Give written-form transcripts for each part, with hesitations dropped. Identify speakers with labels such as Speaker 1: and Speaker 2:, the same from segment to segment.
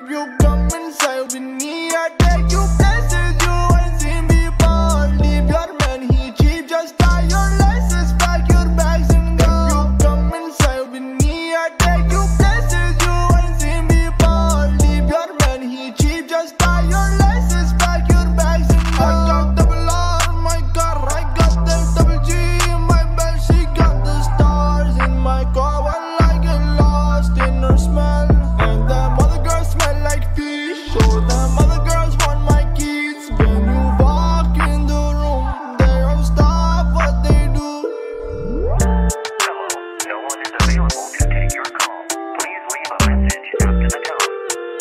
Speaker 1: you come inside with me, I take you places you ain't seen before. Leave your man, he cheap, just tie your laces, pack your bags and go. If you come inside with me, I take you places you ain't seen before. Leave your man, he cheap, just tie your laces, pack your bags and go. I got double R in my car, I got the double G in my bed, she got the stars in my car. When I get lost in her smell, and them other girls smell like fish. So them other girls want my keys. When you walk in the room, they don't stop what they do.
Speaker 2: Hello, no one is available to take your call. Please leave a message after the tone.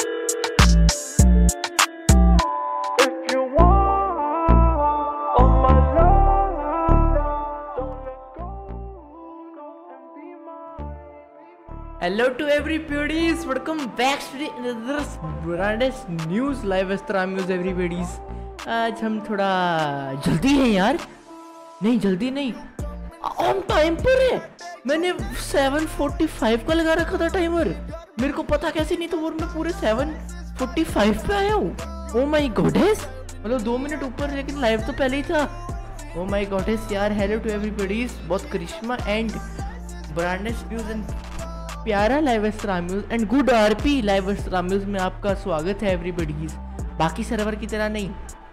Speaker 1: If you want all my love, don't let go and be mine.
Speaker 3: Hello to every beauties, welcome back to another brandest news live Astra News everybody's। आज हम थोड़ा जल्दी हैं यार, नहीं जल्दी नहीं, on time पर है। मैंने 7:45 का लगा रखा था टाइमर, मेरे को पता कैसे नहीं, तो वो मैं पूरे 7:45 पे आया हूँ। ओ माय गॉडेस, मतलब 2 मिनट ऊपर, लेकिन लाइव तो पहले ही था। ओ माय गॉडेस यार, हेलो टू एवरीबॉडीज, बहुत करिश्मा एंड ब्रांडेस्ट न्यूज एंड प्यारा live astra muse and good RP live astra muse में आपका स्वागत है एवरीबॉडीज। बाकी सर्वर की तरह नहीं,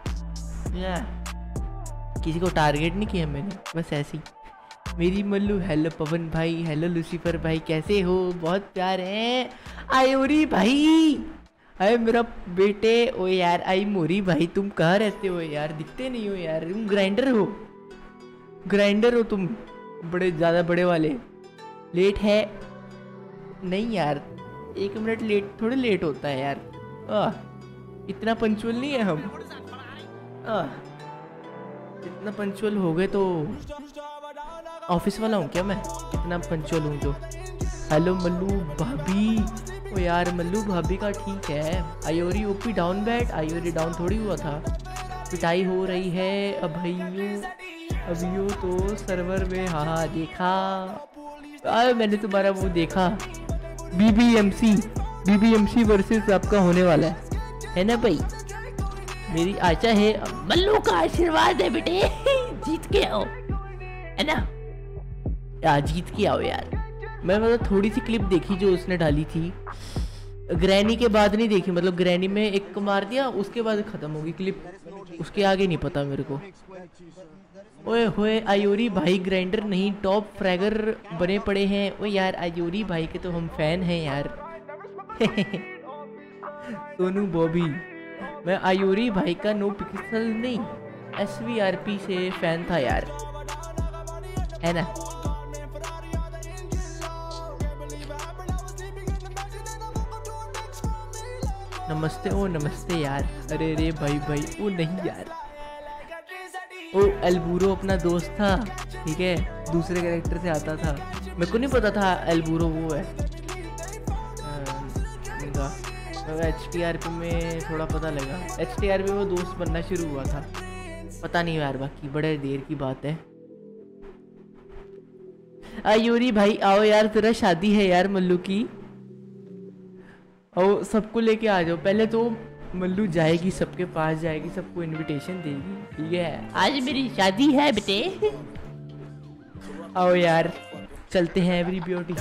Speaker 3: किसी को टारगेट नहीं किया मैंने, बस ऐसे ही। मेरी मल्लू, हेलो पवन भाई, हेलो लूसीफर भाई, कैसे हो? बहुत प्यार है। आयोरी भाई, अरे मेरा बेटे, ओ यार आई मोरी भाई, तुम कहाँ रहते हो यार? दिखते नहीं हो यार, तुम ग्राइंडर हो, ग्राइंडर हो तुम, बड़े ज़्यादा बड़े वाले। लेट है नहीं यार, 1 मिनट लेट, थोड़े लेट होता है यार। इतना पंचुअल नहीं है हम। इतना पंचुअल हो गए तो ऑफिस वाला हूँ क्या मैं? इतना पंचुअल हूँ तो। हेलो मल्लू भाभी, ओ यार मल्लू भाभी का ठीक है। आयोरी ओपी डाउन बैट, आयोरी डाउन थोड़ी हुआ था, पिटाई हो रही है अभियो तो सर्वर में। हाँ देखा, मैंने तुम्हारा वो देखा, बीबीएमसी वर्सेस आपका होने वाला है ना भाई? मेरी आशा है, मल्लू का आशीर्वाद है बेटे, जीत के आओ, है ना यार, जीत के आओ यार। मैं मतलब थोड़ी सी क्लिप देखी जो उसने डाली थी, ग्रैनी के बाद नहीं देखी, मतलब ग्रैनी में एक मार दिया, उसके बाद खत्म होगी क्लिप, उसके आगे नहीं पता मेरे को। ओए होए, आयोरी भाई ग्राइंडर नहीं टॉप फ्रैगर बने पड़े हैं। ओ यार आयोरी भाई के तो हम फैन हैं यार। सोनू बॉबी, मैं आयोरी भाई का नो पिक्सल नहीं, SVRP से फैन था यार, है ना? नमस्ते, ओ नमस्ते यार। अरे रे भाई भाई, ओ नहीं यार, ओ एल्बूरो अपना दोस्त था, ठीक है, दूसरे कैरेक्टर से आता था, मेरे को नहीं पता था एल्बूरो वो है। HTRP में थोड़ा पता लगा, HTRP में वो दोस्त बनना शुरू हुआ था, पता नहीं यार, बाकी बड़े देर की बात है। आयोरी भाई आओ यार, तेरा शादी है यार मल्लू की, और सबको लेके आ जाओ। पहले तो मल्लू जाएगी, सबके पास जाएगी, सबको इनविटेशन देगी, ठीक है? आज मेरी शादी है बेटे, आओ यार चलते हैं एवरी ब्यूटी।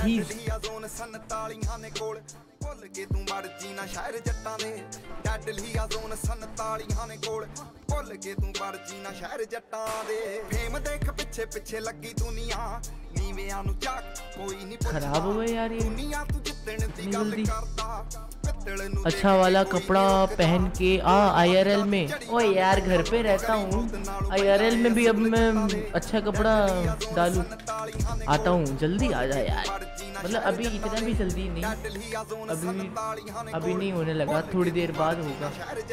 Speaker 3: खराब हो गए यार ये जल्दी। अच्छा वाला कपड़ा पहन के IRL में, ओ यार घर पे रहता हूँ, IRL में भी अब मैं अच्छा कपड़ा डालूं, आता हूँ, जल्दी आ जा यार। मतलब अभी इतना भी जल्दी नहीं, अभी नहीं होने लगा, थोड़ी देर बाद होगा।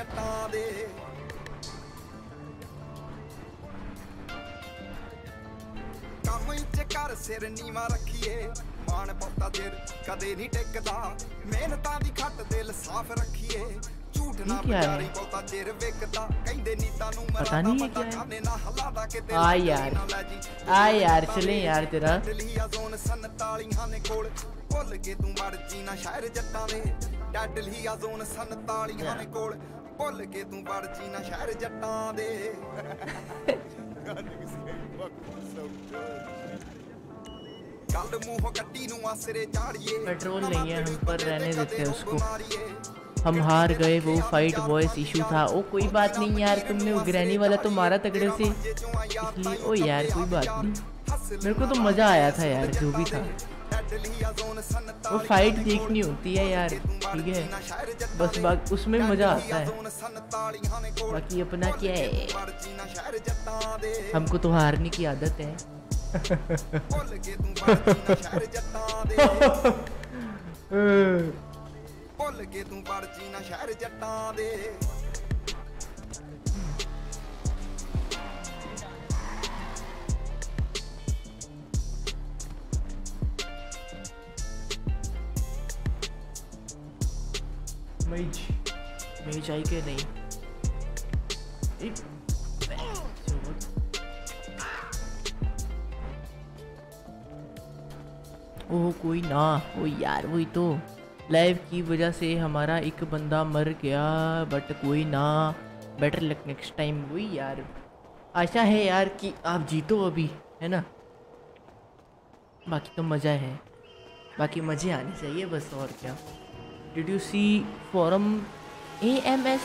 Speaker 4: कर सिर नीवा रखिए, मान पता दिल कदे नहीं टेकदा, मेहनतां दी खट दिल साफ रखिए, झूठ ना प्यारी बहुता चिर विकदा, कहंदे नीता नूं
Speaker 3: पता नहीं है क्या है। आ यार चले यार, तेरा
Speaker 4: जोन 47 ने कोल भुल के तू मर जी ना शहर जट्टां दे, ਡੈਡਲੀ ਆ ਜ਼ੋਨ 47 ਨੇ ਕੋਲ ਭੁੱਲ ਕੇ ਤੂੰ ਵੜ ਜੀ ਨਾ ਸ਼ਹਿਰ ਜੱਟਾਂ ਦੇ ਕੱਲ ਮੂੰਹੋਂ ਕੱਟੀ ਨੂੰ ਆਸਰੇ ਝਾੜੀਏ
Speaker 3: पेट्रोल नहीं है हम पर, रहने देते हैं उसको। हम हार गए, वो फाइट वॉइस इशू था। ओ कोई बात नहीं यार, तुमने वो ग्रैनी वाला तो मारा तगड़े से, इसलिए ओ यार कोई बात नहीं। मेरे को तो मज़ा आया था यार, जो भी था। वो फाइट देखनी होती है यार, ठीक है, बस उसमें मज़ा आता है। बाकी अपना क्या है, हमको तो हारने की आदत है।
Speaker 4: ਭੁੱਲ ਕੇ ਤੂੰ ਵੜ ਜੀ ਨਾ ਸ਼ਹਿਰ ਜੱਟਾਂ ਦੇ
Speaker 3: मेज आई के नहीं। ओह कोई ना, ओ यार वही तो, लाइव की वजह से हमारा एक बंदा मर गया, बट कोई ना, बेटर लक नेक्स्ट टाइम। वही यार, आशा है यार कि आप जीतो अभी, है ना। बाकी तो मज़ा है, बाकी मज़े आने चाहिए बस, और क्या। Did you see forum AMS?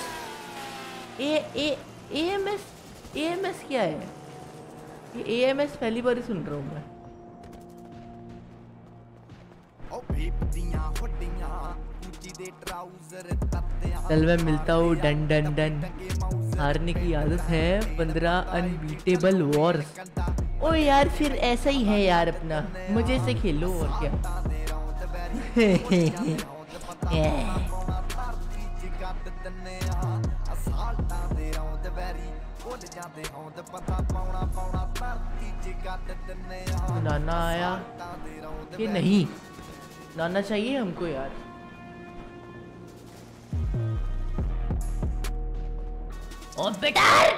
Speaker 3: AMS क्या है ये? AMS पहली बार ही सुन रहा हूँ मैं। चल मैं मिलता हूँ, डन डन डन। हारने की आदत है, 15 अनबीटेबल वॉर्स। ओ यार फिर ऐसा ही है यार, अपना मजे से खेलो और क्या। नाना आया कि नहीं? नाना चाहिए हमको यार। Oh better,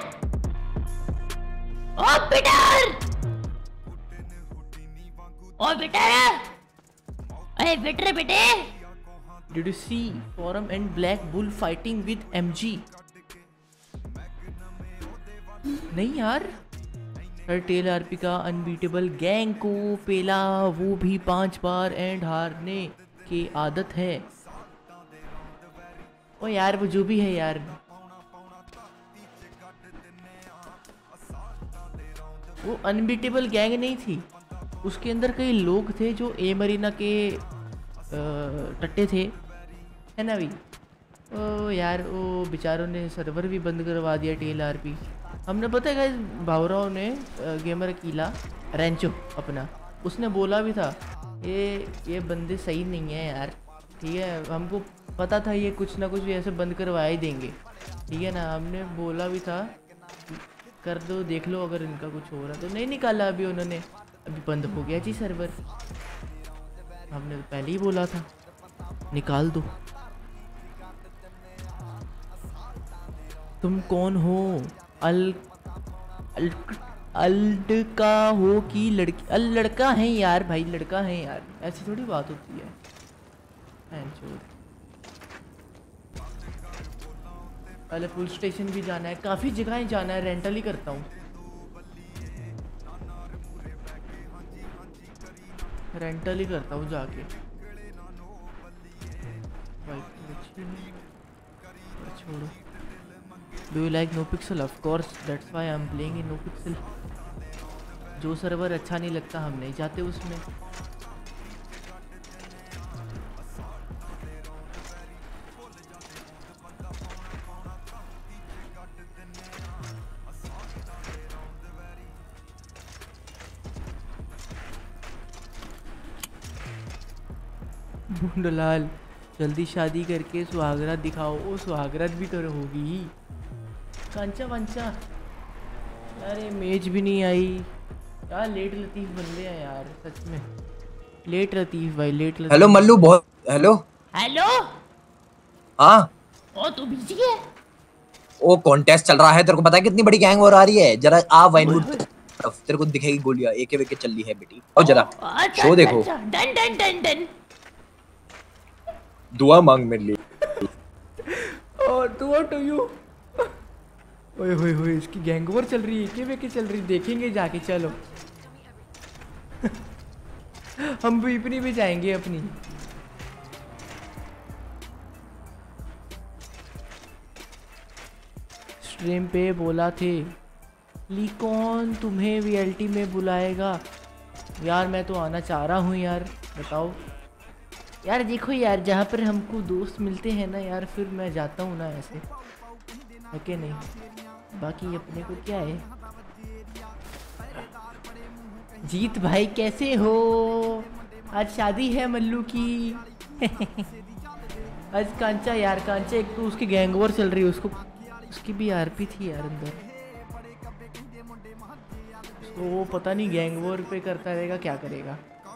Speaker 3: oh better, oh better, अरे बेटर बेटे। Did you see Forum and Black Bull fighting with MG? नहीं यार, टेल आरपी का अनबीटेबल गैंग को पेला, वो भी 5 बार, एंड हारने की आदत है। ओ यार वो जो भी है यार, वो अनबीटेबल गैंग नहीं थी, उसके अंदर कई लोग थे जो ए मरीना के टट्टे थे, है ना भाई। ओ यार वो बेचारों ने सर्वर भी बंद करवा दिया टेल आरपी। हमने पता है भावराव ने गेमर कीला रेंचो अपना, उसने बोला भी था ये बंदे सही नहीं है यार, ठीक है, हमको पता था ये कुछ ना कुछ ऐसे बंद करवा ही देंगे, ठीक है ना। हमने बोला भी था कर दो, देख लो अगर इनका कुछ हो रहा तो। नहीं निकाला अभी उन्होंने, अभी बंद हो गया जी सर्वर। हमने पहले ही बोला था निकाल दो। तुम कौन हो? अल्ड का हो कि लड़की? लड़का है यार भाई, लड़का है यार, ऐसी थोड़ी बात होती है। पहले पुलिस स्टेशन भी जाना है, काफ़ी जगह जाना है, रेंटल ही करता हूँ, रेंटल ही करता हूँ जाके। छोड़ो। Do you like no pixel? Of course, that's why I am playing in no pixel. जो सर्वर अच्छा नहीं लगता हम नहीं जाते उसमें। बूंदलाल जल्दी शादी करके सुहागरात दिखाओ। ओ सुहागरात भी कर होगी कांचा वांचा। अरे मेज भी नहीं आई यार, लेट लतीफ़ बन गया यार सच में, लेट लतीफ़ भाई, लेट लतीफ़।
Speaker 5: हेलो मल्लू, बहुत हेलो
Speaker 3: हेलो।
Speaker 5: हाँ
Speaker 3: ओ तू बिजी है?
Speaker 5: वो कॉन्टेस्ट चल रहा है, तेरे को पता है कितनी बड़ी गैंग और आ रही है? जरा आ वाइनवुड तरफ, तेरे को दिखेगी गोलियां एके वेके चल रही है बेटी। और जरा शो देखो।
Speaker 3: Done done done done.
Speaker 5: दुआ मांग मेरे लिए।
Speaker 3: और दुआ टू यू। ओए होए होए, इसकी गैंग वॉर चल रही है, के वे के चल रही, देखेंगे जाके, चलो। हम भी अपनी भी जाएंगे अपनी। स्ट्रीम पे बोला थे कौन तुम्हें वीएलटी में बुलाएगा। यार मैं तो आना चाह रहा हूँ यार, बताओ यार। देखो यार, जहाँ पर हमको दोस्त मिलते हैं ना यार, फिर मैं जाता हूँ ना, ऐसे है कि नहीं। बाकी अपने को क्या है। जीत भाई कैसे हो? आज शादी है मल्लू की। आज कांचा यार, कांचा एक तो उसकी गैंग वॉर चल रही है, उसको उसकी भी आरपी थी यार अंदर। तो वो पता नहीं गैंग वॉर पे करता रहेगा, क्या करेगा।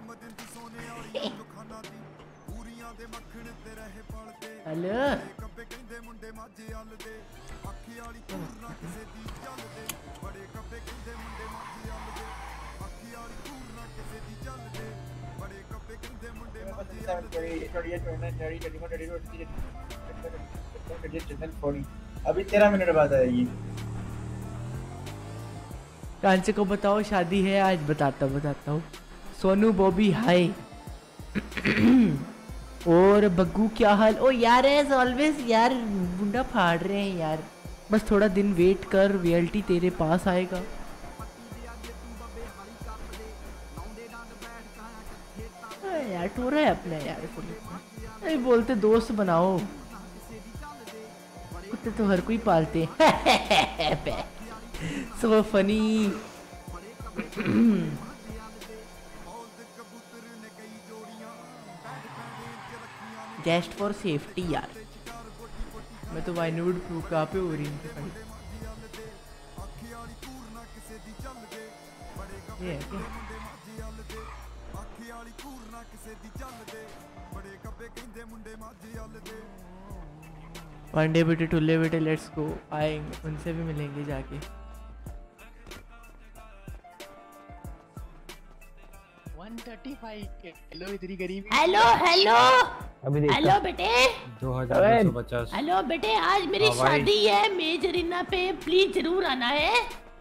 Speaker 3: हेलो
Speaker 6: अभी 13 मिनट बाद आएगी।
Speaker 3: कांचे को बताओ शादी है आज, बताता हूँ। सोनू बॉबी हाय। और बग्गू क्या हाल? ओ यार एज ऑलवेज यार, बुंडा फाड़ रहे हैं यार। बस थोड़ा दिन वेट कर, वीएलटी तेरे पास आएगा। यार टूर है अपने यार, अरे बोलते दोस्त बनाओ, कुत्ते तो हर कोई पालते हैं। So funny. Just for safety यार। मैं तो वाइनवुड कहाँ पे हो रही हूँ फाइट। ये है क्या? पांडे बेटे, टुल्ले बेटे, लेट्स गो। आएंगे, उनसे भी मिलेंगे जाके।
Speaker 7: 135 हेलो, इतनी गरीबी।
Speaker 3: हेलो हेलो हेलो बेटे।
Speaker 7: 2250।
Speaker 3: हेलो बेटे, आज मेरी शादी है मेजरीना पे, प्लीज जरूर आना है।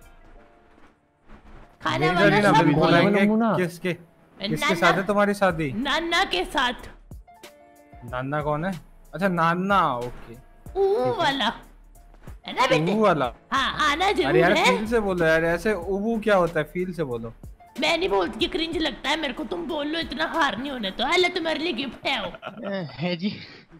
Speaker 3: खाना वाना सब
Speaker 7: बोलेंगे। किसके साथ है तुम्हारी शादी?
Speaker 3: नाना के साथ।
Speaker 7: नाना कौन है? अच्छा नाना, ओके।
Speaker 3: वाला है ना बेटे?
Speaker 7: वाला,
Speaker 3: हाँ आना जरूर।
Speaker 7: अरे यार
Speaker 3: है।
Speaker 7: फील से बोलो यार, ऐसे उबू क्या होता है? फील से बोलो।
Speaker 3: मैं नहीं बोलती, क्रिंज लगता है मेरे को, तुम बोल लो, इतना हार नहीं होने। तो हेलो, तुम्हारे लिए गिफ्ट है जी।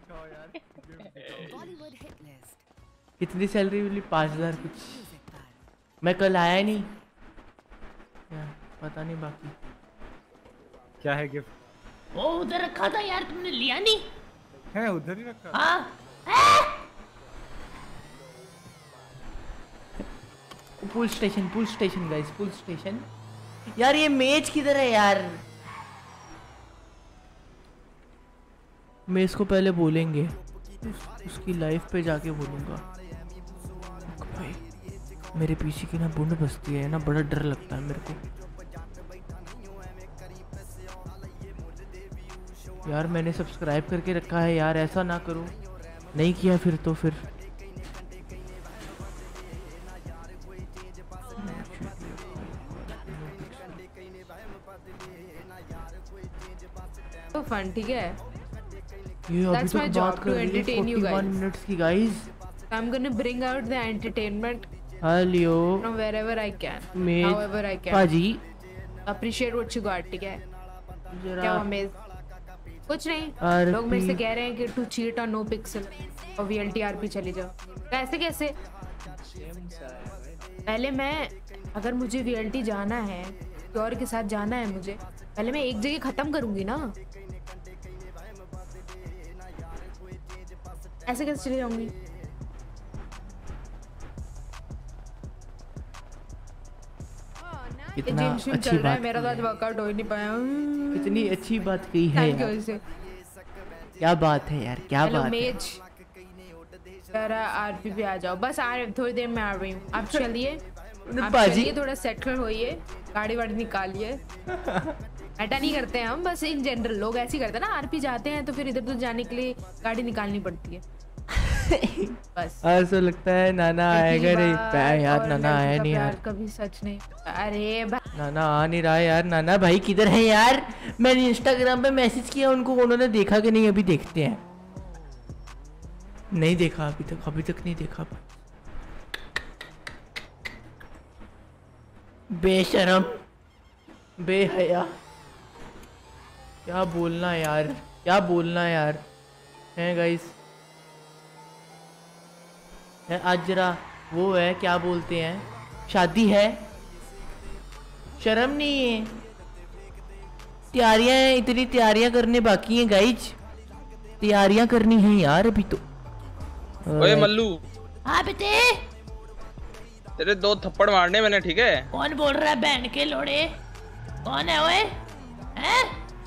Speaker 3: कितनी सैलरी मिली? 5000 कुछ। मैं कल आया नहीं, क्या पता नहीं बाकी।
Speaker 7: क्या है गिफ्ट?
Speaker 3: वो उधर रखा था यार, तुमने लिया नहीं
Speaker 7: है? उधर ही रखा।
Speaker 3: हाँ। Pull station guys, pull station. यार ये मेज किधर है यार? मैं इसको पहले बोलेंगे, उसकी लाइफ पे जाके बोलूंगा। भाई मेरे पीछे की ना बुंड बसती है ना, बड़ा डर लगता है मेरे को यार। मैंने सब्सक्राइब करके रखा है यार, ऐसा ना करो। नहीं किया फिर तो फिर
Speaker 8: तो फन, ठीक है।
Speaker 3: ये अभी तक बात कर रही है 41 मिनट्स की guys.
Speaker 8: I'm gonna bring out the entertainment
Speaker 3: hello
Speaker 8: from wherever I can,
Speaker 3: मेज
Speaker 8: however I can.
Speaker 3: पाजी
Speaker 8: Appreciate what you got, ठीक है।
Speaker 3: जरा
Speaker 8: क्या हुआ मेज? कुछ नहीं,
Speaker 3: RP
Speaker 8: लोग मेरे से कह रहे हैं कि टू चीट और नो पिक्सल और VLTRP चली जाओ। कैसे कैसे? पहले मैं, अगर मुझे VLT जाना है, प्योर के साथ जाना है मुझे, पहले मैं एक जगह खत्म करूंगी ना। ऐसे कैसे चली जाऊंगी?
Speaker 3: इतना अच्छी
Speaker 8: चल रहा है
Speaker 3: बात
Speaker 8: मेरा, तो आज वर्कआउट हो ही नहीं पाया।
Speaker 3: इतनी अच्छी बात कही है
Speaker 8: थैंक यू।
Speaker 3: यार।
Speaker 8: इसे
Speaker 3: क्या बात है यार, क्या
Speaker 8: हेलो
Speaker 3: बात है।
Speaker 8: मेज, जरा आरपी पे आ जाओ। बस आ रहे, थोड़ी देर में आ रही हूँ। आप चलिए, आप
Speaker 3: पाजी
Speaker 8: चलिए, थोड़ा सेटल होइए, गाड़ी वाड़ी निकालिए। ऐसा नहीं करते हैं हम, बस इन जनरल लोग ऐसे ही करते हैं ना, आरपी जाते हैं तो फिर इधर उधर जाने के लिए गाड़ी निकालनी पड़ती है बस।
Speaker 3: ऐसा लगता है नाना आएगा नहीं यार, नाना आया नहीं यार,
Speaker 8: कभी सच नहीं। अरे
Speaker 3: नाना आ नहीं रहा यार। नाना भाई किधर है यार? मैंने इंस्टाग्राम पे मैसेज किया उनको, उन्होंने देखा कि नहीं अभी देखते हैं। नहीं देखा अभी तक नहीं देखा। बेशरम बेहया, क्या बोलना यार है गाइस। है आज जरा वो है, क्या बोलते हैं, शादी है, शर्म नहीं है। तैयारियां हैं, इतनी तैयारियां करने बाकी हैं गाइज, तैयारियां करनी है यार अभी तो।
Speaker 9: ओए मल्लू।
Speaker 3: हाँ बेटे।
Speaker 9: तेरे 2 थप्पड़ मारने मैंने, ठीक है?
Speaker 3: कौन बोल रहा है बहन के लोड़े? कौन है ओए? हैं?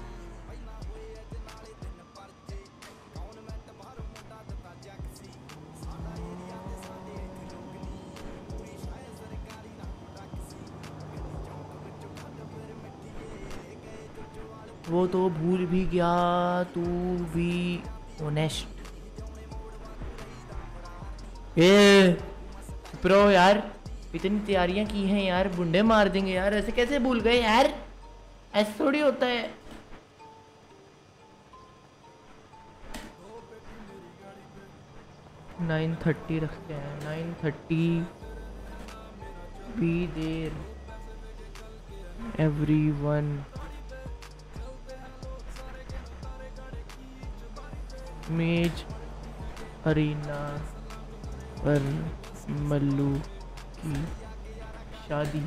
Speaker 3: वो तो भूल भी गया, तू भी ऑनेस्ट। प्रो यार, इतनी तैयारियां की हैं यार, बुंडे मार देंगे यार, ऐसे कैसे भूल गए यार? ऐसे थोड़ी होता है। नाइन 9:30 रखते हैं, 9:30 be there everyone. Maze arena पर मल्लू की शादी।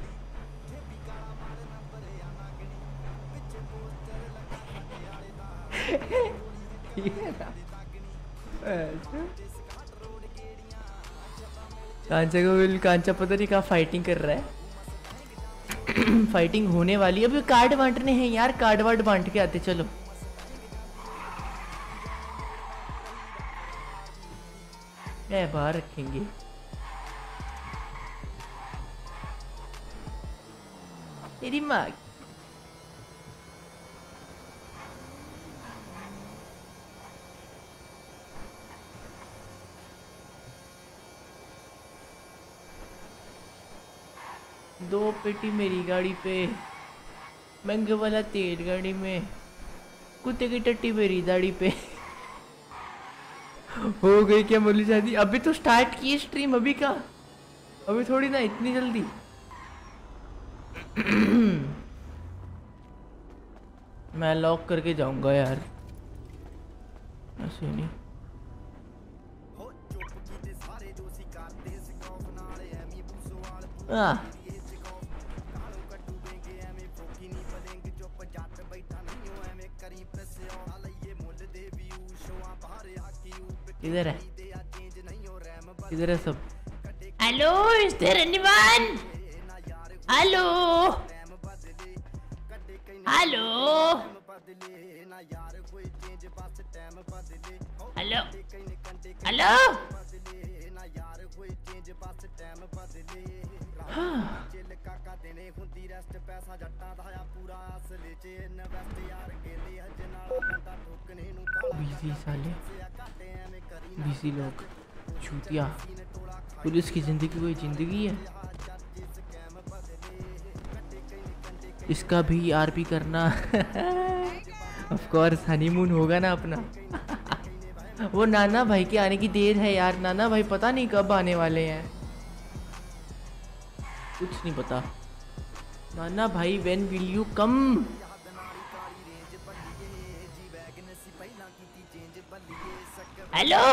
Speaker 3: कांचा पता नहीं कहाँ फाइटिंग कर रहा है। फाइटिंग होने वाली है। अभी कार्ड बांटने हैं यार, कार्ड वार्ड बांट के आते। चलो बाहर रखेंगे। तेरी माँ दो पेटी मेरी गाड़ी पे, महंगे वाला तेल गाड़ी में, कुत्ते की टट्टी मेरी दाढ़ी पे। हो गई क्या मल्लू शादी? अभी तो स्टार्ट की स्ट्रीम, अभी का, अभी थोड़ी ना इतनी जल्दी। मैं लॉक करके जाऊंगा यार, ऐसे नहीं। किधर है, किधर है सब? Hello, is there anyone? Hello hello hello hello. Busy साले, बिजी लोग, चूतिया। पुलिस की जिंदगी कोई जिंदगी है? इसका भी आरपी करना। ऑफ कोर्स हनीमून होगा ना अपना। वो नाना भाई के आने की देर है यार, नाना भाई पता नहीं कब आने वाले हैं, कुछ नहीं पता। नाना भाई when will you come? Hello.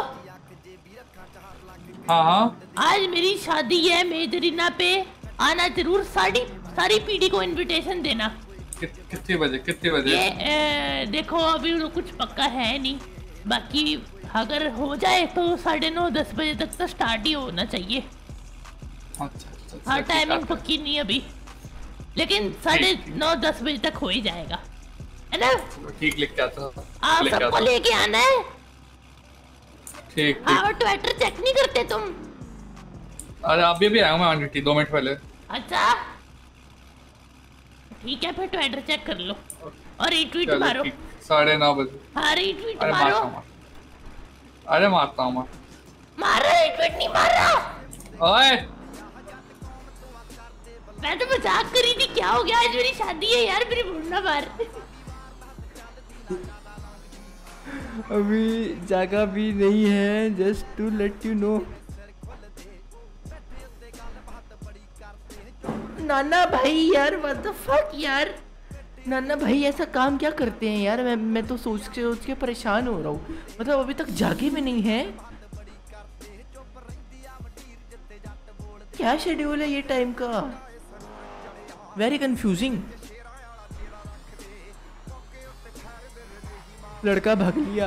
Speaker 10: हाँ
Speaker 3: आज मेरी शादी है मेजरीना पे, आना जरूर। सारी पीढ़ी को इनविटेशन देना।
Speaker 10: कितने बजे?
Speaker 3: ये देखो अभी तो कुछ पक्का है नहीं, बाकी अगर हो जाए तो 9:30-10 बजे तक तो स्टार्ट ही होना चाहिए।
Speaker 10: अच्छा।
Speaker 3: हाँ, टाइमिंग पक्की नहीं अभी, लेकिन 9:30-10 बजे तक हो ही जाएगा, है ना?
Speaker 10: ठीक, लिख के आता हूँ।
Speaker 3: आप सबको लेके आना है।
Speaker 10: ठीक।
Speaker 3: और ट्विटर चेक नहीं करते तुम?
Speaker 10: अरे अभी आया हूँ मैं 2 मिनट पहले।
Speaker 3: अच्छा ठीक है फिर तो एड्रेस चेक कर लो और रीट्वीट
Speaker 10: चलो
Speaker 3: मारो।
Speaker 10: ठीक 9:30 बजे।
Speaker 3: हाँ रीट्वीट
Speaker 10: अरे
Speaker 3: मारो।
Speaker 10: अरे मारता हूँ मैं।
Speaker 3: मारो रीट्वीट नहीं मार रहा।
Speaker 10: ओए
Speaker 3: मैं तो मजाक कर रही थी। क्या हो गया? आज मेरी शादी है यार, मेरी भूलना मार। अभी जगह भी नहीं है, just to let you know. नाना भाई यार व्हाट द फक यार, नाना भाई ऐसा काम क्या करते हैं यार? मैं तो सोच के परेशान हो रहा हूँ। मतलब अभी तक जागे भी नहीं है। क्या शेड्यूल है ये टाइम का? Very confusing. लड़का भाग लिया।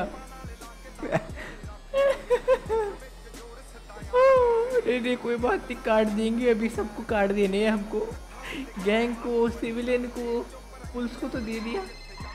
Speaker 3: नहीं कोई बात नहीं, काट देंगे अभी। सबको काट देने हैं हमको, गैंग को, सिविलियन को, पुलिस को तो दे दिया।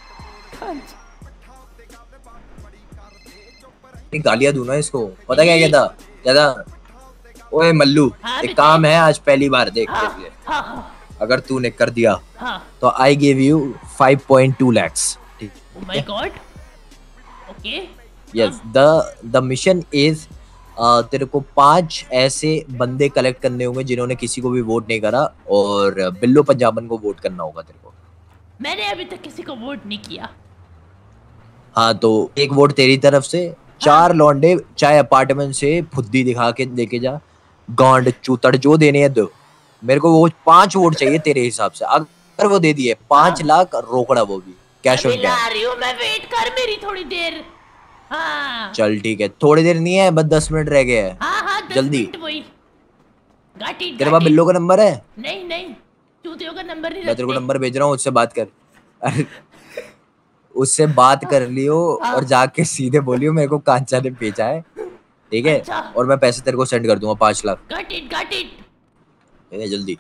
Speaker 5: गालियां दूं ना इसको, पता क्या कहता? ओए मल्लू, एक काम है आज पहली बार देख ले। अगर तूने कर दिया तो I give you 5.2 lakhs।
Speaker 3: Oh my God. Okay.
Speaker 5: Yes, the mission is तेरे को 5 ऐसे बंदे कलेक्ट करने होंगे जिन्होंने किसी को भी वोट नहीं करा, और बिल्लो पंजाबन को वोट करना होगा तेरे को।
Speaker 3: मैंने अभी तक किसी को वोट नहीं किया।
Speaker 5: हाँ तो एक वोट तेरी तरफ से, 4 लौंडे चाहे अपार्टमेंट से फुद्दी दिखा के लेके जा, गांड चूतड़ जो देने हैं दो। मेरे को वो 5 वोट चाहिए तेरे हिसाब से। अगर वो दे दिए 5 लाख रोकड़ा, वो भी कैश ऑन कैश।
Speaker 3: मैं वेट कर मेरी थोड़ी देर। हाँ
Speaker 5: चल ठीक है, थोड़ी देर नहीं है, बस 10 मिनट रह गए हैं।
Speaker 3: हाँ,
Speaker 5: जल्दी।
Speaker 3: तेरे
Speaker 5: पास बिल्लो का नंबर है?
Speaker 3: नहीं चूतियों का नंबर नहीं।
Speaker 5: मैं तेरे को नंबर भेज रहा हूँ, उससे बात कर। उससे बात कर लियो और जाके सीधे बोलियो मेरे को कांचा ने भेजा है, ठीक है?
Speaker 3: अच्छा।
Speaker 5: और मैं पैसे तेरे को सेंड कर दूंगा 5 लाख।
Speaker 3: Got it.
Speaker 5: जल्दी।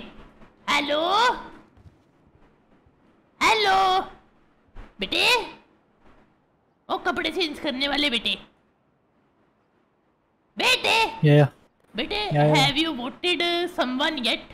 Speaker 3: हेलो बेटे, ओ कपड़े चेंज करने वाले बेटे। बेटे have you voted someone yet?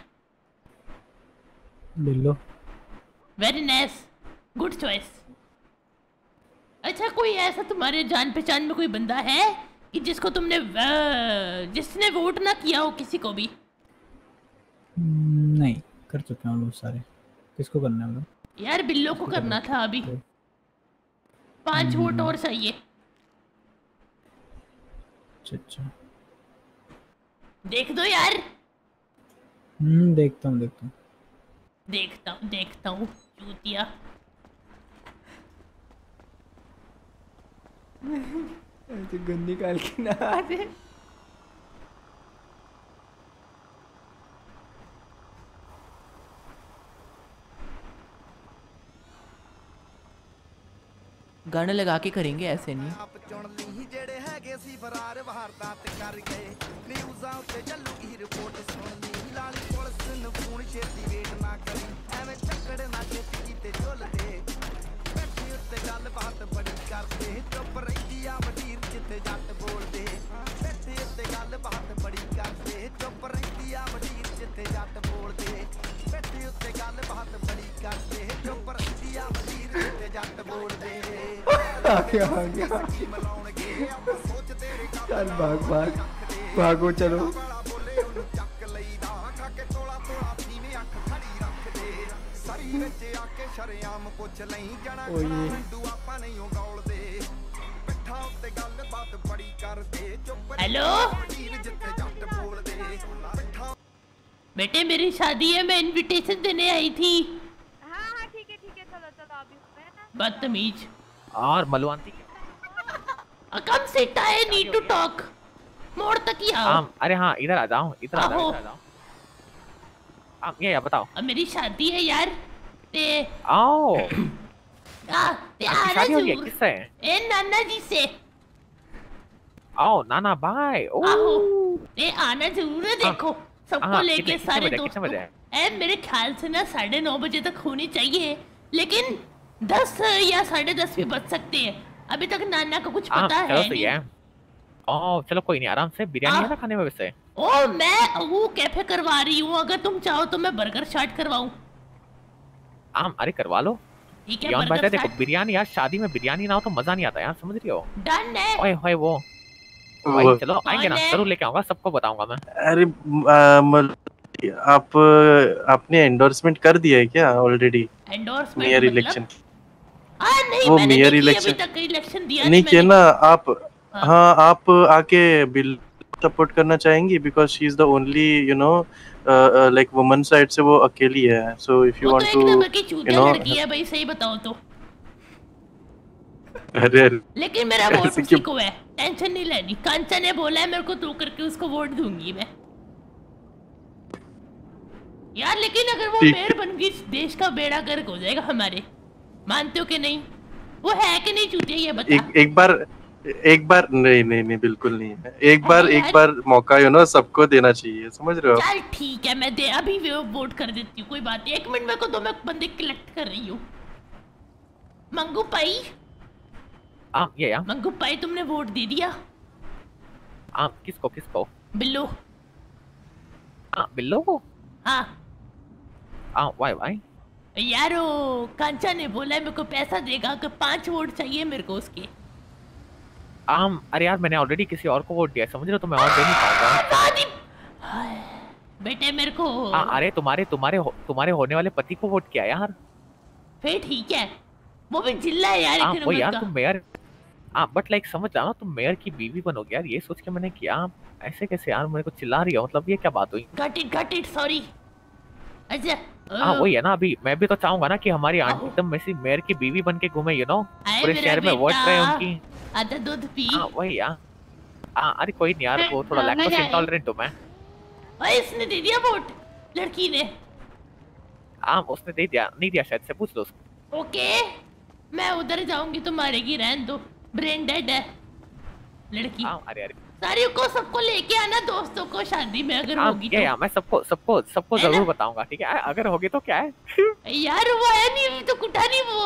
Speaker 7: Billo.
Speaker 3: Very nice, good choice. अच्छा कोई ऐसा तुम्हारे जान पहचान में कोई बंदा है कि जिसको तुमने जिसने वोट ना किया हो किसी को भी?
Speaker 7: नहीं, कर चुके हैं लोग सारे। किसको करना है?
Speaker 3: यार बिल्लो को करना था अभी। 5 वोट और चाहिए।
Speaker 7: अच्छा
Speaker 3: देख दो यार।
Speaker 7: देखता
Speaker 3: हूँ चूतिया। गन निकाल के ना आ दे। गाने लगा के करेंगे, ऐसे नहीं। आ गया। चल भागो चलो। हेलो बेटे, मेरी शादी है, मैं इनविटेशन देने आई थी।
Speaker 11: हाँ ठीक है चलो अभी
Speaker 3: बदतमीज।
Speaker 12: और मलुआंती
Speaker 3: come sit, I need to talk. मोड़ तक ही आओ।
Speaker 12: अरे हाँ इधर आ जाओ, इधर आ जाओ। ये बताओ।
Speaker 3: अब मेरी शादी है यार। ते
Speaker 12: आओ।
Speaker 3: शादी हो गई
Speaker 12: किससे?
Speaker 3: ए नाना जी से।
Speaker 12: आओ नाना भाई।
Speaker 3: ए आना जरूर है, देखो सबको लेके सारे दोस्तों। ए मेरे ख्याल से ना 9:30 बजे तक होनी चाहिए, लेकिन 10 या 10:30 भी बच सकते हैं। अभी तक नाना को कुछ पता है नहीं।
Speaker 12: चलो कोई नहीं, आराम से। बिरयानी है ना खाने में वैसे?
Speaker 3: मैं वो कैफे करवा रही हूँ, अगर तुम चाहो तो मैं बर्गर चाट करवाऊँ।
Speaker 12: अरे करवा लो।
Speaker 3: ठीक है
Speaker 12: यार
Speaker 3: बर्गर
Speaker 12: देखो
Speaker 3: फैट।
Speaker 12: बिरयानी यार, शादी में बिरयानी ना हो तो मजा नहीं आता यार, समझ रही हो?
Speaker 3: डन है।
Speaker 12: ओए होए वो भाई चलो आएंगे ना, जरूर लेके आऊंगा, सबको बताऊंगा मैं।
Speaker 13: अरे आप आपने एंडोर्समेंट कर दिया है क्या ऑलरेडी?
Speaker 3: एंडोर्समेंट
Speaker 13: मेयर
Speaker 3: मतलब?
Speaker 13: इलेक्शन
Speaker 3: नहीं
Speaker 13: वो
Speaker 3: मैंने
Speaker 13: मेयर
Speaker 3: नहीं किया,
Speaker 13: इलेक्शन
Speaker 3: अभी तक इलेक्शन दिया
Speaker 13: नहीं किया
Speaker 3: मैंने।
Speaker 13: ना आप? हाँ आप आके बिल सपोर्ट करना चाहेंगी because she is the only you know like woman side से वो अकेली है, सो इफ यू
Speaker 3: वो
Speaker 13: वांट
Speaker 3: तो एक
Speaker 13: टू
Speaker 3: नंबर की
Speaker 13: यू
Speaker 3: चूतिया
Speaker 13: नो।
Speaker 3: लड़की है भाई, सही बताओ तो।
Speaker 13: अरे
Speaker 3: लेकिन मेरा वोट
Speaker 13: ऐसे
Speaker 3: उसी
Speaker 13: क्यों?
Speaker 3: को है, टेंशन नहीं लेनी। कांचा ने बोला है मेरे को तू करके उसको वोट दूंगी मैं यार। लेकिन अगर वो
Speaker 13: ठीक
Speaker 3: मेयर बन गई देश का बेड़ा गर्क हो जाएगा हमारे, मानते हो कि नहीं? वो है कि नहीं चूतिया ये बता।
Speaker 13: एक बार नहीं बिल्कुल नहीं है। एक बार मौका यू नो सबको देना चाहिए, समझ रहे हो?
Speaker 3: चल ठीक है, मैं दे अभी वोट कर देती हूँ, कोई बात नहीं। 1 मिनट मेरे को दो, मैं बंदे कलेक्ट कर रही हूँ। मंगू पाई,
Speaker 12: ये
Speaker 3: मंगू पाई तुमने वोट दे दिया?
Speaker 12: किसको किसको?
Speaker 3: बिल्लो।
Speaker 12: बिल्लो को?
Speaker 3: हाँ
Speaker 12: वाई
Speaker 3: यार वो कांचा ने बोला है मेरे को पैसा देगा, कि 5 वोट चाहिए मेरे को उसके।
Speaker 12: अरे यार मैंने ऑलरेडी किसी और को वोट दिया, समझ रहे हो? तो मैं और दे नहीं पाऊंगा।
Speaker 3: बेटे मेरे को
Speaker 12: अरे तुम्हारे होने वाले पति को वोट किया यार।
Speaker 3: फिर ठीक है, वो भी जिल्ला है यार एक
Speaker 12: वो
Speaker 3: नंबर
Speaker 12: यार
Speaker 3: का।
Speaker 12: तुम मेयर बट लाइक समझ रहा ना, तुम मेयर की बीवी बनोगे यार, ये सोच के मैंने किया। ऐसे कैसे यार मेरे को चिल्ला रही हो, मतलब ये क्या बात हुई?
Speaker 3: Got it sorry. अच्छा
Speaker 12: वही है ना, अभी मैं भी तो चाहूंगा ना कि हमारी आंटी एकदम वैसी मेयर की बीवी बन के घूमे, यू नो, पूरे शहर में वोट रहे उनकी।
Speaker 3: आधा दूध पी।
Speaker 12: वही यार। अरे कोई नहीं यार, वो थोड़ा लैक्टोज इंटॉलरेंट हूं मैं।
Speaker 3: ओए इसने दे दिया वोट, लड़की ने?
Speaker 12: उसने दे दिया, नहीं दिया शायद से, पूछ लो उसको।
Speaker 3: ओके मैं उधर जाऊंगी तो मारेगी, रहन दो, ब्रेन डेड है लड़की।
Speaker 12: अरे
Speaker 3: सारियों को सबको लेके आना, दोस्तों को शादी में अगर होगी तो।
Speaker 12: मैं सबको जरूर बताऊंगा, ठीक है? अगर होगी तो क्या है
Speaker 3: यार वो है नहीं तो कुटा नहीं वो।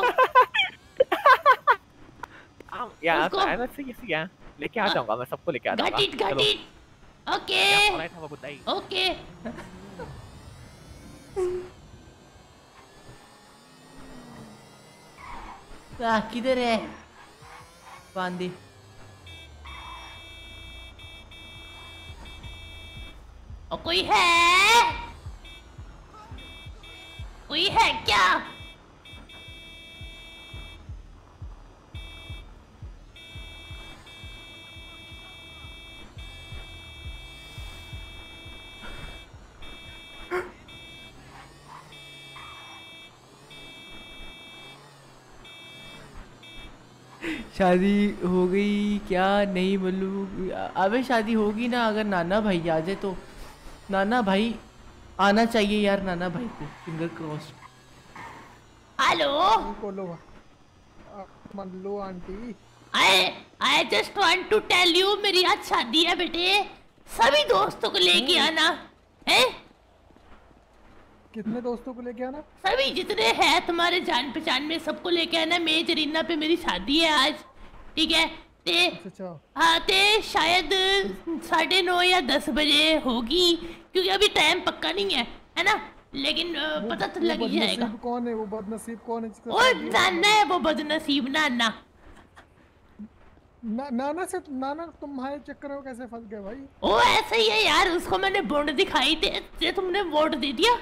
Speaker 12: यार यार लेके आ जाऊंगा मैं, सबको लेके आ जाऊंगा।
Speaker 3: Got it okay okay. किधर है बांदी? कोई है क्या? शादी हो गई क्या नहीं मालूम। अबे शादी होगी ना, अगर नाना भाई आ जाए तो। नाना भाई आना चाहिए यार, नाना भाई को, finger cross. Hello
Speaker 14: Mallu aunty,
Speaker 3: I just want to tell you, मेरी आज शादी है बेटे, सभी दोस्तों को लेके आना है।
Speaker 14: कितने दोस्तों को लेके आना?
Speaker 3: सभी जितने हैं तुम्हारे जान पहचान में, सबको लेके आना। मेजरीना पे मेरी शादी है आज, ठीक है?
Speaker 14: अच्छा।
Speaker 3: हाँ ते शायद 9:30 या 10 बजे होगी, क्योंकि अभी टाइम पक्का नहीं है ना, लेकिन पता तो लग ही जाएगा।
Speaker 14: कौन है वो बदनसीब? कौन है?
Speaker 3: ओ नाना है वो बदनसीब, नाना।
Speaker 14: नाना से नाना तुम्हारे चक्कर में कैसे फंस गए भाई?
Speaker 3: ओ ऐसा ही है यार, उसको मैंने बॉन्ड दिखाई थे, तुमने वोट दे दिया?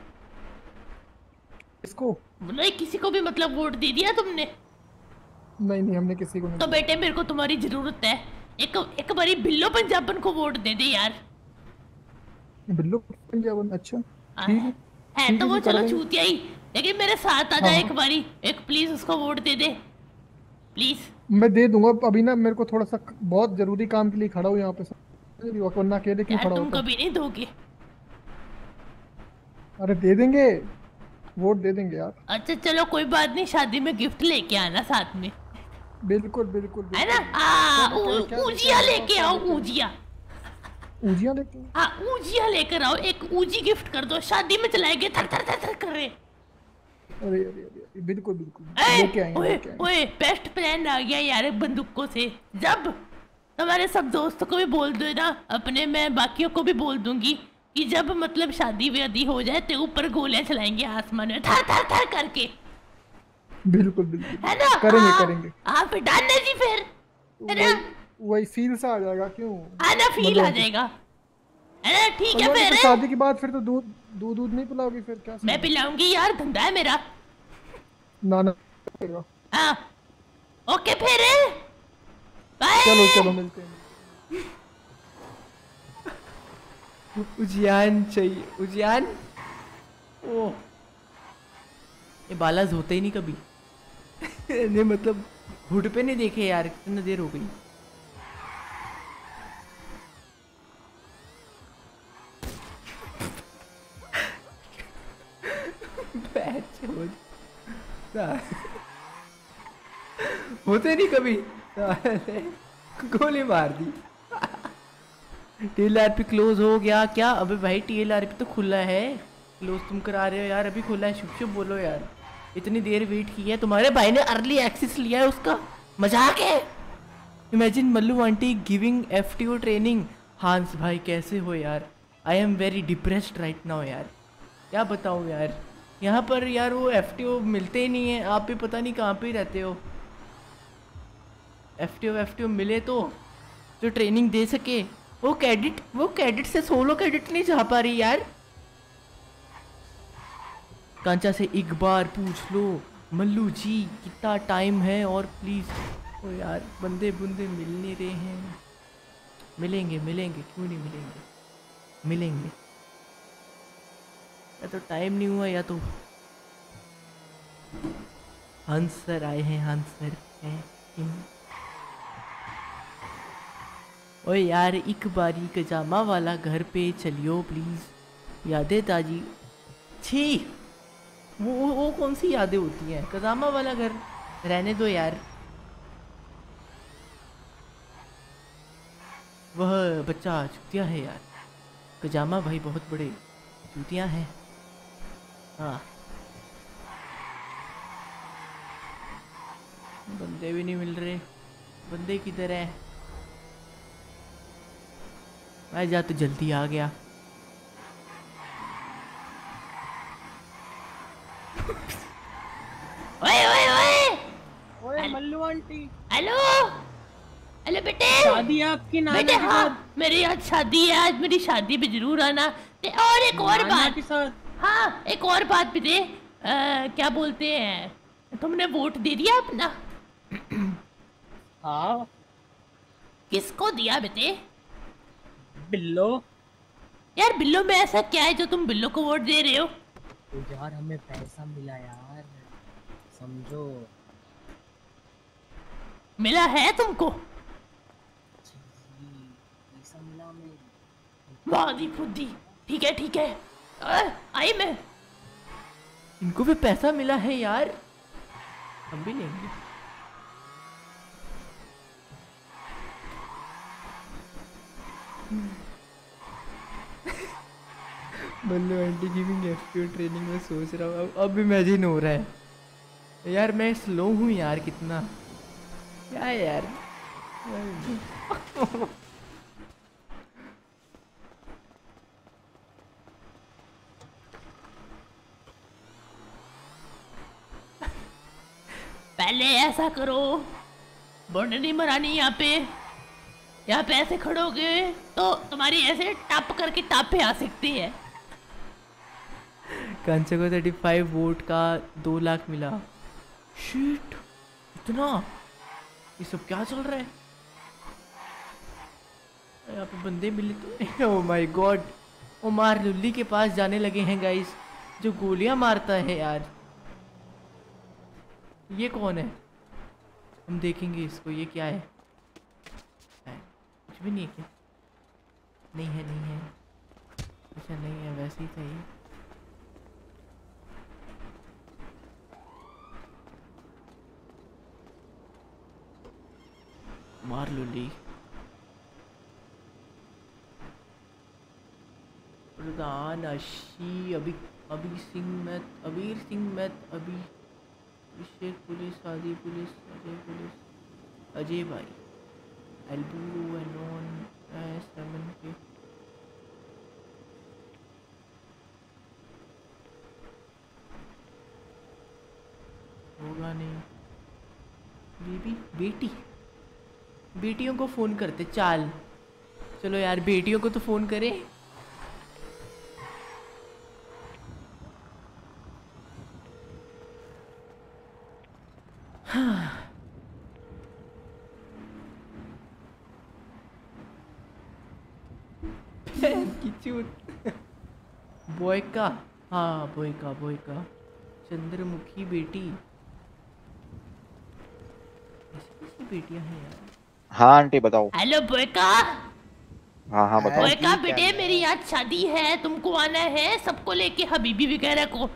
Speaker 14: इसको
Speaker 3: नहीं, किसी को भी मतलब वोट दे दिया तुमने?
Speaker 14: नहीं हमने किसी को नहीं।
Speaker 3: तो बेटे मेरे को तुम्हारी जरूरत है, एक बारी बिल्लो पंजाबन को वोट दे दे यार।
Speaker 14: बिल्लो पंजाबन? अच्छा ठीक
Speaker 3: है तो वो चलो चूतिया ही, लेकिन मेरे साथ आ जाए एक बारी, एक प्लीज उसको वोट दे दे प्लीज।
Speaker 14: मैं दे दूंगा, अभी ना मेरे को थोड़ा सा बहुत जरूरी काम के लिए खड़ा हूँ यहाँ पे, वरना अकेले क्यों खड़ा होता?
Speaker 3: तुम कभी नहीं दोगे?
Speaker 14: अरे दे देंगे, वोट दे देंगे यार।
Speaker 3: अच्छा चलो कोई बात नहीं, शादी में गिफ्ट लेके आना साथ में।
Speaker 14: बिल्कुल बिल्कुल
Speaker 3: है ना? ऊजिया लेके आओ, ऊजिया
Speaker 14: लेके।
Speaker 3: हाँ ऊजिया लेकर आओ, एक ऊजी गिफ्ट कर दो, शादी में चलाएंगे थर थर थर थर कर रहे।
Speaker 14: अरे बिल्कुल लेके आएंगे।
Speaker 3: ओए बेस्ट प्लान आ गया यार बंदूकों से। जब तुम्हारे सब दोस्तों को भी बोल दो ना अपने, मैं बाकियों को भी बोल दूंगी कि जब मतलब शादी व्यादी हो जाए तो ऊपर गोलियां चलाएंगे आसमान में थर थर थर करके,
Speaker 14: बिल्कुल बिल्कुल
Speaker 3: है ना?
Speaker 14: करेंगे
Speaker 3: हाँ,
Speaker 14: करेंगे।
Speaker 3: हाँ फिर डालने जी फिर, है ना?
Speaker 14: वही फील सा आ जाएगा क्यों?
Speaker 3: हाँ ना, फील आ जाएगा, है ना? ठीक है फिर।
Speaker 14: शादी के बाद फिर तो दूध दूध दूध नहीं पिलाओगी फिर क्या?
Speaker 3: मैं पिलाऊंगी यार, धंधा है मेरा।
Speaker 14: ना ना
Speaker 3: हाँ ओके फिर बाय।
Speaker 14: चलो चलो मिलते हैं।
Speaker 3: उजियान चाहिए, उजियान। ओ ये बालाज होते ही नहीं कभी। नहीं मतलब हुड पे नहीं देखे यार, कितनी देर हो गई। होते नहीं कभी। गोली मार दी। TLRP क्लोज हो गया क्या? अबे भाई TLRP तो खुला है, क्लोज तुम करा रहे हो यार, अभी खुला है। शुभ शुभ बोलो यार, इतनी देर वेट की है। तुम्हारे भाई ने अर्ली एक्सेस लिया है उसका, मजाक है। Imagine Mallu aunty giving FTO training. Hans भाई कैसे हो यार? I am very depressed right now यार, क्या बताऊँ यार। यहाँ पर यार वो FTO मिलते ही नहीं है, आप भी पता नहीं कहाँ पे रहते हो। FTO मिले तो जो ट्रेनिंग दे सके। वो कैडेट से सोलो कैडेट नहीं जा पा रही यार। कांचा से एक बार पूछ लो मल्लू जी कितना टाइम है और प्लीज। ओ यार बंदे बुंदे मिल नहीं रहे हैं। मिलेंगे क्यों नहीं मिलेंगे। या तो टाइम नहीं हुआ या तो हंस सर आए हैं। हंस सर हैं। ओए यार एक बारी कजामा वाला घर पे चलियो प्लीज। यादें ताजी। छी वो कौन सी यादें होती हैं? कजामा वाला घर रहने दो यार। वह बच्चा चूतिया है यार। कजामा भाई बहुत बड़े चूतियां हैं। हाँ बंदे भी नहीं मिल रहे। बंदे किधर है? मैं जा तो जल्दी आ गया। ओए ओए ओए
Speaker 15: ओए मल्लू आंटी।
Speaker 3: हेलो हेलो बेटे।
Speaker 15: शादी है आपकी नाना
Speaker 3: बेटे?
Speaker 15: के
Speaker 3: हाँ
Speaker 15: साथ?
Speaker 3: मेरी आज शादी है, आज मेरी शादी पे जरूर आना। और एक और
Speaker 15: नाना
Speaker 3: बात।
Speaker 15: के साथ?
Speaker 3: हाँ एक और बात बेटे, क्या बोलते हैं, तुमने वोट दे दिया अपना?
Speaker 15: हाँ।
Speaker 3: किसको दिया बेटे?
Speaker 15: बिल्लो।
Speaker 3: यार बिल्लो में ऐसा क्या है जो तुम बिल्लो को वोट दे रहे हो?
Speaker 15: तो यार हमें पैसा मिला यार, समझो।
Speaker 3: मिला है तुमको?
Speaker 15: पैसा मिला हमें।
Speaker 3: वादी खुदी। ठीक है आई मैं। इनको भी पैसा मिला है यार, हम भी लेंगे। Mallu aunty giving FTO training में सोच रहा हूँ। अब इमेजिन हो रहा है यार, मैं स्लो हूँ यार कितना। क्या है यार? पहले ऐसा करो, बोर्ड नहीं मरानी यहाँ पे ऐसे खड़ोगे तो तुम्हारी ऐसे टप करके टाप पे आ सकती है। कांचा को 35 वोट का 2 लाख मिला। शिट इतना, ये सब क्या चल रहा है? यहाँ पे बंदे मिले तो। ओह माय गॉड, उमार लुल्ली के पास जाने लगे हैं गाइस, जो गोलियां मारता है यार। ये कौन है? हम देखेंगे इसको। ये क्या है? कुछ भी नहीं है क्या? नहीं है। अच्छा नहीं है, वैसे ही था ये। मार लुल्ली। प्रधान अशी अभी Singh math, Abir Singh math, Abhishek police, Adi police, Ajay police, Ajay भाई, एल्बू एनोन 7 के होगा नहीं। बीबी बेटी, बेटियों को फोन करते। चाल चलो यार बेटियों को तो फोन करें। हाँ। की चूत। बॉय का, हाँ बॉय का चंद्रमुखी बेटी। ऐसी बेटियां हैं यार।
Speaker 16: हाँ आंटी बताओ।
Speaker 3: हेलो बॉय का।
Speaker 16: हाँ बताओ।
Speaker 3: बॉय का बेटे मेरी आज शादी है, तुमको आना है सबको लेके, हबीबी वगैरह को।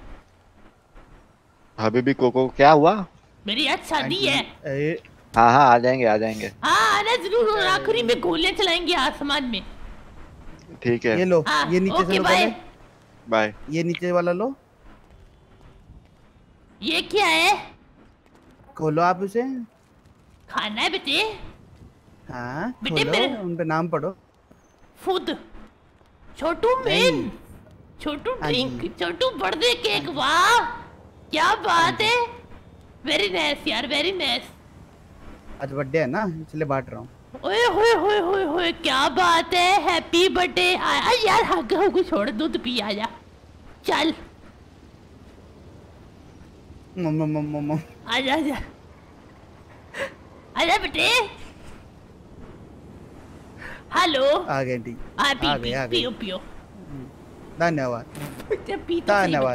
Speaker 16: हबीबी को क्या हुआ?
Speaker 3: मेरी आज शादी है।
Speaker 16: हाँ आ जाएंगे।
Speaker 3: हाँ आना जरूर, आखिरी में गोलियां चलाएंगे आसमान में।
Speaker 16: ठीक है।
Speaker 17: ये लो, ये नीचे से लो पहले।
Speaker 16: बाय।
Speaker 17: ये नीचे वाला लो।
Speaker 3: ये क्या है?
Speaker 17: खोलो आप उसे।
Speaker 3: खाना है बेटे?
Speaker 17: हाँ
Speaker 3: बेटे
Speaker 17: खोलो,
Speaker 3: मेरे
Speaker 17: उन पे नाम पढ़ो।
Speaker 3: Food, Chhotu main, Chhotu drink, Chhotu birthday cake. वाह क्या बात है, वेरी नाइस यार, वेरी नाइस।
Speaker 17: आज बर्थडे है ना इसलिए बांट रहा हूँ।
Speaker 3: ओए होए होए होए होए क्या बात है, हैप्पी बर्थडे। यार हग हग छोड़, दूध पी आजा चल। आजा आजा आजा बेटे। हेलो
Speaker 17: आ गए टी।
Speaker 3: आ गए पियो पियो।
Speaker 17: धन्यवाद।
Speaker 3: धन्यवाद।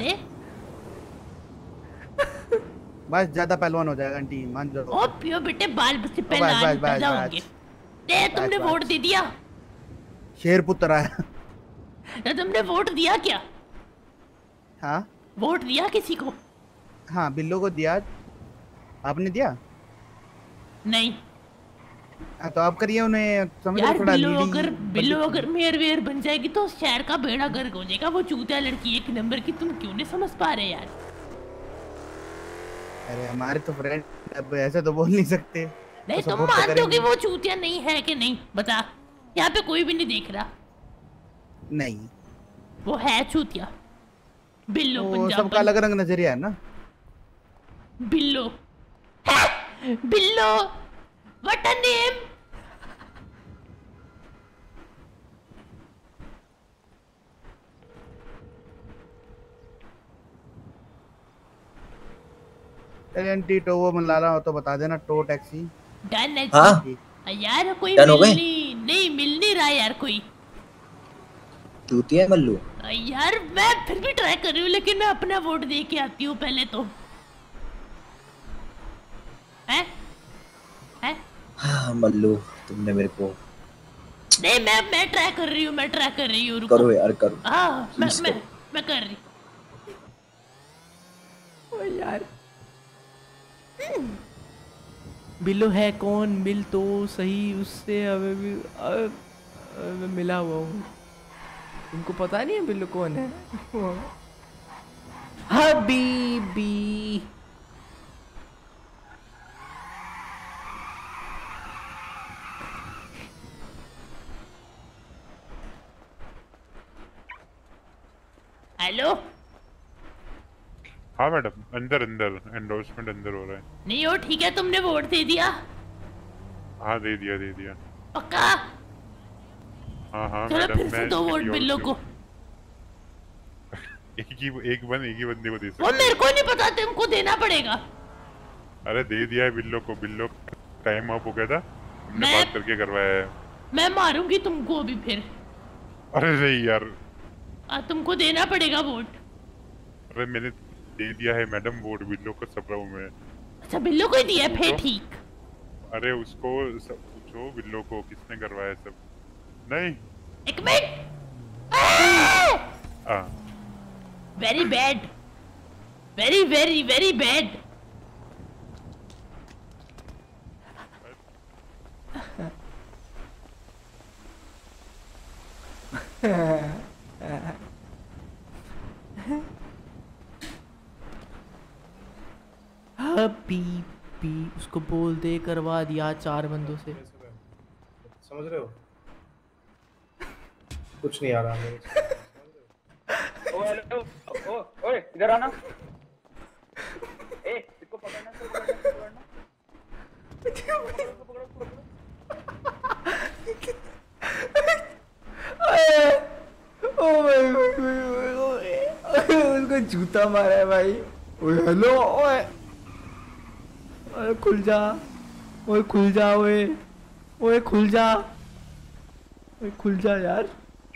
Speaker 17: बस ज्यादा पहलवान हो जाएगा आंटी, मान जाओ।
Speaker 3: ओ पियो बेटे, बाल बस पहलवान पैदा होंगे। दे तुमने वोट दे दिया?
Speaker 17: शेर पुत्र आया।
Speaker 3: तो तुमने वोट दिया क्या?
Speaker 17: हाँ
Speaker 3: वोट दिया किसी को?
Speaker 17: हाँ बिल्लो को दिया। आपने दिया?
Speaker 3: नहीं।
Speaker 17: तो आप करिए उन्हें, समझ
Speaker 3: यार बिल्लो अगर मेयर वेयर बन जाएगी तो शहर का बेड़ा गर्क हो जाएगा। वो चूतिया लड़की एक नंबर की, तुम क्यों नहीं समझ पा रहे यार?
Speaker 17: अरे हमारे तो फ्रेंड, अब ऐसे तो बोल नहीं सकते।
Speaker 3: नहीं तुम मानते हो कि वो चूतिया नहीं है कि नहीं? बता, यहाँ पे कोई भी नहीं देख रहा।
Speaker 17: नहीं
Speaker 3: वो है चूतिया। बिल्लो पंजाब
Speaker 17: सबका अलग अलग नजरिया है ना।
Speaker 3: Billo Billo what a name.
Speaker 17: LNT टो वो मलाला हो तो बता देना, टो टैक्सी।
Speaker 3: डन है।
Speaker 5: हाँ?
Speaker 3: यार कोई
Speaker 5: डन हो गए?
Speaker 3: मिल नहीं रहा यार कोई।
Speaker 5: चूतिया मल्लू।
Speaker 3: यार मैं फिर भी ट्राई कर रही हूँ, लेकिन मैं अपना वोट दे के आती हूँ पहले तो। हैं?
Speaker 5: हाँ मल्लू तुमने मेरे को।
Speaker 3: नहीं मैं ट्राई कर रही हूँ,
Speaker 5: करो यार करो।
Speaker 3: हाँ मैं कर रही। ओ यार बिल्लो है कौन? मिल तो सही उससे, हमें भी मिला हुआ हूँ। तुमको पता नहीं है बिल्लो कौन है? हबीबी। हेलो।
Speaker 18: हाँ मैडम, अंदर एंडोर्समेंट अंदर हो रहा है।
Speaker 3: नहीं हो ठीक है, तुमने वोट दे दिया?
Speaker 18: हाँ दे दिया।
Speaker 3: पक्का?
Speaker 18: हाँ
Speaker 3: चलो
Speaker 18: मैडम,
Speaker 3: फिर से दो वोट बिल्लो को।
Speaker 18: एक ही बंदे को दे सकते।
Speaker 3: वो मेरे को नहीं पता, तुमको देना पड़ेगा।
Speaker 18: अरे दे दिया है बिल्लो को। बिल्लो टाइम अप हो गया था, हमने बात करके करवाया है।
Speaker 3: मैं मारूंगी तुमको अभी फिर।
Speaker 18: अरे नहीं यार,
Speaker 3: तुमको देना पड़ेगा वोट।
Speaker 18: अरे मैंने दे दिया है मैडम वोट बिल्लो को, सब रहा हूँ मैं।
Speaker 3: अच्छा बिल्लो को ही दिया फिर ठीक।
Speaker 18: अरे उसको सब पूछो, बिल्लो को किसने करवाया सब। नहीं
Speaker 3: एक minute. Very bad, very very very bad. हबीबी उसको बोल दे, करवा दिया 4 बंदों से।
Speaker 6: समझ रहे हो? कुछ नहीं आ रहा मेरे।
Speaker 19: ओए इधर आना। इसको पकड़ना।
Speaker 3: जूता मारा है भाई। ओए हेलो, ओए ओए खुल जा, ओए खुल जा, ओए ओए खुल जा, ओए खुल जा यार।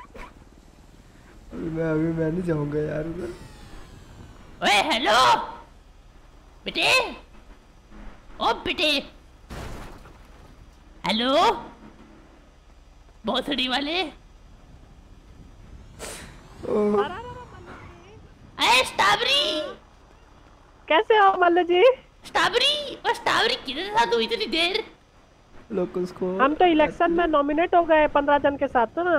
Speaker 3: अभी मैं नहीं जाऊंगा यार उधर।
Speaker 19: ओए हेलो बेटे, ओ बेटे, हेलो भोसड़ी वाले। अरे स्ट्रॉबेरी,
Speaker 20: कैसे हो मल्लू जी?
Speaker 19: स्ट्रॉबेरी, और स्ट्रॉबेरी किधर था तू इतनी देर?
Speaker 3: लोग उसको
Speaker 20: हम तो इलेक्शन में नॉमिनेट हो गए 15 जन के साथ ना।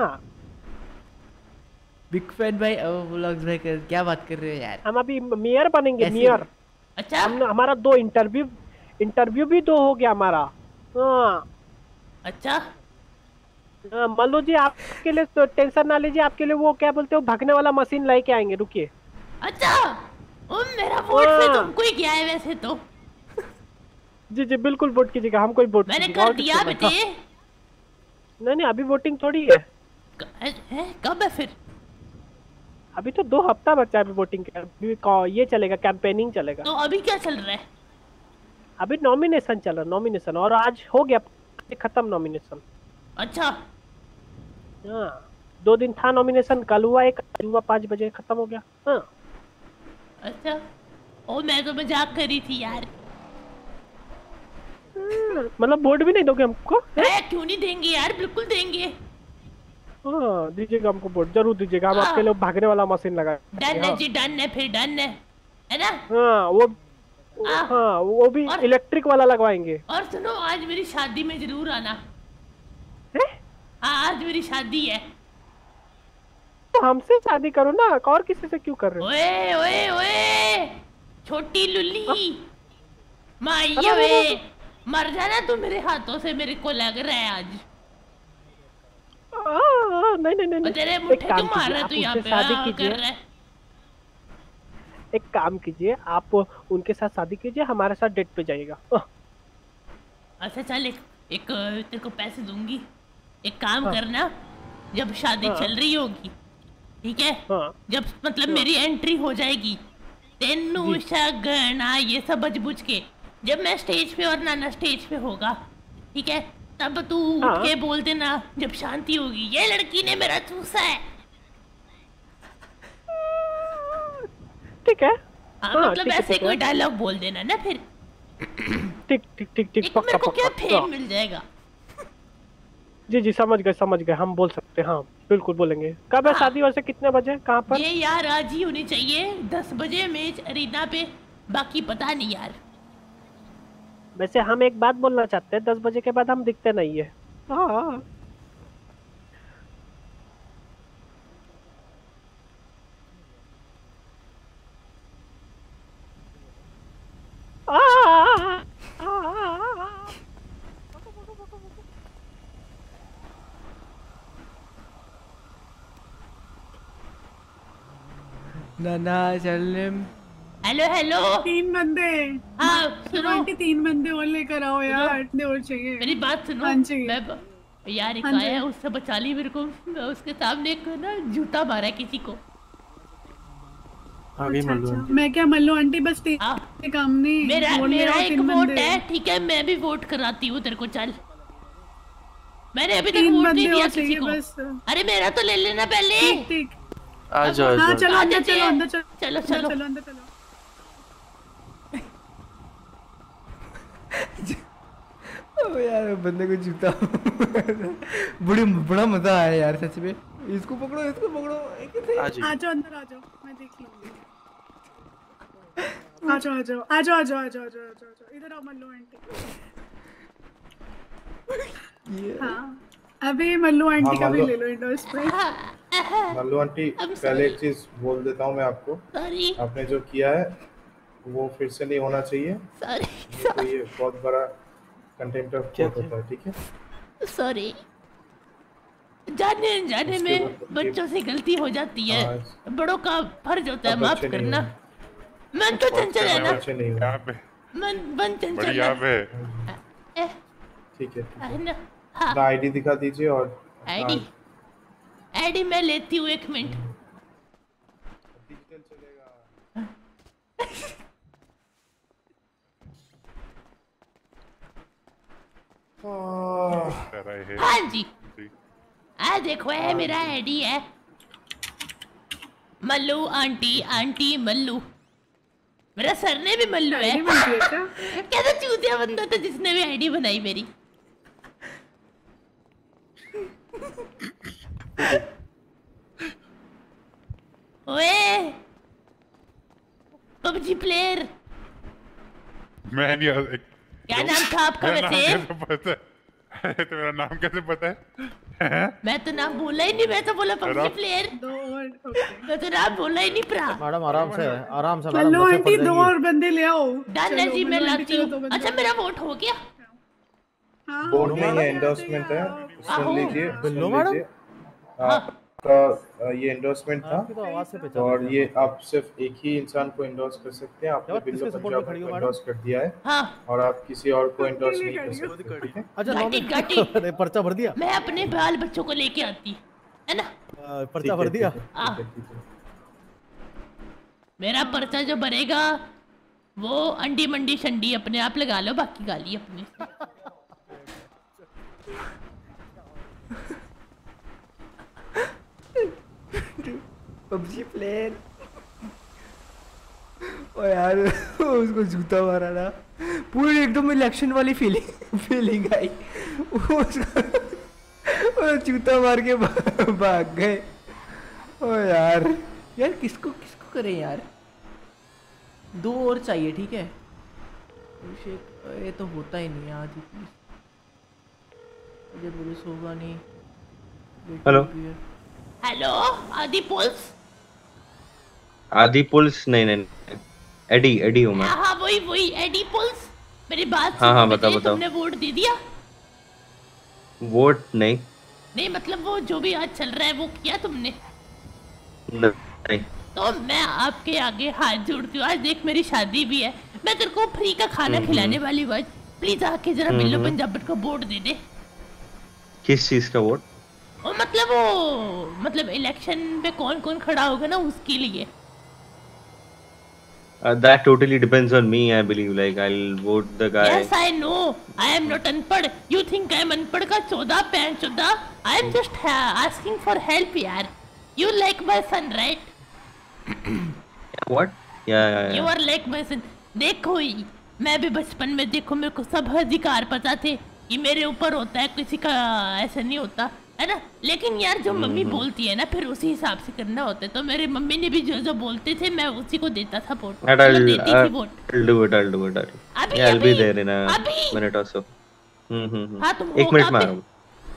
Speaker 3: बिग फैन भाई, व्लॉग्स भाई क्या बात कर रहे हो यार?
Speaker 20: हम अभी मेयर बनेंगे, मेयर।
Speaker 19: अच्छा,
Speaker 20: हमारा 2 इंटरव्यू भी 2 हो गया हमारा। हाँ
Speaker 19: अच्छा
Speaker 20: मल्लू जी, आपके लिए तो टेंशन ना लीजिए, आपके लिए वो क्या बोलते हो भागने वाला मशीन लेके आएंगे, रुकिए।
Speaker 19: अच्छा, ओ मेरा वोट से तुमको ही गया है वैसे तो।
Speaker 20: जी जी बिल्कुल वोट कीजिएगा, हमको ही वोट
Speaker 19: मैंने कर दिया बेटे।
Speaker 20: नहीं अभी वोटिंग थोड़ी है।
Speaker 19: कब है फिर?
Speaker 20: अभी तो 2 हफ्ता बचा है अभी वोटिंग के। अभी ये चलेगा, कैंपेनिंग चलेगा।
Speaker 19: तो अभी क्या चल रहा है?
Speaker 20: अभी नॉमिनेशन चल रहा है, नॉमिनेशन, और आज हो गया खत्म नॉमिनेशन।
Speaker 19: अच्छा
Speaker 20: हाँ 2 दिन था नॉमिनेशन, कल हुआ, एक हुआ 5 बजे खत्म हो गया। हाँ
Speaker 19: अच्छा, ओ मैं तो मजाक कर रही थी यार।
Speaker 20: मतलब वोट भी नहीं दोगे हमको?
Speaker 19: क्यों नहीं देंगे यार, बिल्कुल देंगे।
Speaker 20: हाँ दीजिएगा हमको वोट, जरूर दीजिएगा। हम आपके लिए भागने वाला मशीन लगा।
Speaker 19: डन है जी, डन है, फिर डन है ना?
Speaker 20: हाँ वो भी इलेक्ट्रिक वाला लगवाएंगे।
Speaker 19: और सुनो, आज मेरी शादी में जरूर आना। हाँ आज मेरी शादी है।
Speaker 20: तो हमसे शादी करो ना, और किसी से क्यों कर रहे हो?
Speaker 19: ओए ओए ओए छोटी लुल्ली माइया वे, मर जाना तू मेरे हाथों से, मेरे को लग रहा है आज।
Speaker 20: नहीं
Speaker 19: तेरे मुट्ठे क्यों मार रहा है तू यहाँ पे?
Speaker 20: शादी
Speaker 19: कर रहा है।
Speaker 20: एक काम कीजिए, आप उनके साथ शादी कीजिए, हमारे साथ डेट पे जाइएगा।
Speaker 19: अच्छा चल, एक तेरे को पैसे दूंगी, एक काम करना, जब शादी चल रही होगी, ठीक है, जब मतलब मेरी एंट्री हो जाएगी, तेनू शगना ये सब बजबुज के, जब मैं स्टेज पे और नाना स्टेज पे होगा, ठीक है, तब तू उठ के बोल देना जब शांति होगी, ये लड़की ने मेरा चूसा है।
Speaker 20: ठीक है।
Speaker 19: मतलब ऐसे कोई डायलॉग बोल देना ना फिर।
Speaker 20: ठीक ठीक ठीक ठीक,
Speaker 19: मेरे को क्या फेम मिल जाएगा।
Speaker 20: जी जी समझ गए, हम बोल सकते हैं। हाँ बिल्कुल बोलेंगे। कब है शादी, वैसे कितने बजे, कहाँ पर?
Speaker 19: ये यार आज ही होनी चाहिए, 10 बजे मैच अरीना पे, बाकी पता नहीं यार।
Speaker 20: वैसे हम एक बात बोलना चाहते हैं, 10 बजे के बाद हम दिखते नहीं है। हाँ
Speaker 3: नाना चलने।
Speaker 19: हेलो हेलो
Speaker 21: 3 बंदे।
Speaker 19: हाँ सुनो,
Speaker 21: 3 बंदे और लेकर आओ यार, इतने और चाहिए।
Speaker 19: मेरी बात सुनो।
Speaker 21: हाँ जी।
Speaker 19: मैं यार एक आया है, उससे बचा ली मेरे को, मैं उसके सामने एक ना जूता मारा किसी को।
Speaker 21: मैं क्या मल्लू आंटी, बस काम नहीं।
Speaker 19: मेरा एक वोट है, ठीक है, मैं भी वोट कराती हूँ तेरे को। चल, मैंने अभी तक वोट नहीं दिया किसी को। अरे मेरा तो ले लेना पहले।
Speaker 21: ठीक
Speaker 13: आ जाओ।
Speaker 21: हाँ चलो अंदर, चलो अंदर,
Speaker 19: चलो चलो
Speaker 21: अंदर चलो।
Speaker 3: यार बंदे को जूता बड़ा मजा आया यार सच में। इसको पकड़ो, इसको पकड़ो।
Speaker 21: आ जाओ अंदर, आ जाओ, मैं देख लूंगी। आ जाओ इधर आओ मल्लू आंटी। हाँ अभी मल्लू आंटी का भी ले लो इंडोर स्प्रे।
Speaker 6: मल्लू आंटी पहले एक चीज बोल देता हूँ मैं आपको, आपने जो किया है वो फिर से नहीं होना चाहिए। तो ये बहुत बड़ा कंटेम्प्ट ऑफ कोर्ट होता है, ठीक है?
Speaker 19: सॉरी, जाने में बच्चों से गलती हो जाती है, बड़ों का फर्ज होता है माफ करना। मन तो चंचल है ना, मन चंचल है।
Speaker 6: ठीक है, अपना आईडी दिखा दीजिए। और
Speaker 19: आईडी मैं लेती हूँ, 1 मिनट। हाँ जी, देखो है मेरा आईडी है मल्लू आंटी, आंटी मल्लू। मेरा सरने भी मल्लू है। कैसा चूतिया बंदा था जिसने भी आईडी बनाई मेरी। ओए पबजी प्लेयर,
Speaker 18: मैं नहीं
Speaker 19: क्या नाम था आपका वैसे?
Speaker 18: तो मेरा नाम कैसे पता है?
Speaker 19: मैं तो नाम बोला ही नहीं, मैं तो बोला पबजी प्लेयर। मैं तो नाम बोला ही नहीं प्रा।
Speaker 2: मैडम आराम से
Speaker 21: मल्लू आंटी 2 और बंदे ले आओ।
Speaker 19: डन है जी, मैं लाती हूँ। अच्छा मेरा वोट हो गया?
Speaker 6: वोट नहीं है, एंडोर्समेंट है, सुन लीजिए। आपका ये एंडोर्समेंट था और ये आप सिर्फ एक ही इंसान को एंडोर्स कर सकते हैं। आपने बिल्लो पंजाब को एंडोर्स कर दिया है और आप किसी और को एंडोर्स नहीं कर सकते, ठीक है?
Speaker 2: अच्छा पर्चा भर दिया।
Speaker 19: मैं अपने बाल बच्चों को लेके आती है ना।
Speaker 2: पर्चा भर दिया।
Speaker 19: मेरा पर्चा जो भरेगा वो अंडी मंडी शंडी अपने आप लगा लो, बाकी गाली अपनी।
Speaker 3: PUBG player. ओ यार उसको जूता मारा ना, पूरी एकदम इलेक्शन वाली फीलिंग आई। उसको जूता मार के भाग गए। ओ यार किसको करें यार? 2 और चाहिए, ठीक है? ये तो होता ही नहीं आज। मुझे पुलिस होगा नहीं।
Speaker 22: Hello
Speaker 19: hello Adi pulse.
Speaker 22: Adi pulse नहीं एडी हूँ मैं।
Speaker 19: हाँ वही एडी पुल्स। मेरी बात
Speaker 22: हाँ बताओ।
Speaker 19: तुमने वोट दे दिया?
Speaker 22: वोट नहीं
Speaker 19: मतलब वो जो भी आज चल रहा है वो किया तुमने?
Speaker 22: नहीं।
Speaker 19: तो मैं आपके आगे हाथ जोड़ती हूँ। आज देख मेरी शादी भी है, मैं तेरे को फ्री का खाना खिलाने वाली हूँ। प्लीज आके जरा बिल्लो पंजाबट को वोट दे दे।
Speaker 22: किस चीज का वोट?
Speaker 19: मतलब इलेक्शन पे कौन खड़ा होगा ना, उसके लिए।
Speaker 22: That totally depends on me, I believe. Like I'll vote the guy.
Speaker 19: Yes, I know. I am not अनपढ़. You think I am अनपढ़ का 14 pan 14? I am just asking for help, यार. You like my son, right?
Speaker 22: What? Yeah.
Speaker 19: You are like my son. देखो मैं भी बचपन में देखो मेरे को सब अधिकार पता थे। ये मेरे ऊपर होता है, किसी का ऐसा नहीं होता है ना। लेकिन यार जो मम्मी बोलती है ना फिर उसी हिसाब से करना होता है। तो मेरी मम्मी ने भी जो बोलते थे मैं उसी को देता था vote.
Speaker 22: I'll do it. Yeah, I'll be there in a minute or so.
Speaker 19: हाँ तुम
Speaker 22: 1 मिनट में आ रहा हूँ।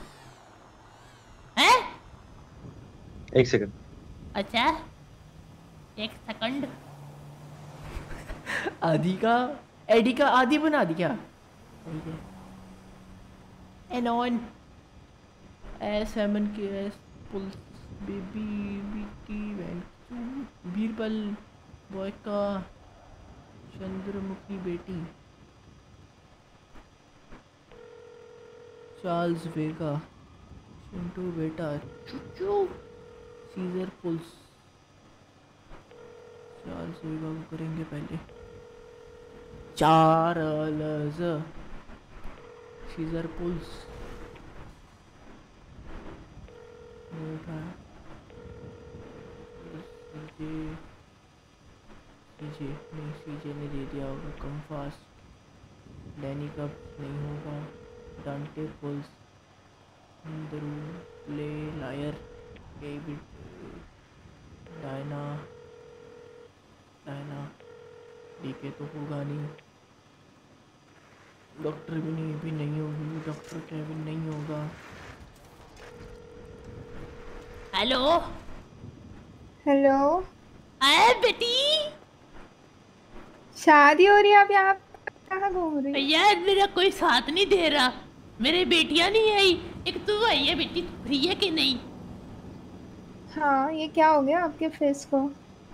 Speaker 19: हैं?
Speaker 22: 1 सेकंड।
Speaker 19: अच्छा 1 सेकंड।
Speaker 3: एडी का आदि बना दिया। Anon S7 KS pulse baby BT Birbal boy का चंद्रमुखी बेटी चार्ल्स वेगा चिंटू बेटा चुचू सीजर पुल्स। चार्ल्स वेगा को करेंगे पहले। चार्ल्स सीजर पुल्स सीजे ने दे दिया होगा। कम फास्ट डैनी कब नहीं होगा। Dante pulse play liar Diana DK तो होगा नहीं। डॉक्टर भी नहीं होगी। डॉक्टर केविन नहीं होगा।
Speaker 19: हेलो
Speaker 21: आए
Speaker 19: बेटी,
Speaker 21: शादी हो रही है, आप यहाँ कहाँ घूम रही?
Speaker 19: यार मेरा कोई साथ नहीं दे रहा। मेरी बेटियां नहीं आई, एक तू आई है। बेटी फ्री है कि नहीं?
Speaker 21: हाँ ये क्या हो गया आपके फेस को?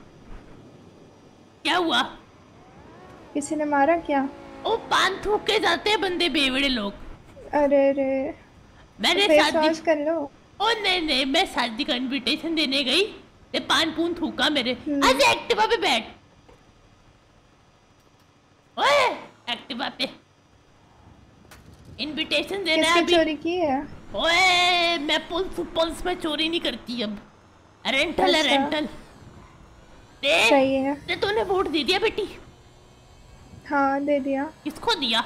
Speaker 19: क्या हुआ?
Speaker 21: किसी ने मारा क्या?
Speaker 19: ओ पान थूक के जाते हैं बंदे बेवड़े लोग।
Speaker 21: अरे
Speaker 19: मैंने
Speaker 21: फेस वॉश कर लो।
Speaker 19: ओ नहीं मैं शादी का इनविटेशन देने गई, ते पान पून थूका मेरे। आज एक्टिवा पे बैठ। ओए एक्टिवा पे इनविटेशन देना है
Speaker 1: किसकी
Speaker 19: अभी।
Speaker 1: चोरी की है?
Speaker 19: ओए मैं पुलिस में चोरी नहीं करती अब, रेंटल है
Speaker 1: अच्छा।
Speaker 19: रेंटल। दे
Speaker 1: सही है।
Speaker 19: दे, तूने वोट दे दिया बेटी?
Speaker 1: हाँ दे दिया।
Speaker 19: किसको दिया?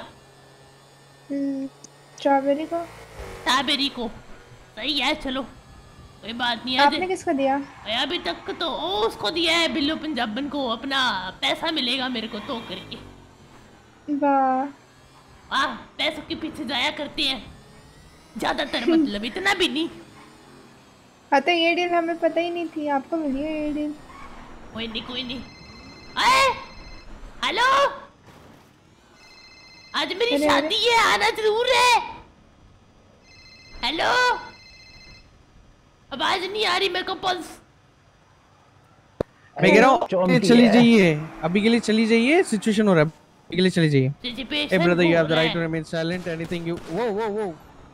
Speaker 1: स्ट्रॉबेरी को।
Speaker 19: स्ट्रॉबेरी को, सही है, चलो कोई बात नहीं है।
Speaker 1: आपने किसको दिया?
Speaker 19: अभी तक तो उसको दिया है, बिल्लू पंजाबन को। अपना पैसा मिलेगा मेरे को तो करके।
Speaker 1: वाह
Speaker 19: वाह, पैसों के पीछे जाया करते हैं ज्यादातर, मतलब इतना भी नहीं।
Speaker 1: हाँ तो ये डील हमें पता ही नहीं थी, आपको मिली है ये डील।
Speaker 19: कोई नहीं कोई नहीं। अरे हेलो, आज मेरी
Speaker 1: अरे,
Speaker 19: शादी है, आना जरूर है। हेलो, आवाज नहीं आ रही मेरे को। पल्स
Speaker 4: मैं कह रहा हूँ चली जाइए, अभी के लिए चली जाइए, सिचुएशन हो रहा है, अभी के लिए चली जाइए। Hey brother, you have the right to remain silent. Anything you वो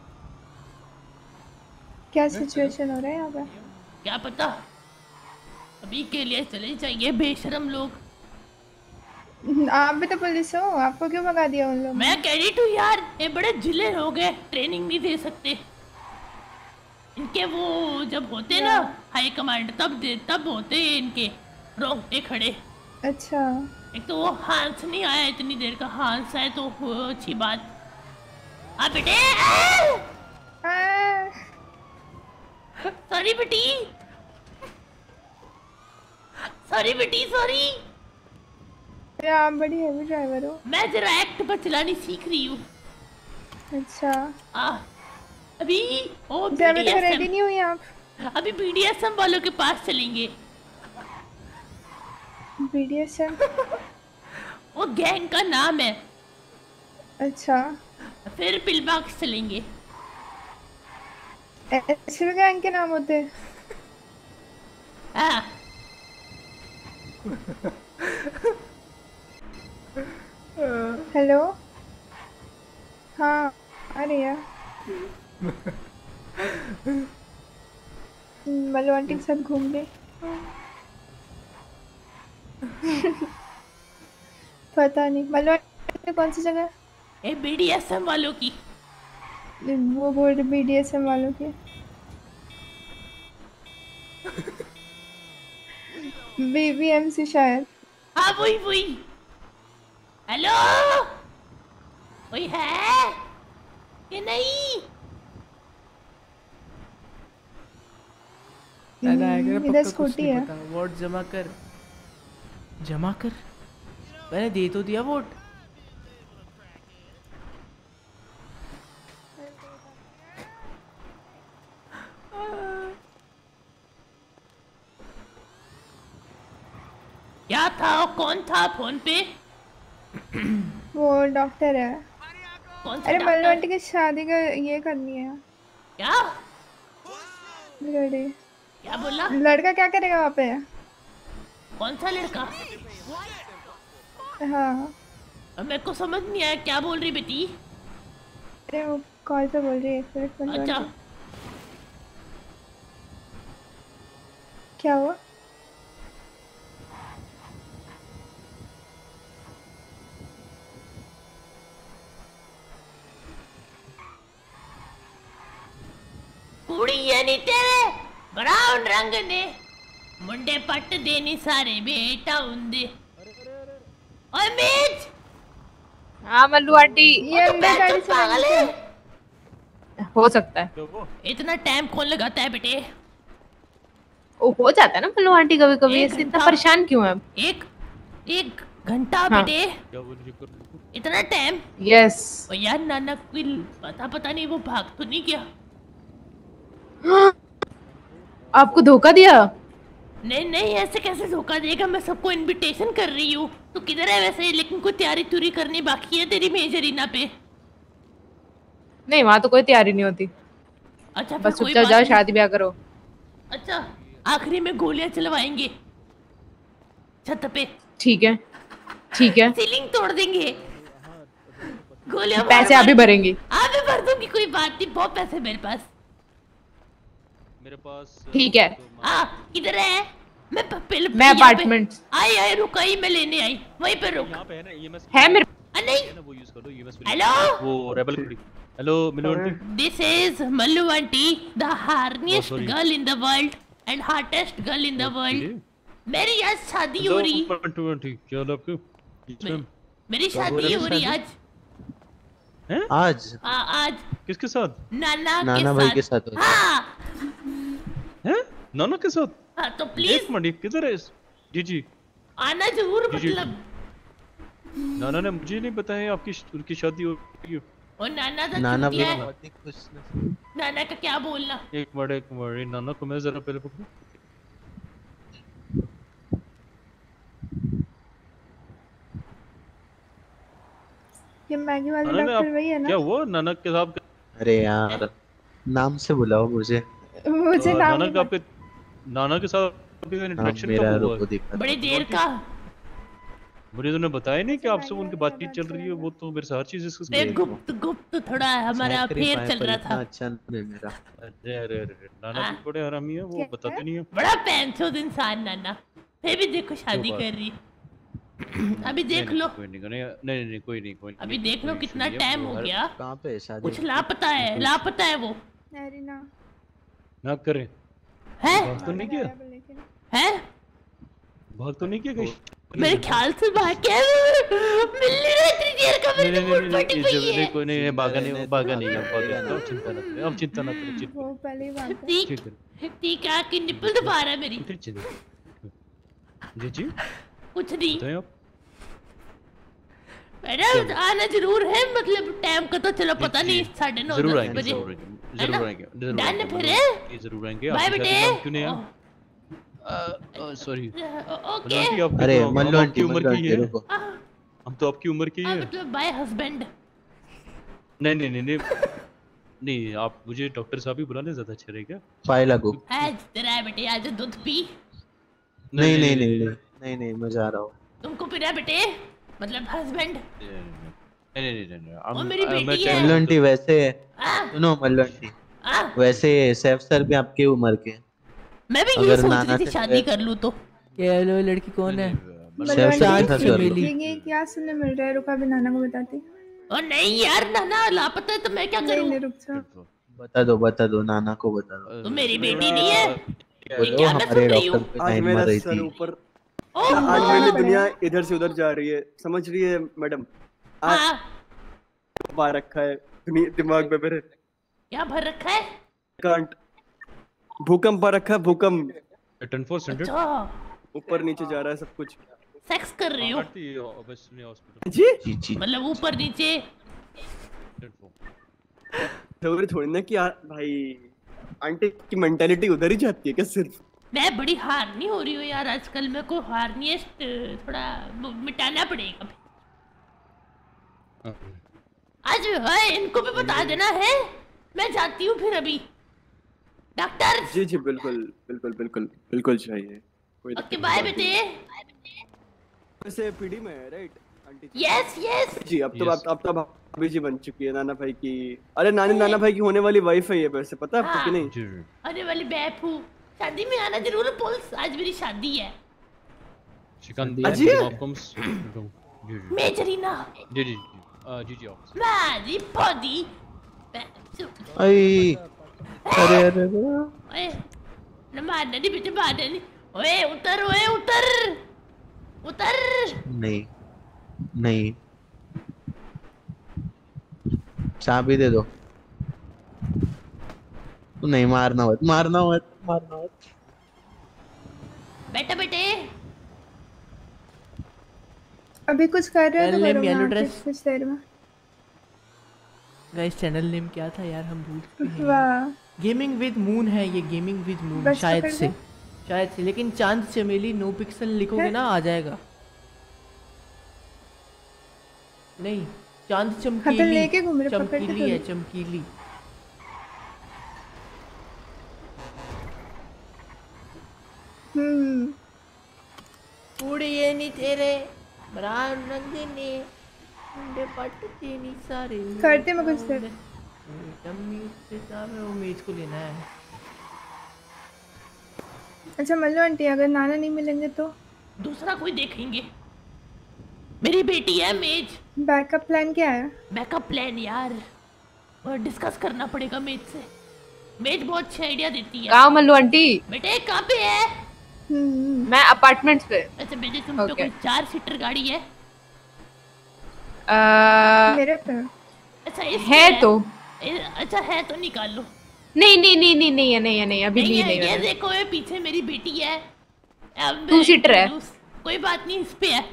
Speaker 1: क्या सिचुएशन हो रहा है यहाँ पे?
Speaker 19: क्या पता, अभी के लिए चले जाइए बेशरम लोग।
Speaker 1: आप भी तो पुलिस हो, आपको क्यों भगा दिया उन लोगों ने?
Speaker 19: मैं कैडेट हूँ यार, ये बड़े जिले लोग हैं, ट्रेनिंग नहीं दे सकते। इनके वो जब होते ना हाई कमांड, तब होते हैं इनके रोंगटे खड़े।
Speaker 1: अच्छा,
Speaker 19: एक तो वो हांस नहीं आया इतनी देर का, हांस है तो अच्छी बात। आप बेटे, सॉरी बेटी, सॉरी बेटी, सॉरी।
Speaker 1: आप बड़ी हेवी ड्राइवर हो।
Speaker 19: मैं जरा एक्ट पर चलानी सीख रही हूँ।
Speaker 1: अच्छा,
Speaker 19: अभी ओ
Speaker 1: अभी तक रेडी नहीं हुई आप?
Speaker 19: अभी BDSM वालों के पास चलेंगे।
Speaker 1: BDSM
Speaker 19: वो गैंग का नाम है।
Speaker 1: अच्छा,
Speaker 19: फिर पिलबॉक्स चलेंगे।
Speaker 1: ऐसे गैंग के नाम होते हैं?
Speaker 19: हाँ।
Speaker 1: हेलो, हाँ अरे यार मल्लू आंटी के साथ घूम गए। पता नहीं मल्लू आंटी कौन सी जगह?
Speaker 19: ये BDSM वालों की।
Speaker 1: वो बोल रहे BDSM वालों की। BBMC शायद।
Speaker 19: हाँ वही वही। हेलो, कोई है कि नहीं?
Speaker 1: इधर स्कूटी है।
Speaker 3: वोट जमा कर, जमा कर। मैंने दे तो दिया वोट।
Speaker 19: क्या था, कौन था फोन पे?
Speaker 1: वो डॉक्टर है।
Speaker 19: कौन सा
Speaker 1: अरे
Speaker 19: डॉक्टर?
Speaker 1: मल्लू आंटी की शादी का ये करनी है।
Speaker 19: क्या?
Speaker 1: लड़े।
Speaker 19: क्या बोला?
Speaker 1: लड़का क्या करेगा वहाँ पे?
Speaker 19: कौन सा लड़का?
Speaker 1: हाँ।
Speaker 19: अब मेरे को समझ नहीं आया, क्या बोल रही बेटी?
Speaker 1: अरे वो कॉल पे बोल रही है, एक मिनट।
Speaker 19: अच्छा।
Speaker 1: क्या हुआ?
Speaker 19: कुड़ी यानी तेरे ब्राउन रंग ने मुंडे पट देनी सारे बेटा उंदे। ओए मीच।
Speaker 8: हाँ मल्लू आंटी,
Speaker 1: ये अंदर गाड़ी से
Speaker 19: पागल है।
Speaker 8: हो सकता है।
Speaker 19: इतना टाइम कौन लगाता है बेटे?
Speaker 8: ओ हो जाता है ना मल्लू आंटी कभी कभी, ऐसे इतना परेशान क्यों है?
Speaker 19: एक घंटा
Speaker 8: हाँ।
Speaker 19: बेटे, इतना टाइम?
Speaker 8: यस।
Speaker 19: ओ यार नाना कोई पता नहीं वो भाग तो नहीं गया?
Speaker 8: आपको धोखा दिया?
Speaker 19: नहीं नहीं, ऐसे कैसे धोखा देगा? मैं सबको इनविटेशन कर रही हूँ। तू किधर है वैसे? लेकिन कोई तैयारी तुरी करनी बाकी है तेरी मेजरीना पे?
Speaker 8: नहीं वहाँ तो कोई तैयारी नहीं होती।
Speaker 19: अच्छा
Speaker 8: बस
Speaker 19: कोई
Speaker 8: चुपचाप
Speaker 19: बात
Speaker 8: जाओ,
Speaker 19: नहीं।
Speaker 8: शादी ब्याह करो।
Speaker 19: अच्छा, आखिरी में गोलियां चलवाएंगे छत पे।
Speaker 8: ठीक है ठीक है।
Speaker 19: सीलिंग तोड़ देंगे। गोलियां
Speaker 8: पैसे आप भी भरेंगी?
Speaker 19: आप भी भर दूंगी, कोई बात नहीं, बहुत पैसे मेरे पास।
Speaker 23: मेरे पास
Speaker 8: ठीक है।
Speaker 19: किधर है? मैं
Speaker 8: अपार्टमेंट।
Speaker 19: आई रुक आई, मैं लेने आई, वहीं पे रुक।
Speaker 23: यहाँ पे है ना EMS
Speaker 8: है मेरे
Speaker 19: नहीं
Speaker 23: वो यूज कर दो यूएस
Speaker 19: हेलो
Speaker 23: वो रेबल खड़ी hello Milo aunty
Speaker 19: this is Mallu aunty the horniest
Speaker 23: sorry.
Speaker 19: Girl in the world and hardest girl in the world मेरी आज शादी हो रही
Speaker 23: आंटी क्या हाल आपको
Speaker 19: मेरी शादी हो रही आज
Speaker 23: हैं
Speaker 2: आज
Speaker 19: आज
Speaker 23: किसके साथ
Speaker 19: नाना
Speaker 2: भाई के साथ
Speaker 19: हाँ
Speaker 23: हैं नाना के साथ
Speaker 19: हाँ तो प्लीज
Speaker 23: एक मिनट किधर है जी जी
Speaker 19: आना जरूर
Speaker 23: जी, जी।
Speaker 19: मतलब
Speaker 23: नाना ने मुझे नहीं बताया आपकी उनकी शादी हो रही है
Speaker 19: और नाना का
Speaker 2: नाना
Speaker 19: चूतिया है।
Speaker 2: बहुत ही खुश
Speaker 19: नाना का क्या बोलना
Speaker 23: एक मिनट नाना को मैं जरा पहले पकड़ूं
Speaker 1: ये मैगी वाले
Speaker 23: नाना ने
Speaker 1: डॉक्टर वही है
Speaker 23: क्या
Speaker 1: ना?
Speaker 23: हुआ नाना के साहब
Speaker 2: अरे यार नाम से बुलाओ मुझे
Speaker 1: मुझे नाम
Speaker 23: नाना का आपके नाना के साथ आपका इंटरेक्शन
Speaker 2: मेरा
Speaker 23: कब हुआ
Speaker 2: रुको दिखा
Speaker 19: बड़ी देर का
Speaker 23: मुझे तो नहीं बताया नहीं कि आपसे उनकी बातचीत चल रही है वो तो मेरे से हर चीज डिस्कस कर रहे हैं
Speaker 19: गुप्त थोड़ा हमारा अफेयर चल रहा था
Speaker 2: अच्छा नहीं मेरा
Speaker 23: अरे अरे अरे नाना भी बड़े हरामी है वो बताते नहीं है
Speaker 19: बड़ा पैंचोद इंसान नाना फिर भी देखो शादी कर रही अभी देख लो
Speaker 23: कोई नहीं नहीं कोई नहीं
Speaker 19: अभी देख लो कितना टाइम हो गया
Speaker 2: कहाँ पे शादी
Speaker 19: कुछ लापता है वो
Speaker 1: अरे ना
Speaker 23: ना करें
Speaker 19: है
Speaker 23: भाग तो नहीं किया
Speaker 19: है
Speaker 23: भाग तो नहीं किया कहीं
Speaker 19: मेरे ख्याल से भाग क्या मिल नहीं रहा इतनी देर का मेरे तो फुट फटी हुई है
Speaker 23: कोई नहीं भागा नहीं चिंता ना करें अब चिंता ना करें
Speaker 1: वो पहले ही बात है।
Speaker 19: ठीक है कि निपल दबा रहा है मेरी
Speaker 23: जी जी
Speaker 19: कुछ नहीं
Speaker 23: बताएं आप
Speaker 19: मैडम आना जरूर है मतलब टाइम का तो चलो पता नहीं 9:30
Speaker 23: जरूर
Speaker 19: 10
Speaker 23: आएंगे
Speaker 19: बजे
Speaker 23: जरूर आएंगे
Speaker 19: डन फिर
Speaker 23: जरूर आएंगे
Speaker 19: बाय बेटे
Speaker 23: क्यों नहीं सॉरी
Speaker 19: ओके
Speaker 2: अरे मल्लू आंटी
Speaker 23: उम्र की है
Speaker 2: रुको
Speaker 23: हम तो आपकी उम्र की है
Speaker 19: मतलब बाय हस्बैंड
Speaker 23: नहीं आप मुझे डॉक्टर साहब ही बुला लें ज्यादा अच्छा रहेगा
Speaker 2: पाए लागू
Speaker 19: आज तेरा है बेटे आज दूध पी
Speaker 2: नहीं मैं जा रहा हूँ
Speaker 19: तुमको पीना है बेटे मतलब हस्बैंड
Speaker 23: नहीं
Speaker 19: वो मेरी बेटी है
Speaker 2: मल्लू आंटी वैसे सुनो मल्लू आंटी वैसे सैफ सर भी आपकी उम्र के
Speaker 19: मैं भी ये सोच रही थी शादी कर लूं तो
Speaker 3: हेलो लड़की कौन है
Speaker 1: ये क्या सुनने मिल रहा है रुका भी नाना को बताते
Speaker 19: ओ नहीं यार नाना लापता है तो मैं क्या करूं
Speaker 1: रुक जा
Speaker 2: बता दो नाना को बता दो
Speaker 19: तो मेरी बेटी नहीं है
Speaker 2: बोलो हमारे डॉक्टर पे
Speaker 7: आज
Speaker 2: टाइम
Speaker 7: मेरा
Speaker 2: मर रही
Speaker 7: सर
Speaker 2: थी
Speaker 7: ऊपर आज मेरी दुनिया इधर से उधर जा रही है समझ रही है मैडम आज पा रखा है दिमाग में मेरे
Speaker 19: क्या भर रखा है
Speaker 7: कांट भूकंप आ रखा है भूकंप
Speaker 19: अच्छा
Speaker 7: ऊपर नीचे जा रहा है सब कुछ
Speaker 19: सेक्स कर रही हो
Speaker 7: जी
Speaker 19: मतलब ऊपर नीचे
Speaker 7: जरूरी थोड़ी ना कि भाई आंटी की मेंटालिटी उधर ही जाती है क्या सिर्फ
Speaker 19: मैं बड़ी हारनी हो रही हूँ यार आजकल मेरे को हारनीस्ट थोड़ा मिटाना पड़ेगा आज है इनको भी बता देना है मैं जाती हूँ फिर अभी डॉक्टर
Speaker 7: जी बिल्कुल चाहिए
Speaker 19: ओके बाय बेटे
Speaker 7: वैसे पीडी में है राइट आंटी
Speaker 19: यस
Speaker 7: जी अब तो भाभी जी बन चुकी है नाना भाई की अरे नाना भाई की होने वाली वाइफ है ये वैसे पता है आपको कि नहीं
Speaker 19: आने वाली बैफू शादी में आना जरूर पुलिस आज मेरी शादी है मेजरीना
Speaker 23: जी
Speaker 19: मारी पौधी
Speaker 2: अरे
Speaker 19: न मारना नहीं बेटे मारना नहीं ओए उतर
Speaker 2: नहीं चाबी दे दो नहीं मारना मत
Speaker 19: बेटा बेटे
Speaker 1: अभी कुछ कर रहे हो तो करो
Speaker 3: येलो
Speaker 1: ना
Speaker 3: ड्रेस
Speaker 1: कुछ देर में
Speaker 3: गाइस चैनल नेम क्या था यार हम भूल चुके हैं
Speaker 1: वाह
Speaker 3: गेमिंग विद मून है ये गेमिंग विद मून
Speaker 1: बस
Speaker 3: शायद
Speaker 1: पकड़
Speaker 3: से
Speaker 1: दे।
Speaker 3: लेकिन चांद चमेली नो पिक्सल लिखोगे ना आ जाएगा नहीं चांद चमकीली
Speaker 1: लेके घूम रहे, पकड़ के
Speaker 3: चमकीली है चमकीली उड़िए नी तेरे बरान रंगने मुंडे पटते नी सारे
Speaker 1: करते मैं कुछ देर
Speaker 3: वो मेज को लेना है
Speaker 1: अच्छा मल्लू आंटी अगर नाना नहीं मिलेंगे तो
Speaker 19: दूसरा कोई देखेंगे मेरी बेटी है मेज।
Speaker 1: बैकअप प्लान क्या है?
Speaker 19: बैकअप प्लान यार और डिस्कस करना पड़ेगा मेज से। मेज बहुत अच्छे आइडिया देती है।
Speaker 8: कहाँ मल्लू आंटी?
Speaker 19: बेटे कहाँ पे है?
Speaker 8: मैं अपार्टमेंट्स पे।
Speaker 19: अच्छा बेटे तुम तो कोई 4 सीटर गाड़ी है?
Speaker 1: मेरे पे।
Speaker 19: अच्छा
Speaker 8: है तो।
Speaker 19: अच्छा है तो निकाल लो।
Speaker 8: नहीं अभी
Speaker 19: नहीं
Speaker 8: नहीं
Speaker 19: है। ये
Speaker 8: है।
Speaker 19: देखो ये पीछे मेरी बेटी है।
Speaker 8: 2 सीटर है।
Speaker 19: कोई बात नहीं इस पे है।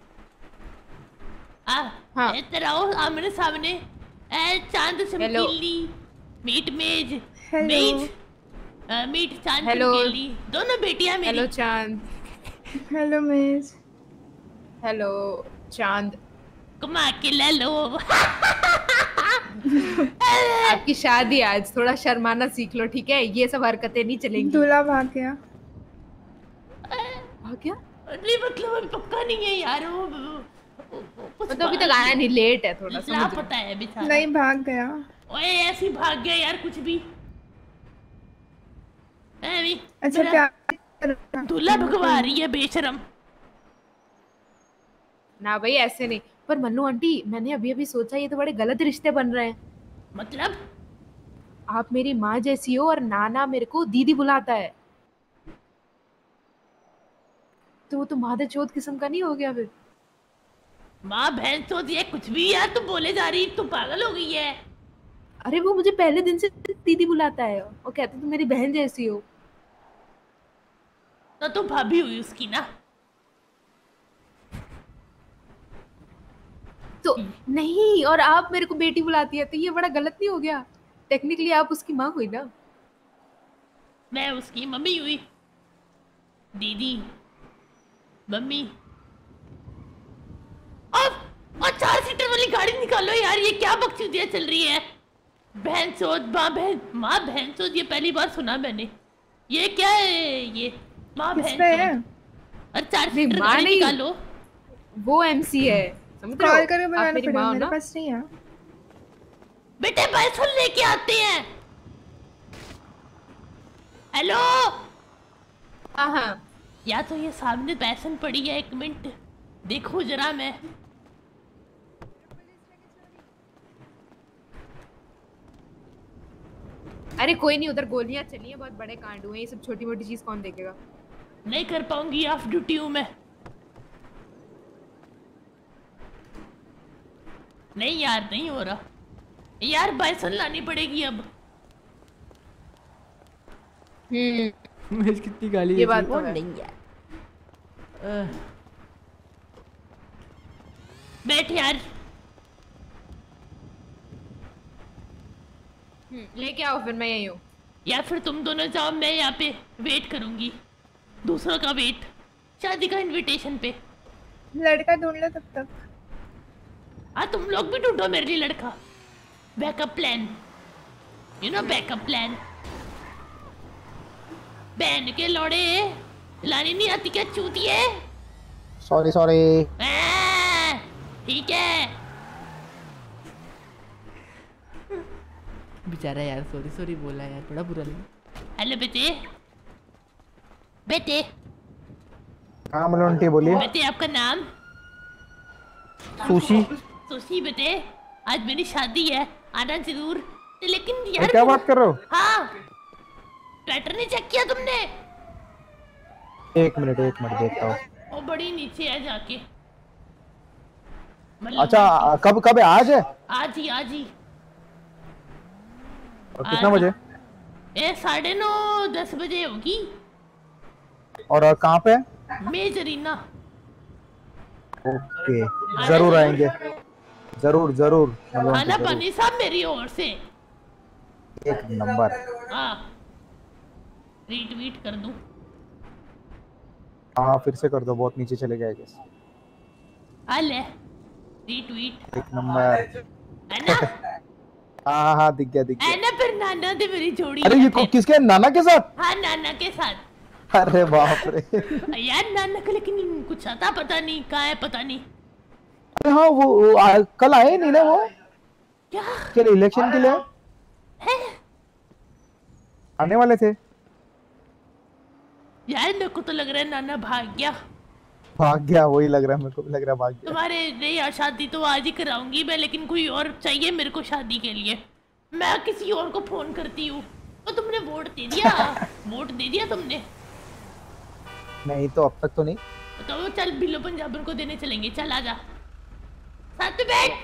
Speaker 19: हाँ इधर आओ आमने सामने। चांद चमकीली मीट मेज मेज मीट चांद चमकीली दोनों बेटियां मेरी।
Speaker 8: हेलो चांद।
Speaker 1: हेलो मेज।
Speaker 8: हेलो चांद।
Speaker 19: घुमा के ले लो।
Speaker 8: आपकी शादी आज, थोड़ा शर्माना सीख लो ठीक है? ये सब हरकतें नहीं चलेंगी।
Speaker 1: दूल्हा भाग गया।
Speaker 8: भाग गया?
Speaker 19: नहीं मतलब अभी पक्का नहीं है यार वो
Speaker 8: मतलब अभी तक आया नहीं, लेट है थोड़ा सा।
Speaker 19: लापता है बेचारा।
Speaker 1: नहीं भाग गया।
Speaker 19: ओए ऐसे भाग गया यार कुछ भी।
Speaker 1: अच्छा क्या
Speaker 19: दूल्हा भगवा रही है बेशरम।
Speaker 8: ना भाई ऐसे नहीं। पर मन्नू आंटी मैंने अभी अभी सोचा ये तो बड़े गलत रिश्ते बन रहे हैं।
Speaker 19: मतलब?
Speaker 8: आप मेरी माँ जैसी हो और नाना मेरे को दीदी बुलाता है, तो वो तो मादर चौथ किस्म का नहीं हो गया फिर?
Speaker 19: माँ बहन चौथ ये कुछ भी यार तू बोले जा रही, तू पागल हो गई है।
Speaker 8: अरे वो मुझे पहले दिन से दीदी बुलाता है और कहता तुम मेरी बहन जैसी हो।
Speaker 19: तो तू भाभी हुई उसकी ना?
Speaker 8: तो नहीं, और आप मेरे को बेटी बुलाती है तो ये बड़ा गलत नहीं हो गया? टेक्निकली आप उसकी माँ हुई ना।
Speaker 19: मैं उसकी मम्मी हुई। दीदी मम्मी और 4 सीटर वाली गाड़ी निकालो यार। ये क्या बकचोदियां चल रही है? बहन चोद माँ बहन चोद ये पहली बार सुना मैंने। ये क्या है ये माँ बहन चोद? और 4 सीटर गाड़ी निकालो।
Speaker 8: वो एमसी है, समझ रहे हो?
Speaker 1: कॉल करके बुलाना पड़ेगा, मेरे
Speaker 8: ना?
Speaker 1: पास नहीं है।
Speaker 19: बेटे बाइसुल लेके आते हैं। हेलो।
Speaker 8: हाँ
Speaker 19: या तो ये सामने पैसन पड़ी है, 1 मिनट देखो जरा मैं।
Speaker 8: अरे कोई नहीं, उधर गोलियां चली हैं, बहुत बड़े कांड हुए, ये सब छोटी मोटी चीज कौन देखेगा?
Speaker 19: नहीं कर पाऊंगी, ऑफ ड्यूटी हूँ मैं। नहीं यार नहीं हो रहा यार, बाइसन लानी पड़ेगी अब।
Speaker 3: मेज कितनी गाली
Speaker 8: ये बात तो
Speaker 19: नहीं यार। बैठ यार।
Speaker 8: लेके आओ फिर, मैं यही हूँ।
Speaker 19: या फिर तुम दोनों जाओ, मैं यहाँ पे वेट करूंगी, दूसरों का वेट, शादी का इनविटेशन पे।
Speaker 1: लड़का ढूंढ लो तब तक।
Speaker 19: हाँ तुम लोग भी ढूंढो मेरे लिए लड़का। Backup plan, you know backup plan. बहन के लौड़े लानी नहीं आती क्या चूतिए?
Speaker 17: सॉरी
Speaker 19: ठीक है।
Speaker 3: बेचारा यार, सॉरी बोला यार, बड़ा बुरा लगा।
Speaker 19: हेलो बेटे। बेटे
Speaker 17: हाँ मलोंटी बोलिए।
Speaker 19: बेटे आपका नाम?
Speaker 17: सुशी।
Speaker 19: सुशी बेटे, आज मेरी शादी है, आना जरूर। लेकिन यार
Speaker 17: क्या बात कर रहे हो?
Speaker 19: हाँ ट्रैक्टर नहीं चेक किया तुमने?
Speaker 17: 1 मिनट देखता हूँ।
Speaker 19: वो बड़ी नीचे है जाके।
Speaker 17: अच्छा कब है? आज है?
Speaker 19: आज ही।
Speaker 17: और कितना बजे?
Speaker 19: ये 9:30 10 बजे होगी।
Speaker 17: और कहाँ पे?
Speaker 19: मेज अरीना।
Speaker 17: ओके जरूर आएंगे, जरूर।
Speaker 19: खाना पानी सब मेरी ओर से।
Speaker 17: 1 नंबर।
Speaker 19: हाँ रीट्वीट कर दूं?
Speaker 17: हाँ फिर से कर दो, बहुत नीचे चले गए।
Speaker 19: ले रीट्वीट।
Speaker 17: 1 नंबर
Speaker 19: है ना?
Speaker 17: हाँ दिख गया।
Speaker 19: है ना? फिर नाना दे मेरी जोड़ी।
Speaker 17: अरे ये किसके? नाना के साथ?
Speaker 19: हाँ नाना के साथ।
Speaker 17: अरे बाप रे
Speaker 19: यार नाना का लेकिन कुछ आता पता नहीं कहाँ है, पता नहीं।
Speaker 17: अरे हाँ वो कल आए नहीं ना वो?
Speaker 19: क्या?
Speaker 17: चल इलेक्शन के लिए
Speaker 19: है?
Speaker 17: आने वाले थे
Speaker 19: यार मेरे को तो लग रहा है नाना भाग गया।
Speaker 9: भाग गया, वही लग रहा है मेरे को भी लग रहा है भाग गया।
Speaker 19: तुम्हारे नहीं यार, शादी तो आज ही कराऊंगी मैं, लेकिन कोई और चाहिए मेरे को शादी के लिए। मैं किसी और को फोन करती हूँ। तो तुमने वोट दे दिया? वोट दे दिया तुमने?
Speaker 9: नहीं तो अब तक तो नहीं।
Speaker 19: तो चल बिल्लो पंजाबन को देने चलेंगे, चल आजा साथ में बैठ।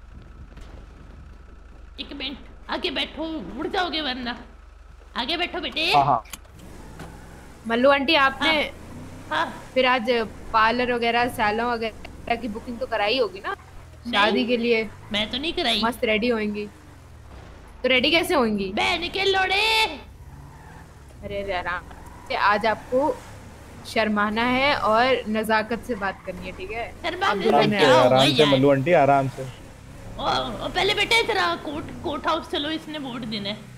Speaker 19: एक मिनट आगे बैठो, उड़ जाओगे वरना। आगे बैठो बेटे।
Speaker 8: मल्लू आंटी आपने फिर आज पार्लर वगैरह सैलून वगैरह की बुकिंग तो कराई होगी ना शादी के लिए?
Speaker 19: मैं तो नहीं कराई।
Speaker 8: मस्त रेडी होंगी तो रेडी कैसे होंगी?
Speaker 19: बहन के लोड़े।
Speaker 8: अरे आराम से, आज आपको शर्माना है और नजाकत से बात करनी है, ठीक है?
Speaker 9: आराम से मल्लू आंटी, आराम से।
Speaker 19: ओ पहले बेटे तेरा कोर्ट हाउस चलो, इसने वोट देना है।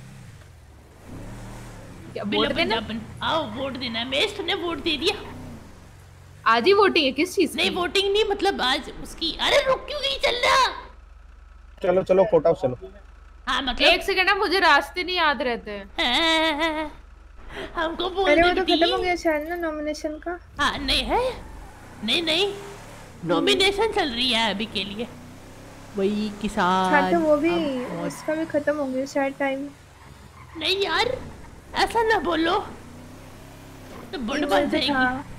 Speaker 8: क्या वोट देना?
Speaker 19: आओ वोट देना है। मेष ने वोट दे दिया।
Speaker 8: आज ही वोटिंग है? किस चीज?
Speaker 19: नहीं वोटिंग नहीं, मतलब आज उसकी। अरे रुक क्यों गई, चल रहा।
Speaker 9: चलो चलो कोर्ट हाउस चलो।
Speaker 19: हाँ मतलब
Speaker 8: एक सेकंड ना, मुझे रास्ते नहीं याद रहते
Speaker 19: हैं। हमको बोल
Speaker 1: अरे वो तो खत्म हो गया शायद ना नॉमिनेशन का।
Speaker 19: हाँ नहीं है, नहीं नॉमिनेशन चल रही है अभी के लिए।
Speaker 3: वही किसान।
Speaker 1: हाँ तो वो भी उसका भी खत्म हो गया शायद टाइम।
Speaker 19: नहीं यार ऐसा ना बोलो तो बुढ़ बन जाएगी।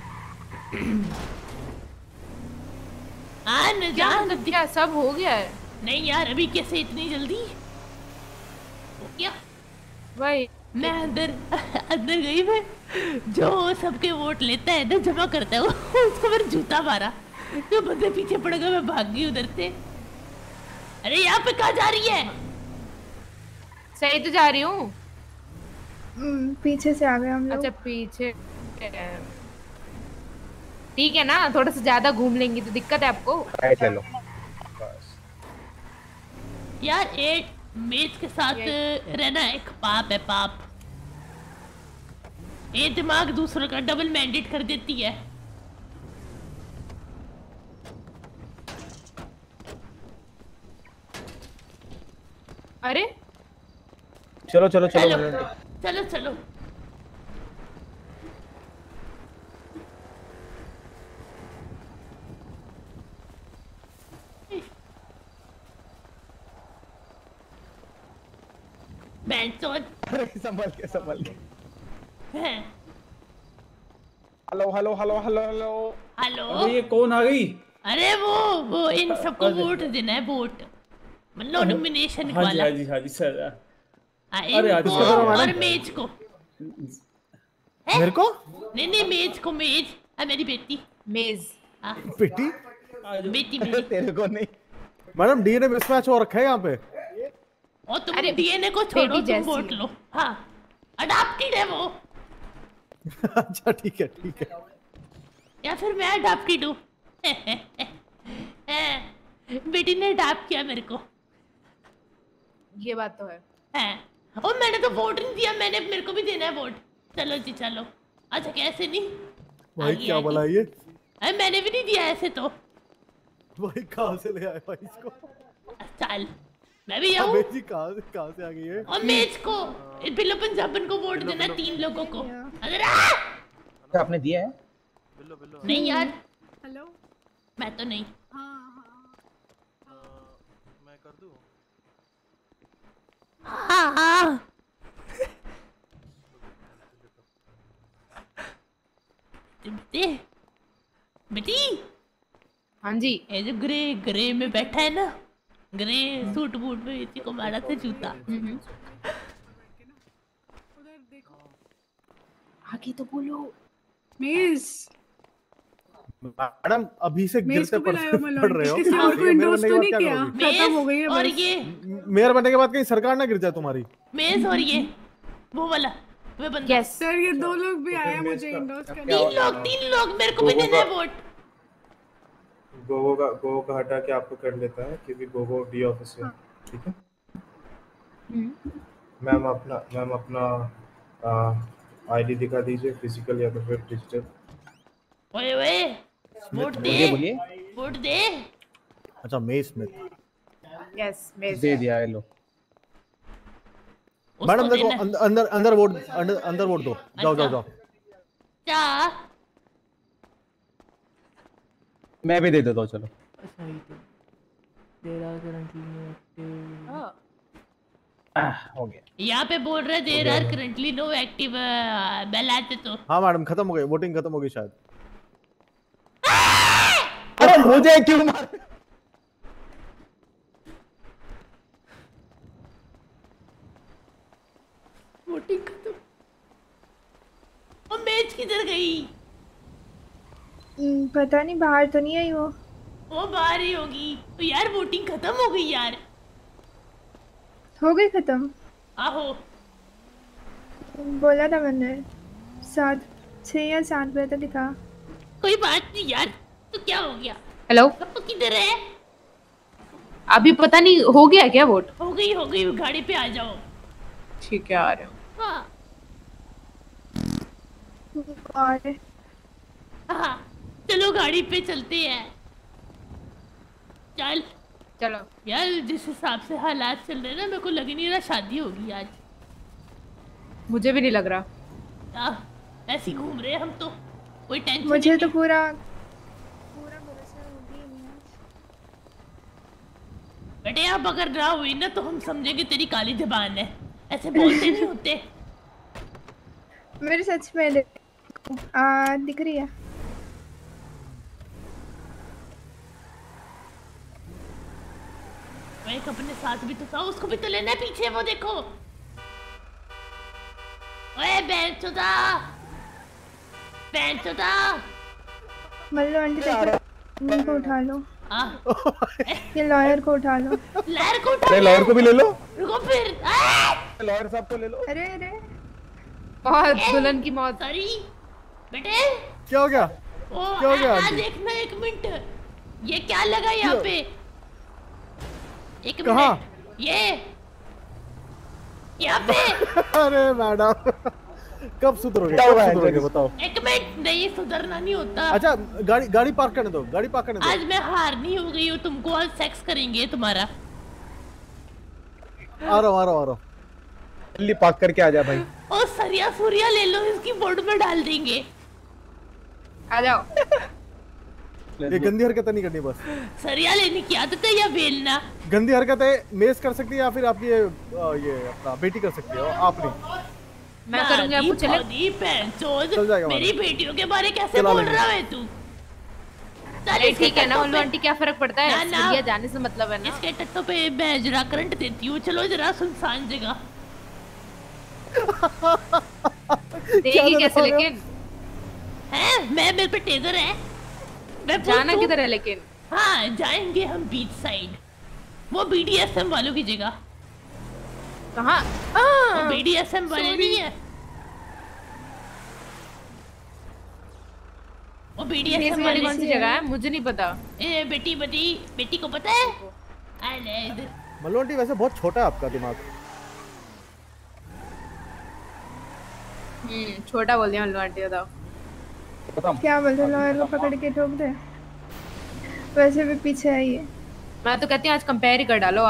Speaker 19: हाँ न जान
Speaker 8: क्या सब हो गया है?
Speaker 19: नहीं यार अभी कैसे इतनी जल्दी हो गया?
Speaker 8: भाई
Speaker 19: मैं अंदर गई, मैं जो सबके वोट लेता है ना, जमा करता है उसको मैंने जूता मारा, जो बंदे पीछे पड़ गए, मैं भाग गई उधर से। अरे यहाँ पे कहाँ जा रही है?
Speaker 8: सही तो जा रही हूँ।
Speaker 1: पीछे से आ गए हम लोग।
Speaker 8: अच्छा पीछे, ठीक है ना, थोड़ा सा ज्यादा घूम लेंगी तो दिक्कत है आपको।
Speaker 9: राइट ले लो।
Speaker 19: यार एक मेज के साथ रहना एक पाप है, पाप। ये दिमाग दूसरों का डबल मैंडेट कर देती है।
Speaker 8: अरे
Speaker 9: चलो चलो चलो
Speaker 19: चलो चलो।
Speaker 9: संभल के
Speaker 19: हैं।
Speaker 9: Hello hello hello hello hello
Speaker 19: hello.
Speaker 10: अरे ये कौन आ गई?
Speaker 19: अरे वो इन सबको वोट देना है, वोट मतलब नॉमिनेशन वाला।
Speaker 10: हाँ जी सर।
Speaker 19: अरे और मेज को
Speaker 9: मेरे को
Speaker 19: नहीं मेज को, मेज मेरी बेटी
Speaker 8: मेज
Speaker 9: बेटी
Speaker 19: मेरी।
Speaker 9: तेरे को नहीं मैडम, डीएनए मिसमैच हो रखा है यहाँ पे।
Speaker 19: और तुम डीएनए को छोड़ो, तुम वोट लो। हाँ अडॉप्टेड है वो।
Speaker 9: अच्छा ठीक है
Speaker 19: या फिर मैं अडॉप्टेड हूँ। बेटी ने अडॉप्ट किया मेरे को।
Speaker 8: ये बात तो है।
Speaker 19: और मैंने तो वोट नहीं दिया, मेरे को भी देना है वोट। चलो जी चलो। अच्छा कैसे नहीं
Speaker 9: भाई क्या बोला ये?
Speaker 19: अरे मैंने भी नहीं दिया ऐसे तो।
Speaker 9: भाई कहाँ से ले आए भाई इसको?
Speaker 19: चल मैं भी आऊँ।
Speaker 9: कहाँ से आ गई है?
Speaker 19: और मेज को बिल्लो पंजाबन को वोट देना, 3 लोगों को।
Speaker 9: क्या आपने दिया है?
Speaker 19: नहीं यार।
Speaker 21: हेलो
Speaker 19: मैं तो नहीं।
Speaker 13: मैं कर दूं?
Speaker 19: हाँ बेटी।
Speaker 8: हाँ जी।
Speaker 19: ये जो ग्रे में बैठा है ना, ग्रे सूट बूट में इसी को मारा था जूता।
Speaker 8: आगे तो बोलो।
Speaker 21: मिस
Speaker 9: मैडम अभी से गिरते पड़ रहे हो।
Speaker 21: किसी और को इंडोर्स तो नहीं किया? खत्म हो गई है।
Speaker 19: और ये
Speaker 9: मेयर बनने के बाद कहीं सरकार ना गिर जाए तुम्हारी।
Speaker 19: मेज और ये वो वाला वे बंदा।
Speaker 21: यस सर, ये 2 लोग भी आए मुझे इंडोर्स करने।
Speaker 19: 3 लोग मेरे को भी देना है वोट।
Speaker 6: गोगो का हटा के आपको कर लेता है, क्योंकि गोगो डी ऑफिसर। ठीक है मैम, अपना आईडी दिखा दीजिए, फिजिकल या तो फिर डिजिटल।
Speaker 19: ओए वोट दे, वोट दे।
Speaker 9: अच्छा मेज स्मिथ।
Speaker 8: यस मेज
Speaker 9: दे दिया है। लो मैडम देखो, अंदर वोट दो। जाओ
Speaker 19: क्या
Speaker 9: मैं भी दे देता हूँ चलो।
Speaker 3: अच्छा ही तो there are currently no active.
Speaker 9: हो गया।
Speaker 19: यहाँ पे बोल रहे there are currently no active बेल आते तो।
Speaker 9: हाँ मैडम खत्म हो गई, वोटिंग खत्म हो गई शायद। अरे मुझे क्यों मार?
Speaker 19: वोटिंग खत्म। और मैच किधर गई?
Speaker 1: पता नहीं, बाहर तो नहीं आई वो
Speaker 19: बाहर ही होगी। तो यार वोटिंग खत्म हो गई यार।
Speaker 1: हो गई खत्म।
Speaker 19: आहो
Speaker 1: बोला था मैंने 6 या 7 बजे तक दिखा।
Speaker 19: कोई बात नहीं यार, तो क्या हो गया?
Speaker 8: हेलो
Speaker 19: तो किधर है?
Speaker 8: अभी पता नहीं हो गया क्या वोट?
Speaker 19: हो गई गाड़ी पे आ जाओ।
Speaker 8: ठीक है आ रहे हो।
Speaker 19: हाँ
Speaker 1: और
Speaker 19: हाँ चलो गाड़ी पे चलते हैं। चलो यार, जिस हिसाब से हालात चल रहे हैं ना, मेरे को लग नहीं रहा शादी होगी आज।
Speaker 8: मुझे भी नहीं लग रहा।
Speaker 19: ऐसे ही घूम रहे हैं हम तो, कोई टेंशन
Speaker 1: मुझे
Speaker 19: नहीं।
Speaker 1: तो पूरा भरोसा होगी नहीं।
Speaker 19: बेटे आप अगर ना हुई ना तो हम समझेंगे तेरी काली जबान है, ऐसे बोलते नहीं होते।
Speaker 1: मेरे सच में दिख रही है।
Speaker 19: एक अपने साथ भी तो था, उसको भी तो लेना है पीछे, वो देखो। ओए बेंचोदा
Speaker 1: मल्लू आंटी को उठा लो। ये लॉयर को उठा लो।
Speaker 9: लॉयर को भी ले लो।
Speaker 19: रुको फिर।
Speaker 9: लॉयर साहब को ले लो।
Speaker 1: अरे
Speaker 8: बहुत दुल्हन की मौत।
Speaker 19: सॉरी बेटे।
Speaker 9: क्या हो गया?
Speaker 19: क्या हो गया? देखना 1 मिनट, ये क्या लगा यहाँ पे? 1 मिनट, ये यहाँ पे।
Speaker 9: अरे मैडम कब सुधरोगे? बताओ।
Speaker 19: 1 मिनट, नहीं सुधरना नहीं होता।
Speaker 9: अच्छा गाड़ी पार्क करने दो, गाड़ी पार्क करने दो।
Speaker 19: आज मैं हारनी हो गई हूँ, तुमको आज सेक्स करेंगे तुम्हारा।
Speaker 9: आ रहा हूँ। जल्दी पार्क करके आ जा भाई।
Speaker 19: और सरिया सूरिया ले लो, इसकी बोर्ड में डाल देंगे।
Speaker 8: आ जाओ।
Speaker 9: ये गंदी हरकतें नहीं करनी बस।
Speaker 19: सरिया लेने की आदत है या बेलना?
Speaker 9: गंदी हरकतें मेस कर सकती है या फिर आप ये अपना बेटी कर सकती हो, आप नहीं।
Speaker 8: मैं करूंगी, आपको चले।
Speaker 19: मेरी बेटियों के बारे कैसे बोल रहा है तू?
Speaker 8: चलिए ठीक है ना, उल्लू आंटी क्या फर्क पड़ता है? सरिया जाने से मतलब है ना।
Speaker 19: इसके टट्टों पे मैं जरा करंट देती हूँ। चलो जरा सुनसान जगह।
Speaker 8: देगी कैसे लेकिन?
Speaker 19: मैं मेरे पे टेजर है।
Speaker 8: जाना किधर है लेकिन?
Speaker 19: हाँ जाएंगे हम बीच साइड, वो BDSM वालों की जगह।
Speaker 8: कहाँ?
Speaker 19: BDSM वाले नहीं है वो। BDSM
Speaker 8: वाली कौन सी जगह है? मुझे नहीं पता।
Speaker 19: बेटी को पता है?
Speaker 9: मल्लू आंटी वैसे बहुत छोटा है आपका दिमाग।
Speaker 8: छोटा बोल दिया मल्लू आंटी। बताओ
Speaker 1: क्या बोलते? लॉयर को पकड़ के ठोक दे। वैसे भी पीछे है ये।
Speaker 8: मैं तो कहती हूँ आज कंपेयर ही कर डालो।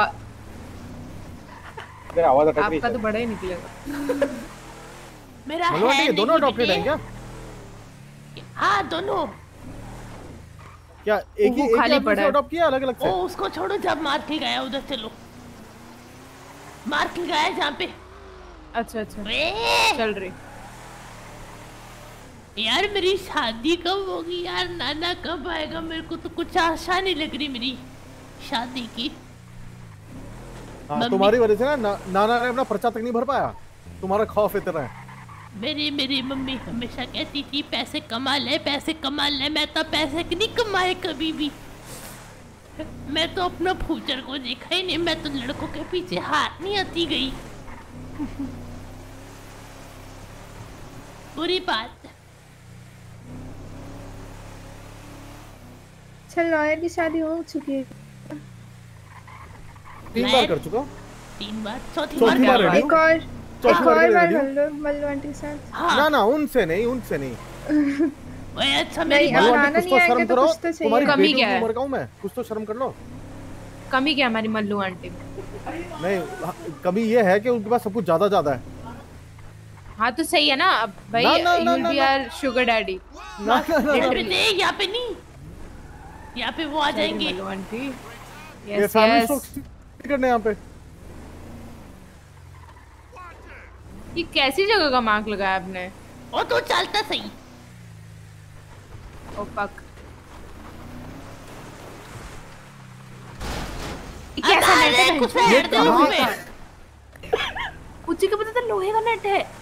Speaker 8: आपका तो बड़ा ही निकलेगा।
Speaker 19: मेरा
Speaker 9: है दोनों अडॉप्टेड हैं क्या?
Speaker 19: हाँ दोनों।
Speaker 9: क्या एक ही खाली पड़ा है? अडॉप्ट किया अलग अलग से?
Speaker 19: उसको छोड़ो, जब मार के गया उधर चलो। मार के गया जहाँ पे।
Speaker 8: अच्छा चल रही।
Speaker 19: यार मेरी शादी कब होगी यार? नाना कब आएगा? मेरे को तो कुछ आशा नहीं लग रही मेरी शादी की।
Speaker 9: तुम्हारी वजह से ना नाना ने अपना पर्चा तक नहीं भर पाया। तुम्हारा खौफ इतना है।
Speaker 19: मेरी मम्मी हमेशा कहती थी पैसे कमा ले, पैसे कमा ले। मैं तो पैसे नहीं कमाए कभी भी। मैं तो अपना फ्यूचर को देखा ही नहीं। मैं तो लड़कों के पीछे हाथ नहीं आती गई। बुरी बात।
Speaker 1: चल लॉयर की शादी हो चुकी है।
Speaker 9: 3 बार कर चुका।
Speaker 19: 3 बार, चौथी बार
Speaker 1: एक और बार मल्लू आंटी के साथ।
Speaker 9: ना उनसे नहीं।
Speaker 19: अच्छा मेरी
Speaker 1: आना नहीं आएगा तो कुछ तो चाहिए।
Speaker 8: कमी क्या है?
Speaker 9: उम्र का हूं मैं, कुछ तो शर्म कर लो।
Speaker 8: कमी क्या हमारी मल्लू आंटी?
Speaker 9: नहीं कमी ये है कि उनके पास सब कुछ ज्यादा है।
Speaker 8: हाँ तो सही है ना अब भाई। You be are sugar daddy.
Speaker 19: यहाँ पे नहीं। यहाँ पे वो आ जाएंगे।
Speaker 8: आंटी
Speaker 9: ये फैमिली स्टोर करने यहाँ पे।
Speaker 8: ये कैसी जगह का मार्क लगाया आपने?
Speaker 19: ओ तो चलता सही।
Speaker 8: Oh fuck. कैसा नेट है?
Speaker 19: कुछ हेड दे उसमें।
Speaker 8: उसी के पता था लोहे का नेट है।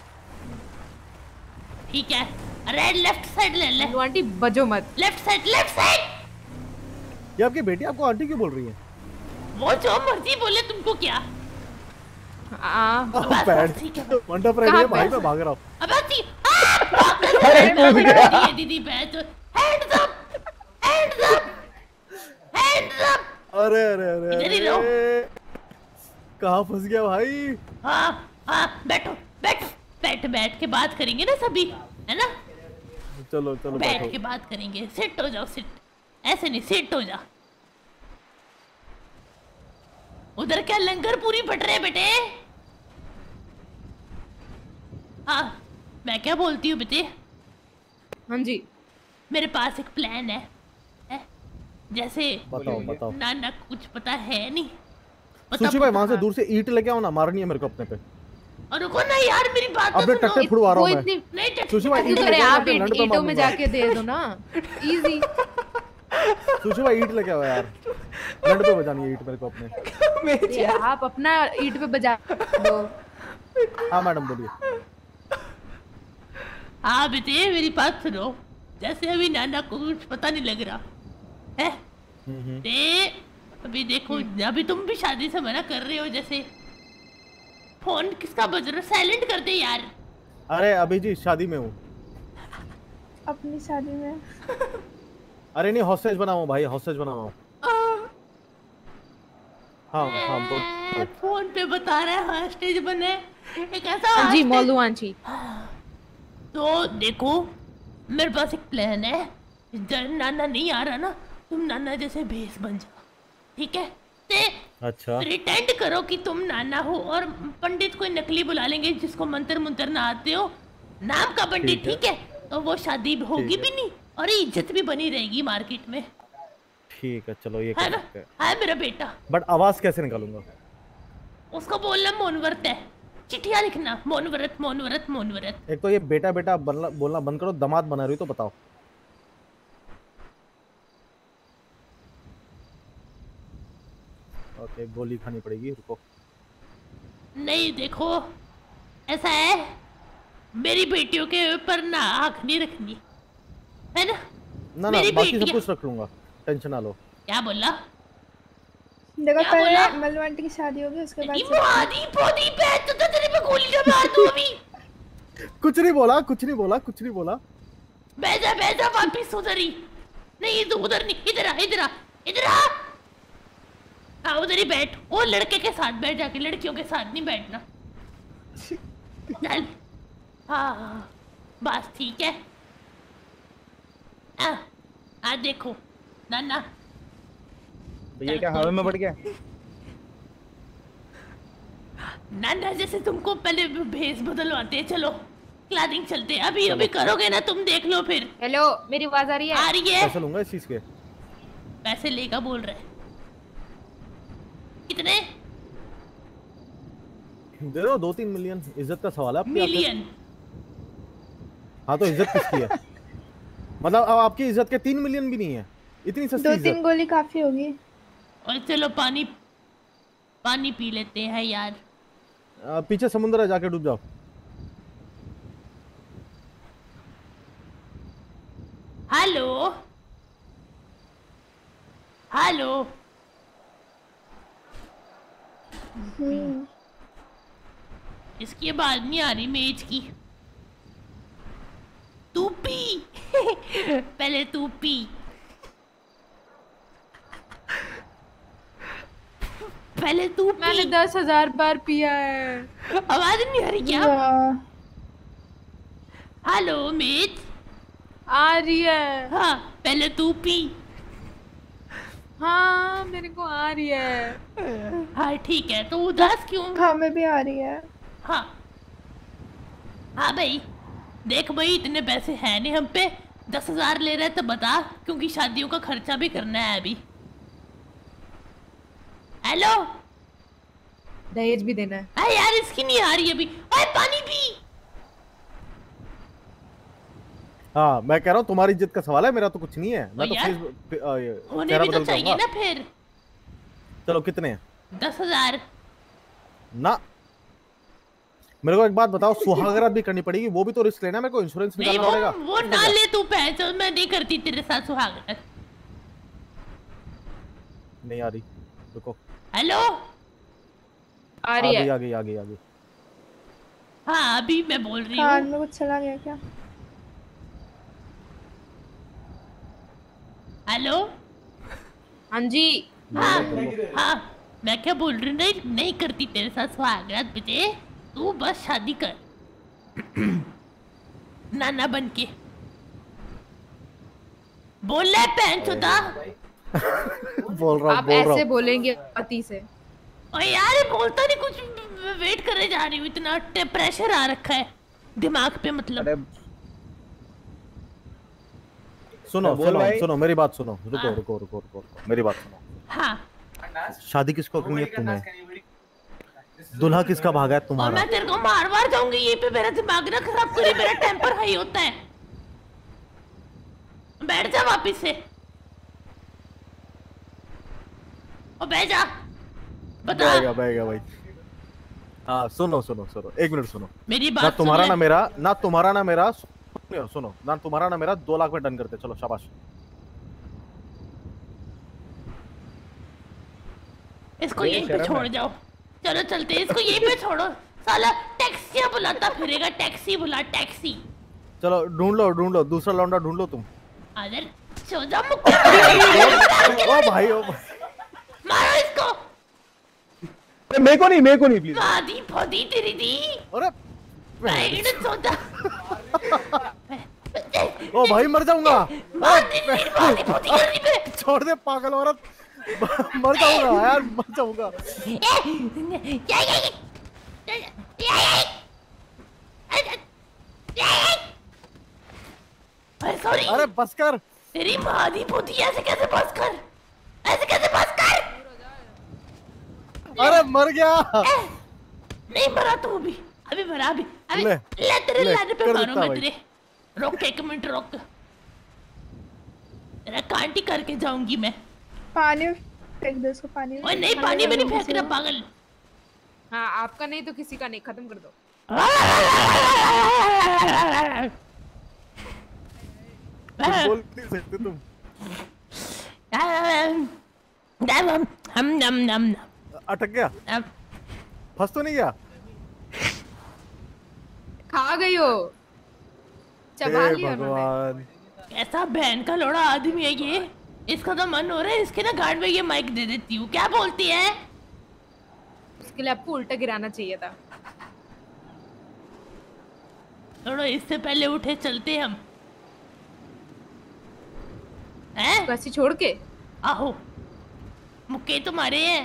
Speaker 19: ठीक है, रेड लेफ्ट साइड ले ले।
Speaker 8: आंटी बजो मत।
Speaker 19: Left side, left side.
Speaker 9: ये आपकी बेटी आपको आंटी क्यों बोल रही है?
Speaker 19: वो जो मर्जी बोले, तुमको क्या?
Speaker 9: ठीक है। मंडप रेडी है भाई, मैं भाग रहा हूँ।
Speaker 19: अब आती। दीदी बैठ। Hands up, hands up, hands up.
Speaker 9: अरे अरे अरे
Speaker 19: इधर ही रहो।
Speaker 9: कहाँ फंस गया भाई?
Speaker 19: हाँ बैठो बैठो, बैठ के बात करेंगे ना सभी, है ना?
Speaker 9: चलो चलो
Speaker 19: बैठ के बात करेंगे। सिट हो जाओ, सिट। ऐसे नहीं, सिट हो जा। उधर क्या लंगर पूरी बट रहे बेटे? हाँ मैं क्या बोलती हूँ बेटे?
Speaker 8: हाँ जी,
Speaker 19: मेरे पास एक प्लान है? जैसे
Speaker 9: बताओ।
Speaker 19: ना कुछ पता है नहीं।
Speaker 9: सुशी भाई वहाँ से दूर से ईंट लेके आओ ना, मारनी है मेरे को अपने पे।
Speaker 19: और रुको ना यार, मेरी बात तो
Speaker 9: अपने
Speaker 19: सुनो।
Speaker 9: टट्टे फुड़वा रहा हूँ मैं।
Speaker 19: नहीं
Speaker 9: सुशी भाई ईंट
Speaker 8: अरे
Speaker 9: लेके
Speaker 8: आप
Speaker 9: आओ, लंड पे
Speaker 8: ईंटों में
Speaker 9: मारूंगा।
Speaker 8: जाके दे दो ना, इजी।
Speaker 9: सुशी भाई ईंट लेके आओ यार, लंड पे बजानी है ईंट मेरे को अपने।
Speaker 8: आप अपना ईंट पे बजा दो।
Speaker 9: हाँ मैडम बोलिए।
Speaker 19: हाँ बेटे मेरी बात सुनो। जैसे अभी नाना को कुछ पता नहीं लग रहा है, अभी देखो अभी तुम भी शादी से मना कर रहे हो। जैसे फोन किसका बज रहा है? साइलेंट कर दे यार।
Speaker 9: अरे अभी जी शादी में हूँ।
Speaker 1: अपनी शादी में?
Speaker 9: अरे नहीं, हॉस्टेज बना हुआ भाई, हॉस्टेज बना हुआ। हाँ
Speaker 19: फोन पे बता रहा है हॉस्टेज बने। एक ऐसा
Speaker 8: जी मौलुआन जी।
Speaker 19: तो देखो मेरे पास एक प्लान है। जब नाना नहीं आ रहा ना, तुम नाना जैसे भेस बन जाओ, ठीक है?
Speaker 9: अच्छा।
Speaker 19: प्रिटेंड करो कि तुम नाना हो और पंडित कोई नकली बुला लेंगे जिसको मंत्र मुंतर ना आते हो, नाम का पंडित, ठीक है? तो वो शादी होगी भी नहीं और इज्जत भी बनी रहेगी मार्केट में।
Speaker 9: ठीक है चलो ये
Speaker 19: है
Speaker 9: कर
Speaker 19: ना?
Speaker 9: सकते हैं।
Speaker 19: है मेरा बेटा।
Speaker 9: बट आवाज कैसे निकालूंगा?
Speaker 19: उसको बोलना मोनव्रत है, चिट्ठियां लिखना मोनव्रत मोनव्रत मोनव्रत।
Speaker 9: एक तो ये बेटा बेटा बोलना बंद करो, दामाद बना रही हो तो बताओ। ओके गोली खानी पड़ेगी, रुको।
Speaker 19: नहीं देखो ऐसा है, मेरी बेटियों के ऊपर ना आँख नहीं रखनी, है ना?
Speaker 9: ना
Speaker 19: मेरी
Speaker 9: बाकी सब
Speaker 19: बेटियां-
Speaker 9: कुछ रख लूंगा, टेंशन ना लो।
Speaker 19: क्या बोला?
Speaker 1: देखो
Speaker 19: क्या बोला?
Speaker 1: पहले मल्लू आंटी की शादी होगी, उसके बाद
Speaker 19: मादी पोदी बैठ तो तेरे पे गोली मार दूं अभी।
Speaker 9: कुछ नहीं बोला, कुछ नहीं बोला, कुछ नहीं बोला।
Speaker 19: बैजा वापिस उधर ही। नहीं तो उधर नहीं, इधर आ इधर आ इधर आ। हाँ उधर ही बैठ। वो लड़के के साथ बैठ जाके, लड़कियों के साथ नहीं बैठना। चल हाँ बस ठीक है। देखो नाना
Speaker 17: ये क्या हवा में बढ़ गया?
Speaker 19: नाना जैसे तुमको पहले भेस बदलवाते हैं, चलो क्लादिंग चलते हैं। अभी अभी करोगे ना तुम, देख लो फिर।
Speaker 8: हेलो मेरी आवाज आ रही है?
Speaker 19: आ रही है।
Speaker 9: पैसे लूंगा इस चीज के।
Speaker 19: पैसे लेगा बोल रहे? कितने?
Speaker 9: दे दो 2-3 मिलियन। इज्जत का सवाल है।
Speaker 19: मिलियन?
Speaker 9: हाँ तो इज्जत किसकी है? मतलब अब आपकी इज्जत के 3 मिलियन भी नहीं है, इतनी सस्ती इज्जत।
Speaker 1: 2-3 गोली काफी होगी।
Speaker 19: और चलो पानी पी लेते हैं यार।
Speaker 9: पीछे समुद्र है, जाके डूब जाओ।
Speaker 19: हेलो हेलो इसकी आवाज नहीं आ रही मेज की। तू पी पहले तू पी। पहले तू पी।
Speaker 8: मैंने 10,000 बार पिया है।
Speaker 19: आवाज नहीं आ रही क्या? हेलो मेज।
Speaker 8: आ रही है।
Speaker 19: हाँ पहले तू पी।
Speaker 8: हाँ मेरे को आ रही है।
Speaker 19: हाँ ठीक है, तो उदास क्यों?
Speaker 1: हाँ मैं भी आ रही है।
Speaker 19: हाँ हाँ भाई देख भाई, इतने पैसे हैं नहीं हम पे, 10,000 ले रहा है तो बता, क्योंकि शादियों का खर्चा भी करना है अभी। हेलो,
Speaker 8: दहेज भी देना है।
Speaker 19: अरे यार इसकी नहीं आ रही अभी। अरे पानी पी।
Speaker 9: हाँ मैं कह रहा हूँ तुम्हारी इज्जत का सवाल है, मेरा तो कुछ नहीं है। मैं तो
Speaker 19: यार, होने भी तो चाहिए ना फिर।
Speaker 9: चलो कितने हैं?
Speaker 19: 10,000
Speaker 9: ना। मेरे को एक बात बताओ, सुहागरात भी करनी पड़ेगी, वो भी तो रिस्क लेना है, मेरे को इंश्योरेंस निकालना पड़ेगा।
Speaker 19: वो ना ले तू पैसे, मैं नहीं करती तेरे साथ सुहागरात।
Speaker 9: नहीं आ रही, रुको।
Speaker 19: हेलो,
Speaker 8: आ रही है।
Speaker 9: आ गई।
Speaker 19: हाँ अभी मैं बोल रही हूँ।
Speaker 1: कान में कुछ चला गया क्या?
Speaker 19: हेलो,
Speaker 8: हाँ जी।
Speaker 19: हाँ मैं क्या बोल रही हूँ, नहीं करती तेरे साथ सुहागरात बेटे, तू बस शादी कर नाना बन के। बोल रहा है पैंचोदा।
Speaker 9: बोल रहा
Speaker 8: आप ऐसे बोलेंगे पति से?
Speaker 19: ओए यार बोलता नहीं कुछ, वेट करने जा रही हूँ, इतना प्रेशर आ रखा है दिमाग पे। मतलब
Speaker 9: सुनो मेरी बात सुनो। रुको मेरी बात सुनो।
Speaker 19: हाँ,
Speaker 9: शादी किसको करनी है? तुम्हें। दुल्हा किसका भागा है?
Speaker 19: और
Speaker 9: तुम्हारा।
Speaker 19: मैं तेरे को मार जाऊंगी ये पे, मेरा दिमाग ना खराब करी, मेरा टेम्पर हाई होता है। बैठ जा वापिस से, और बैठ जा। बता।
Speaker 9: बैठेगा भाई। हाँ सुनो एक मिनट सुनो
Speaker 19: मेरी बात।
Speaker 9: ना तुम्हारा ना मेरा, सुनो ना तुम्हारा ना मेरा 2 लाख में डन करते। चलो शाबाश।
Speaker 19: इसको यहीं पे छोड़ जाओ, चलो चलते हैं, इसको यहीं पे छोड़ो। साला टैक्सी बुलाता फिरेगा, टैक्सी बुला टैक्सी।
Speaker 9: चलो ढूंढ लो दूसरा लौंडा ढूंढ लो तुम।
Speaker 19: अरे चौजा मुक्का।
Speaker 9: ओ भाई
Speaker 19: मारो इसको।
Speaker 9: मेरे को नहीं प्लीज।
Speaker 19: आधी फौदी तेरी दी।
Speaker 9: अरे
Speaker 19: चौजा।
Speaker 9: ओ भाई मर जाऊंगा।
Speaker 19: छोड़
Speaker 9: दे पागल औरत, मर जाऊंगा यार, मर जाऊंगा। अरे बस कर।
Speaker 19: तेरी माँ दी पोती, ऐसे कैसे बस कर?
Speaker 9: अरे मर गया।
Speaker 19: नहीं मरा तू अभी मरा अभी। ले तेरे लाने पे मारूं मैं तेरे। रोक 1 मिनट रोक, तेरा कांटी करके जाऊंगी मैं।
Speaker 1: पानी फेंक दे उसको, पानी।
Speaker 19: ओए नहीं, पानी में नहीं फेंक रहा पागल।
Speaker 8: हाँ आपका नहीं तो किसी का नहीं, खत्म कर दो।
Speaker 9: बोल नहीं सकते तुम। अटक गया? फंस तो नहीं गया?
Speaker 8: खा गई हो, चबा लिया
Speaker 9: भगवान।
Speaker 19: ऐसा बहन का लोड़ा आदमी है ये। इसका तो मन हो रहा है इसके ना गार्ड में ये माइक दे देती हूँ। क्या बोलती है?
Speaker 8: उसके लिए आपको उल्टा गिराना चाहिए था।
Speaker 19: थोड़ा इससे पहले उठे चलते हम।
Speaker 8: कैसे छोड़ के?
Speaker 19: आहो मुक्के तुम्हारे हैं।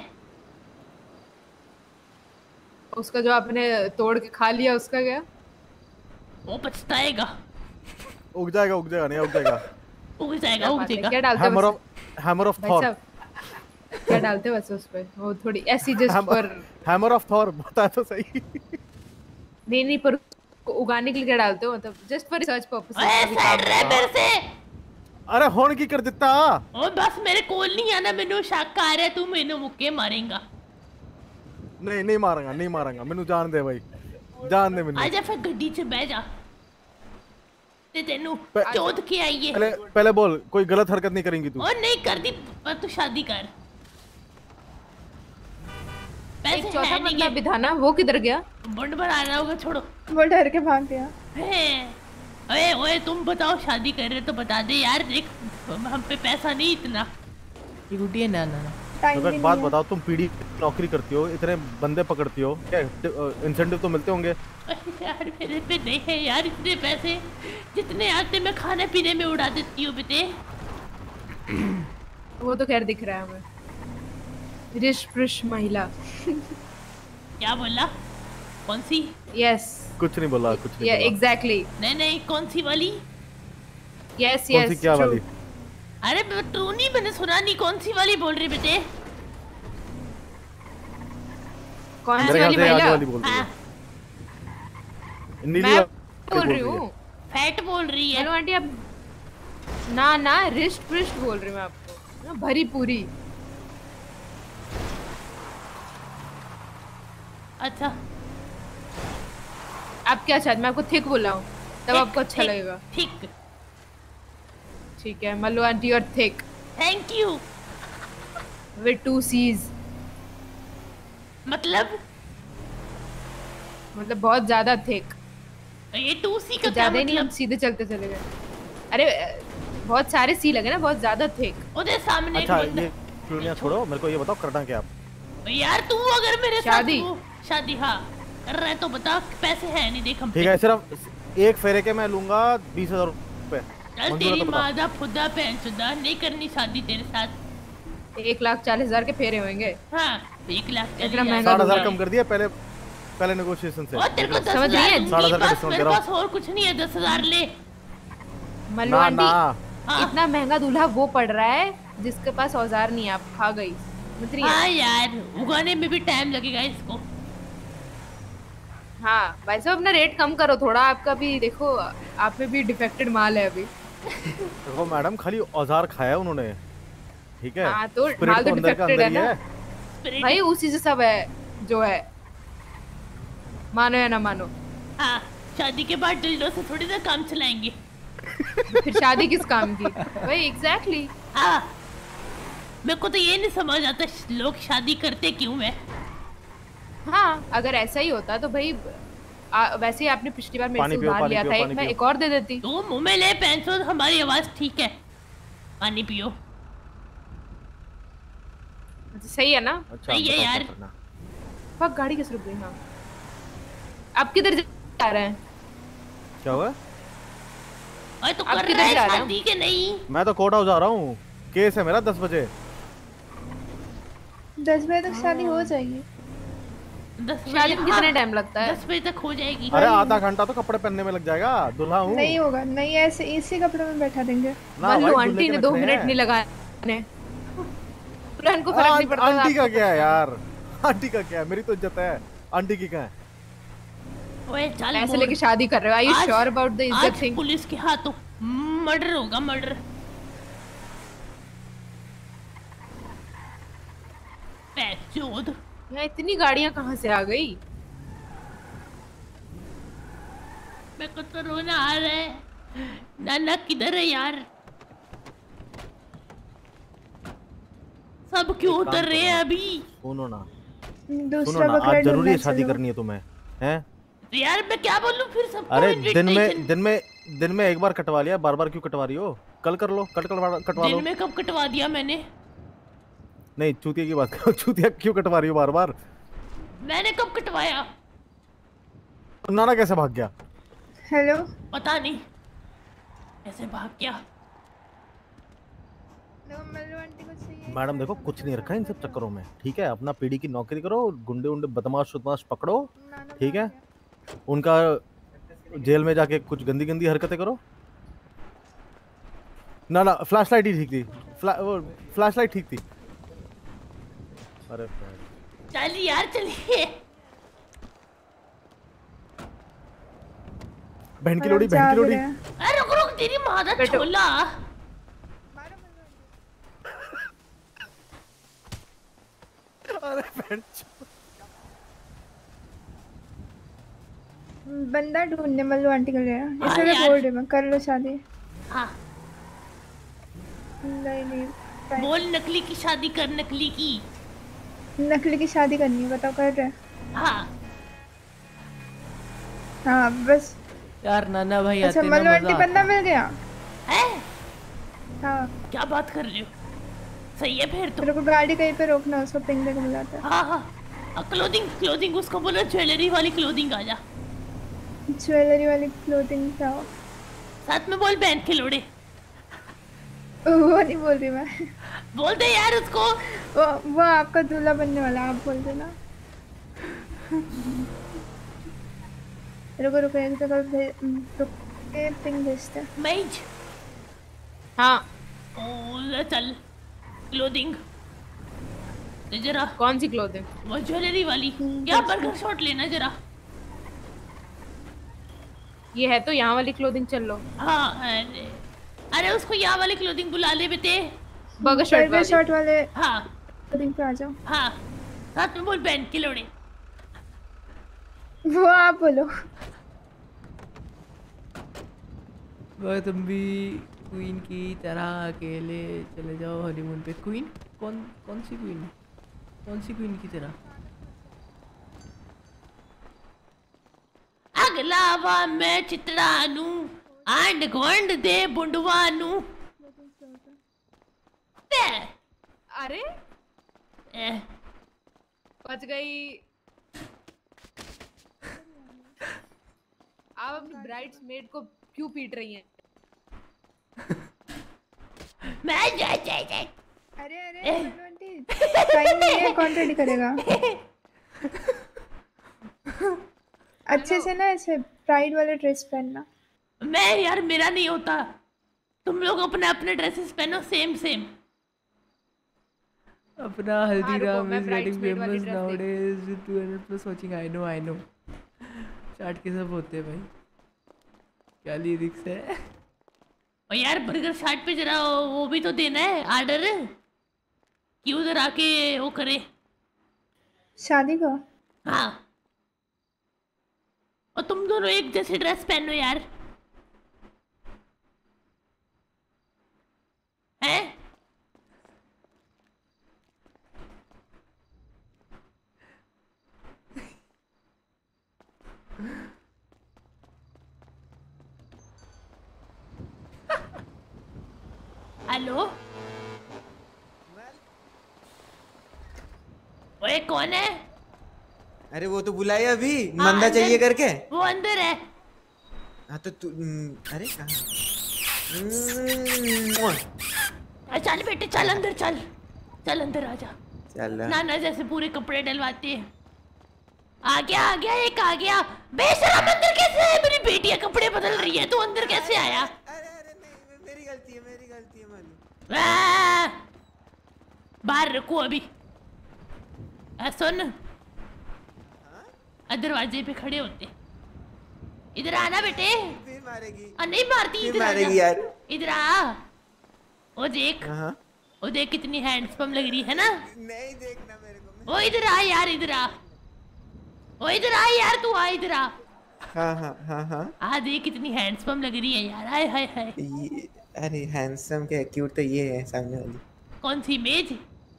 Speaker 8: उसका जो आपने तोड़ के खा लिया उसका क्या?
Speaker 19: वो पछताएगा।
Speaker 9: उग जाएगा नहीं उग जाएगा।
Speaker 8: क्या डालते हो?
Speaker 9: Hammer of Thor.
Speaker 8: क्या डालते हो वैसे उस पे? वो थोड़ी ऐसी जस्ट पर
Speaker 9: हैमर ऑफ थॉर बता तो सही।
Speaker 8: नहीं पर उगाने के लिए क्या डालते हो? मतलब जस्ट फॉर रिसर्च पर्पस।
Speaker 9: अरे होन की कर देता।
Speaker 19: ओ बस मेरे कोल नहीं आना, मैंने शक आ रहा है तू मैंने मुक्के मारेगा।
Speaker 9: नहीं मारांगा मैनू जान दे भाई, जान दे मैनू।
Speaker 19: आजा फिर गड्डी च बैठ जा, ते तेनू चोद के आई है।
Speaker 9: पहले बोल, कोई गलत हरकत नहीं करेंगी तू?
Speaker 19: और नहीं करती, पर तू शादी कर।
Speaker 8: पैसे चौथा बंदा बिठाना, वो किधर गया?
Speaker 19: बंड बना रहा होगा, छोड़ो।
Speaker 1: वो डर के भाग गया।
Speaker 19: ओए तुम बताओ, शादी कर रहे तो बता दे यार, देख हम पे पैसा नहीं इतना।
Speaker 3: ये गुड्डी है ना
Speaker 9: तो एक बात बताओ, तुम पीडी नौकरी करती हो, इतने बंदे पकड़ती हो, क्या इंसेंटिव तो मिलते होंगे?
Speaker 19: यार मेरे पे नहीं है यार इतने पैसे, जितने आते मैं खाने पीने में उड़ा देती हूँ बेटे।
Speaker 8: वो तो खैर दिख रहा है हमें। रिश महिला।
Speaker 19: क्या बोला? कौन सी?
Speaker 8: यस
Speaker 9: कुछ नहीं बोला, कुछ नहीं बोला।
Speaker 8: एग्जैक्टली।
Speaker 19: नहीं कौन सी वाली?
Speaker 8: यस
Speaker 9: कौन सी
Speaker 8: यस
Speaker 9: क्या वाली?
Speaker 19: अरे ट्रू नहीं, मैंने सुना नहीं, कौन सी वाली बोल रही बेटे?
Speaker 8: कौन सी
Speaker 9: मेरे ख्याल
Speaker 8: वाली
Speaker 9: से आगे
Speaker 8: महिला?
Speaker 9: वाली बोल रही है। नीली
Speaker 8: मैं
Speaker 9: वाली
Speaker 8: बोल रही हूँ।
Speaker 19: फैट बोल रही है।
Speaker 8: हेलो आंटी आप ना ना रिस्ट पृष्ठ बोल रही हूँ मैं आपको, ना भरी पूरी।
Speaker 19: अच्छा
Speaker 8: आप क्या चाहते, मैं आपको थिक बुलाऊं तब आपको अच्छा लगेगा?
Speaker 19: थिक
Speaker 8: ठीक है मल्लू आंटी और thick.
Speaker 19: Thank you.
Speaker 8: With 2 C's।
Speaker 19: मतलब
Speaker 8: बहुत ज्यादा थिक।
Speaker 19: ये 2C का क्या
Speaker 8: ज्यादा नहीं, हम
Speaker 19: मतलब?
Speaker 8: सीधे चलते चले गए। अरे बहुत सारे सी लगे ना, बहुत ज्यादा थिक।
Speaker 19: उधर सामने
Speaker 9: अच्छा
Speaker 19: एक बंदा।
Speaker 9: ये क्यों छोड़ो, मेरे को ये बताओ करना क्या आप?
Speaker 19: यार तू अगर मेरे
Speaker 8: शादी?
Speaker 19: साथ शादी हाँ कर रहा है तो बता, पैसे हैं नहीं देख हम
Speaker 9: ठीक है, सिर्फ एक फेरे के मैं लूंगा 20,000 रुपए।
Speaker 19: चल तेरी मादा खुदा पैंचुदा, नहीं करनी शादी तेरे साथ।
Speaker 8: 1,40,000 के फेरे होंगे।
Speaker 19: हाँ 1,40,000।
Speaker 9: 60,000 कम कर दिया पहले नेगोशिएशन से।
Speaker 19: तेरे को
Speaker 8: समझ रही है?
Speaker 9: 60,000 का डिस्काउंट
Speaker 19: मेरे
Speaker 9: करो।
Speaker 19: पास और कुछ नहीं है, 10,000 ले।
Speaker 8: मल्लू आंटी इतना महंगा दूल्हा वो पड़ रहा है जिसके पास औजार नहीं है, आप खा गई।
Speaker 19: हाँ यार उगाने में भी टाइम लगेगा इसको।
Speaker 8: हाँ भाई साहब अपना रेट कम करो थोड़ा, आपका भी देखो आप में भी डिफेक्टेड माल है अभी।
Speaker 9: देखो मैडम खाली औजार खाया उन्होंने, ठीक है?
Speaker 8: हाँ तो
Speaker 9: Spirit
Speaker 8: माल तो
Speaker 9: अंदर का
Speaker 8: डिफेक्टेड है
Speaker 9: अंदर
Speaker 8: ना
Speaker 9: ही
Speaker 8: भाई, उसी से सब है जो है, मानो या ना मानो।
Speaker 19: हाँ शादी के बाद डिल्डो से थोड़ी ना काम चलाएंगे।
Speaker 8: फिर शादी किस काम की? भाई एग्जैक्टली।
Speaker 19: हाँ मेरे को तो ये नहीं समझ आता लोग शादी करते क्यों है।
Speaker 8: हाँ अगर ऐसा ही होता तो भाई वैसे ही आपने पिछली बार मेरे से उधार लिया था, मैं एक और दे देती।
Speaker 19: तू मुंह में ले पेंसिल, हमारी आवाज ठीक है। पानी पियो।
Speaker 8: सही है ना?
Speaker 19: सही है यार।
Speaker 8: फक गाड़ी किस रुक गई? हाँ आप किधर जा रहे हैं?
Speaker 9: क्या हुआ?
Speaker 19: अरे तो
Speaker 8: आप
Speaker 19: कर
Speaker 8: किधर
Speaker 19: रहा है
Speaker 8: जा रहे
Speaker 19: शादी के नहीं?
Speaker 9: मैं तो कोर्ट हाउस जा रहा हूँ, केस है मेरा 10 बजे।
Speaker 1: 10 बजे तक शादी हो जाएगी।
Speaker 19: 10
Speaker 8: शादी में कितना टाइम लगता है?
Speaker 19: 10 बजे तक हो जाएगी।
Speaker 9: अरे आधा घंटा तो कपड़े पहनने में लग जाएगा, दूल्हा हूँ।
Speaker 1: नहीं होगा, नहीं ऐसे इसी कपड़े में बैठा देंगे।
Speaker 8: मल्लू आंटी ने 2 मिनट नहीं लगाने, दुल्हन को फर्क नहीं पड़ता।
Speaker 9: आंटी का क्या है यार, आंटी का क्या है, मेरी तो इज्जत है, आंटी की क्या है?
Speaker 19: ओए चल
Speaker 8: ऐसे लेके शादी कर रहे हो? Are you sure about the इज्जत थिंग?
Speaker 19: पुलिस के हाथों मर्डर होगा, मर्डर। पैचोद
Speaker 8: यहाँ इतनी गाड़ियाँ कहाँ से आ गई?
Speaker 19: मेरे को तो रोना आ रहा है। नाना किधर है यार? सब क्यों उतर रहे हैं अभी?
Speaker 9: सुनो ना,
Speaker 1: दूसरा बकरा
Speaker 9: आज जरूरी है
Speaker 1: ढूंढना
Speaker 9: शादी
Speaker 1: चलो।
Speaker 9: करनी है तुम्हें, हैं?
Speaker 19: तो यार मैं क्या बोलूं फिर सबको?
Speaker 9: अरे
Speaker 19: invitation-
Speaker 9: दिन में एक बार कटवा लिया, बार बार क्यों कटवा रही हो? कल कर लो, कटवा लो।
Speaker 19: दिन में कब कटवा दिया मैंने?
Speaker 9: नहीं चूतिया की बात करो, चूतिया क्यों कटवा रही हो बार बार?
Speaker 19: मैंने कब कटवाया?
Speaker 9: नाना कैसे भाग गया?
Speaker 1: हेलो
Speaker 19: पता नहीं कैसे भाग गया।
Speaker 9: मैडम देखो कुछ नहीं रखा इन सब चक्करों में, ठीक है? अपना पीढ़ी की नौकरी करो, गुंडे उंडे बदमाश उदमाश पकड़ो, ठीक है? उनका जेल में जाके कुछ गंदी गंदी हरकतें करो। ना ना फ्लैशलाइट ही ठीक थी, फ्लैशलाइट ठीक थी। अरे
Speaker 19: चलिए यार चलिए।
Speaker 9: बहन की लोड़ी, बहन की लोड़ी।
Speaker 19: अरे रुक रुक, तेरी मादा छोला।
Speaker 9: अरे बहन
Speaker 1: बंदा ढूंढने मल्लू आंटी को ले रहा, इसलिए
Speaker 19: यार।
Speaker 1: बोल रही मैं कर लो शादी।
Speaker 19: हाँ
Speaker 1: नहीं
Speaker 19: बोल, नकली की शादी कर, नकली की।
Speaker 1: नकली की शादी करनी है, बताओ कर रहे?
Speaker 19: हाँ
Speaker 1: हाँ बस।
Speaker 3: यार नाना भाई
Speaker 1: अच्छा
Speaker 3: आते ना
Speaker 1: मल्लू आंटी
Speaker 3: मजा
Speaker 1: बंदा मिल गया?
Speaker 19: है?
Speaker 1: हाँ
Speaker 19: क्या बात कर रही हो? सही है फिर तो।
Speaker 1: तेरे को गाड़ी कहीं पे रोकना, उसको पिंग देके बुलाता है।
Speaker 19: हाँ हाँ क्लोथिंग क्लोथिंग, उसको बोलो ज्वेलरी वाली क्लोथिंग आ जा।
Speaker 1: ज्वेलरी वाली क्लोथिंग जाओ।
Speaker 19: साथ में बोल बहन के लोड़े।
Speaker 1: वो नहीं बोल रही मैं।
Speaker 19: बोल दे यार उसको।
Speaker 1: वो आपका दूल्हा बनने वाला, आप बोल देना। रुको रुको एक जगह रुक के पिंग भेजते हैं।
Speaker 19: मेज
Speaker 8: हाँ
Speaker 19: ओ चल क्लोथिंग जरा।
Speaker 8: कौन सी क्लोथिंग?
Speaker 19: वो ज्वेलरी वाली। क्या बर्गर शॉट लेना जरा।
Speaker 8: ये है तो यहाँ वाली क्लोथिंग चल लो।
Speaker 19: हाँ अरे उसको यहाँ वाली क्लोथिंग बुला ले बेटे।
Speaker 8: बर्गर
Speaker 1: शॉट वाले
Speaker 19: हाँ
Speaker 1: क्लोथिंग पे आ जाओ।
Speaker 19: हाँ साथ में बोल बहन के लोड़े।
Speaker 1: वो आप बोलो।
Speaker 3: वो तुम भी क्वीन की तरह अकेले चले जाओ हनीमून पे। क्वीन कौन सी क्वीन? कौन सी क्वीन की तरह?
Speaker 19: अगलावा मैं चितड़ानू आंड गोंड दे बुंडवानू।
Speaker 8: अरे बच गई। आप अपनी ब्राइड्समेड को क्यों पीट रही हैं?
Speaker 19: मैं
Speaker 1: अरे आंटी टाइम नहीं है, कौन रेडी करेगा? अच्छे से ना ऐसे प्राइड वाले ड्रेस पहनना।
Speaker 19: मैं यार मेरा नहीं होता। तुम लोग अपने अपने ड्रेसेस पहनो सेम।
Speaker 3: अपना Haldiram is getting famous nowadays with 200+ watching. I know. चाट के सब होते हैं भाई। क्या लिरिक्स है?
Speaker 19: और यार बर्गर चाट पे जरा वो भी तो देना है ऑर्डर कि उधर आके वो करे
Speaker 1: शादी का।
Speaker 19: हाँ और तुम दोनों एक जैसे ड्रेस पहनो यार। हैं? हेलो ओए कौन है?
Speaker 10: अरे वो तो बुलाए अभी मंदा चाहिए करके।
Speaker 19: वो अंदर है।
Speaker 10: हाँ तो तू अरे कहाँ?
Speaker 19: चल बेटे चल अंदर चल अंदर आजा।
Speaker 10: चल
Speaker 19: नाना जैसे पूरे कपड़े डलवाते हैं। आ गया एक आ गया। बेशरम अंदर कैसे है? मेरी बेटियां कपड़े बदल रही है, तू अंदर कैसे आया?
Speaker 10: मेरी गलती है मालूम।
Speaker 19: बाहर रखो अभी। सुन दरवाजे पे खड़े होते। इधर आना बेटे।
Speaker 10: फिर मारेगी।
Speaker 19: नहीं मारती। इधर
Speaker 10: मारेगी यार।
Speaker 19: इधर आ। वो देख कितनी हैंडसम लग रही है ना।
Speaker 10: नहीं देखना मेरे को।
Speaker 19: वो इधर आ यार इधर आ। वो इधर आ यार तू आ इधर आ।
Speaker 10: हाँ
Speaker 19: देख कितनी हैंडसम लग रही है यार। हाय
Speaker 10: अरे हैंडसम क्या क्यूट तो ये है सामने वाली।
Speaker 19: कौन सी इमेज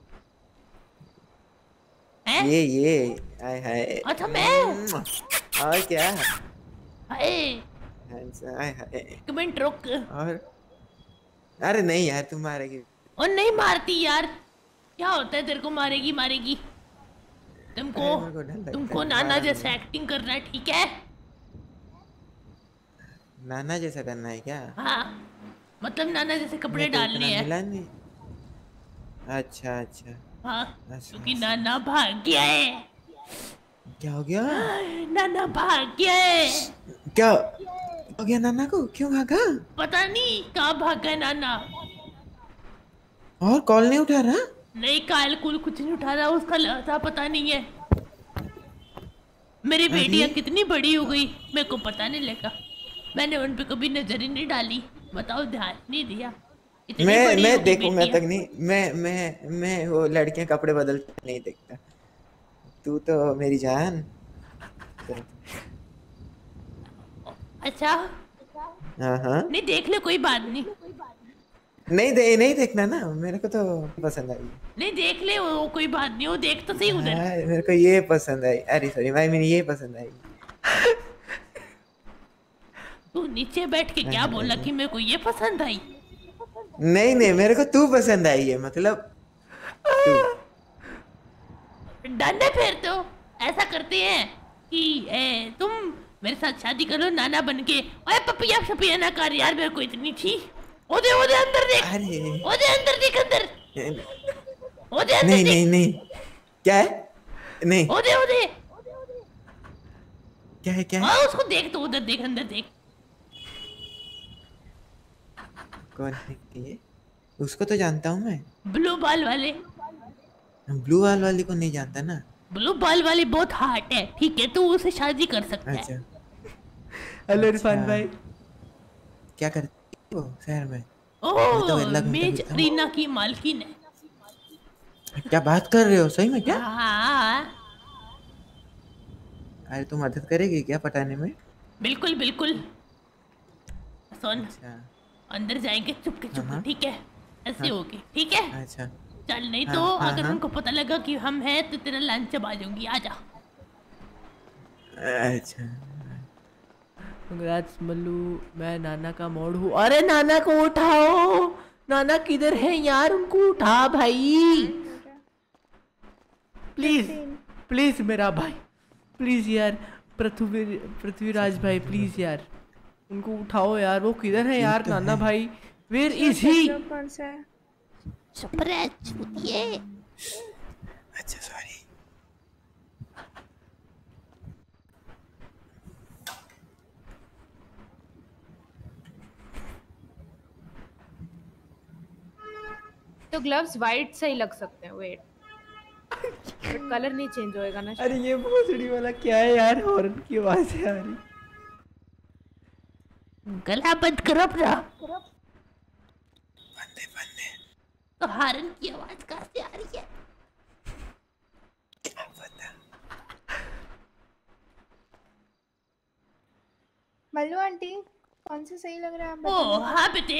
Speaker 19: है?
Speaker 10: ये हाय
Speaker 19: अच्छा मैं
Speaker 10: और क्या
Speaker 19: हाय
Speaker 10: हैंडसम हाय
Speaker 19: एक मिनट रुक।
Speaker 10: और अरे नहीं यार तुम मारेगी।
Speaker 19: और नहीं मारती यार। क्या होता है तेरे को मारेगी? तुमको नाना जैसा एक्टिंग करना है ठीक है?
Speaker 10: नाना जैसा करना है क्या?
Speaker 19: हाँ मतलब नाना जैसे कपड़े डालने हैं।
Speaker 10: अच्छा
Speaker 19: हाँ क्योंकि नाना भाग गया है।
Speaker 10: क्या हो गया?
Speaker 19: नाना भाग गया है।
Speaker 10: क्या हो गया नाना को? क्यों भागा?
Speaker 19: पता नहीं कहाँ भागा है नाना।
Speaker 10: और कॉल नहीं उठा रहा?
Speaker 19: नहीं कॉल कुछ नहीं उठा रहा। उसका लहजा पता नहीं है। मेरी बेटियां कितनी बड़ी हो गई मेरे को पता नहीं लगा। मैंने उन पे कभी नजर ही नहीं डाली। बताओ ध्यान नहीं दिया।
Speaker 10: मैं देखूंगा तक नहीं। मैं वो लड़कियां कपड़े बदल नहीं देखता। तू तो मेरी जान।
Speaker 19: अच्छा
Speaker 10: हाँ
Speaker 19: नहीं देख ले कोई बात नहीं।
Speaker 10: नहीं देखना ना मेरे को तो पसंद आई।
Speaker 19: नहीं देख ले वो कोई बात नहीं। वो देख तो सही उधर।
Speaker 10: मेरे को ये पसंद आई। अरे सॉरी भाई मैंने ये पसंद आई।
Speaker 19: तू नीचे बैठ के क्या बोला कि मेरे को ये पसंद आई?
Speaker 10: नहीं मेरे को तू पसंद आई है मतलब।
Speaker 19: डन है फिर तो ऐसा करते हैं कि तुम मेरे साथ शादी करो नाना बन के। ओए पपिया ना कर यार मेरे को इतनी थी। ओदे अंदर देख। ओदे अंदर देख अंदर। ओदे अंदर
Speaker 10: नहीं क्या है? नहीं
Speaker 19: ओदे
Speaker 10: क्या है?
Speaker 19: उसको देख तो उधर देख अंदर देख।
Speaker 10: कौन है ये? उसको तो जानता हूँ मैं।
Speaker 19: ब्लू बाल वाले।
Speaker 10: ब्लू बाल वाली को नहीं जानता ना।
Speaker 19: ब्लू बाल वाली बहुत हार्ट है, ठीक है, तू उसे शादी कर सकता है।
Speaker 10: अच्छा।
Speaker 3: हेलो इरफान भाई।
Speaker 10: क्या करती है वो शहर में?
Speaker 19: ओह, मेज रीना की मालकिन है।
Speaker 10: क्या बात कर रहे हो, सही में क्या?
Speaker 19: हाँ।
Speaker 10: अरे तू मदद करेगी क्या पटाने में?
Speaker 19: बिल्कुल बिल्कुल। सुन, अंदर जाएंगे चुपके चुपके, ठीक है? ऐसे होगी, ठीक है?
Speaker 10: अच्छा।
Speaker 19: चल, नहीं तो अगर उनको पता लगा कि हम हैं तो तेरा लंच चबा दूंगी, आजा।
Speaker 10: अच्छा।
Speaker 3: कंग्रेट्स मल्लू, मैं नाना का मोड़ हूँ। अरे नाना को उठाओ, नाना किधर है यार, उनको उठा भाई प्लीज प्लीज मेरा भाई, प्लीज यार। पृथ्वीराज भाई प्लीज यार, उनको उठाओ यार, वो किधर है यार नाना भाई? Where is he?
Speaker 1: कौन सा है?
Speaker 10: अच्छा सॉरी।
Speaker 8: तो ग्लव्स वाइट सही लग सकते हैं, वेट, बट कलर नहीं चेंज होएगा ना।
Speaker 3: अरे ये भोसड़ी वाला क्या है यार, हॉर्न की आवाज आ रही।
Speaker 19: गला बंद करो अपना। तो हॉर्न की आवाज कहाँ से आ रही है?
Speaker 1: मल्लू आंटी कौन सा सही लग रहा है आप
Speaker 19: ओ हाँ बेटे।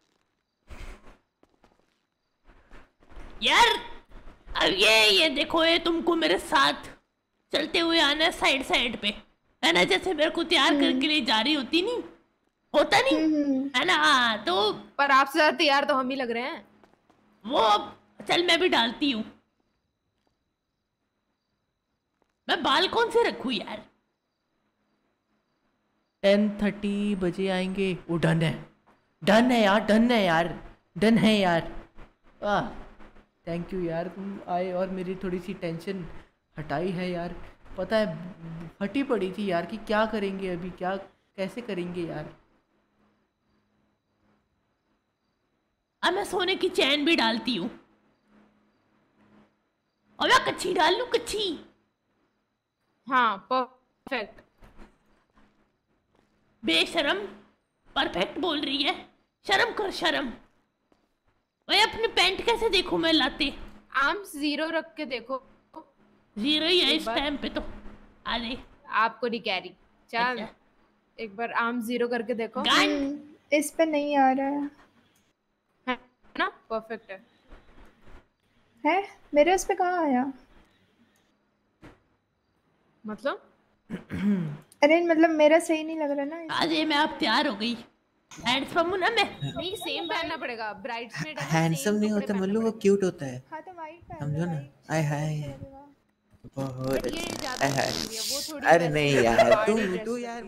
Speaker 19: यार अब ये देखो, ये तुमको मेरे साथ चलते हुए आना है साइड साइड पे, है ना? जैसे मेरे को तैयार करके ले जा रही होती नहीं, होता नहीं है ना? तो
Speaker 8: पर आपसे ज्यादा तैयार तो हम ही लग रहे हैं।
Speaker 19: वो चल मैं भी डालती हूँ। मैं बाल कौन से रखूँ यार?
Speaker 3: 10:30 बजे आएंगे। वो डन है, डन है यार, डन है यार, डन है यार। वाह थैंक यू यार, तुम आए और मेरी थोड़ी सी टेंशन हटाई है यार। पता है फटी पड़ी थी यार कि क्या करेंगे अभी, क्या कैसे करेंगे यार।
Speaker 19: अब मैं सोने की चैन भी डालती हूँ। और मैं कच्ची डाल लूँ, कच्ची।
Speaker 8: हाँ परफेक्ट।
Speaker 19: बेशरम परफेक्ट बोल रही है, शर्म कर शर्म। मैं अपने पैंट कैसे देखूं मैं लाते?
Speaker 8: आर्म्स 0 रख के देखो।
Speaker 19: 0 ही है इस टाइम पे तो। अरे
Speaker 8: आपको नहीं कैरी। चल एक बार आर्म 0 करके देखो।
Speaker 1: इस पे नहीं आ रहा है
Speaker 8: ना? परफेक्ट
Speaker 1: है मेरे उस पे कहाँ आया?
Speaker 8: मतलब
Speaker 1: अरे मतलब मेरा सही नहीं लग रहा ना।
Speaker 19: आज मैं अब तैयार हो गई। हैंडसम हूँ ना मैं।
Speaker 8: नहीं सेम पहनना पड़ेगा, ब्राइड्समेड है।
Speaker 10: हैंडसम नहीं होता मल्लू, वो क्यूट होता है।
Speaker 1: हाँ तो वाइट पहन
Speaker 10: समझो ना। आय हाय बहुत
Speaker 8: अच्छा।
Speaker 10: आय हाय। अरे नहीं यार, तू यार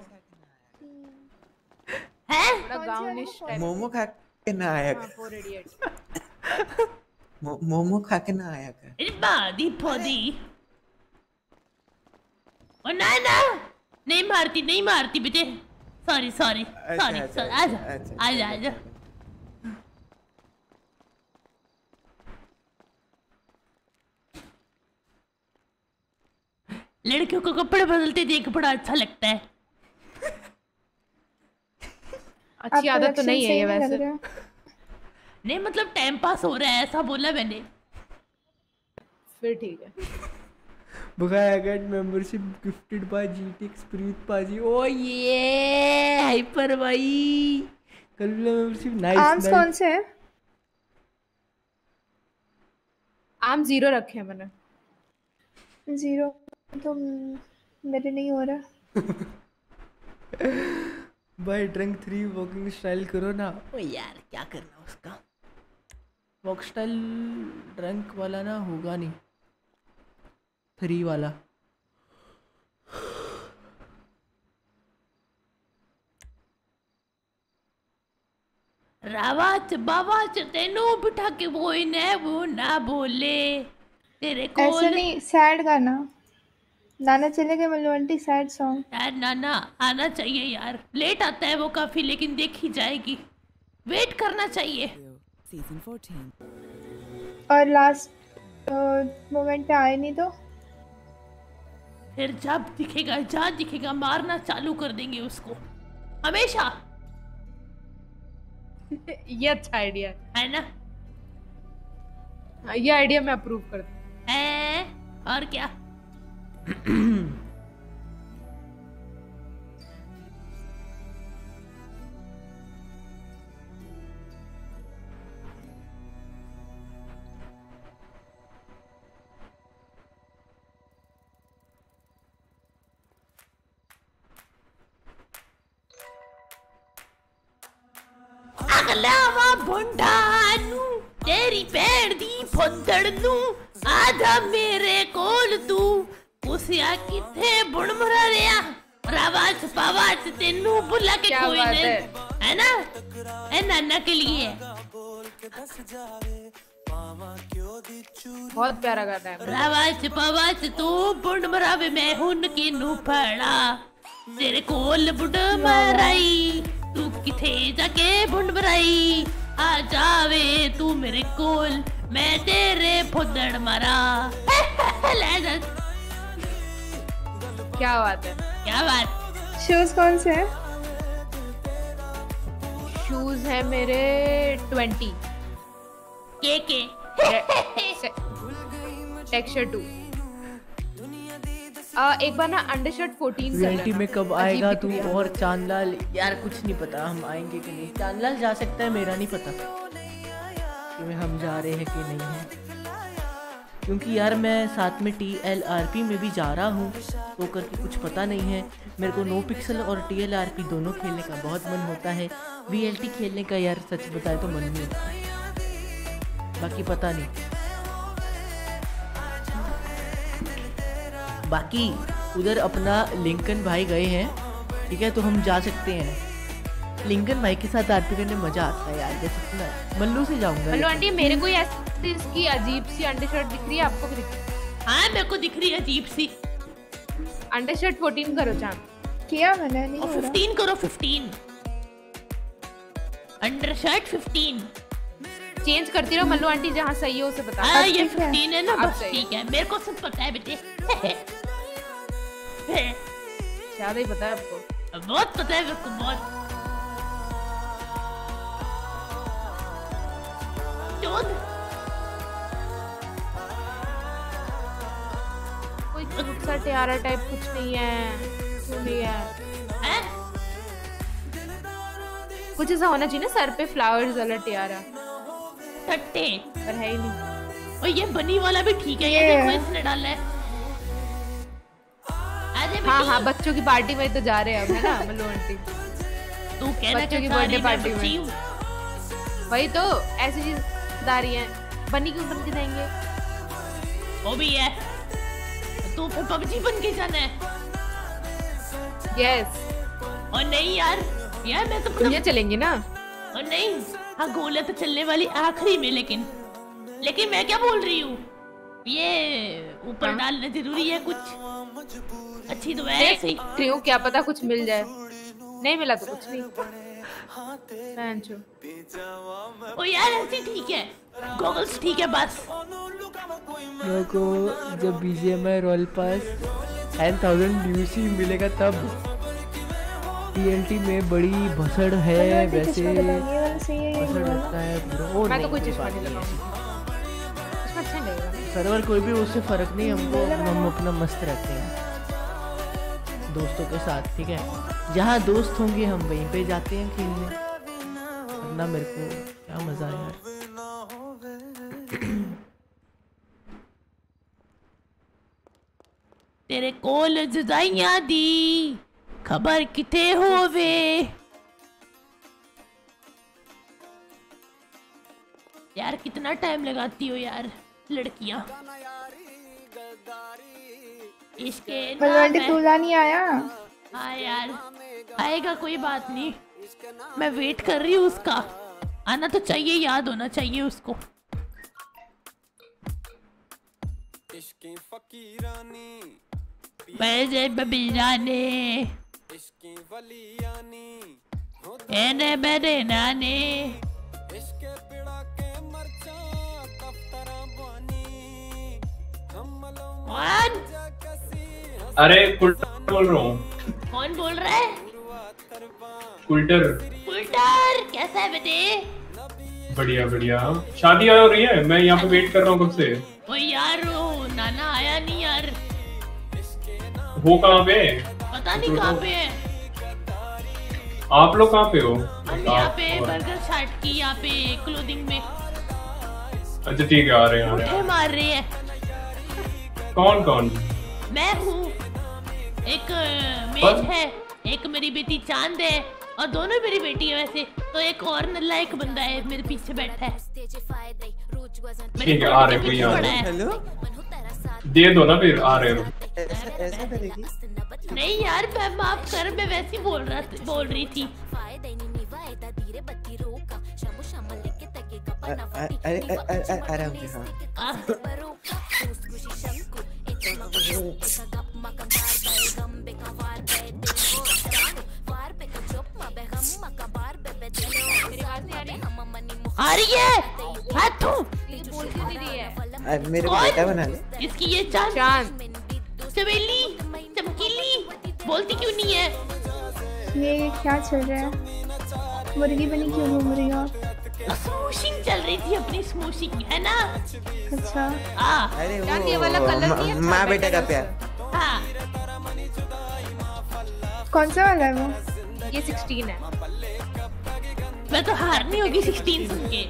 Speaker 8: है थोड़ा गाउनिश टाइप।
Speaker 10: मोमो खा के ना आया कर। मोमो खा के ना आया कर।
Speaker 19: बादी फोदी। और ना नहीं मारती, नहीं मारती बेटे। Sorry sorry sorry sorry. आजा आजा आजा। लड़कियों को कपड़े बदलते देख बड़ा अच्छा लगता है।
Speaker 8: अच्छी आदत तो नहीं है ये वैसे।
Speaker 19: नहीं मतलब टाइम पास हो रहा है, ऐसा बोला मैंने।
Speaker 8: फिर ठीक है।
Speaker 3: बुखाया get membership gifted by GTX Preet paaji. ओ ये हाइपर भाई कल मेंबरशिप नाइस।
Speaker 1: आर्म्स कौन से है?
Speaker 8: आर्म 0 रखे हैं मैंने।
Speaker 1: 0 तो मेरे नहीं हो रहा।
Speaker 3: भाई ड्रंक 3 वॉकिंग स्टाइल करो ना। ओ यार क्या करना उसका, वॉक स्टाइल ड्रंक वाला ना होगा नहीं, 3 वाला।
Speaker 19: रावाच बावाच तेनू बिठा के वो ना बोले तेरे को।
Speaker 1: ऐसा नहीं, सैड गाना। नाना चले गए मल्लू आंटी, सैड सॉन्ग।
Speaker 19: यार नाना आना चाहिए यार, लेट आता है वो काफी, लेकिन देखी जाएगी। वेट करना चाहिए।
Speaker 1: और लास्ट मोमेंट पे आए नहीं तो
Speaker 19: फिर जब दिखेगा, जहाँ दिखेगा मारना चालू कर देंगे उसको हमेशा।
Speaker 8: ये अच्छा आइडिया
Speaker 19: है ना?
Speaker 8: ये आइडिया मैं अप्रूव करती
Speaker 19: हूँ। और क्या? अगलावा भुंडानू तेरी पैर दी फुंदड़ नू आधा मेरे कोल तू उसिया किथे बुणमुरा रिया रावाज पावाज तेनू बुला के कोई नहीं है ना? ए नाना के लिए
Speaker 8: बहुत प्यारा गाना है।
Speaker 19: रावाज पावाज तू बुणमुरा वे मैं हुन की नू फड़ा तेरे कोल बुड मराई तू किथे जाके बुंड बराई आ जावे तू मेरे कोल मैं तेरे फुदड़ मरा।
Speaker 8: क्या बात है,
Speaker 19: क्या बात।
Speaker 1: शूज कौन से हैं?
Speaker 8: शूज है मेरे 20
Speaker 19: के
Speaker 8: टेक्सचर 2। एक बार ना अंडरशर्ट 14
Speaker 3: रियलिटी में कब आएगा तू और चांदलाल? यार कुछ नहीं पता हम आएंगे कि नहीं। चांदलाल जा सकता है, मेरा नहीं पता कि हम जा रहे हैं कि नहीं है, क्योंकि यार मैं साथ में TLRP में भी जा रहा हूँ तो करके कुछ पता नहीं है। मेरे को नो पिक्सल और TLRP दोनों खेलने का बहुत मन होता है। VLT खेलने का यार सच बताए तो मन नहीं होता, बाकी पता नहीं। बाकी उधर अपना लिंकन भाई गए हैं, ठीक है, तो हम जा सकते हैं। लिंकन भाई के साथ आरपी करने मजा आता है यार। जैसे मैं मल्लू से जाऊंगा।
Speaker 8: मल्लू आंटी मेरे को ऐसी इसकी अजीब सी अंडरशर्ट दिख रही है, आपको भी दिख रही है?
Speaker 19: हाँ मेरे को दिख रही है अजीब सी।
Speaker 8: अंडरशर्ट 14 करो चांद।
Speaker 1: किया मैंने नहीं।
Speaker 19: 15 करो 15 अंडरशर्ट 15
Speaker 8: चेंज करती रहो मल्लू आंटी, जहाँ सही हो उसे बता।
Speaker 19: हाँ ये 15 है ना, बस ठीक है, मेरे को सब पता है बेटे।
Speaker 8: ज्यादा ही पता है आपको।
Speaker 19: बहुत पता है मेरे को, बहुत।
Speaker 8: कोई क्यूट सा टियारा टाइप कुछ नहीं है, क्यों नहीं है? कुछ ऐसा होना चाहिए ना सर पे फ्लावर्स वाला टियारा।
Speaker 19: टट्टे
Speaker 8: पर है ही नहीं।
Speaker 19: और ये बनी वाला भी ठीक है, ये देखो इसने डाला है।
Speaker 8: हाँ बच्चों की पार्टी में तो जा रहे हैं अब, है ना मल्लू आंटी?
Speaker 19: तू कहना
Speaker 8: बच्चों की बर्थडे पार्टी में वही तो ऐसी चीज बता रही है। बनी क्यों बन के जाएंगे?
Speaker 19: वो भी है। तू फिर पबजी बन के जाना है?
Speaker 8: यस।
Speaker 19: और नहीं यार मैं तो
Speaker 8: गोलियां चलेंगी ना।
Speaker 19: और नहीं, हाँ गोलियां तो चलने वाली आखिरी में, लेकिन मैं क्या बोल रही हूँ, ये ऊपर डालना जरूरी है कुछ। अच्छी तो है ऐसे ही।
Speaker 8: क्यों, क्या पता कुछ मिल जाए। नहीं मिला तो कुछ नहीं।
Speaker 19: ओ यार ऐसे ठीक है, गॉगल्स ठीक है बस।
Speaker 3: मेरे को जब BGMI रॉयल पास 10,000 DUC मिलेगा तब। TLT में बड़ी भसड़ है वैसे, भसड़ लगता है पूरा।
Speaker 8: मैं तो कोई चश्मा नहीं लगाऊंगा, अच्छा नहीं लगेगा।
Speaker 3: सर्वर कोई भी उससे फर्क नहीं हमको, हम अपना मस्त रहते हैं दोस्तों के साथ, ठीक है। जहाँ दोस्त होंगे हम वहीं पे जाते हैं खेलने, वरना मेरे को क्या मजा है यार।
Speaker 19: तेरे कोल जुदाइयां दी खबर किथे होवे। यार कितना टाइम लगाती हो यार लड़कियां। इसके
Speaker 1: दूल्हा नहीं आया।
Speaker 19: हाँ यार आएगा, कोई बात नहीं, मैं वेट कर रही हूँ उसका। आना तो चाहिए, याद होना चाहिए उसको। एने मेरे नाने कौन?
Speaker 11: अरे कुल्टर बोल रहा हूँ।
Speaker 19: कौन बोल रहा है?
Speaker 11: कुल्टर।
Speaker 19: कुल्टर कैसा है बेटे?
Speaker 11: बढ़िया बढ़िया। शादी हो रही है, मैं यहाँ पे वेट कर रहा हूँ कब से।
Speaker 19: ओ यार वो नाना आया नहीं यार।
Speaker 11: वो कहाँ पे?
Speaker 19: पता नहीं कहाँ पे है।
Speaker 11: आप लोग कहाँ पे हो?
Speaker 19: हम यहाँ पे बर्गर चाट की यहाँ पे क्लोथिंग में।
Speaker 11: अच्छा ठीक है, आ रहे हैं आ रहे
Speaker 19: उठे
Speaker 11: हैं।
Speaker 19: मार रहे हैं।
Speaker 11: कौन कौन?
Speaker 19: मैं हूँ, एक मेज है, एक मेरी बेटी चांद है और दोनों मेरी बेटी है वैसे, तो एक और नल्ला एक बंदा है मेरे पीछे बैठा है।
Speaker 11: ठीक है, आ रहे हैं, कोई आ रहे हैं।
Speaker 10: हेलो
Speaker 11: दे दो ना फिर, आ रहे हो।
Speaker 10: ऐसा करेगी?
Speaker 19: नहीं यार मैं माफ कर, मैं वैसी बोल रही थी।
Speaker 10: अरे आराम से हाँ।
Speaker 19: आ रही है हाथू।
Speaker 10: मेरे को बेटा बना ले।
Speaker 19: इसकी ये चांद चमेली चमकीली बोलती क्यों नहीं है?
Speaker 1: ये क्या चल रहा है? मुर्गी बनी क्यों घूम रही हो?
Speaker 19: स्मूशिंग चल रही थी अपनी, स्मूशिंग है ना?
Speaker 1: अच्छा।
Speaker 10: अरे
Speaker 19: यार ये वाला कलर नहीं अच्छा
Speaker 10: माँ बेटा का प्यार।
Speaker 19: हाँ।
Speaker 1: कौन सा वाला है वो?
Speaker 8: ये 16 है।
Speaker 19: मैं तो हारनी होगी 16 सुन के।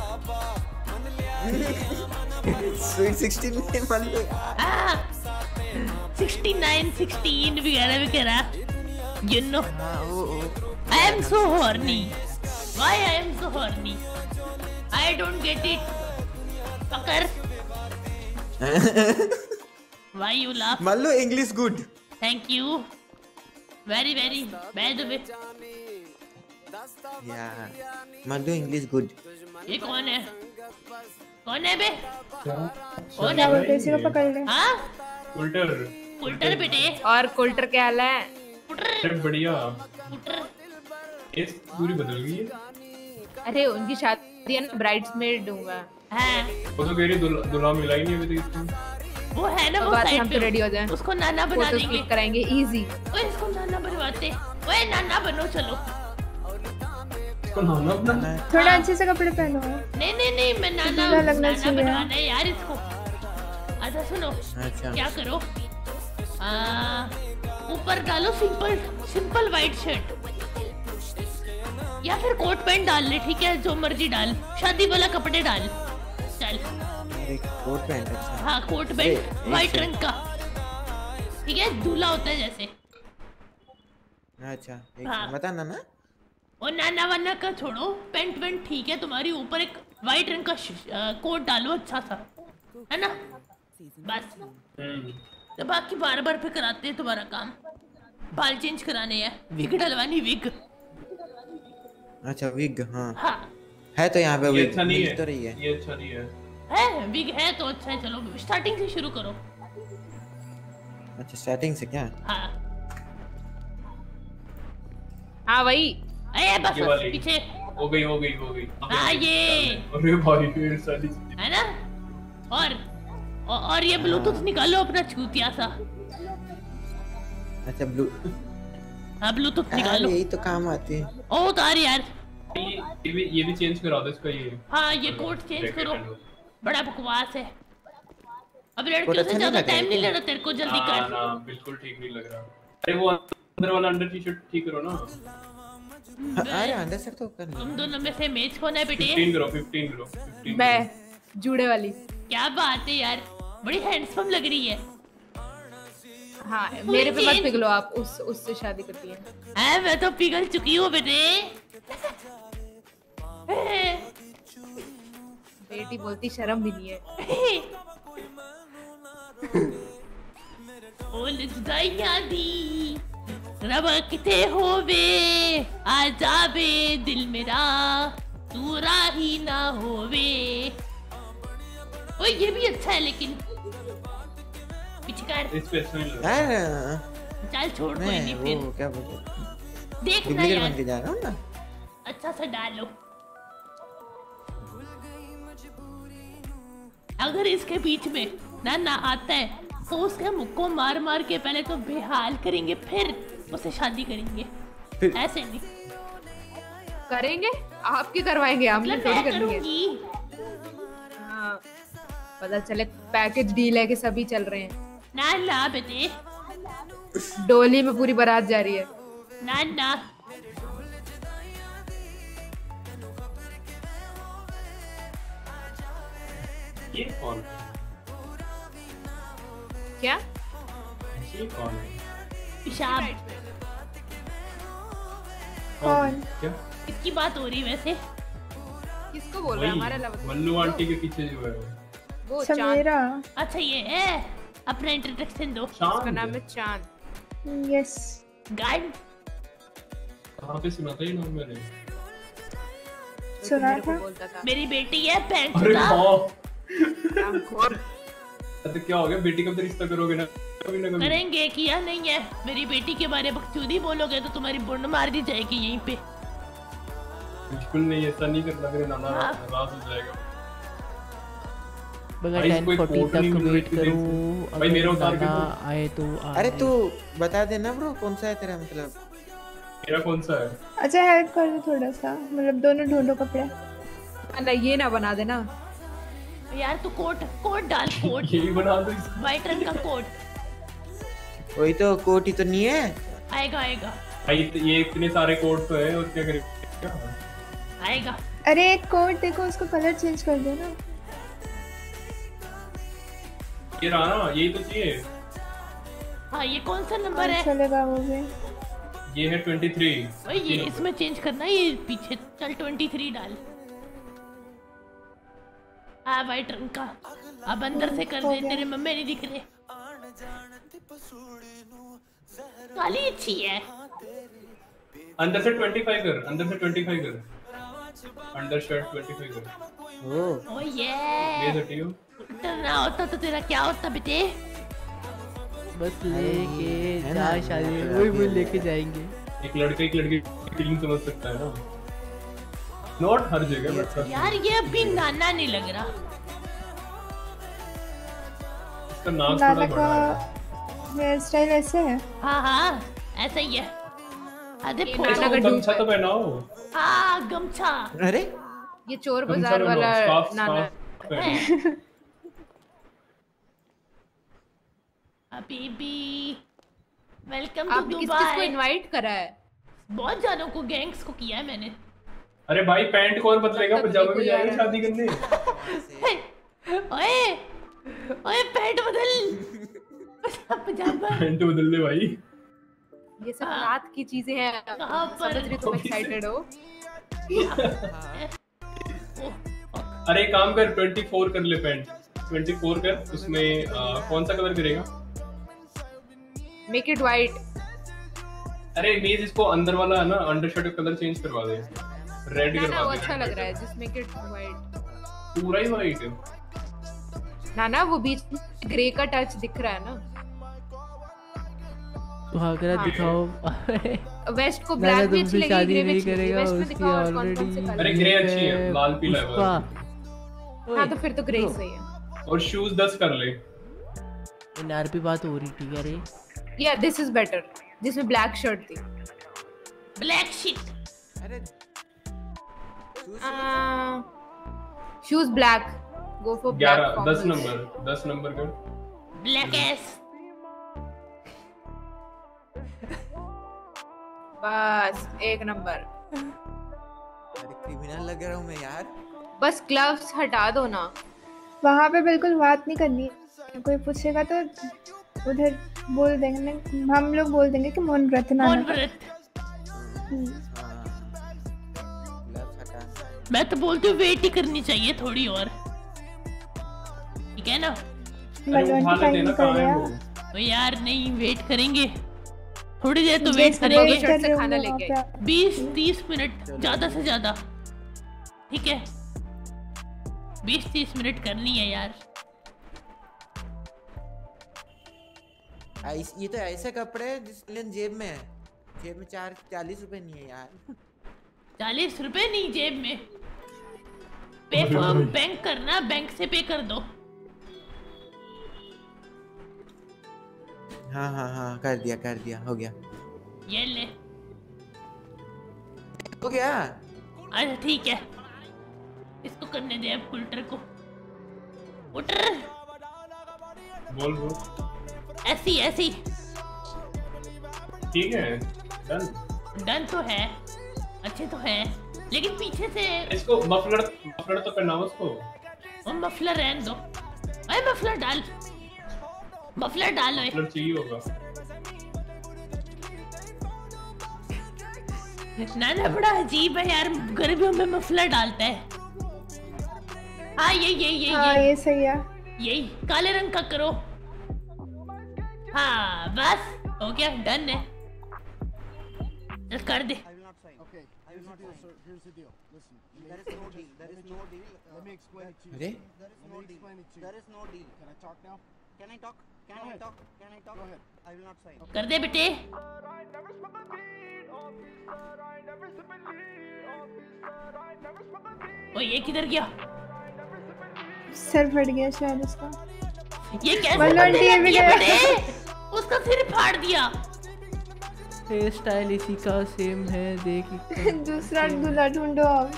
Speaker 10: स्वीट 16 में मान लो।
Speaker 19: 69 16 वगैरह you know I am so horny. Why I am so horny? I don't get it. Fucker. Why you laugh?
Speaker 10: Mallu English good.
Speaker 19: Thank you. Very very bad way.
Speaker 10: Yeah. Mallu English good.
Speaker 19: ये कौन है? कौन है बे? कौन
Speaker 1: क्या
Speaker 19: है?
Speaker 1: बोलते इसी को पकड़ ले।
Speaker 19: हाँ?
Speaker 11: कुल्टर।
Speaker 19: कुल्टर बेटे।
Speaker 8: और कुल्टर क्या हाल है?
Speaker 11: अरे बढ़िया। इस पूरी बदल गई है।
Speaker 8: अरे उनकी शादी है ना, ब्राइड्समेड दूंगा।
Speaker 11: वो तो कह रही दुल्हा मिला ही नहीं अभी तक इसको।
Speaker 19: वो है ना वो
Speaker 8: बात
Speaker 19: साइड
Speaker 8: हम
Speaker 19: पे,
Speaker 8: तो रेडी हो जाएं।
Speaker 19: उसको नाना बना
Speaker 8: फोटोज
Speaker 19: देंगे।
Speaker 8: क्लिक कराएंगे इजी।
Speaker 19: ओए इसको नाना बनवाते। ओए नाना बनो चलो।
Speaker 11: इसको नाना बनाना है।
Speaker 1: थोड़ा अच्छे से कपड़े पहनो।
Speaker 19: नहीं नहीं नहीं मैं नाना
Speaker 1: दूल्हा लगना
Speaker 19: नाना
Speaker 1: चाहिए।
Speaker 19: बनवाना है यार इसको। अच्छा सुनो,
Speaker 10: अच्छा।
Speaker 19: क्या करो, ऊपर डालो सिंपल वाइट शर्ट या फिर कोट पैंट डाल ले, ठीक है? जो मर्जी डाल, शादी वाला कपड़े डाल। चल
Speaker 10: कोट पैंट। अच्छा
Speaker 19: हाँ कोट पैंट व्हाइट रंग का, ठीक है? दूल्हा होता है जैसे।
Speaker 10: अच्छा
Speaker 19: हाँ।
Speaker 10: बताना ना।
Speaker 19: और नाना वाना का छोड़ो, पेंट वेंट ठीक है तुम्हारी, ऊपर एक व्हाइट रंग का कोट डालो अच्छा सा, है ना? बस। तो बाकी बार बार पे कराते हैं तुम्हारा काम। बाल चेंज कराने हैं, विग डलवानी, विग।
Speaker 10: अच्छा विग। हाँ
Speaker 19: हाँ
Speaker 10: है तो यहाँ पे
Speaker 11: ये
Speaker 10: विग
Speaker 11: अच्छा नहीं
Speaker 10: मिल
Speaker 11: है।
Speaker 10: तो रही है।
Speaker 11: ये अच्छा नहीं है।
Speaker 19: है विग है तो अच्छा है। चलो स्टार्टिंग से शुरू करो।
Speaker 10: अच्छा स्टार्टिंग से क्या?
Speaker 19: हाँ
Speaker 8: हाँ वही।
Speaker 19: अरे बस
Speaker 11: ये वाली।
Speaker 19: पीछे
Speaker 11: हो गई हो गई हो गई।
Speaker 19: हाँ ये
Speaker 11: अरे भाई फिर साली।
Speaker 19: है ना? और ये ब्लूटूथ निकालो अपना चूतिया सा।
Speaker 10: अच्छा ब्लू।
Speaker 19: हाँ ब्लूटूथ निकालो।
Speaker 10: यही तो काम आती है।
Speaker 19: ओ तार यार।
Speaker 11: ये भी चेंज करा दो इसका ये।
Speaker 19: हाँ ये कोट चेंज करो, बड़ा बकवास है। अब
Speaker 10: कोट
Speaker 19: लड़कियों
Speaker 10: अच्छा
Speaker 19: से
Speaker 10: नहीं
Speaker 19: ज्यादा
Speaker 10: लग रहा
Speaker 19: टाइम नहीं
Speaker 10: है
Speaker 19: लेना तेरे को, जल्दी
Speaker 11: ना
Speaker 19: कर।
Speaker 11: ना बिल्कुल ठीक नहीं लग रहा। अरे वो अंदर वाला अंडर टी शर्ट ठीक करो ना।
Speaker 10: अरे अंदर से तो कर
Speaker 19: तुम दोनों में से मैच कौन है बेटे?
Speaker 11: 15 करो 15 करो 15।
Speaker 8: मैं जूड़े वाली।
Speaker 19: क्या बात है यार, बड़ी हैंडसम लग रही है।
Speaker 8: हाँ मेरे पे मत पिघलो आप, उससे शादी करती है।
Speaker 19: मैं तो पिघल चुकी हूँ बेटे।
Speaker 8: बेटी बोलती शर्म भी नहीं है।
Speaker 19: बोल जुदाइयां दी रब किते होवे, आ जावे दिल मेरा, तू राही ना होवे। ओए ये भी अच्छा है लेकिन पीछे कर।
Speaker 11: इस पे अच्छा नहीं लग रहा।
Speaker 19: चल छोड़, कोई नहीं
Speaker 10: वो
Speaker 19: फिर
Speaker 10: क्या बोलते
Speaker 19: देखना
Speaker 10: डुप्लीकेट
Speaker 19: यार।
Speaker 10: बन के जा रहा हूँ ना।
Speaker 19: अच्छा सा डालो। अगर इसके बीच में नाना आता है तो उसके मुख को मार मार के पहले तो बेहाल करेंगे, फिर उससे शादी करेंगे। ऐसे नहीं
Speaker 8: करेंगे, आपकी करवाएंगे, आपने
Speaker 19: मतलब
Speaker 8: थोड़ी
Speaker 19: मैं
Speaker 8: करनी है।
Speaker 19: करूंगी।
Speaker 8: हाँ, पता चले पैकेज डील है कि सभी चल रहे हैं।
Speaker 19: ना ना बेटे,
Speaker 8: डोली में पूरी बारात जा रही है।
Speaker 19: ना ना
Speaker 11: ये कौन?
Speaker 8: क्या?
Speaker 11: ये कौन है?
Speaker 19: पिशाब।
Speaker 1: कौन?
Speaker 11: क्या?
Speaker 19: किसकी बात हो रही वैसे?
Speaker 8: किसको बोल रहा है? हमारे अलावा
Speaker 11: मल्लू आंटी के पीछे जो है
Speaker 8: वो
Speaker 1: समीरा।
Speaker 19: अच्छा ये है, अपना इंट्रोडक्शन दो।
Speaker 8: उसका नाम है चांद।
Speaker 1: यस।
Speaker 19: गाइड
Speaker 11: कहाँ पे सुना था ये नाम मैंने?
Speaker 1: सुना था।
Speaker 19: मेरी बेटी है पैंट
Speaker 11: अरे
Speaker 19: का।
Speaker 11: हाँ। तो क्या हो गया, बेटी कब से रिश्ता करोगे ना? कभी ना कभी
Speaker 19: करेंगे, किया नहीं है। मेरी बेटी के बारे में बकचोदी बोलोगे तो तुम्हारी बुंड मार दी जाएगी यहीं पे।
Speaker 11: बिल्कुल नहीं, ऐसा नहीं करना, मेरे नाना नाराज हो जाएगा।
Speaker 3: बगैर 10:40 तक वेट करूं,
Speaker 11: भाई मेरा उतार के
Speaker 3: नाना आए तो आए।
Speaker 10: अरे तू बता देना ब्रो कौन सा है तेरा, मतलब
Speaker 11: मेरा कौन सा है?
Speaker 1: अच्छा हेल्प कर दो थोड़ा सा, मतलब दोनों ढूंढो कपड़े।
Speaker 8: ना ये ना बना देना
Speaker 19: यार। तू कोट डाल, कोट
Speaker 11: यही बना दो।
Speaker 19: व्हाइट रंग का कोट।
Speaker 10: वही तो कोट ही तो नहीं है।
Speaker 19: आएगा आएगा
Speaker 11: भाई ये इतने सारे कोड तो है, और क्या करें?
Speaker 19: आएगा।
Speaker 1: अरे एक कोट देखो, उसको कलर चेंज कर दो ना।
Speaker 11: ये रहा ना, यही तो चाहिए।
Speaker 19: हाँ ये कौन सा नंबर है?
Speaker 1: चलेगा वो भी।
Speaker 11: ये है 23।
Speaker 19: ओए ये इसमें चेंज करना, ये पीछे चल 23 डाल। हाँ व्हाइट रंग का। अब अंदर से कर दे, तेरे मम्मी नहीं दिख रहे। काली अच्छी है।
Speaker 11: अंदर से 25 कर, अंदर से 25 कर, अंडर शर्ट 25 कर।
Speaker 19: ओ ये
Speaker 11: हटियो।
Speaker 19: इतना होता तो तेरा क्या होता बेटे?
Speaker 3: बस लेके जा शादी, वही लेके जाएंगे।
Speaker 11: एक लड़का एक लड़की की फीलिंग समझ सकता है ना, नॉट हर जगह बट
Speaker 19: यार ये अभी नाना नहीं लग रहा।
Speaker 11: इसका नाम
Speaker 1: नाना
Speaker 11: थोड़ा
Speaker 1: का
Speaker 11: बड़ा है।
Speaker 1: हेयर स्टाइल ऐसे है।
Speaker 19: हाँ हाँ ऐसा ही है। अरे
Speaker 11: नाना का गमछा तो पहनाओ।
Speaker 19: हाँ गमछा।
Speaker 10: अरे
Speaker 8: ये चोर बाजार वाला नाना।
Speaker 19: बेबी वेलकम टू
Speaker 8: आपने
Speaker 19: दुबई।
Speaker 8: किसको इनवाइट करा है?
Speaker 19: बहुत जानों को, गैंग्स को किया है मैंने।
Speaker 11: अरे भाई पैंट कौन बदलेगा, पजामा में जाएगा शादी करने।
Speaker 19: ओए ओए पैंट बदल, पजामा
Speaker 11: पैंट बदल ले भाई।
Speaker 8: ये सब रात की चीजें हैं। समझ रही तुम एक्साइटेड हो।
Speaker 11: अरे काम कर 24 कर ले पैंट, 24 कर। उसमें कौन सा कलर करेगा?
Speaker 8: Make it white.
Speaker 11: अरे मेज इसको अंदर वाला है ना, अंडर शर्ट का कलर चेंज करवा दे, रेड
Speaker 8: ना
Speaker 11: करवा
Speaker 8: वो
Speaker 11: दे।
Speaker 8: अच्छा लग रहा है, जस्ट मेक इट व्हाइट।
Speaker 11: पूरा ही व्हाइट है
Speaker 8: ना वो बीच ग्रे का टच दिख रहा है ना।
Speaker 3: सुहागरा दिखाओ।
Speaker 8: वेस्ट को ब्लैक भी अच्छी लगेगी, ग्रे भी अच्छी लगेगी। वेस्ट में
Speaker 3: उसकी
Speaker 8: दिखाओ और कौन-कौन से कलर।
Speaker 11: अरे ग्रे अच्छी है, लाल पीला है वो।
Speaker 8: हाँ तो फिर तो ग्रे सही है।
Speaker 11: और शूज 10 कर ले।
Speaker 3: एनआर पे बात हो रही थी। अरे
Speaker 8: या दिस इज बेटर, जिसमें ब्लैक शर्ट थी।
Speaker 19: Black shit.
Speaker 10: अरे
Speaker 8: shoes black, go for black.
Speaker 11: 10 number कर।
Speaker 19: Black S.
Speaker 8: बस एक नंबर।
Speaker 10: अरे क्रिमिनल लग रहा हूँ मैं यार।
Speaker 8: बस ग्लव्स हटा दो ना।
Speaker 1: वहाँ पे बिल्कुल बात नहीं करनी है। कोई पूछेगा तो उधर बोल देंगे, हम लोग बोल देंगे कि मौन व्रत नाना।
Speaker 19: मैं तो बोलती हूँ वेट ही करनी चाहिए थोड़ी और, ठीक है ना? तो यार नहीं वेट करेंगे थोड़ी देर, तो वेट करेंगे।
Speaker 8: खाना लेके
Speaker 19: 20-30 मिनट ज्यादा से ज्यादा, ठीक है? 20-30 मिनट करनी है यार।
Speaker 10: ये तो ऐसे कपड़े हैं जिसके लिए जेब में है, जेब में 40 रुपए नहीं है यार।
Speaker 19: 40 रुपए नहीं जेब में। पे फ्रॉम बैंक करना, बैंक से पे कर दो।
Speaker 10: हाँ हाँ हाँ कर दिया हो गया।
Speaker 19: ये ले
Speaker 10: हो गया।
Speaker 19: अच्छा ठीक है, इसको करने दे अब कुल्टर को। कुल्टर
Speaker 11: बोल
Speaker 19: ऐसी
Speaker 11: ठीक है,
Speaker 19: डन तो है, अच्छे तो है, लेकिन पीछे से
Speaker 11: इसको मफलर तो पहनाओ उसको।
Speaker 19: वो मफलर रहने दो। अरे मफलर डालो।
Speaker 11: मफलर चाहिए होगा।
Speaker 19: ना बड़ा अजीब है यार, गर्मियों में मफलर डालता है। हाँ ये
Speaker 1: सही है।
Speaker 19: यही काले रंग का करो। हाँ बस हो गया, डन है। कर दे।
Speaker 10: अरे
Speaker 19: कर दे बेटे। ओ ये किधर गया?
Speaker 1: सर फट गया शायद उसका।
Speaker 19: ये कैसे
Speaker 1: मल्लू आंटी ये भी गया।
Speaker 19: उसका सिर फाड़ दिया।
Speaker 3: हेयर स्टाइल इसी का सेम है, देख।
Speaker 1: दूसरा दूल्हा ढूंढो अब।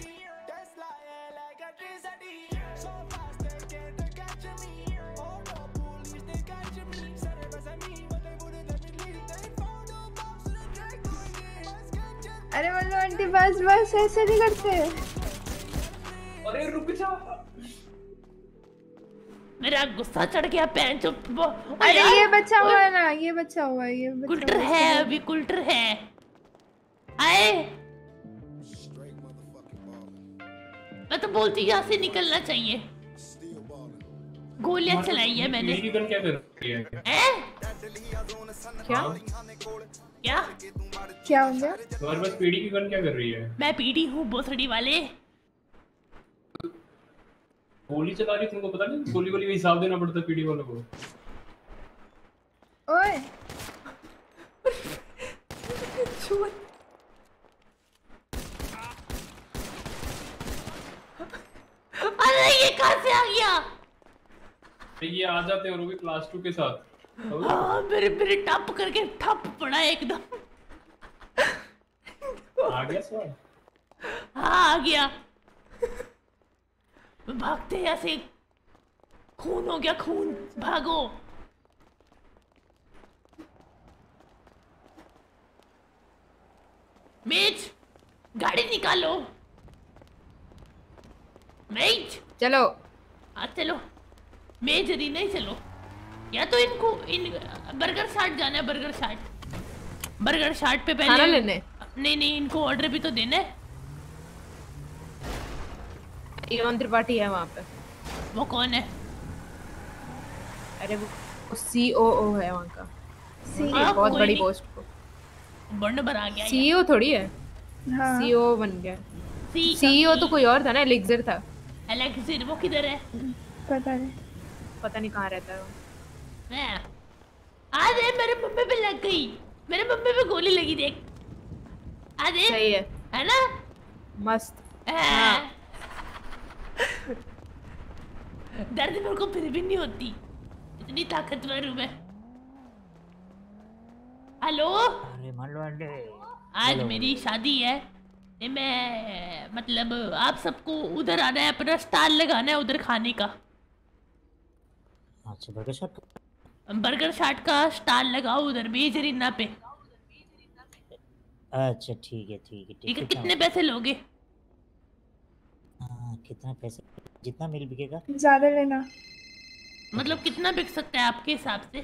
Speaker 1: अरे मल्लू आंटी बस ऐसे नहीं करते।
Speaker 11: अरे रुक जा,
Speaker 19: मेरा गुस्सा चढ़ गया पैन चुप।
Speaker 1: अरे ये बच्चा हुआ है ना, ये बच्चा हुआ है, ये
Speaker 19: कुल्टर है, अभी कुल्टर है। आए मैं तो बोलती यहाँ से निकलना चाहिए। गोलियां चलाई है मैंने।
Speaker 11: पीडी की गन क्या कर रही है?
Speaker 1: क्या हो गया?
Speaker 11: तुम्हारे पास पीडी की गन क्या कर रही है?
Speaker 19: मैं पीडी हूँ बोसड़ी वाले।
Speaker 11: गोली चला रही, तुमको पता नहीं? गोली का हिसाब देना पड़ता है पीडी वालों को।
Speaker 1: ओए
Speaker 19: अरे ये कहाँ से आ गया?
Speaker 11: ये आ जाते हैं और वो भी क्लास 2 के साथ।
Speaker 19: हाँ मेरे टप करके ठप पड़ा एकदम।
Speaker 11: आ गया सर।
Speaker 19: हाँ आ गया। भागते ऐसे, खून हो गया, खून, भागो। मेज गाड़ी निकालो। मेज
Speaker 8: चलो।
Speaker 19: चलो मेज अरीना ही चलो। या तो इनको बर्गर शार्ट जाना है। बर्गर शार्ट पे पहले
Speaker 8: खाना लेने।
Speaker 19: नहीं इनको ऑर्डर भी तो देना है।
Speaker 8: इवन त्रिपाठी है वहाँ पे।
Speaker 19: वो कौन है?
Speaker 8: अरे वो COO है वहाँ का। बहुत बड़ी पोस्ट को
Speaker 19: बंड पर आ गया।
Speaker 8: CEO थोड़ी है।
Speaker 1: हाँ।
Speaker 8: CEO बन गया। CEO तो कोई और था ना, एलेक्सर था।
Speaker 19: एलेक्सर वो किधर है?
Speaker 1: पता नहीं
Speaker 8: कहाँ रहता है वो।
Speaker 19: अरे मेरे मम्मी पे लग गई, मेरे मम्मी पे गोली लगी देख। अरे
Speaker 8: सही
Speaker 19: है ना?
Speaker 8: मस्त।
Speaker 19: हाँ। दर्द मेरे को फिर भी नहीं होती, इतनी ताकतवर हूँ मैं। हेलो
Speaker 12: अरे मल्लू आंटी,
Speaker 19: आज मेरी शादी है, मैं मतलब आप सबको उधर आना है, अपना स्टाल लगाना है उधर खाने का।
Speaker 12: अच्छा
Speaker 19: बर्गर शार्ट का स्टाल लगाओ उधर मेज अरीना पे।
Speaker 12: अच्छा ठीक है।
Speaker 19: कितने पैसे लोगे?
Speaker 12: कितना पैसे? जितना मिल बिकेगा।
Speaker 1: ज्यादा लेना।
Speaker 19: मतलब कितना बिक सकता है आपके हिसाब से?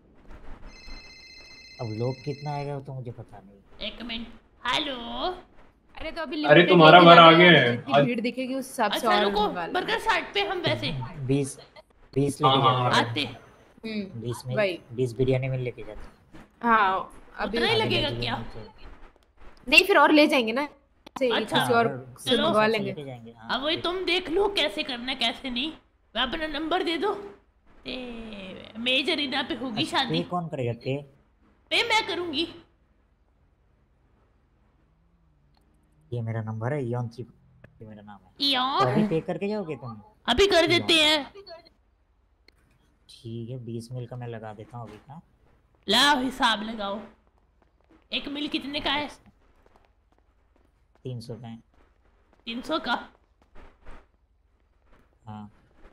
Speaker 12: अब लोग कितना आएगा वो तो मुझे पता नहीं।
Speaker 19: एक मिनट। हेलो
Speaker 8: अरे तो अभी
Speaker 11: अरे तुम्हारा घर आ गया है।
Speaker 8: भीड़ दिखेगी उस हिसाब से। और
Speaker 19: बर्गर शार्ट पे हम वैसे
Speaker 12: 20 लेके
Speaker 19: आते
Speaker 12: 20 में 20 बिरयानी में लेके जाते।
Speaker 8: हाँ अभी
Speaker 19: उतना ही लगेगा क्या?
Speaker 8: नहीं फिर और ले जाएंगे ना।
Speaker 19: अच्छा
Speaker 8: किसी और से मंगवा लेंगे।
Speaker 19: अब वही तुम देख लो कैसे करना कैसे नहीं। मैं अपना नंबर दे दो। मेज अरीना पे होगी शादी।
Speaker 12: पे कौन करेगा? पे
Speaker 19: मैं करूंगी।
Speaker 12: ये मेरा नंबर है, इयॉन चिप मेरा नाम है।
Speaker 19: इयॉन?
Speaker 12: तो अभी पे करके जाओगे तुम?
Speaker 19: अभी कर देते हैं।
Speaker 12: ठीक है, 20 मिल का मैं लगा देता हूँ अभी का।
Speaker 19: लाओ हिसाब लगाओ। 1 मिल कितने का है?
Speaker 12: 300 का है।
Speaker 19: 300 का?
Speaker 12: हाँ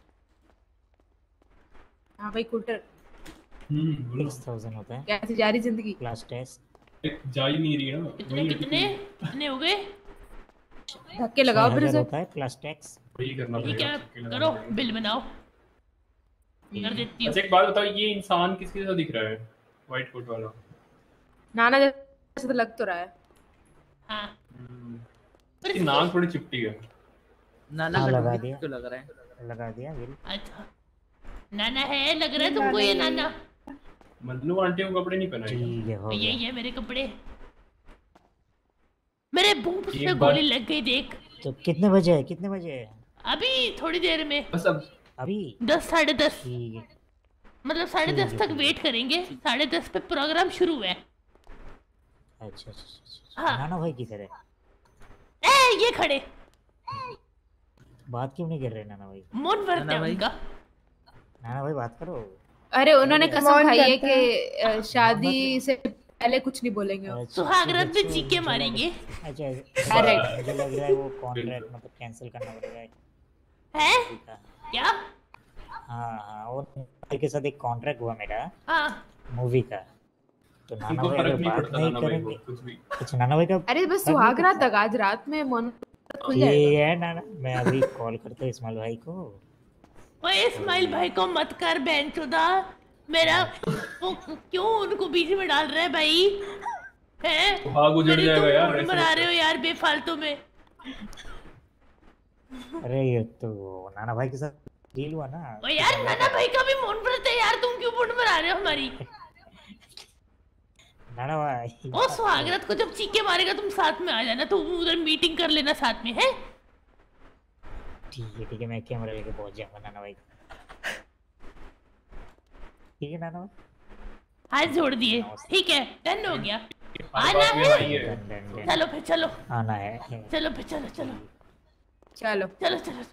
Speaker 8: हाँ भाई कूटर
Speaker 12: 6000 होता है।
Speaker 8: कैसी जा रही जिंदगी?
Speaker 12: क्लास टेस्ट
Speaker 11: जा ही नहीं रही है ना।
Speaker 19: कितने कितने कितने हो गए?
Speaker 8: धक्के लगाओ फिर उसे।
Speaker 12: होता है प्लस टैक्स।
Speaker 11: वही करना
Speaker 19: ठीक
Speaker 11: पड़ेगा।
Speaker 19: है, करो बिल बनाओ। कर देती हूँ।
Speaker 11: अच्छा एक बात बताओ, ये इंसान किसके साथ दिख रहा है? व्हाइट कोट वाला।
Speaker 8: नाना जैसे तो लग तो रहा है।
Speaker 19: हाँ।
Speaker 11: इसकी नाक थोड़ी चिपटी है।
Speaker 4: नाना
Speaker 12: हाँ,
Speaker 4: का
Speaker 12: लगा
Speaker 4: लगा
Speaker 12: दिया।
Speaker 4: दिया लग रहा है।
Speaker 12: लगा दिया बिल।
Speaker 19: अच्छा नाना है, लग रहा है तुमको ये नाना?
Speaker 11: मल्लू आंटी को कपड़े नहीं पहनाए।
Speaker 12: ठीक है, हो
Speaker 19: यही है मेरे कपड़े। मेरे बूम पे
Speaker 11: एक बार-
Speaker 19: गोली लग गई देख।
Speaker 12: तो कितने बजे है? कितने बजे है?
Speaker 19: अभी थोड़ी देर में।
Speaker 11: बस अब
Speaker 12: अभी
Speaker 19: 10 साढ़े 10।
Speaker 12: ठीक है।
Speaker 19: मतलब 10:30 तक वेट करेंगे। 10:30 पे प्रोग्राम शुरू है।
Speaker 12: अच्छा अच्छा अच्छा।
Speaker 19: हाँ।
Speaker 12: नाना भाई किधर है?
Speaker 19: ये खड़े।
Speaker 12: बात क्यों नहीं कर रहे नाना भाई?
Speaker 19: मौन व्रत है उनका।
Speaker 12: नाना भाई बात करो।
Speaker 8: अरे उन्होंने कसम
Speaker 1: मौन
Speaker 8: खाई है
Speaker 1: करता
Speaker 8: कि शादी से पहले कुछ नहीं बोलेंगे वो।
Speaker 19: सुहागरात में चीखे मारेंगे।
Speaker 12: अच्छा
Speaker 8: अरे
Speaker 12: मुझे लग रहा है वो कॉन्ट्रैक्ट मतलब कैंसिल करना पड़ेगा।
Speaker 19: है क्या?
Speaker 12: हाँ हाँ, और भाई के साथ एक कॉन्ट्रैक्ट हुआ मेरा
Speaker 19: हाँ
Speaker 12: मूवी का। तो नाना
Speaker 11: उनको
Speaker 12: भाई
Speaker 11: फर्क
Speaker 12: अगर
Speaker 11: नहीं
Speaker 12: बात
Speaker 11: पड़ता
Speaker 12: नहीं
Speaker 11: नाना भाई
Speaker 12: करेंगे।
Speaker 11: को कुछ भी।
Speaker 12: अच्छा नाना भाई का
Speaker 8: अरे बस सुहागरात तक आज रात में मौन खुल
Speaker 12: ये
Speaker 8: जाएगा।
Speaker 12: है नाना। मैं अभी कॉल करता हूँ इस्माइल भाई को।
Speaker 19: ओए इस्माइल भाई को मत कर बेंचोदा। मेरा वो क्यों उनको बीच में डाल रहा है भाई? हैं?
Speaker 11: भाग उजड़
Speaker 19: मेरी
Speaker 11: जाएगा
Speaker 19: तुम
Speaker 11: यार,
Speaker 19: मूड
Speaker 11: ऐसे
Speaker 19: बना
Speaker 11: मत
Speaker 19: रहे हो यार बेफालतू में।
Speaker 12: अरे ये तो नाना भाई के साथ डील हुआ ना।
Speaker 19: ओ यार नाना भाई का भी मौन व्रत है यार, तुम क्यों मूड बना रहे हो हमारी?
Speaker 12: नाना भाई
Speaker 19: ओ सुहागरात को जब चीखे मारेगा तुम साथ में आ जाना, तो उधर मीटिंग कर लेना साथ में है।
Speaker 12: ठीक है मैं कैमरा लेके पहुंच जाऊंगा नाना भाई। ठीक है नाना भाई।
Speaker 19: हाथ जोड़ दिए। ठीक है डन हो गया। आना
Speaker 11: बात में आई
Speaker 19: है?
Speaker 11: है।
Speaker 19: चलो फिर चलो।
Speaker 12: आना है।
Speaker 19: चलो फिर चलो चलो
Speaker 8: चलो
Speaker 19: चलो चलो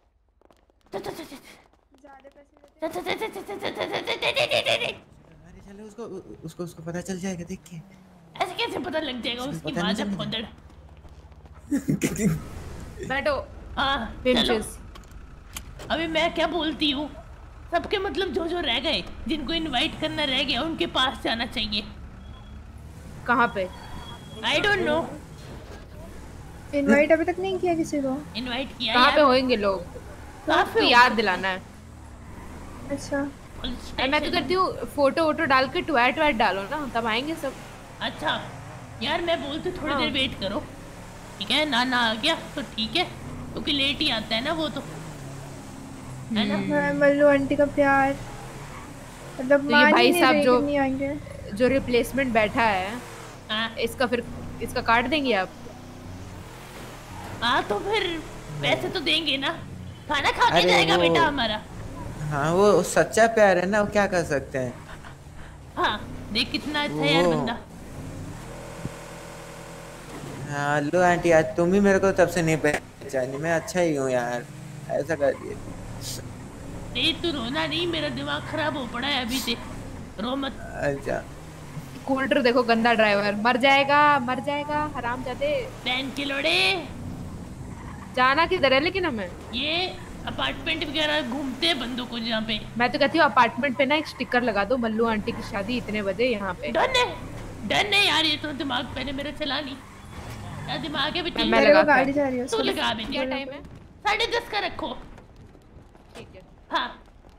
Speaker 10: अरे चलो उसको पता चल जाएगा, देख के।
Speaker 19: ऐसे कैसे पता लग जाएगा? उसकी
Speaker 10: पता
Speaker 19: माँ
Speaker 10: नहीं
Speaker 19: जब
Speaker 10: चलने
Speaker 19: फोदड़।
Speaker 8: बैठो।
Speaker 19: हाँ चलो।
Speaker 8: पिंचेस।
Speaker 19: अभी मैं क्या बोलती हूँ, सबके मतलब जो जो रह गए, जिनको इनवाइट करना रह गया, उनके पास जाना चाहिए।
Speaker 8: कहाँ पे?
Speaker 19: I don't know.
Speaker 1: इनवाइट अभी तक नहीं किया किसी को।
Speaker 19: इनवाइट किया
Speaker 8: कहाँ पे
Speaker 19: यार।
Speaker 8: होंगे लोग?
Speaker 19: काफी
Speaker 8: तो याद दिलाना है।
Speaker 1: अच्छा
Speaker 8: मैं तो करती हूँ फोटो वोटो डाल के ट्वीट डालो ना, तब आएंगे सब।
Speaker 19: अच्छा यार मैं बोलती थोड़ी
Speaker 8: हाँ।
Speaker 19: देर वेट करो। ठीक है नाना आ गया तो ठीक है, क्योंकि लेट ही आता है ना वो तो, है ना?
Speaker 1: हाँ, मल्लू आंटी का प्यार मतलब
Speaker 8: तो ये
Speaker 1: मान ही
Speaker 8: भाई
Speaker 1: नहीं
Speaker 8: साहब
Speaker 1: रहे
Speaker 8: जो
Speaker 1: कि नहीं आएंगे।
Speaker 8: जो रिप्लेसमेंट बैठा है इसका काट देंगे आप?
Speaker 19: हाँ तो फिर पैसे तो देंगे ना, खाना खा के
Speaker 10: अरे
Speaker 19: जाएगा
Speaker 10: वो-
Speaker 19: बेटा हमारा।
Speaker 10: हाँ वो सच्चा प्यार है ना, वो क्या कर सकते हैं।
Speaker 19: हाँ देख कितना अच्छा है यार
Speaker 10: वो-
Speaker 19: बंदा।
Speaker 10: हाँ लो आंटी, आज तुम भी मेरे को तब से नहीं पहचानी, मैं अच्छा ही हूँ यार, ऐसा कर दिए।
Speaker 19: नहीं तू रोना नहीं, मेरा दिमाग खराब हो पड़ा है अभी से, रो मत।
Speaker 10: अच्छा
Speaker 8: कूलर देखो गंदा ड्राइवर, मर जाएगा हरामजादे।
Speaker 19: बहन के लोड़े
Speaker 8: जाना किधर है लेकिन हमें?
Speaker 19: ये अपार्टमेंट वगैरह घूमते हैं बंदों को जहाँ पे।
Speaker 8: मैं तो कहती हूँ अपार्टमेंट पे ना एक स्टिकर लगा दो, मल्लू आंटी की शादी इतने बजे यहाँ पे।
Speaker 19: डन है यार, ये तो दिमाग पहले मेरा चला नहीं, क्या दिमाग है बेटी?
Speaker 8: मैं लगा
Speaker 1: गाड़ी जा रही है
Speaker 19: तू
Speaker 1: उसको।
Speaker 19: लगा बेटी।
Speaker 8: क्या टाइम है?
Speaker 19: 10:30 का रखो।
Speaker 8: ठीक है।
Speaker 19: हाँ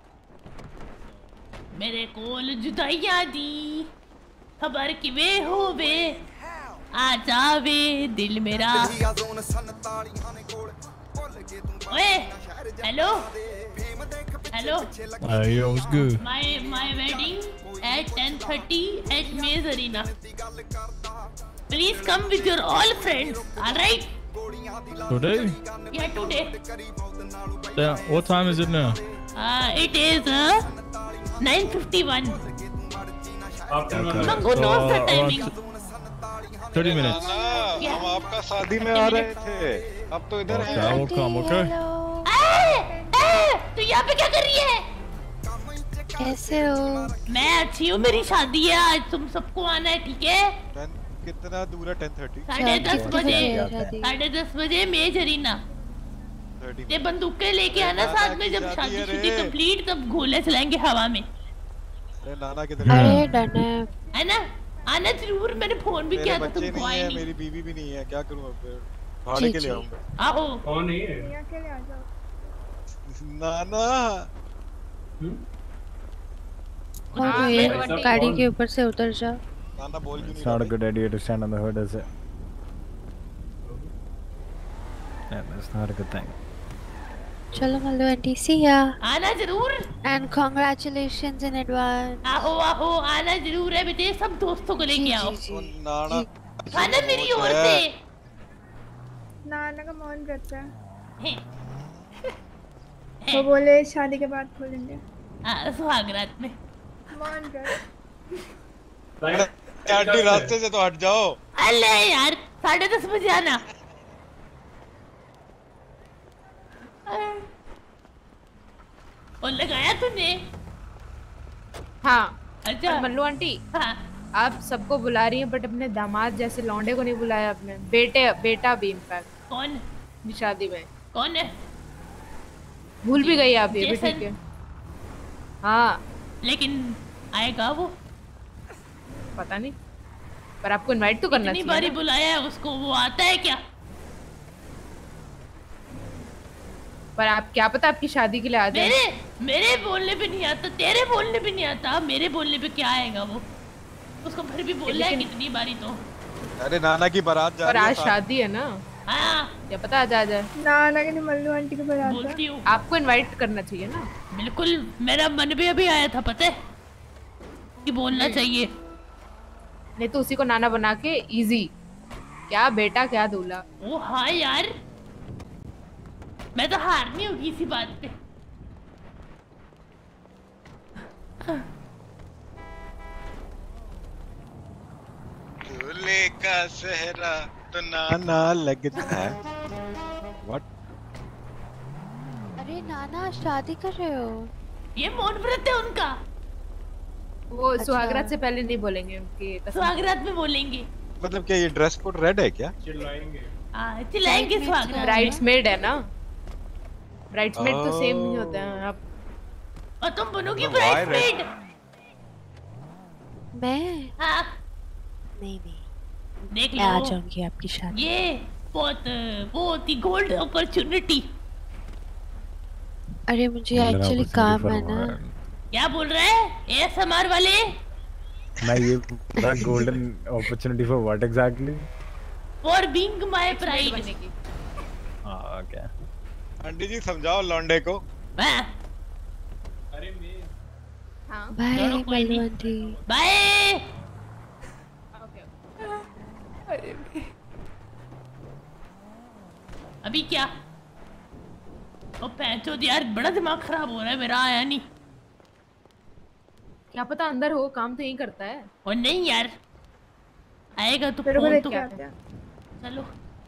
Speaker 19: मेरे कोल जुदाइयां दी खबर किवे होवे, आ जावे दिल मेरा। ओए hello
Speaker 14: Hey, yo, what's good?
Speaker 19: my wedding at 10:30 at Maze Arena. Please come with your all friends, all right?
Speaker 14: Today?
Speaker 19: Yeah, today.
Speaker 14: Yeah, what time is it now?
Speaker 19: It is 9:51.
Speaker 14: Okay.
Speaker 19: Mango knows the timing.
Speaker 14: 30 minutes.
Speaker 19: क्या?
Speaker 5: हम आपका शादी में आ रहे थे, अब तो इधर है।
Speaker 19: तू यहाँ पे क्या कर रही है?
Speaker 15: कैसे हो?
Speaker 19: मैं अच्छी हूँ, मेरी शादी है आज, तुम सबको आना है, ठीक है?
Speaker 5: कितना दूर है? 10:30।
Speaker 19: 10:30 बजे, 10:30 बजे मेज अरीना। ये बंदूकें लेके आना साथ में, जब शादी कंप्लीट तब गोले चलाएंगे हवा में।
Speaker 5: अरे नाना किधर
Speaker 15: अरे डन
Speaker 19: है ना? आना जरूर, मैंने फोन भी किया था, तुमको आए नहीं।
Speaker 5: मेरी बीवी भी नहीं है, क्या करूँ अब? भाड़े के लिए आऊंगा।
Speaker 19: आओ।
Speaker 11: कौन नहीं है?
Speaker 1: अकेले आ जाओ।
Speaker 5: नाना
Speaker 15: ये गाड़ी के ऊपर से उतर जा।
Speaker 5: नाना बोल क्यों नहीं?
Speaker 16: It's not a good idea to stand on the hood, is it? Yeah, that's not a good thing.
Speaker 15: चलो मल्लू आंटी, see ya.
Speaker 19: आना जरूर।
Speaker 15: And congratulations in advance.
Speaker 19: आओ आओ, आना जरूर है बेटे, सब दोस्तों को लेके आओ।
Speaker 5: नाना
Speaker 19: खाना मेरी ओर से।
Speaker 1: नाना का मौन व्रत है। वो बोले शादी के बाद खोलेंगे।
Speaker 19: हाँ, सुहागरात में।
Speaker 1: मौन व्रत।
Speaker 5: आंटी रास्ते से तो हट जाओ।
Speaker 19: अरे यार, 10:30 बजे आना। और लगाया तूने?
Speaker 8: हाँ।
Speaker 19: अच्छा
Speaker 8: मल्लू आंटी,
Speaker 19: हाँ।
Speaker 8: आप सबको बुला रही हैं, बट अपने दामाद जैसे लौंडे को नहीं बुलाया आपने। बेटा भी इनफैक्ट।
Speaker 19: कौन?
Speaker 8: शादी में।
Speaker 19: कौन है?
Speaker 8: भूल भी गई आप, ये भी ठीक है। हाँ,
Speaker 19: लेकिन आएगा वो?
Speaker 8: पता नहीं, पर आपको इनवाइट तो करना चाहिए।
Speaker 19: इतनी बारी बुलाया है उसको, वो आता है क्या?
Speaker 8: पर आप क्या पता आपकी शादी के लिए आ जाए।
Speaker 19: मेरे बोलने पे नहीं आता, तेरे बोलने पे नहीं आता, मेरे बोलने पे क्या आएगा वो? उसको फिर भी बोला है कितनी बारी तो।
Speaker 5: अरे नाना की बारात जा रही है।
Speaker 8: पर आज शादी है ना।
Speaker 19: हाँ,
Speaker 8: क्या पता आज आ जाए।
Speaker 1: नाना के मल्लू आंटी की बारात
Speaker 19: बोलती हूँ।
Speaker 8: आपको इनवाइट करना चाहिए ना।
Speaker 19: बिल्कुल, मेरा मन भी अभी आया था, पता है कि बोलना चाहिए।
Speaker 8: नहीं तो उसी को नाना बना के इजी। क्या बेटा क्या दूल्हा।
Speaker 19: ओ हाँ यार, मैं तो हारनी होगी इसी बात पे।
Speaker 5: दूल्हे का सेहरा तो नाना लगता है। What?
Speaker 15: अरे नाना, शादी कर रहे हो?
Speaker 19: ये मौन व्रत है उनका।
Speaker 8: वो सुहागरात से पहले नहीं बोलेंगे, उनके
Speaker 19: सुहागरात में बोलेंगे।
Speaker 5: मतलब क्या ये ड्रेस कोड रेड है क्या?
Speaker 19: चिल्लाएंगे सुहागरात।
Speaker 8: ब्राइड्समेड है ना, ब्राइड्समेड तो सेम नहीं होते हैं। आप
Speaker 19: और तुम बनोगी ब्राइड्समेड?
Speaker 15: मैं?
Speaker 19: हाँ।
Speaker 15: नहीं
Speaker 19: देख
Speaker 15: मैं
Speaker 19: लो,
Speaker 15: आ जाऊंगी आपकी शादी।
Speaker 19: ये बहुत वो होती गोल्ड अपॉर्चुनिटी।
Speaker 15: अरे मुझे एक्चुअली काम है ना।
Speaker 19: क्या बोल रहा है ASMR वाले?
Speaker 16: मैं ये golden opportunity for what exactly?
Speaker 19: For being my pride.
Speaker 16: Okay.
Speaker 5: Aunty ji समझाओ लौंडे को।
Speaker 11: अरे मैं
Speaker 15: बाय मल्लू आंटी।
Speaker 19: बाय। अभी क्या? ओ पैंचो यार, बड़ा दिमाग खराब हो रहा है मेरा, आया नहीं।
Speaker 8: क्या पता अंदर हो, काम तो यही करता है।
Speaker 19: और नहीं यार, आएगा तो
Speaker 1: फिर
Speaker 19: फोन तो। चलो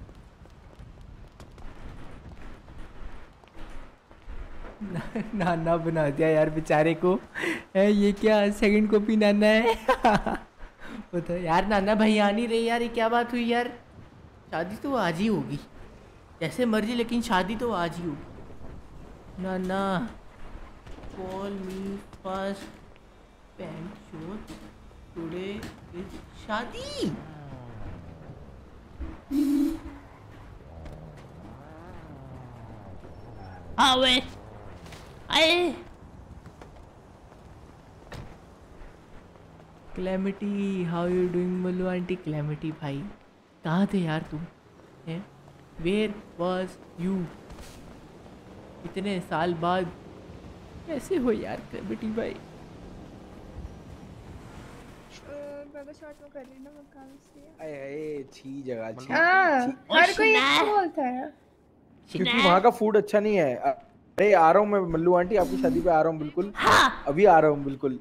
Speaker 3: नाना बना दिया यार बेचारे को। ये क्या सेकंड कॉपी नाना है? वो तो यार नाना भाई आ नहीं रहे यार, ये क्या बात हुई यार? शादी तो आज ही होगी, जैसे मर्जी, लेकिन शादी तो आज ही होगी। नाना कॉल मी फर्स्ट पैंचो टुडे इज शादी।
Speaker 19: हाँ वे आए।
Speaker 3: Calamity, how you doing Mallu aunty? Calamity भाई कहाँ थे यार तुम? हैं? Where was you? इतने साल बाद कैसे हो यार क्लैमिटी भाई?
Speaker 1: शॉट में कर रही ना मैं काम से।
Speaker 4: अरे छी जगह छी।
Speaker 1: हर कोई ऐसे बोलता है
Speaker 4: क्योंकि वहाँ का फूड अच्छा नहीं है। अरे आ रहा हूँ मैं मल्लू आंटी, आपकी शादी पे आ रहा हूँ बिल्कुल।
Speaker 19: हाँ।
Speaker 4: अभी आ रहा हूँ बिल्कुल।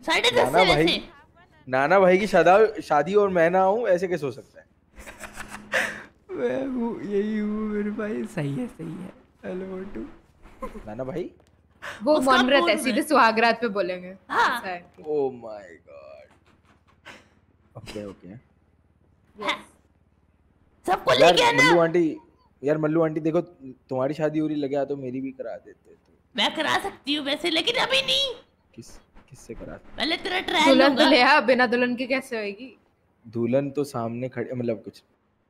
Speaker 4: नाना भाई की शादी और मैं ना हूँ, ऐसे कैसे हो सकता है?
Speaker 3: मैं हूँ, यही हूँ मेरे भाई। सही है सही है। हेलो मोटू।
Speaker 18: नाना भाई
Speaker 8: वो
Speaker 19: उसका
Speaker 8: मनोरथ
Speaker 19: फोन
Speaker 8: है,
Speaker 19: में।
Speaker 8: सीधे सुहागरात पे बोलेंगे।
Speaker 19: हाँ।
Speaker 8: ऐसा है।
Speaker 18: Oh my God. Okay okay
Speaker 19: सबको
Speaker 18: यार
Speaker 19: लेके आना।
Speaker 18: मल्लू आंटी, यार मल्लू आंटी देखो तुम्हारी शादी हो रही लगे तो मेरी भी करा देते तो।
Speaker 19: मैं करा सकती हूँ वैसे, लेकिन अभी नहीं।
Speaker 18: किससे करा?
Speaker 19: पहले तेरा ट्रायल
Speaker 8: दुल्हन तो
Speaker 19: होगा।
Speaker 8: ले आ, बिना दुल्हन के कैसे होएगी?
Speaker 18: दुल्हन तो सामने खड़े मतलब कुछ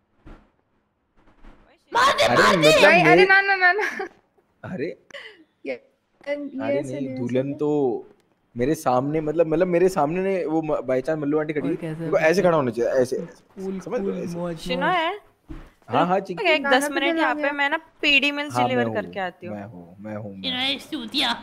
Speaker 19: मार दे
Speaker 18: अरे
Speaker 19: मार दे।
Speaker 18: मतलब
Speaker 1: अरे
Speaker 18: मेरे
Speaker 1: ना ना ना ना
Speaker 18: अरे
Speaker 1: ये
Speaker 18: अरे
Speaker 1: ऐसे
Speaker 18: नहीं
Speaker 1: नहीं,
Speaker 18: दुल्हन तो मेरे सामने मतलब मेरे सामने ने वो बाई चांस मल्लू आंटी खड़ी
Speaker 3: और
Speaker 18: है,
Speaker 3: कैसे
Speaker 18: देखो ऐसे खड़ा होना चाहिए ऐसे समझ लो ऐसे।
Speaker 3: मौज
Speaker 20: सुनो है
Speaker 18: हाँ हाँ ठीक
Speaker 20: एक 10 मिनट यहाँ पे मैं ना पीडी मिल्स
Speaker 18: हाँ,
Speaker 20: डिलीवर
Speaker 18: मैं
Speaker 20: करके आती हूँ।
Speaker 18: मैं हूँ
Speaker 19: ये सूतिया।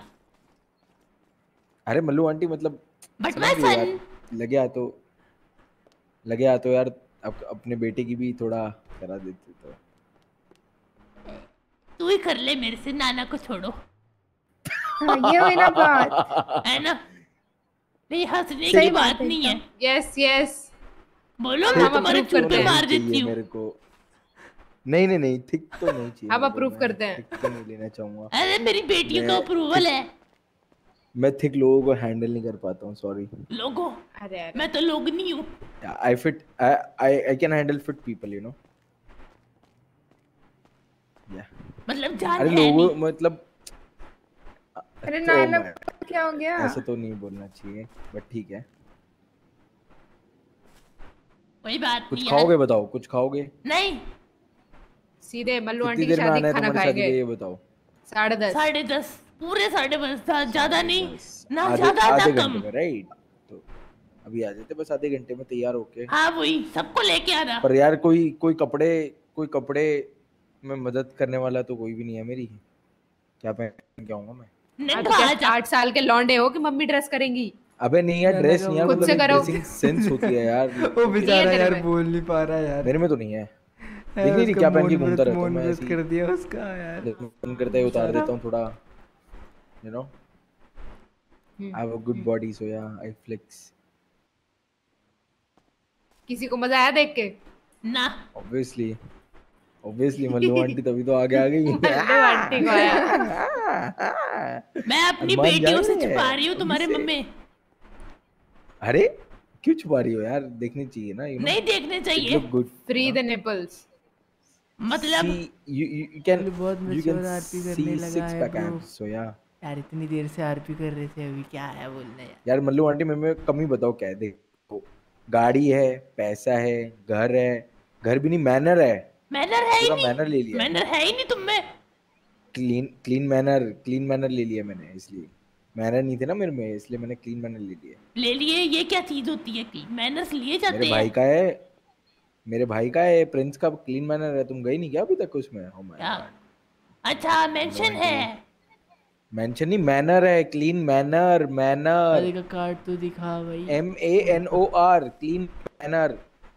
Speaker 18: अरे मल्लू आंटी मतलब
Speaker 19: बट
Speaker 18: समझ
Speaker 19: मैं
Speaker 18: रही हो
Speaker 19: सन।
Speaker 18: यार, लगे आ तो यार अपने बेटे की भी थोड़ा करा देते तो।
Speaker 19: तू ही कर ले मेरे से, नाना को छोड़ो।
Speaker 1: हाँ, ये हुई ना बात।
Speaker 19: है ना? नहीं हंसने
Speaker 1: सही
Speaker 19: की
Speaker 1: बात
Speaker 19: बात
Speaker 1: है
Speaker 19: नहीं है।
Speaker 8: यस यस
Speaker 19: बोलो मैं तुम्हारे चुप्पे मार देती हूँ।
Speaker 18: मेरे को नहीं थिक तो नहीं चाहिए।
Speaker 8: हम अप्रूव करते हैं।
Speaker 18: थिक तो नहीं लेना चाहूंगा।
Speaker 19: अरे मेरी बेटी का अप्रूवल है।
Speaker 18: मैं थिक लोगों को हैंडल नहीं कर पाता हूँ, सॉरी।
Speaker 19: लोगों?
Speaker 8: अरे
Speaker 19: मैं तो लोग नहीं हूँ।
Speaker 18: I can handle fit people, you know.
Speaker 19: मतलब जान
Speaker 18: अरे
Speaker 19: है
Speaker 18: लोगों
Speaker 19: नहीं।
Speaker 18: मतलब
Speaker 1: अरे
Speaker 18: तो
Speaker 1: नाना
Speaker 18: मैं-
Speaker 1: क्या हो गया?
Speaker 18: ऐसा तो नहीं बोलना चाहिए बट ठीक है।
Speaker 19: कोई बात
Speaker 18: कुछ
Speaker 19: नहीं
Speaker 18: खाओगे
Speaker 19: यार।
Speaker 18: बताओ, कुछ खाओगे?
Speaker 19: नहीं
Speaker 8: सीधे मल्लू
Speaker 18: कितनी
Speaker 8: आंटी की
Speaker 18: देर में
Speaker 8: शादी
Speaker 18: आना है
Speaker 8: खाना
Speaker 18: तुम्हारी शादी
Speaker 8: खाएंगे।
Speaker 18: पे ये बताओ।
Speaker 8: 10:30
Speaker 19: 10:30 पूरे 10:30 ज्यादा नहीं ना
Speaker 18: आधे
Speaker 19: ज्यादा ना
Speaker 18: आधे
Speaker 19: कम।
Speaker 18: घंटे में राइट? तो अभी आ जाते बस आधे घंटे में तैयार होके।
Speaker 19: हाँ वही सबको लेके आना।
Speaker 18: पर यार कोई कपड़े में मदद करने वाला तो कोई भी नहीं है मेरी। क्या पहन के आऊंगा मैं?
Speaker 8: तो क्या 8 साल के लौंडे हो कि मम्मी ड्रेस करेंगी?
Speaker 18: अबे नहीं यार ड्रेस नहीं यार,
Speaker 8: खुद से
Speaker 18: मतलब
Speaker 8: करो।
Speaker 18: ड्रेसिंग सेंस होती है यार।
Speaker 3: वो बेचारा
Speaker 8: तेरे
Speaker 3: यार
Speaker 8: में।
Speaker 3: बोल नहीं पा रहा यार।
Speaker 18: मेरे में तो नहीं है।
Speaker 3: है,
Speaker 18: देख नहीं
Speaker 3: उसका
Speaker 18: क्या पहन के
Speaker 3: मौन
Speaker 18: घूमता
Speaker 3: व्रत-
Speaker 18: रहता हूँ
Speaker 3: मौन
Speaker 18: मैं
Speaker 3: व्रत
Speaker 18: ऐसे ही।
Speaker 3: कर दिया उसका यार।
Speaker 18: मन करता है उतार देता हूँ थोड़ा, you know. I have a good body so yeah I flex.
Speaker 8: किसी को मजा आया देख के?
Speaker 19: ना
Speaker 18: Obviously मल्लू आंटी तभी तो आगे आ गई।
Speaker 8: मल्लू आंटी को आया।
Speaker 19: मैं अपनी
Speaker 18: अनुमान
Speaker 19: बेटियों से
Speaker 18: जाने है,
Speaker 19: छुपा रही हूँ तुम्हारे
Speaker 18: अभी से।
Speaker 19: मम्मी।
Speaker 18: अरे क्यों छुपा रही हो यार? देखनी चाहिए ना, you know.
Speaker 19: नहीं देखने चाहिए।
Speaker 18: It look good.
Speaker 8: Free the nipples.
Speaker 19: मतलब
Speaker 18: See, you can
Speaker 3: बहुत
Speaker 18: you can
Speaker 3: mature आरपी करने
Speaker 18: see
Speaker 3: लगा
Speaker 18: six
Speaker 3: है
Speaker 18: pack
Speaker 3: bro।
Speaker 18: abs so yeah.
Speaker 3: यार इतनी देर से आरपी कर रहे थे, अभी क्या है बोलना यार।
Speaker 18: यार मल्लू आंटी में कमी बताओ क्या है? देखो गाड़ी है, पैसा है, घर भी नहीं मैनर है।
Speaker 19: मैनर है ही
Speaker 18: पूरा
Speaker 19: नहीं।
Speaker 18: मैनर ले लिया।
Speaker 19: मैनर है ही नहीं तुम में।
Speaker 18: क्लीन मैनर ले लिया मैंने, इसलिए मैनर नहीं थे ना मेरे में, इसलिए मैंने क्लीन मैनर ले लिया।
Speaker 19: ले लिए? ये क्या चीज होती है? मैनर्स लिए जाते
Speaker 18: मेरे भाई का है प्रिंस का क्लीन मैनर है। तुम गई नहीं क्या अभी तक उसमें? Oh my
Speaker 19: क्या?
Speaker 18: God.
Speaker 19: अच्छा मेंशन है।
Speaker 18: मेंशन नहीं, मैनर है, क्लीन मैनर।
Speaker 3: अरे का कार्ड तो दिखा भाई।
Speaker 18: MANOR clean manor.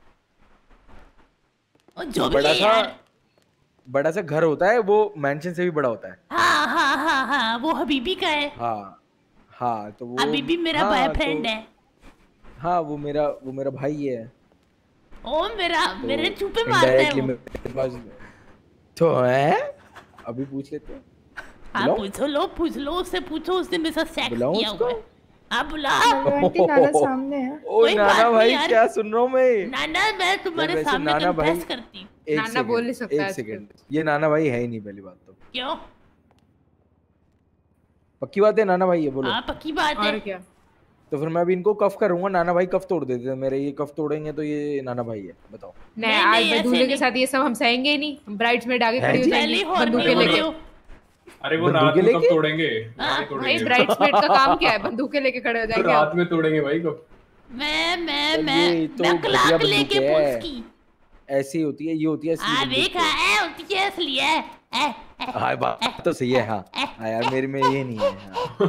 Speaker 19: जो भी है यार।
Speaker 18: बड़ा सा घर होता है, वो मेंशन से भी बड़ा होता है।
Speaker 19: हाँ वो हबीबी का है।
Speaker 18: हाँ तो वो
Speaker 19: हबीबी मेरा बॉयफ्रेंड है।
Speaker 18: हाँ वो मेरा भाई है।
Speaker 19: ओ
Speaker 18: तो
Speaker 19: मेरे चुपे मारता है
Speaker 18: indirectly
Speaker 19: वो।
Speaker 18: मेरे पास तो है। अभी पूछ लेते हैं।
Speaker 19: हाँ पूछ लो उससे, पूछो उसने मेरे साथ सेक्स
Speaker 18: बुलाऊं
Speaker 19: किया
Speaker 18: उसको?
Speaker 19: हुआ है। आप बुला।
Speaker 1: आंटी नाना सामने है।
Speaker 18: ओ नाना भाई क्या सुन रहा हूँ मैं?
Speaker 19: नाना मैं तुम्हारे
Speaker 18: वैसे
Speaker 19: सामने
Speaker 18: नाना भाई-
Speaker 19: कन्फेस करती हूँ।
Speaker 8: नाना बोल नहीं सकता
Speaker 18: एक
Speaker 8: आजकल।
Speaker 18: सेकंड, ये नाना भाई है ही नहीं पहली बात तो।
Speaker 19: क्यों?
Speaker 18: पक्की बात है नाना भाई है, बोलो।
Speaker 19: हाँ पक्की बात है।
Speaker 8: और क्या?
Speaker 18: तो फिर मैं अभी इनको कफ करूंगा, नाना भाई कफ तोड़ देते हैं मेरे। ये कफ तोड़ेंगे तो ये नाना भाई है, बताओ।
Speaker 8: नहीं आज दूल्हे के साथ ये सब हम सहेंगे ही नहीं। हम ब्राइड्समेड आगे खड़ी हो जाएंगी बंदूकें लेके।
Speaker 11: अरे वो रात में कब तोड़ेंगे?
Speaker 8: भाई ब्राइड्समेड का काम क्या है? बंदूकें लेके खड़े हो जाएंगे।
Speaker 11: रात में तोड़ेंगे भाई कब?
Speaker 18: ये तो
Speaker 19: मैं
Speaker 18: घटिया
Speaker 19: लाख
Speaker 18: बंदूक
Speaker 19: लेके
Speaker 18: है।
Speaker 19: पुलिस की।
Speaker 18: ऐसी होती है, ये होती है असली बंदूक
Speaker 19: देखा
Speaker 18: तो।
Speaker 19: है होती है असली है।
Speaker 18: हाँ बात तो सही है। हाँ यार मेरे में ये नहीं है।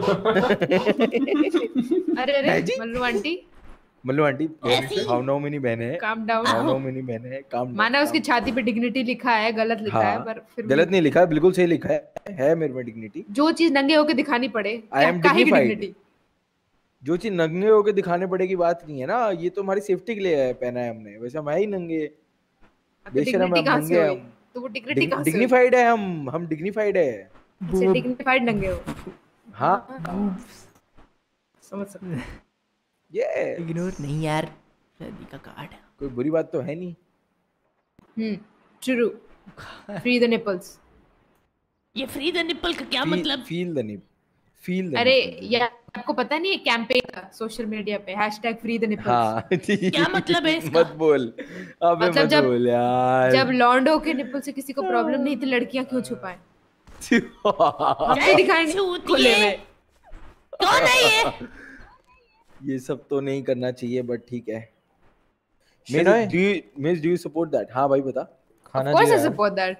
Speaker 8: अरे Mallu aunty
Speaker 18: how now many बहनें हैं।
Speaker 8: Calm down.
Speaker 18: How now many बहनें हैं। काम
Speaker 8: माना उसकी छाती पे डिग्निटी लिखा है, गलत लिखा है पर फिर
Speaker 18: गलत नहीं लिखा है, बिल्कुल सही लिखा है मेरे में डिग्निटी।
Speaker 8: जो चीज नंगे होके दिखानी पड़े
Speaker 18: आई एम
Speaker 8: काहे की
Speaker 18: डिग्निफाइड।
Speaker 8: dignity?
Speaker 18: जो चीज नंगे होके दिखाने पड़ेगी बात नहीं है ना, ये तो हमारी सेफ्टी के लिए है, पहना है हमने। वैसे हम है ही नंगे। बेशरम हम नंगे हैं हम।
Speaker 8: तो वो डिग्निटी कहाँ से हुई?
Speaker 18: डिग्निफाइड है हम डिग्निफाइड है।
Speaker 8: अच्छा डिग्निफाइड नंगे हो।
Speaker 18: हाँ
Speaker 8: समझ सकते हैं।
Speaker 18: ये
Speaker 3: इग्नोर नहीं यार, शादी का कार्ड
Speaker 18: कोई बुरी बात तो है नहीं।
Speaker 8: ट्रू। Free the nipples.
Speaker 19: ये फ्री द निपल का क्या मतलब?
Speaker 18: Feel the nip, feel the.
Speaker 8: अरे यार आपको पता नहीं है कैंपेन था सोशल मीडिया पे #free the nipples।
Speaker 18: हाँ
Speaker 19: क्या मतलब है इसका?
Speaker 18: मत बोल, अबे
Speaker 8: मतलब
Speaker 18: मत बोल यार।
Speaker 8: जब लॉन्डो के निपल से किसी को प्रॉब्लम नहीं थी, लड़कियां क्यों छुपाएं? दिखाएंगे खुले में।
Speaker 19: कौन है ये?
Speaker 18: ये सब तो नहीं करना चाहिए बट ठीक है।
Speaker 4: Shinoy,
Speaker 18: miss do you support that? हाँ भाई बता।
Speaker 8: Of course I support that।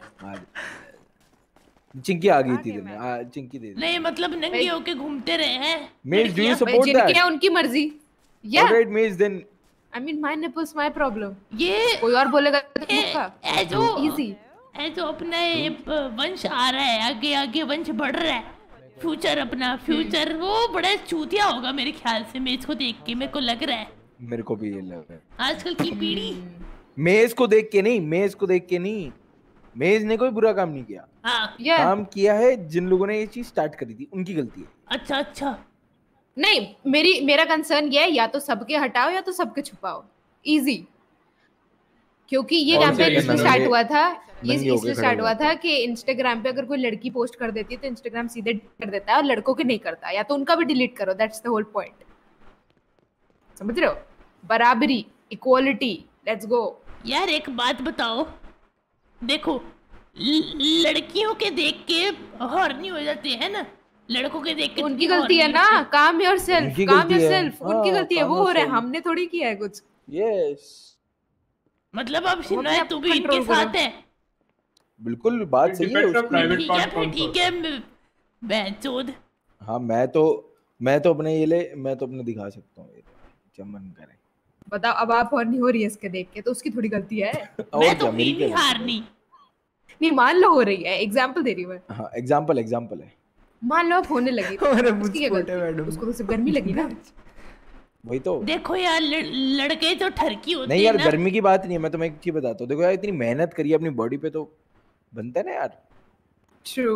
Speaker 18: Chinki आ गई थी दिन में, चिंकी दे
Speaker 19: नहीं मतलब नंगे होके घूमते रहे हैं।
Speaker 18: Miss do you support that?
Speaker 8: जिनकी है उनकी मर्जी। Yeah
Speaker 18: alright miss then
Speaker 8: I mean my nipples my problem.
Speaker 19: ये
Speaker 8: कोई और बोलेगा तो मुक्का।
Speaker 19: जो
Speaker 8: इजी
Speaker 19: जो अपना ये वंश आ रहा है, आगे आगे वंश बढ़ रहा है, फ्यूचर अपना फ्यूचर वो बड़ा चूतिया होगा मेरे ख्याल से। मैं इसको देख के मेरे को लग रहा है,
Speaker 18: मेरे को भी ये लग रहा है।
Speaker 19: आजकल की पीढ़ी
Speaker 18: मेज को देख के नहीं, मेज को देख के नहीं, मेज ने कोई बुरा काम नहीं किया।
Speaker 19: हाँ
Speaker 18: काम किया है जिन लोगों ने ये चीज स्टार्ट करी थी, उनकी गलती है।
Speaker 19: अच्छा अच्छा
Speaker 8: नहीं मेरा कंसर्न ये है, या तो सबके हटाओ या तो सबके छुपाओ। इजी। क्योंकि ये कैंपेन इसलिए स्टार्ट हुआ था, ये इसलिए स्टार्ट हुआ था कि इंस्टाग्राम पे अगर कोई लड़की पोस्ट कर देती है तो इंस्टाग्राम सीधे कर देता है और लड़कों के नहीं करता, या तो उनका भी डिलीट करो। That's the whole point. समझ रहे हो? बराबरी, इक्वालिटी, लेट्स गो।
Speaker 19: यार एक बात बताओ, देखो लड़कियों के देख के हॉर्नी हो जाते हैं ना, लड़कों के देख के
Speaker 8: उनकी गलती है ना। काम योरसेल्फ, काम योरसेल्फ। उनकी गलती है, वो हो रहा है, हमने थोड़ी किया है कुछ।
Speaker 18: यस
Speaker 19: मतलब अब शिनोय तू भी इनके साथ है?
Speaker 18: बिल्कुल बात सही है उसकी।
Speaker 19: ठीक है बेचोद।
Speaker 18: हाँ मैं तो अपने ये ले, मैं तो अपने दिखा सकता हूँ जब मन करे।
Speaker 8: बताओ अब आप हॉर्नी हो रही है इसके देख के, तो उसकी थोड़ी गलती है।
Speaker 19: मैं तो नहीं हारनी।
Speaker 8: नहीं मान लो हो रही है, एग्जांपल दे रही हूँ मैं।
Speaker 18: हाँ एग्जांपल है।
Speaker 8: मान लो आप होने लगी तो उसकी क्या गलती है? उसको तो सिर्फ गर्मी लगी ना।
Speaker 18: वही तो।
Speaker 19: देखो यार लड़के तो ठरकी होते हैं।
Speaker 18: नहीं यार गर्मी की बात नहीं है, मैं तुम्हें एक चीज बताता हूँ। देखो यार इतनी मेहनत करी है अपनी बॉडी पे तो बनता है ना यार।
Speaker 8: ट्रू।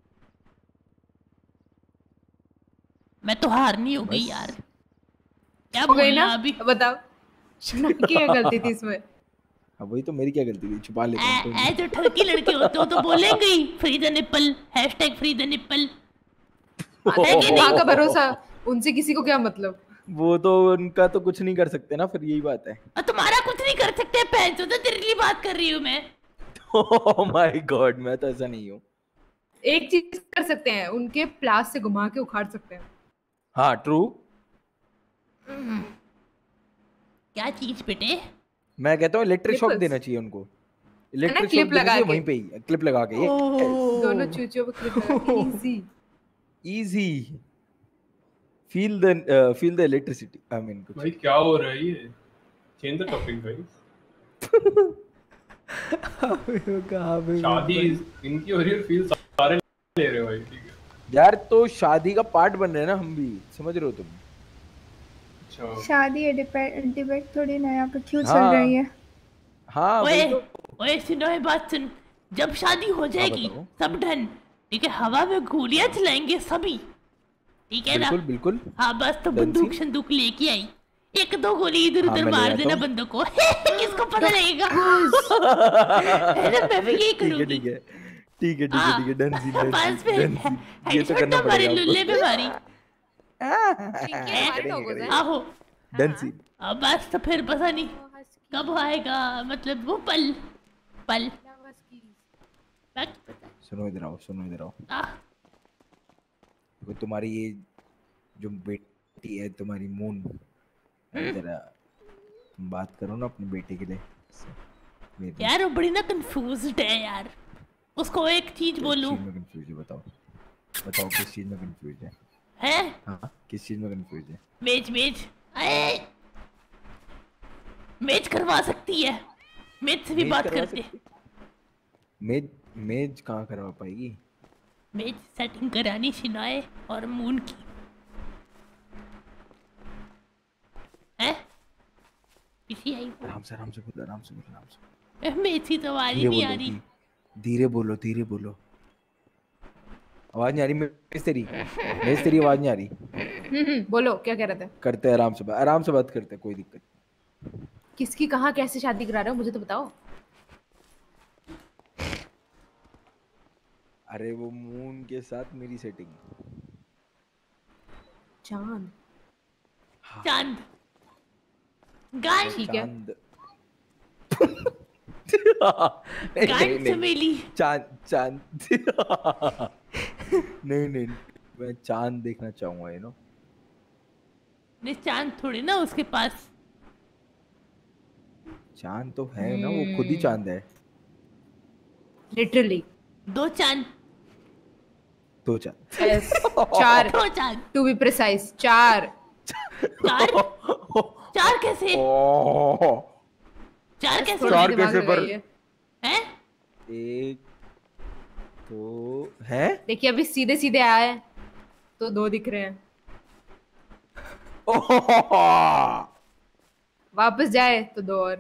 Speaker 19: मैं तो हारनी हो गई यार। क्या
Speaker 8: हो गई
Speaker 19: बोलना
Speaker 8: ना?
Speaker 19: अभी
Speaker 8: बताओ शिनोय की क्या गलती थी इसमें?
Speaker 18: हाँ वही तो, मेरी क्या गलती थी? छुपा लेते हैं
Speaker 19: जो ठरकी लड़के होते हो तो बोलेंगे ही free the nipple, #free the nipple।
Speaker 8: वहाँ का भरोसा, उनसे किसी को क्या मतलब?
Speaker 18: वो तो उनका तो कुछ नहीं कर सकते ना, फिर यही बात है।
Speaker 19: तुम्हारा कुछ नहीं कर सकते पैंचो, तो तेरे लिए बात कर रही हूँ मैं।
Speaker 18: ओह माय गॉड, मैं तो ऐसा नहीं हूँ।
Speaker 8: एक चीज कर सकते हैं, उनके प्लास से घुमा के उखाड़ सकते हैं।
Speaker 18: हाँ ट्रू।
Speaker 19: क्या चीज बेटे?
Speaker 18: मैं कहता हूँ इलेक्ट्रिक शॉक देना चाहिए उनको। इलेक्ट्रिक
Speaker 8: क्लिप
Speaker 18: शॉक
Speaker 8: लगा के
Speaker 18: वहीं पे ही क्लिप लगा के ये
Speaker 8: दोनों चूचों पे क्लिप लगा के
Speaker 18: easy feel the electricity. I mean कुछ
Speaker 11: भाई क्या हो रहा है ये? चेंज द टॉपिक भाई। शादी इनकी हो रही है, फील सारे ले रहे हो भाई। ठीक है
Speaker 18: यार, तो शादी का पार्ट बन रहे हैं ना हम भी, समझ रहे हो तुम?
Speaker 1: शादी है डिबेट थोड़ी ना यहाँ पे क्यों चल रही है?
Speaker 18: हाँ
Speaker 19: ओए सुनो ये बात सुन, जब शादी हो जाएगी सब डन, ठीक है, हवा में गोलियां चलाएंगे सभी, ठीक है ना?
Speaker 18: बिल्कुल बिल्कुल।
Speaker 19: हाँ बस तो बंदूक संदूक लेके आई, 1-2 गोली इधर उधर मार देना बंदों को। किसको पता लगेगा? मैं भी यही करूंगी।
Speaker 18: ठीक है डन सी
Speaker 19: बस फिर
Speaker 18: ये तो करना पड़ेगा।
Speaker 19: लुल्ले पे मारी। आहो
Speaker 18: डन सी।
Speaker 19: अब बस तो फिर पता नहीं कब आएगा, मतलब वो पल।
Speaker 18: सुनो इधर आओ देखो, तुम्हारी ये जो बेटी है तुम्हारी मून, जरा तुम बात करो ना अपने बेटे के लिए।
Speaker 19: यार वो बड़ी ना कंफ्यूज्ड है यार, उसको एक चीज बोलूं।
Speaker 18: कंफ्यूज है? बताओ किस चीज में कंफ्यूज है?
Speaker 19: हाँ
Speaker 18: किस चीज में कंफ्यूज है?
Speaker 19: मेज करवा सकती है, मेज से भी बात करते।
Speaker 18: मेज कहाँ करवा पाएगी?
Speaker 19: मेज सेटिंग करानी शिनाए और मून की है। किसी आई
Speaker 18: आराम से बोल।
Speaker 19: मेथी तो आवाज ही नहीं आ रही।
Speaker 18: धीरे बोलो, धीरे बोलो। आवाज नहीं आ रही मेरी आवाज नहीं आ रही।
Speaker 8: बोलो क्या कह रहे थे?
Speaker 18: करते हैं आराम से बात करते हैं, कोई दिक्कत।
Speaker 8: किसकी कहाँ कैसे शादी करा रहे हो मुझे तो बताओ।
Speaker 18: अरे वो मून के साथ मेरी सेटिंग।
Speaker 8: चांद
Speaker 19: चांद गाय
Speaker 8: ठीक है।
Speaker 19: गाय चमेली
Speaker 18: चांद नहीं मैं चांद देखना चाहूंगा, यू नो।
Speaker 19: नहीं चांद थोड़ी ना उसके पास।
Speaker 18: चांद तो है ना, वो खुद ही चांद है।
Speaker 8: लिटरली
Speaker 19: 2 चांद।
Speaker 18: 2 चांद।
Speaker 8: चार।
Speaker 19: 2 चांद
Speaker 8: टू बी प्रिसाइज। 4
Speaker 19: कैसे? 4 कैसे?
Speaker 18: 4 कैसे पर
Speaker 19: हैं?
Speaker 18: 1 2 है।
Speaker 8: देखिए अभी सीधे सीधे आया है तो 2 दिख रहे हैं। वापस जाए तो 2 और।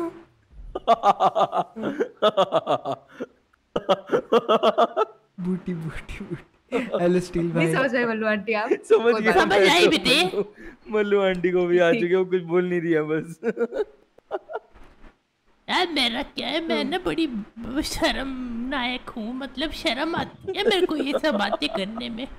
Speaker 3: बूटी हेलो स्टील भाई।
Speaker 8: नहीं समझ रहे मल्लू आंटी आप?
Speaker 18: समझ
Speaker 19: आई बेटे।
Speaker 18: मल्लू आंटी को भी आ चुके हो, कुछ बोल नहीं रही है बस।
Speaker 19: यार मेरा क्या है, मैं ना बड़ी शर्म नायक हूँ, मतलब शर्म आती है मेरे को ये सब बातें करने में।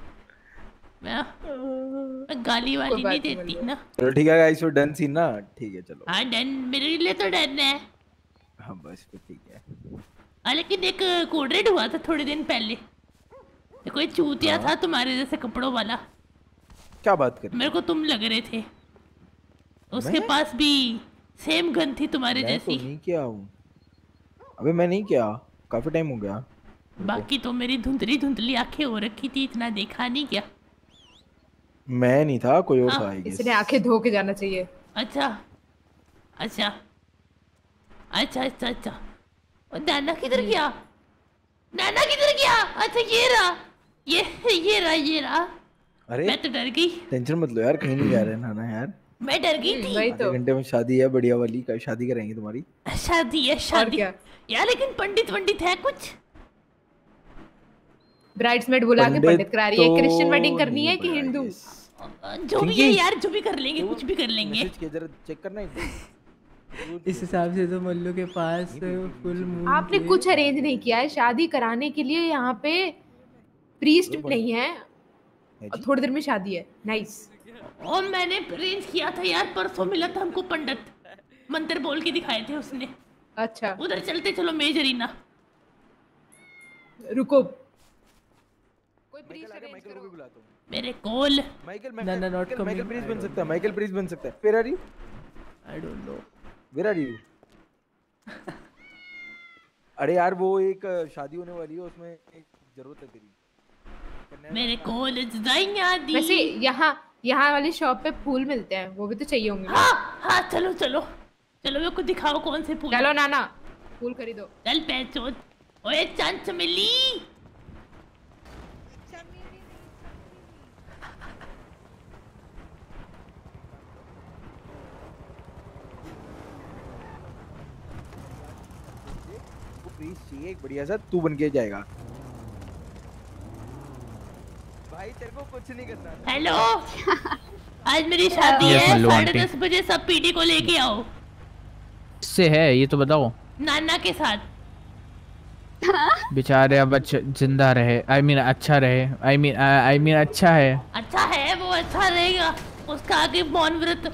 Speaker 19: मैं गाली वाली नहीं देती ना।
Speaker 18: चलो ठीक है गाइस, वो डन सीन ना। ठीक है चलो।
Speaker 19: हाँ डन, मेरे लिए तो डन है।
Speaker 18: हाँ बस फिर ठीक है।
Speaker 19: लेकिन एक कोड रेड हुआ था थोड़े दिन पहले, कोई चूतिया था तुम्हारे जैसे कपड़ों वाला।
Speaker 18: क्या बात कर रहे?
Speaker 19: मेरे को तुम लग रहे थे। उसके पास भी सेम गन थी तुम्हारे जैसी।
Speaker 18: तो नहीं किया हूँ। अबे मैं नहीं किया, काफी टाइम हो गया।
Speaker 19: बाकी तो मेरी धुंधली धुंधली आंखें हो रखी थी, इतना देखा नहीं क्या।
Speaker 18: मैं नहीं था, कोई और था।
Speaker 8: इसने आंखें धो के जाना चाहिए।
Speaker 19: अच्छा अच्छा अच्छा अच्छा अच्छा। और नाना किधर गया? नाना किधर गया? अच्छा ये रहा, ये रहा।
Speaker 18: अरे
Speaker 19: मैं तो डर गई।
Speaker 18: टेंशन मत लो यार, कहीं नहीं जा रहे नाना यार।
Speaker 19: मैं डर गई थी।
Speaker 18: आधे घंटे में शादी है बढ़िया वाली, कल शादी करेंगे तुम्हारी।
Speaker 19: शादी है शादी यार, लेकिन पंडित है कुछ।
Speaker 8: ब्राइड्समेड बुला के पंडित करा रही है। क्रिश्चियन वेडिंग करनी है कि हिंदू?
Speaker 19: जो भी है यार, जो भी कर लेंगे, कुछ भी कर लेंगे।
Speaker 18: जरा चेक करना है।
Speaker 3: इस हिसाब से तो मल्लू के पास फुल मून।
Speaker 8: आपने कुछ अरेंज नहीं किया है शादी कराने के लिए। यहाँ पे प्रीस्ट नहीं है और थोड़ी देर में शादी है। नाइस।
Speaker 19: और मैंने अरेंज किया था यार, परसों मिला था हमको पंडित, मंत्र बोल के दिखाए थे उसने।
Speaker 8: अच्छा
Speaker 19: उधर चलते चलो मेजरीना।
Speaker 8: रुको
Speaker 19: मेरे कॉल।
Speaker 18: माइकल प्रीस्ट बन सकता है। माइकल प्रीस्ट बन सकता है। Where are you?
Speaker 3: I don't know.
Speaker 18: Where are you? अरे यार वो एक शादी होने वाली है, उसमें एक जरूरत है तेरी।
Speaker 19: मेरे कॉल दी।
Speaker 8: वैसे यहाँ वाली शॉप पे फूल मिलते हैं, वो भी तो चाहिए होंगे।
Speaker 19: हाँ चलो चलो चलो, मेरे को दिखाओ कौन से फूल।
Speaker 8: चलो नाना फूल खरीदो।
Speaker 19: चल पहचान। ओए चांद चमेली।
Speaker 18: प्लीज चाहिए एक बढ़िया सा, तू बन के जाएगा। भाई तेरे को कुछ नहीं करना।
Speaker 19: हेलो आज मेरी शादी है, 10:30 बजे सब पीटी को लेके आओ।
Speaker 4: से है ये तो बताओ।
Speaker 19: नाना के साथ।
Speaker 4: बेचारे अब जिंदा रहे, आई मीन अच्छा रहे, आई मीन अच्छा है।
Speaker 19: अच्छा है वो, अच्छा रहेगा। उसका आगे मौन व्रत।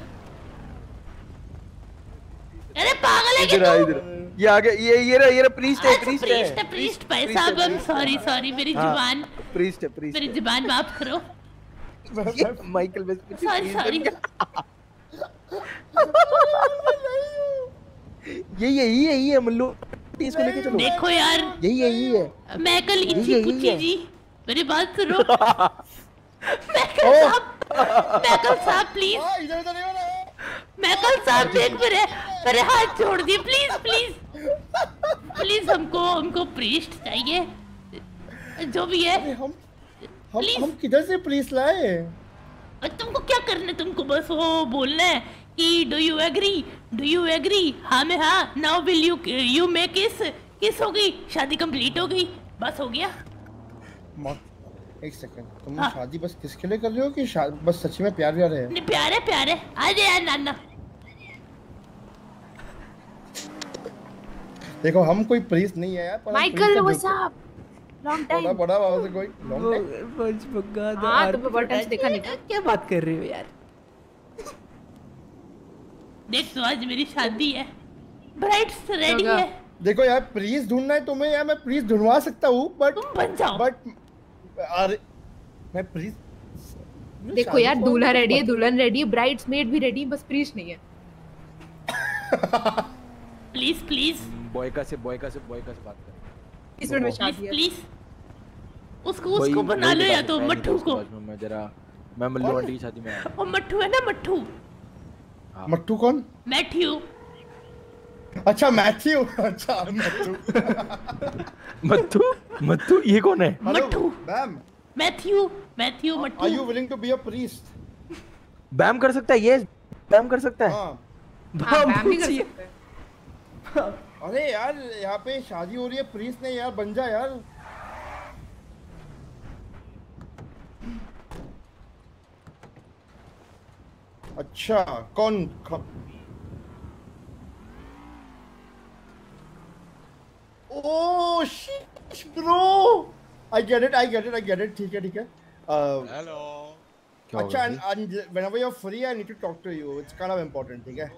Speaker 19: अरे पागल है क्या तू?
Speaker 18: ये आगे ये रहा प्रीस्ट है।
Speaker 19: प्रीस्ट भाई साहब, आई एम सॉरी मेरी जुबान।
Speaker 18: प्रीस्ट
Speaker 19: मेरी जुबान माफ करो।
Speaker 18: माइकल बस
Speaker 19: सॉरी
Speaker 18: यही है मल्लू, इसको लेके चलो।
Speaker 19: देखो यार
Speaker 18: यही है।
Speaker 19: मैं कल इच्छी कुची जी, मेरी बात सुनो। मैकल साहब प्लीज, मैकल साहब देख मेरे हाथ छोड़ दिए प्लीज। हमको प्रीस्ट चाहिए, जो भी है।
Speaker 17: हम किधर से प्रीस्ट लाए?
Speaker 19: तुमको क्या करना है? तुमको बस वो बोलना है कि do you agree do you agree? हाँ में हाँ। नाउ विल यू मेक किस हो गई, शादी कंप्लीट हो गई, बस हो गया।
Speaker 17: एक सेकंड, तुम शादी बस किसके लिए कर रहे हो कि बस सच्ची में प्यार व्यार है?
Speaker 19: नहीं प्यार है, आ जा यार नाना।
Speaker 17: देखो हम कोई प्रीस्ट नहीं है यार।
Speaker 8: Michael what's up? Long time.
Speaker 17: बड़ा बाबा से कोई लॉन्ग टाइम।
Speaker 3: पंच पक्का।
Speaker 8: हां तुम्हें बहुत टाइम से देखा नहीं।
Speaker 3: क्या बात कर रही हो यार?
Speaker 19: देख तो आज मेरी शादी है, ब्राइड्स रेडी है।
Speaker 17: देखो यार प्रीस्ट ढूंढना है तुम्हें यार, मैं प्रीस्ट ढूंढवा सकता हूँ बट
Speaker 19: तुम बन जाओ।
Speaker 17: बट अरे मैं प्रीस्ट
Speaker 8: देखो यार, दूल्हा रेडी है, दुल्हन रेडी है, ब्राइड्स मेड भी रेडी है, बस प्रीस्ट नहीं है।
Speaker 19: प्लीज
Speaker 18: बॉय का से बात कर।
Speaker 8: इस मिनट में शादी है।
Speaker 19: प्लीज उसको बना लो या तो मट्ठू को।
Speaker 18: मैं मल्लू आंटी की शादी में आया।
Speaker 19: और मट्ठू है ना, मट्ठू।
Speaker 17: मट्टू कौन?
Speaker 19: मैथ्यू।
Speaker 17: अच्छा मैथ्यू। अच्छा
Speaker 18: मट्टू ये कौन है?
Speaker 19: Mattu.
Speaker 17: Bam.
Speaker 19: Matthew Mattu.
Speaker 17: Are you willing to be a priest?
Speaker 18: Bam कर सकता है ये? बैम कर सकता है?
Speaker 8: हाँ बैम भी कर सकता है।
Speaker 17: अरे यार यहाँ पे शादी हो रही है, प्रीस्ट नहीं यार, बन जा यार। अच्छा कौन oh shit bro, I get it ठीक है
Speaker 5: हेलो।
Speaker 17: अच्छा and whenever you're free I need to talk to you, it's kind of important, ठीक है?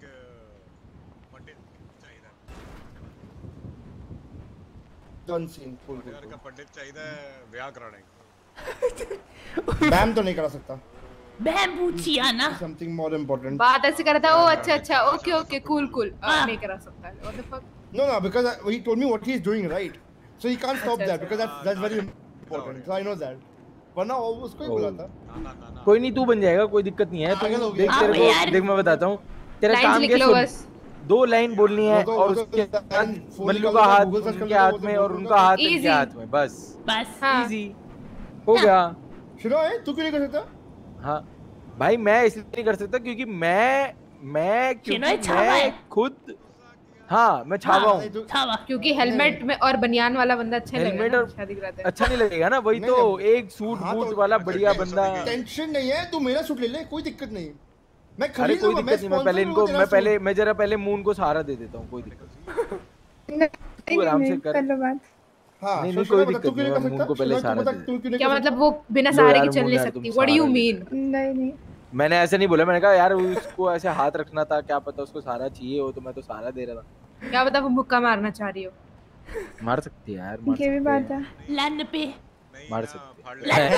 Speaker 17: डन सीन फुल
Speaker 5: का पंडित चाहिए ब्याह कराने।
Speaker 17: बैम तो नहीं करा सकता।
Speaker 19: बैम पूछिया ना।
Speaker 17: Something more important.
Speaker 8: बात ऐसे कर रहा था। ओ अच्छा ओके कूल नहीं करा सकता। What the fuck?
Speaker 17: No, because he told me what he's doing, right? So he can't stop that because that's very important. So I know that. वरना उसको ही बुला था।
Speaker 18: कोई नहीं, तू बन जाएगा, कोई दिक्कत नहीं है। तू देख तेरे को देख मैं बताता हूँ तेरा काम क्या है। 2 लाइन बोलनी है और उसके मल्लू का हाथ उनके हाथ में और उनका हाथ इनके हाथ में, बस इजी हो गया।
Speaker 17: सुनो है, तू क्यों नहीं कर सकता?
Speaker 18: हाँ भाई मैं इसलिए नहीं कर सकता क्योंकि मैं खुद मैं छावा हूँ।
Speaker 8: क्योंकि हेलमेट में और बनियान वाला बंदा अच्छा नहीं लगेगा ना शादी कराते हैं।
Speaker 18: अच्छा नहीं लगेगा ना, वही तो एक सूट बूट वाला बढ़िया बंदा।
Speaker 17: टेंशन नहीं है, तू मेरा सूट ले ले, कोई दिक्कत नहीं। मैं
Speaker 18: खरीद लूंगा, मैं पहले मून को सहारा दे देता हूँ, कोई दिक्कत नहीं। आराम से कर लो बात। नहीं कोई दिक्कत नहीं, मैं मून को पहले सहारा दे देता।
Speaker 8: क्या मतलब वो बिना सहारे के चल नहीं सकती? What do you mean? नहीं
Speaker 18: मैंने ऐसे नहीं बोला, मैंने कहा यार उसको ऐसे हाथ रखना था, क्या पता उसको सहारा चाहिए हो, तो मैं तो सहारा दे रहा था।
Speaker 8: क्या पता वो मुक्का मारना चाह रही हो।
Speaker 18: मार सकती है यार,
Speaker 8: ये भी बात है।
Speaker 19: लन पे
Speaker 18: मार सकती है।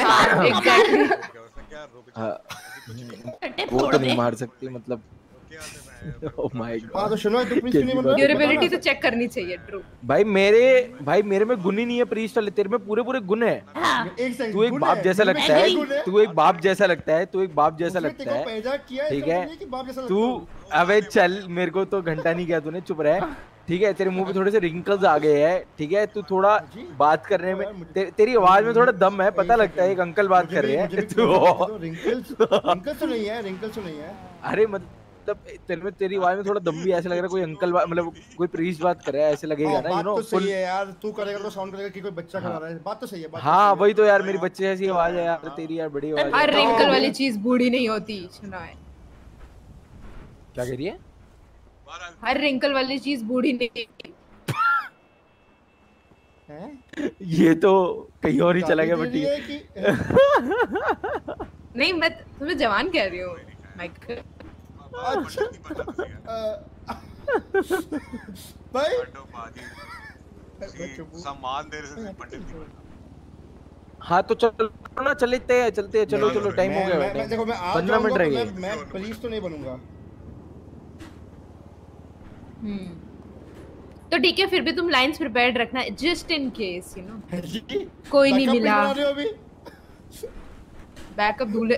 Speaker 18: वो तो नहीं मार सकती मतलब। Oh my God.
Speaker 17: तो सुनो, तू प्रीस्ट नहीं बन रहा?
Speaker 8: ड्यूरेबिलिटी तो चेक करनी चाहिए। ट्रू
Speaker 18: भाई मेरे में गुण ही नहीं है प्रीस्ट वाले, तेरे में पूरे गुण है। तू एक बाप जैसा लगता है, ठीक है? तू अबे चल, मेरे को तो घंटा नहीं किया तूने, चुप रह, ठीक है? तेरे मुंह पे थोड़े से रिंकल्स आ गए हैं, ठीक है? तू थोड़ा बात करने में तेरी आवाज में थोड़ा दम है, पता लगता है एक अंकल बात कर रहे हैं।
Speaker 17: रिंकल्स तो नहीं है।
Speaker 18: अरे मतलब तेरी आवाज में थोड़ा दम भी, ऐसे लग रहा है कोई अंकल मतलब कोई प्रीस्ट बात कर रहा है, ऐसे लगेगा ना।
Speaker 17: बात तो सही है यार, तू करेगा तो साउंड करेगा कि कोई बच्चा करा रहा है। बात तो सही है।
Speaker 18: हाँ वही तो यार, मेरी बच्चे जैसी आवाज है यार तेरी, यार बड़ी आवाज है।
Speaker 8: हर रिंकल वाली चीज बूढ़ी नहीं होती, सुना है?
Speaker 18: क्या कह रही है?
Speaker 8: हर रिंकल वाली चीज बूढ़ी नहीं
Speaker 17: है।
Speaker 18: ये तो कहीं और ही चला गया बट्टी।
Speaker 8: नहीं मैं तुम्हें जवान कह रही हूँ माइकल।
Speaker 17: भाई
Speaker 5: सम्मान दे रहे हैं पंडित जी।
Speaker 18: हाँ तो चलो ना, चलते हैं चलो टाइम हो गया।
Speaker 17: देखो मैं
Speaker 18: 15 मिनट रह गए।
Speaker 17: मैं प्रीस्ट तो नहीं बनूंगा।
Speaker 8: तो ठीक है, फिर भी तुम लाइंस प्रिपेयर्ड रखना just in case, you know कोई नहीं मिला। बैकअप दूल्हे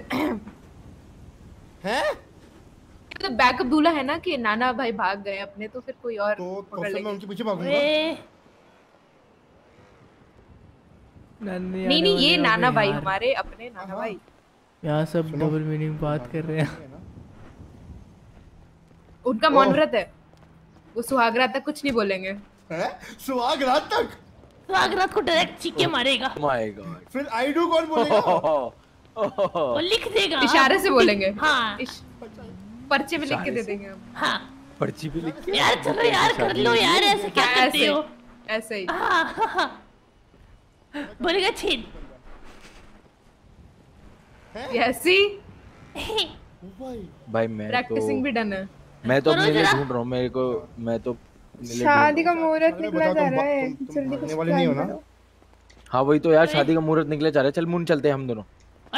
Speaker 8: हैं तो बैकअप दूल्हा है ना कि नाना भाई भाग गए अपने, तो फिर कोई और पकड़ लेंगे।
Speaker 17: मैं उनके पीछे भागूंगा।
Speaker 8: नहीं ये नाना भाई हमारे अपने नाना भाई।
Speaker 3: यहाँ सब डबल मीनिंग बात कर रहे हैं।
Speaker 8: उनका मौन व्रत है, वो सुहाग रात तक कुछ नहीं बोलेंगे।
Speaker 17: हैं? सुहाग रात तक?
Speaker 19: सुहाग रात को डायरेक्ट चीखे मारेगा।
Speaker 9: My God.
Speaker 17: फिर आई डू कौन बोलेगा?
Speaker 19: वो लिख देगा।
Speaker 8: इशारे से बोलेंगे।
Speaker 19: हाँ।
Speaker 8: पर्चे में लिख के दे देंगे हम।
Speaker 19: हाँ।
Speaker 9: पर्ची पे लिख के।
Speaker 19: यार चलो यार कर लो यार, ऐसे क्या करते हो?
Speaker 8: ऐसे ही।
Speaker 19: बोलेगा छीन।
Speaker 8: ऐसी।
Speaker 9: भाई मैं
Speaker 8: प्रैक्टिसिंग भी डन है।
Speaker 9: मैं तो अपने लिए ढूंढ रहा हूँ, मेरे को मैं तो
Speaker 1: शादी का मुहूर्त निकला जा रहा है, जल्दी कुछ
Speaker 17: वाले नहीं हो ना?
Speaker 9: हाँ वही तो यार, शादी का मुहूर्त निकले जा रहा है। चल मुन चलते हैं हम दोनों।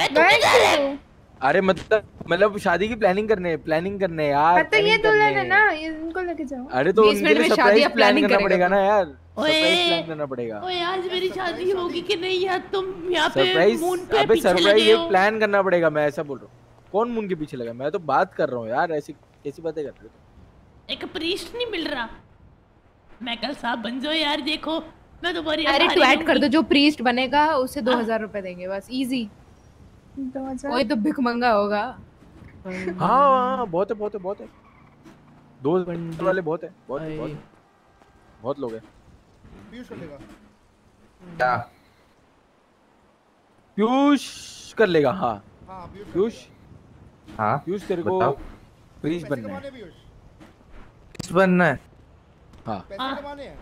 Speaker 9: अरे मतलब शादी की प्लानिंग करने यार।
Speaker 1: तो ये दुल्हन है ना, इनको लेके जाओ।
Speaker 9: अरे तो उनके लिए सरप्राइज प्लान करना पड़ेगा ना यार, सरप्राइज प्लान करना पड़ेगा।
Speaker 19: ओए आज मेरी शादी होगी कि नहीं यार, तुम यहाँ पे
Speaker 9: सरप्राइज,
Speaker 19: मून पे
Speaker 9: अबे
Speaker 19: पीछे
Speaker 9: सरप्राइज
Speaker 19: लगे
Speaker 9: एक
Speaker 19: हो।
Speaker 9: प्लान करना पड़ेगा। मैं ऐसा बोल रहा हूँ, कौन मून के पीछे लगा? मैं तो बात कर रहा हूँ यार, ऐसी कैसी बातें कर रहे हो?
Speaker 19: एक प्रीस्ट नहीं मिल रहा। मैं कल साहब बन जाओ यार, देखो मैं तुम्हारी।
Speaker 8: अरे टू ऐड कर दो, जो प्रीस्ट बनेगा उसे 2000 रुपए देंगे बस, इजी।
Speaker 1: 2000
Speaker 8: कोई तो भिखमंगा होगा।
Speaker 9: हाँ बहुत है। 2 वाले बहुत है, बहुत लोग हैं।
Speaker 17: पीयूष कर लेगा
Speaker 9: क्या? पीयूष कर लेगा। हाँ पीयूष।
Speaker 7: हाँ
Speaker 9: पीयूष तेरे को प्रीस्ट बनना है।
Speaker 7: प्रीस्ट बनना है।
Speaker 9: हाँ
Speaker 17: पैसे कमाने हैं।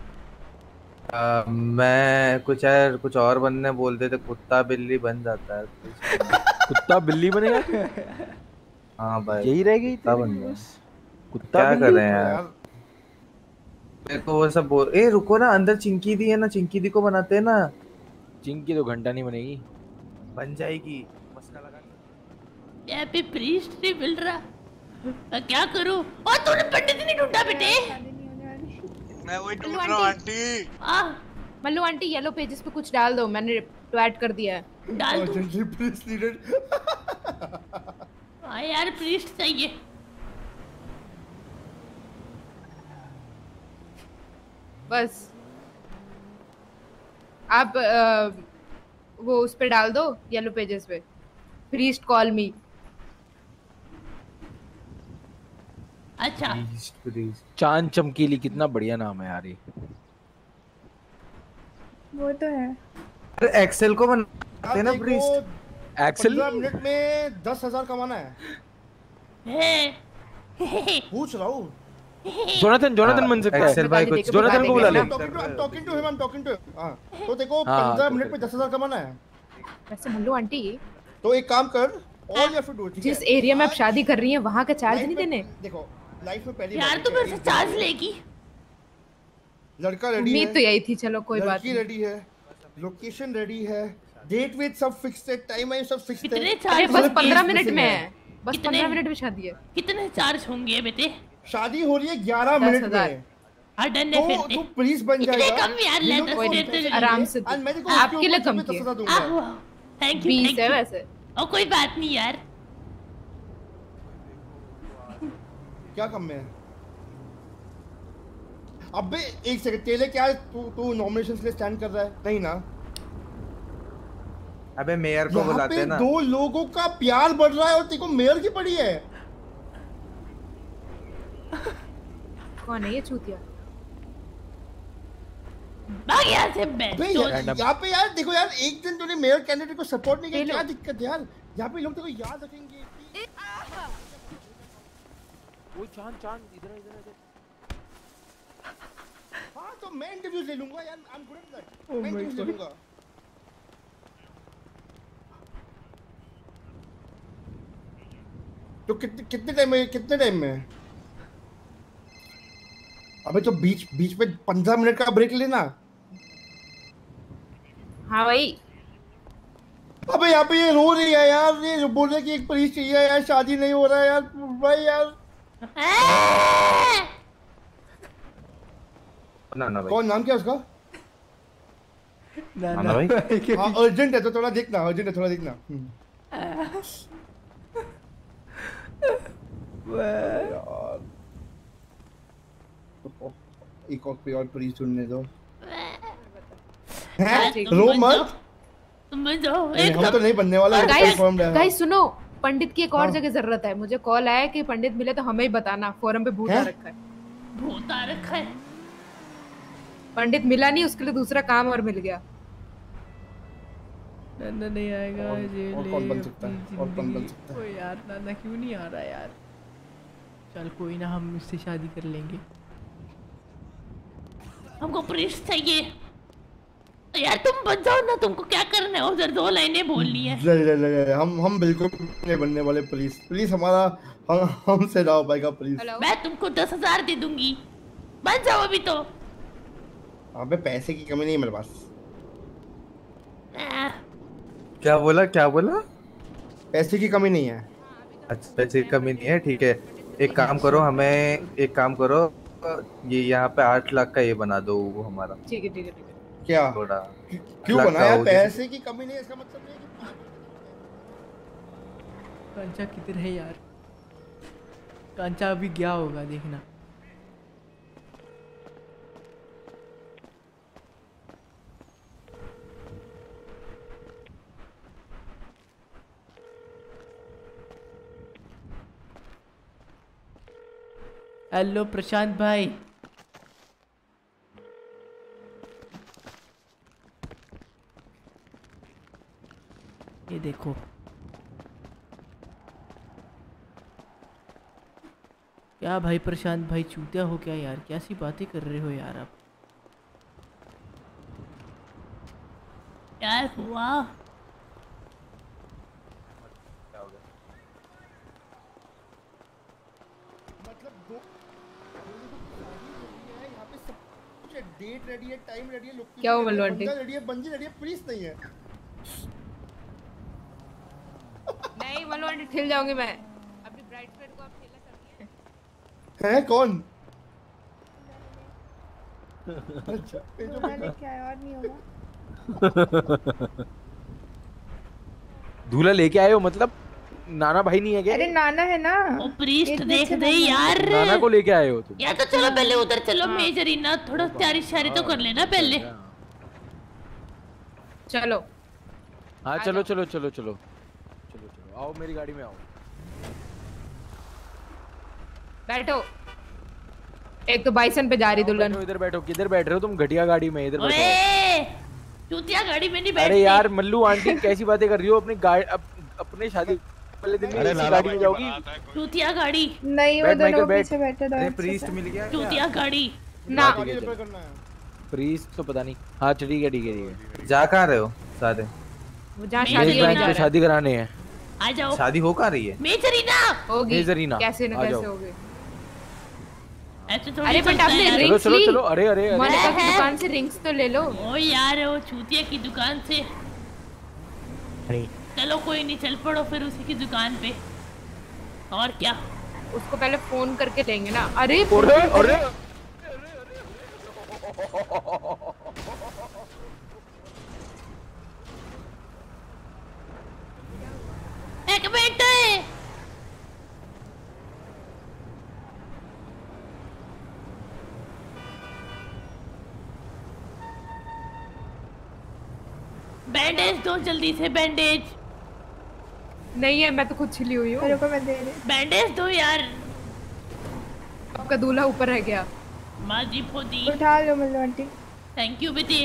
Speaker 7: मैं कुछ और बनने बोलते थे, कुत्ता बिल्ली बन जाता है।
Speaker 9: कुत्ता बिल्ली बनेगा?
Speaker 7: हाँ भाई
Speaker 9: यही रह गई
Speaker 7: कुत्ता बन गया।
Speaker 9: कुत्ता
Speaker 7: क्या कर रहे हैं यार? मेरे को वो सब बोल। ए रुको ना, अंदर चिंकी दी है ना, चिंकी दी को बनाते हैं ना।
Speaker 9: चिंकी तो घंटा नहीं बनेगी,
Speaker 7: बन जाएगी। मसला लगा।
Speaker 19: यहाँ पे प्रीस्ट नहीं मिल रहा, मैं क्या करूँ? और तूने पंडित नहीं ढूंढा बेटे?
Speaker 5: मैं वही ढूंढ रहा हूँ aunty.
Speaker 8: Mallu aunty yellow pages पे कुछ डाल दो, मैंने टू ऐड कर दिया है।
Speaker 19: डाल दो।
Speaker 17: Priest needed.
Speaker 19: हाँ यार प्रीस्ट चाहिए।
Speaker 8: बस आप वो उस पे डाल दो येलो पेजेस पे, प्रीस्ट कॉल मी।
Speaker 19: अच्छा
Speaker 9: चांद चमकीली, कितना बढ़िया नाम है यार ये।
Speaker 1: वो तो है।
Speaker 7: अरे एक्सेल को बनाते ना प्रीस्ट।
Speaker 9: एक्सेल
Speaker 17: 15 मिनट में 10,000 कमाना है। पूछ रहा हूँ।
Speaker 9: जोनाथन बन सकता है।
Speaker 7: एक्सेल भाई कुछ
Speaker 9: जोनाथन को बुला ले।
Speaker 17: I'm talking to him. हाँ तो देखो 15 मिनट में 10,000 कमाना है।
Speaker 8: वैसे मल्लू आंटी
Speaker 17: तो एक काम कर, all you have to do, ठीक है?
Speaker 8: जिस एरिया में आप शादी कर रही हैं वहाँ का चार्ज नहीं देने।
Speaker 17: देखो लाइफ में पहली
Speaker 19: यार तू मेरे से चार्ज लेगी।
Speaker 17: लड़का रेडी है,
Speaker 8: उम्मीद तो यही थी, चलो कोई बात
Speaker 17: लड़की
Speaker 8: नहीं।
Speaker 17: रेडी है, लोकेशन रेडी है, डेट वेट सब फिक्स है, टाइम है सब फिक्स है।
Speaker 19: कितने
Speaker 8: अरे
Speaker 19: चार्ज?
Speaker 8: बस 15 मिनट में है, बस 15 मिनट में शादी है।
Speaker 19: कितने चार्ज होंगे बेटे?
Speaker 17: शादी हो रही है 11 मिनट में।
Speaker 19: हाँ डन है फिर।
Speaker 17: तो प्लीज बन
Speaker 19: इतने
Speaker 17: जाएगा।
Speaker 19: कम यार, ले 10 देते
Speaker 8: आराम से आपके लिए कम किया।
Speaker 19: Thank you.
Speaker 8: 20 है वैसे।
Speaker 19: और कोई बात नहीं यार।
Speaker 17: क्या कम में है? अबे एक सेकंड, तेरे क्या तू नॉमिनेशन के लिए स्टैंड कर रहा है? नहीं ना?
Speaker 7: अबे मेयर को बुलाते हैं ना।
Speaker 17: 2 लोगों का प्यार बढ़ रहा है और तेरे को मेयर की पड़ी है।
Speaker 8: कौन है ये चूतिया?
Speaker 19: भाग यहाँ से मैं।
Speaker 17: यहाँ पे यार देखो यार, एक दिन तूने मेयर कैंडिडेट को सपोर्ट नहीं किया, क्या दिक्कत है यार? यहाँ पे लोग तेरे को याद रखेंगे।
Speaker 9: वो चांद इधर।
Speaker 17: हाँ तो मैं इंटरव्यू ले लूंगा यार, I am good at that. मैं इंटरव्यू ले लूंगा। तो कितने टाइम में? अबे तो बीच में 15 मिनट का ब्रेक लेना।
Speaker 8: हाँ भाई।
Speaker 17: अबे यहाँ पे ये रो रही है यार, ये बोल रहे कि एक प्रीस्ट चाहिए यार, शादी नहीं हो रहा है यार भाई यार।
Speaker 7: ना भाई।
Speaker 17: कौन, नाम क्या उसका?
Speaker 7: ना भाई।
Speaker 17: हाँ अर्जेंट है तो थोड़ा देखना, यार एक और प्लीज सुनने दो। रो मत,
Speaker 19: तुम जाओ।
Speaker 17: हम तो नहीं बनने वाला।
Speaker 8: गाइस सुनो, पंडित की एक और जगह जरूरत है। मुझे कॉल आया कि पंडित मिले तो हमें ही बताना, फोरम पे भूत आ रखा है।
Speaker 19: भूत आ रखा है।
Speaker 8: पंडित मिला नहीं, उसके लिए दूसरा काम और मिल गया।
Speaker 3: नाना नहीं आएगा।
Speaker 17: और कौन बन सकता है? और कौन बन सकता है?
Speaker 3: ओ यार नाना क्यों नहीं आ रहा यार? चल कोई ना, हम इससे शादी कर लेंगे।
Speaker 19: हमको प्रीस्ट चाहिए। यार तुम बन जाओ ना, तुमको क्या करना है? उधर 2 लाइनें बोलनी है।
Speaker 17: हम बिल्कुल नहीं बनने वाले प्लीज। प्लीज हमारा हमसे ना हो पाएगा प्लीज।
Speaker 19: मैं तुमको 10,000 दे दूंगी, बन जाओ अभी तो।
Speaker 17: अबे पैसे की कमी नहीं है मेरे पास।
Speaker 7: क्या बोला क्या बोला?
Speaker 17: पैसे की कमी नहीं है।
Speaker 7: अच्छा पैसे की कमी नहीं है, ठीक है। एक काम करो, हमें एक काम करो, ये यहाँ पे 8 लाख का ये बना दो वो हमारा।
Speaker 8: ठीक है ठीक है ठीक है।
Speaker 17: क्या
Speaker 7: थोड़ा
Speaker 17: क्यों बनाया? पैसे की कमी नहीं है इसका मतलब नहीं है कि
Speaker 3: कांचा किधर है यार? कांचा अभी गया होगा, देखना। हेलो प्रशांत भाई। ये देखो, क्या भाई प्रशांत भाई चूतिया हो क्या यार? कैसी बातें कर रहे हो यार आप?
Speaker 19: यार हुआ
Speaker 17: डेट रेडी है, टाइम रेडी है, लोग
Speaker 8: क्या हो मल्लू आंटी?
Speaker 17: रेडी है, बंजी रेडी है, प्लीज नहीं है।
Speaker 8: नहीं मल्लू आंटी, ठिल जाऊंगी मैं। अपनी ब्राइडमेड को आप ठेला कर दिए
Speaker 17: है कौन?
Speaker 1: अच्छा मैंने क्या है और नहीं होगा।
Speaker 18: दूल्हा लेके आए हो मतलब? नाना भाई नहीं है क्या?
Speaker 1: अरे नाना है ना।
Speaker 19: ओ प्रीस्ट देख दे यार।
Speaker 18: नाना को लेके आए हो तुम?
Speaker 19: या तो चलो पहले उधर चलो, मेजरीना थोड़ा तैयारी शारी तो कर लेना पहले।
Speaker 8: चलो
Speaker 18: हाँ चलो चलो चलो चलो चलो चलो आओ मेरी गाड़ी में आओ।
Speaker 8: बैठो। एक तो बाइसन पे जा रही दुल्हन।
Speaker 18: इधर बैठो। किधर बैठ रहे हो तुम? घटिया गाड़ी में इधर बैठो।
Speaker 19: चूतिया गाड़ी में नहीं बैठते।
Speaker 18: अरे यार मल्लू आंटी कैसी बातें कर रही हो? अपनी गाड़ी अपने शादी वाले दिन में इसी गाड़ी में जाओगी?
Speaker 19: चूतिया गाड़ी
Speaker 1: नहीं, वो दोनों पीछे बैठे थे।
Speaker 7: प्रीस्ट मिल गया।
Speaker 19: चूतिया गाड़ी
Speaker 8: ना।
Speaker 18: प्रीस्ट तो पता नहीं। हाँ ठीक है ठीक है ठीक है।
Speaker 7: जा कहाँ रहे हो सारे?
Speaker 8: वो जहाँ शादी होने जा रहा है।
Speaker 18: शादी कराने हैं।
Speaker 19: आ जाओ।
Speaker 7: शादी हो कहाँ रही है?
Speaker 19: मेजरीना
Speaker 8: होगी।
Speaker 18: मेजरीना
Speaker 8: कैसे ना कैसे होगी।
Speaker 19: ऐसे थोड़ी
Speaker 8: अरे बट आपने
Speaker 18: चलो
Speaker 8: रिंग्स
Speaker 18: चलो
Speaker 8: ली?
Speaker 18: चलो। अरे अरे
Speaker 8: मोनिका की दुकान से रिंग्स तो ले लो।
Speaker 19: ओ यार वो चूतिया की दुकान से। चलो कोई नहीं, चल पड़ो फिर उसी की दुकान पे। और क्या,
Speaker 8: उसको पहले फोन करके लेंगे ना। अरे
Speaker 18: अरे
Speaker 19: एक मिनट। बैंडेज दो जल्दी से, बैंडेज।
Speaker 8: नहीं है, मैं तो खुद छिली हुई हूँ।
Speaker 1: रुको मैं दे रही।
Speaker 19: बैंडेज दो यार।
Speaker 8: आपका दूल्हा ऊपर रह गया।
Speaker 19: माँ जी फोदी।
Speaker 1: उठा लो मल्लू आंटी।
Speaker 19: थैंक यू बेटी।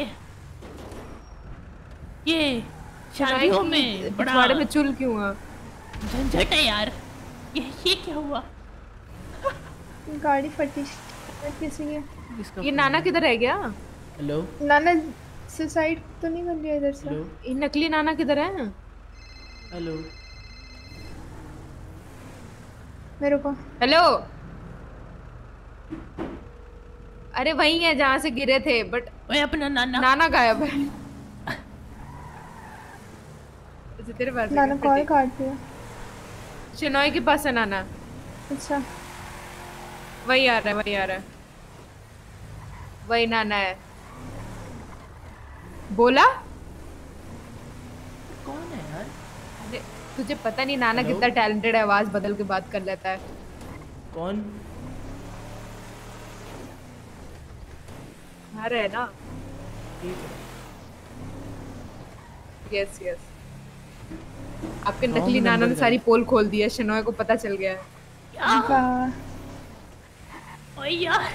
Speaker 19: ये शादियों में
Speaker 8: पिछवाड़े में चुल क्यों हुआ?
Speaker 19: झंझट है यार। ये क्या हुआ?
Speaker 1: गाड़ी फटी किसी की।
Speaker 8: ये नाना किधर रह गया?
Speaker 3: हेलो
Speaker 1: नाना सुसाइड तो नहीं कर लिया इधर से?
Speaker 8: ये नकली नाना किधर है?
Speaker 3: हेलो
Speaker 1: मेरे को।
Speaker 8: हेलो। अरे वही है जहाँ से गिरे थे, बट
Speaker 19: वही अपना
Speaker 8: नाना गायब है। तेरे पास
Speaker 1: नाना कॉल काट दिया।
Speaker 8: चिनॉय के पास है नाना।
Speaker 1: अच्छा
Speaker 8: वही आ रहा है, वही आ रहा है, वही नाना है। बोला
Speaker 3: कौन है यार?
Speaker 8: अरे तुझे पता नहीं नाना कितना टैलेंटेड है, आवाज बदल के बात कर लेता है।
Speaker 3: कौन?
Speaker 8: आ रहा है ना? Yes yes. आपके नकली नाना ने सारी पोल खोल दी है, शनोय को पता चल गया है।
Speaker 19: ओ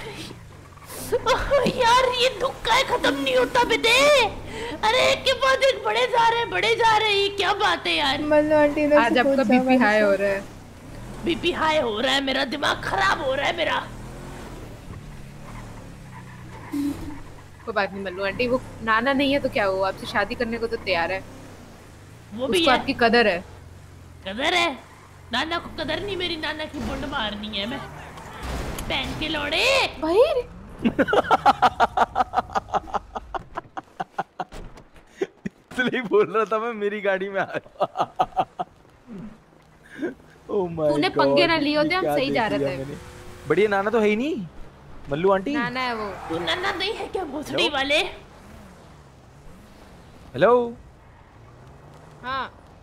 Speaker 19: यार ये दुख का खत्म नहीं होता बेटे। अरे एक के बाद एक बढ़े जा रहे हैं, क्या बात है यार।
Speaker 8: आज आपका बीपी हाई हो रहा है।
Speaker 19: बीपी हाई हो रहा है, मेरा दिमाग खराब हो रहा है मेरा।
Speaker 8: कोई बात नहीं मल्लू आंटी, वो नाना नहीं है तो क्या हुआ, आपसे शादी करने को तो तैयार है।
Speaker 19: वो भी
Speaker 8: उसको आपकी कदर है।
Speaker 19: कदर है? नाना को कदर नहीं, मेरी नाना की बुंड मारनी है मैं। पहन के लौड़े
Speaker 8: भाई
Speaker 18: इसलिए बोल रहा था मैं मेरी गाड़ी में आया। ओह माय गॉड,
Speaker 8: तूने पंगे ना लिए होते, हम सही जा रहे थे।
Speaker 18: बढ़िया नाना तो है ही नहीं मल्लू आंटी।
Speaker 8: नाना है वो।
Speaker 19: तू नाना नहीं है क्या भोसड़ी वाले?
Speaker 18: हेलो
Speaker 8: हाँ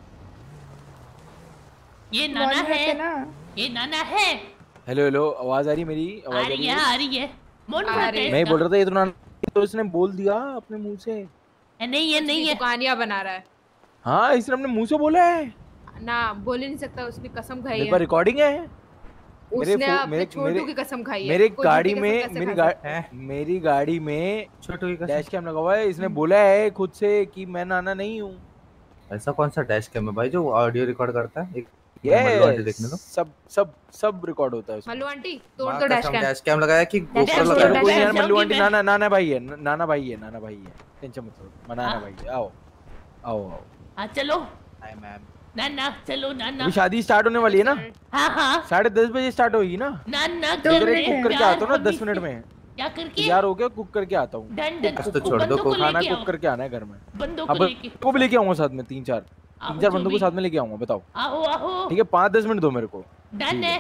Speaker 19: ये नाना है, ये नाना है।
Speaker 18: हेलो हेलो, आवाज आ रही है मेरी? आवाज
Speaker 19: आ रही है।
Speaker 18: मैं बोल रहा था ये तो नाना, तो इसने बोल दिया अपने मुंह से।
Speaker 19: नहीं ये नहीं है,
Speaker 8: कहानियां बना रहा है।
Speaker 18: हाँ इसने अपने मुंह से बोला है
Speaker 8: ना, बोल ही नहीं सकता, उसने कसम खाई है।
Speaker 18: मेरे पास रिकॉर्डिंग है।
Speaker 8: उसने अपने छोटू की कसम खाई है।
Speaker 18: मेरी गाड़ी में छोटू की डैश कैम लगा हुआ है। इसने बोला है खुद से कि मैं नाना नहीं हूँ।
Speaker 7: ऐसा कौन सा डैश कैम है भाई जो ऑडियो रिकॉर्ड करता है?
Speaker 18: ये
Speaker 7: देखने दो।
Speaker 18: सब रिकॉर्ड होता है।
Speaker 8: मल्लू आंटी तोड़ तो डैश
Speaker 7: कैम लगाया कि गोप्रो लगा?
Speaker 18: कोई यार मल्लू आंटी नाना भाई है। टेंशन मत लो, नाना भाई है। आओ
Speaker 19: हाँ चलो नाना, चलो नाना।
Speaker 18: अभी शादी स्टार्ट होने वाली है ना?
Speaker 19: हाँ
Speaker 18: 10:30 बजे स्टार्ट होगी ना?
Speaker 19: नाना
Speaker 18: कुक करके आता हूँ ना 10 मिनट में।
Speaker 19: क्या करके?
Speaker 18: यार हो गया, कुक करके आता हूँ।
Speaker 7: तो छोड़ दो,
Speaker 18: खाना कुक करके आना है घर में।
Speaker 19: बंदों
Speaker 18: को भी लेके आऊंगा साथ में, 3-4 बंदों को साथ में लेके आऊंगा। बताओ
Speaker 19: आओ
Speaker 18: ठीक है, 5-10 मिनट दो मेरे को।
Speaker 19: डन है,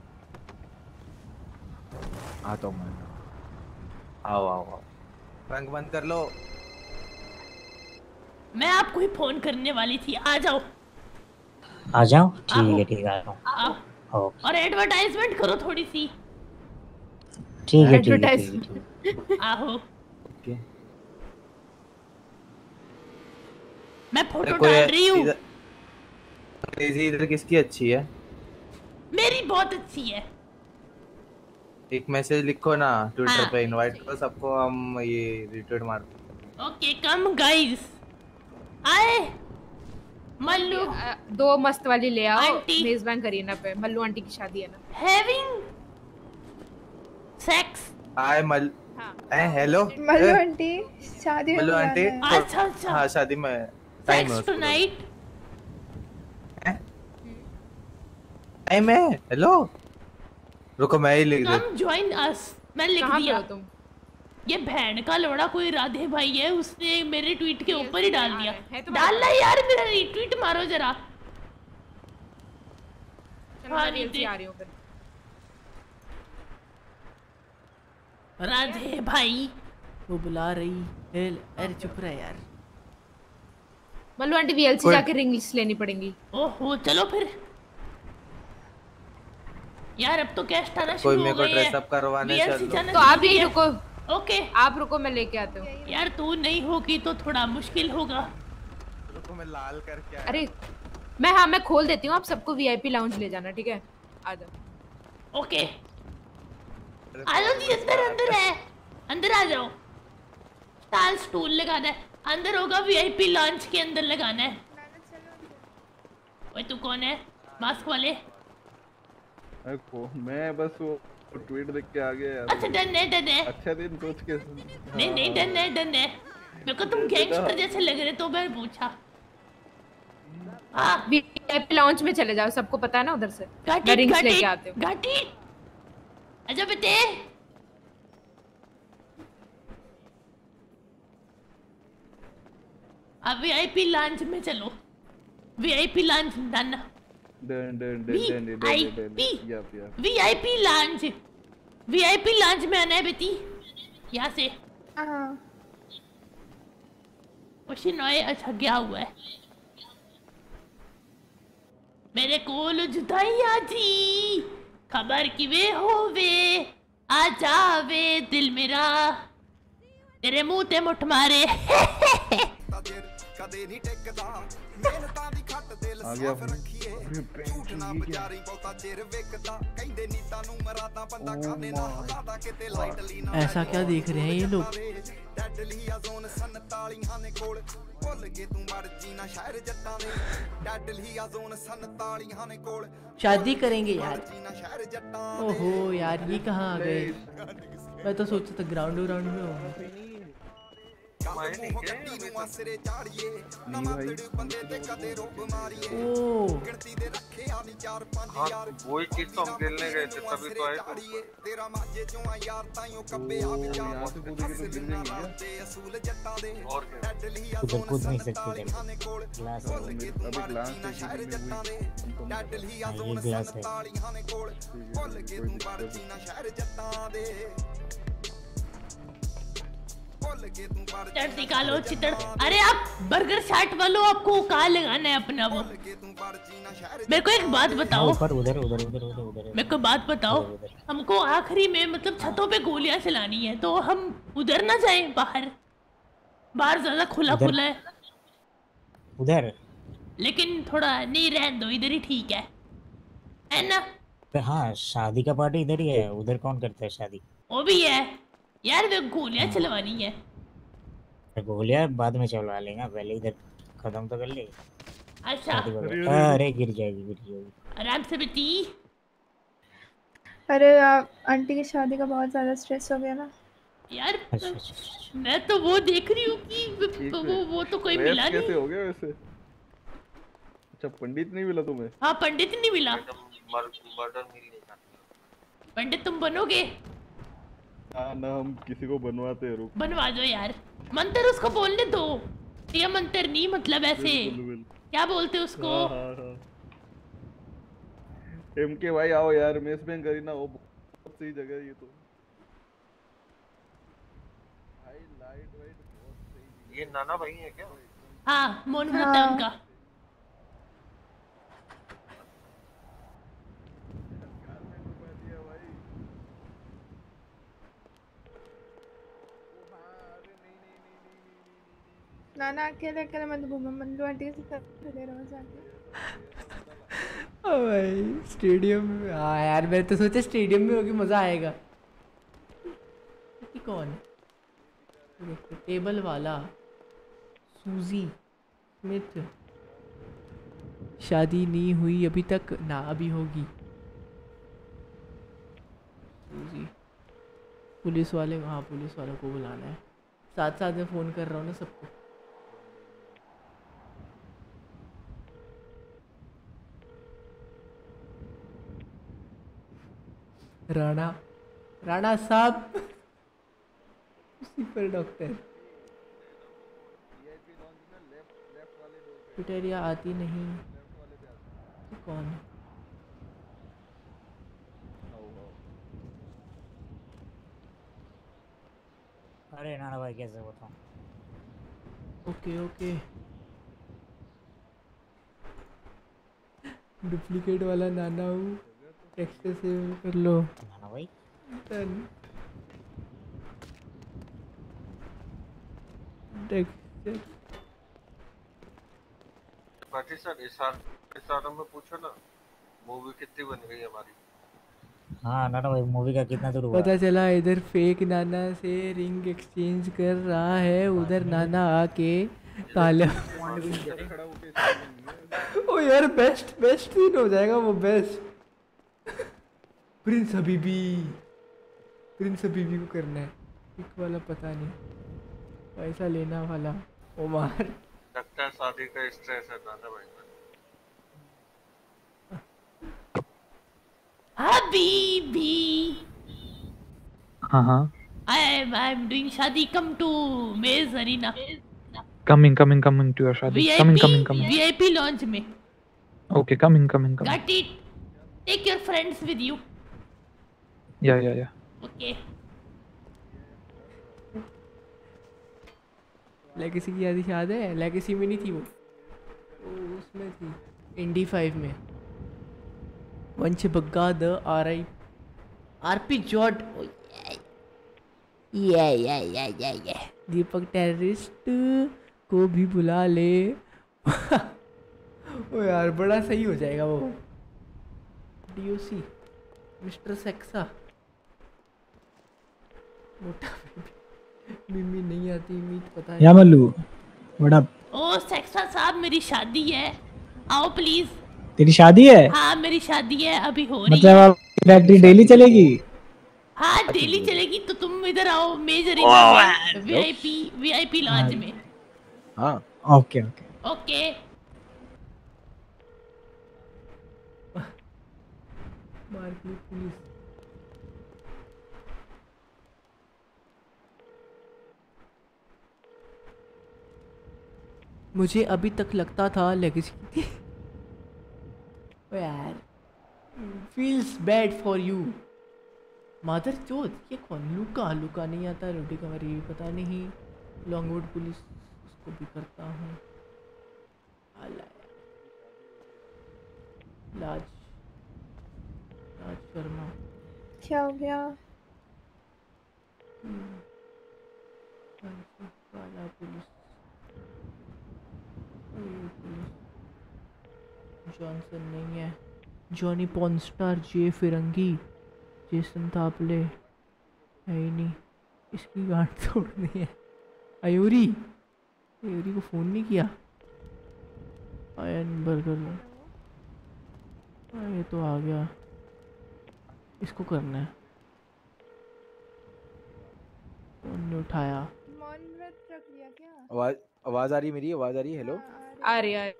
Speaker 18: आता हूँ मैं।
Speaker 7: आओ रंग बंद कर लो।
Speaker 19: मैं आपको ही फोन करने वाली थी, आ जाओ।
Speaker 12: ठीक है आ रहा हूँ।
Speaker 19: और एडवर्टाइजमेंट करो थोड़ी सी।
Speaker 12: ठीक है
Speaker 19: आहो मैं फोटो डाल रही हूँ।
Speaker 7: इधर किसकी अच्छी है?
Speaker 19: मेरी बहुत अच्छी है।
Speaker 7: एक मैसेज लिखो ना ट्विटर पे, इनवाइट करो सबको, हम ये रिट्वीट मारते।
Speaker 19: ओके कम गाइस, आए मल्लू
Speaker 8: 2 मस्त वाली ले आओ। मेजबान करीना पे मल्लू आंटी की शादी है ना।
Speaker 19: Having sex.
Speaker 7: आए हेलो
Speaker 1: मल्लू आंटी शादी
Speaker 7: मल्लू आंटी।
Speaker 19: अच्छा
Speaker 7: हाँ शादी में टाइम है
Speaker 19: टुनाइट।
Speaker 7: टाइम है। हेलो रुको मैं ही लिख
Speaker 19: कम जॉइन अस। मैं लिख दिया।
Speaker 8: तुम
Speaker 19: ये बहन का लोड़ा कोई राधे भाई है, उसने मेरे ट्वीट के ऊपर ही डाल दिया। डालना यार, मेरा रीट्वीट मारो जरा। राधे भाई
Speaker 3: वो बुला रही है। अरे चुप रहा यार।
Speaker 8: मल्लू आंटी वीएलसी जाके रिंग लिस्ट लेनी पड़ेगी।
Speaker 19: ओहो चलो फिर यार, अब तो कैश आना
Speaker 7: शुरू हो गई है। कोई मेरे को ड्रेस अप करवाने चलो।
Speaker 8: तो आप ही रुको।
Speaker 19: ओके
Speaker 8: आप रुको, मैं लेके आती हूँ।
Speaker 19: यार तू नहीं होगी तो थोड़ा मुश्किल होगा।
Speaker 7: रुको मैं लाल करके आया।
Speaker 8: अरे मैं खोल देती हूँ, आप सबको वीआईपी लाउंज ले जाना, ठीक है? आ जाओ।
Speaker 19: ओके आ जाओ जी, अंदर है, अंदर आ जाओ। टाल स्टूल लगाना है, अंदर होगा वीआईपी लॉन्च के अंदर लगाना है। ओए तू कौन है मास्क वाले?
Speaker 2: मैं बस वो ट्वीट देख के आ गया यार।
Speaker 19: अच्छा डन है।
Speaker 2: अच्छा दिन सोच के।
Speaker 19: नहीं डन है। मेरे को तुम गैंगस्टर जैसे लग रहे तो मैं पूछा।
Speaker 8: वीआईपी लॉन्च में चले जाओ, सबको पता है ना उधर से। मैं रिंग्स लेके आती हूँ।
Speaker 19: घाटी आजा बेटे। अब वीआईपी लॉन्च में चलो। VIP lounge done. VIP lounge में आना है बेटी, यहाँ से। अच्छा गया हुआ है मेरे कोल जुदाइया जी, खबर की वे होवे आ जावे दिल मेरा, तेरे मुंह ते मुठ मारे।
Speaker 2: आ गया
Speaker 3: ऐसा क्या देख रहे हैं ये लोग? शादी करेंगे यार। ओहो यार ये कहाँ आ गए? मैं तो सोचा था ग्राउंड में होंगे।
Speaker 13: हाँ वही चीज तो हम खेलने गए थे तभी तो आए
Speaker 12: उधर कूद नहीं सकते ग्लास ये ग्लास है।
Speaker 19: चितड़ निकालो चितड़। अरे आप बर्गर चाट वालों आपको कहाँ लगाना है अपना वो? मेरे को एक बात बताओ।
Speaker 12: ऊपर उधर उधर उधर उधर उधर।
Speaker 19: मेरे को बात बताओ, हमको आखिरी में मतलब छतों पे गोलियां चलानी है तो हम उधर ना जाएं बाहर? बाहर ज्यादा खुला खुला है
Speaker 12: उधर।
Speaker 19: लेकिन थोड़ा नहीं रहने दो, इधर ही ठीक है ना?
Speaker 12: हाँ शादी का पार्टी इधर ही है, उधर कौन करता है शादी?
Speaker 19: वो भी है यार, वे गोलियां चलवानी है।
Speaker 12: गोलियां बाद में चलवा लेंगे, पहले इधर खत्म तो कर ले।
Speaker 19: अच्छा
Speaker 12: अरे गिर जाएगी
Speaker 19: आराम से बेटी।
Speaker 1: अरे आंटी की शादी का बहुत ज्यादा स्ट्रेस हो गया ना
Speaker 19: यार। मैं तो वो देख रही हूँ कि वो तो कोई मिला नहीं।
Speaker 2: कैसे हो गया वैसे? अच्छा पंडित नहीं मिला तुम्हें?
Speaker 19: हाँ पंडित नहीं मिला। पंडित तुम बनोगे?
Speaker 2: ना हम किसी को बनवाते हैं, रुक
Speaker 19: बनवा दो यार। मंत्र उसको बोलने दो। ये मंत्र नहीं मतलब ऐसे क्या बोलते उसको?
Speaker 2: MK भाई आओ यार, मेस में करी ना, वो बहुत सही जगह है ये तो। भाई लाइट वाइट बहुत सही।
Speaker 13: ये नाना भाई है क्या?
Speaker 19: हाँ मोहन व्रत है उनका।
Speaker 1: नाना अकेले अकेले मत घूमो, मंदू आंटी से ले रहा हूँ जाके।
Speaker 3: भाई स्टेडियम में। हाँ यार मैं तो सोचा स्टेडियम में होगी मजा आएगा। ये कौन है? टेबल वाला सूजी स्मिथ। शादी नहीं हुई अभी तक ना, अभी होगी। सूजी पुलिस वाले, हाँ पुलिस वालों को बुलाना है। साथ साथ में फोन कर रहा हूँ ना सबको। राणा साहब उसी पर डॉक्टर। पिटेरिया आती नहीं तो कौन है?
Speaker 12: अरे नाना भाई कैसे बताऊं?
Speaker 3: ओके डुप्लीकेट वाला नाना हूँ, टेक्स्ट से कर लो
Speaker 12: नाना भाई।
Speaker 13: पार्टी सर इस साल में पूछो ना मूवी कितनी बन गई हमारी।
Speaker 12: हाँ नाना भाई मूवी का कितना दूर हुआ?
Speaker 3: पता चला इधर फेक नाना से रिंग एक्सचेंज कर रहा है, उधर नाना आके ताले। ओ यार बेस्ट सीन हो जाएगा वो, बेस्ट। प्रिंस हबीबी को करना है। एक वाला पता नहीं, पैसा लेना वाला उमर।
Speaker 13: लगता है शादी का स्ट्रेस है नाना भाई।
Speaker 19: हबीबी।
Speaker 22: हाँ
Speaker 19: I'm doing शादी, come to Maze Arena।
Speaker 22: coming to your शादी। coming
Speaker 19: VIP launch में।
Speaker 22: okay coming
Speaker 19: got it, take your friends with you।
Speaker 22: yeah
Speaker 19: okay।
Speaker 3: Legacy की याद है? लेगेसी में नहीं थी वो उसमें थी, इंडी 5 में। वंश बग्गा द RP जॉर्ड। ये दीपक टेररिस्ट को भी बुला ले। ओ यार बड़ा सही हो जाएगा वो। डीओसी मिस्टर सेक्सा। मोटा मिमी नहीं आती मीत पता है।
Speaker 22: या मल्लू व्हाट अप?
Speaker 19: ओ सेक्सा साहब मेरी शादी है, आओ प्लीज।
Speaker 22: तेरी शादी है?
Speaker 19: हाँ मेरी शादी है, अभी हो रही
Speaker 22: मतलब
Speaker 19: है।
Speaker 22: आप फैक्ट्री डेली चलेगी?
Speaker 19: हाँ डेली चलेगी, तो तुम इधर आओ मेजर वीआईपी लॉन्च में।
Speaker 16: हाँ
Speaker 22: okay okay
Speaker 19: okay
Speaker 3: market police. मुझे अभी तक लगता था लेगेसी थी। ओ यार फील्स बैड फॉर यू। मादर चोद ये कौन? लुका लुका नहीं आता, रोटी कमरी भी पता नहीं। लॉन्गवुड पुलिस उसको भी करता हूँ। लाज शर्मा
Speaker 1: क्या हो गया?
Speaker 3: वाला पुलिस जॉनसन नहीं है। जॉनी पॉनस्टार, जे फिरंगी, जेसन थापले है ही नहीं। इसकी गांठ तोड़नी है। आयोरी को फ़ोन नहीं किया। आयन बर्गर ये तो आ गया, इसको करना है। फ़ोन नहीं उठाया।
Speaker 1: मौन व्रत रख लिया क्या?
Speaker 16: आवाज आ रही है मेरी? आवाज आ रही है? हेलो
Speaker 8: आ रही है।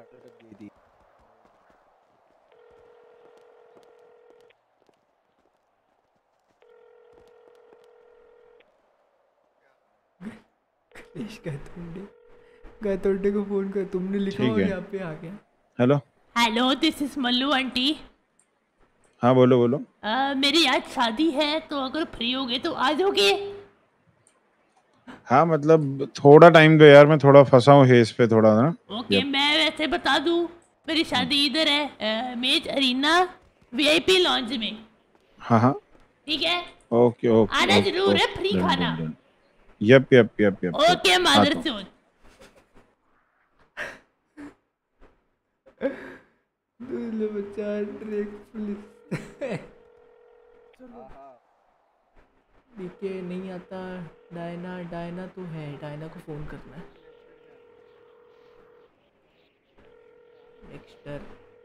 Speaker 3: गैतोंडे को फोन कर, तुमने लिखा हो यहाँ पे आ गया।
Speaker 14: Hello
Speaker 19: hello this is Mallu aunty.
Speaker 14: हाँ बोलो बोलो।
Speaker 19: मेरी आज शादी है, तो अगर फ्री होगे तो आ जाओगे?
Speaker 14: हाँ मतलब थोड़ा टाइम दो यार, मैं थोड़ा फंसा हूँ हेस पे थोड़ा ना।
Speaker 19: ओके मैं वैसे बता दूं, मेरी शादी इधर है मेज अरीना वीआईपी लॉन्ज में।
Speaker 14: हाँ हाँ
Speaker 19: ठीक है
Speaker 14: ओके ओके
Speaker 19: आना जरूर है, फ्री खाना।
Speaker 14: Yup yup yup yup
Speaker 19: okay मादर चोद।
Speaker 3: दूल्हे बच्चा ट्रैक पुलिस। डीके नहीं आता। डायना तो है, डायना को फोन करना है। नेक्स्टर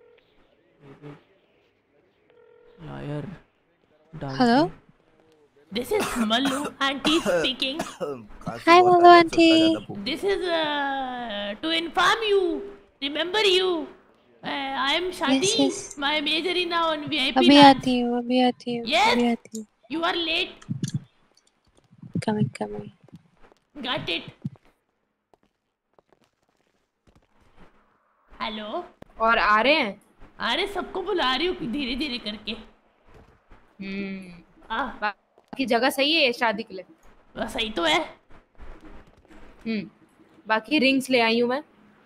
Speaker 3: लायर।
Speaker 15: Hello
Speaker 19: This is Mallu auntie speaking.
Speaker 15: Hi Mallu auntie.
Speaker 19: This is to inform you. Remember you. I am Shadi.
Speaker 15: Yes.
Speaker 19: My major in on VIP.
Speaker 15: अभी
Speaker 19: lunch.
Speaker 15: आती हूँ
Speaker 19: Yes.
Speaker 15: अभी आती हूँ।
Speaker 19: You are late.
Speaker 15: Coming.
Speaker 19: Got it. Hello.
Speaker 8: और आ रहे हैं?
Speaker 19: आ रहे, सबको बुला रही हूँ धीरे धीरे करके।
Speaker 8: बाकी जगह सही है ये शादी के लिए?
Speaker 19: सही तो है।
Speaker 8: बाकी रिंग्स ले आई हूँ मैं।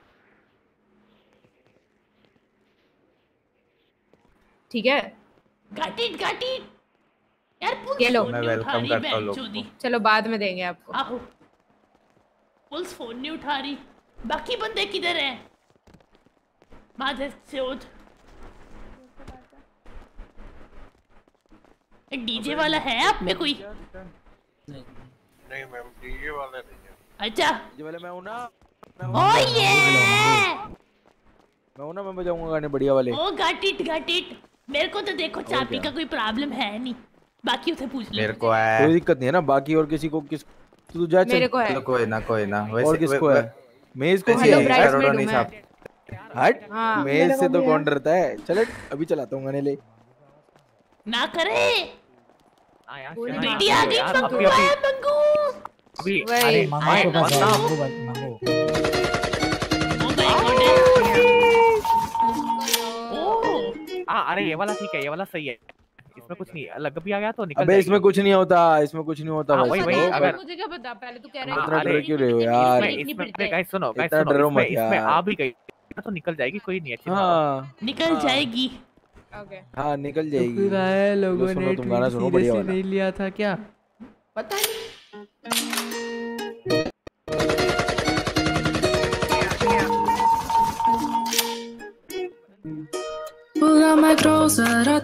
Speaker 8: ठीक है
Speaker 19: Got it. यार
Speaker 8: ये लो,
Speaker 7: मैं वेलकम करता हूँ लोग को।
Speaker 8: चलो बाद में देंगे आपको।
Speaker 19: आहो पुलिस फोन नहीं उठा रही। बाकी बंदे किधर हैं? माधव चोद। डीजे वाला है आप में कोई?
Speaker 13: नहीं मैम डीजे वाला नहीं है।
Speaker 19: अच्छा
Speaker 16: डीजे वाले मैं हूँ ना।
Speaker 19: ओह ये
Speaker 16: मैं हूँ ना, मैं बजाऊंगा गाने बढ़िया वाले।
Speaker 19: Oh got it. मेरे को तो देखो चाबी का कोई प्रॉब्लम है नहीं, बाकी उसे पूछ ले।
Speaker 7: मेरे को है।
Speaker 16: कोई दिक्कत नहीं है ना, बाकी और किसी को किस तू जा चल।
Speaker 8: मेरे को है।
Speaker 7: चलो कोई ना
Speaker 16: और किसको है? मेज को
Speaker 7: हेलो
Speaker 16: है
Speaker 7: ब्राइड्समेड साहब।
Speaker 16: हट
Speaker 8: हाँ,
Speaker 16: मेज से तो कौन डरता है। चल अभी चलाता हूँ गाने ले।
Speaker 19: ना करे बेटी आ गई। मंगू आया मंगू।
Speaker 12: अरे मांगो तो बस मांगो।
Speaker 6: अरे ये वाला ठीक है, ये वाला सही है, इसमें कुछ नहीं है। अलग भी आ गया तो निकल
Speaker 16: अबे इसमें कुछ नहीं होता, इसमें कुछ नहीं होता।
Speaker 6: वही अगर
Speaker 8: मुझे क्या पता, पहले तो कह रहे
Speaker 16: इतना डर क्यों रहे हो यार?
Speaker 6: इसमें गाइस सुनो,
Speaker 16: इसमें
Speaker 6: आ भी गई तो निकल जाएगी, कोई नहीं अच्छी।
Speaker 16: हाँ
Speaker 19: निकल जाएगी।
Speaker 16: हाँ निकल जाएगी।
Speaker 3: फिर आए लोगों ने
Speaker 16: तुम गाना सुनो बढ़िया वाला।
Speaker 3: नहीं लिया था क्या पता नहीं।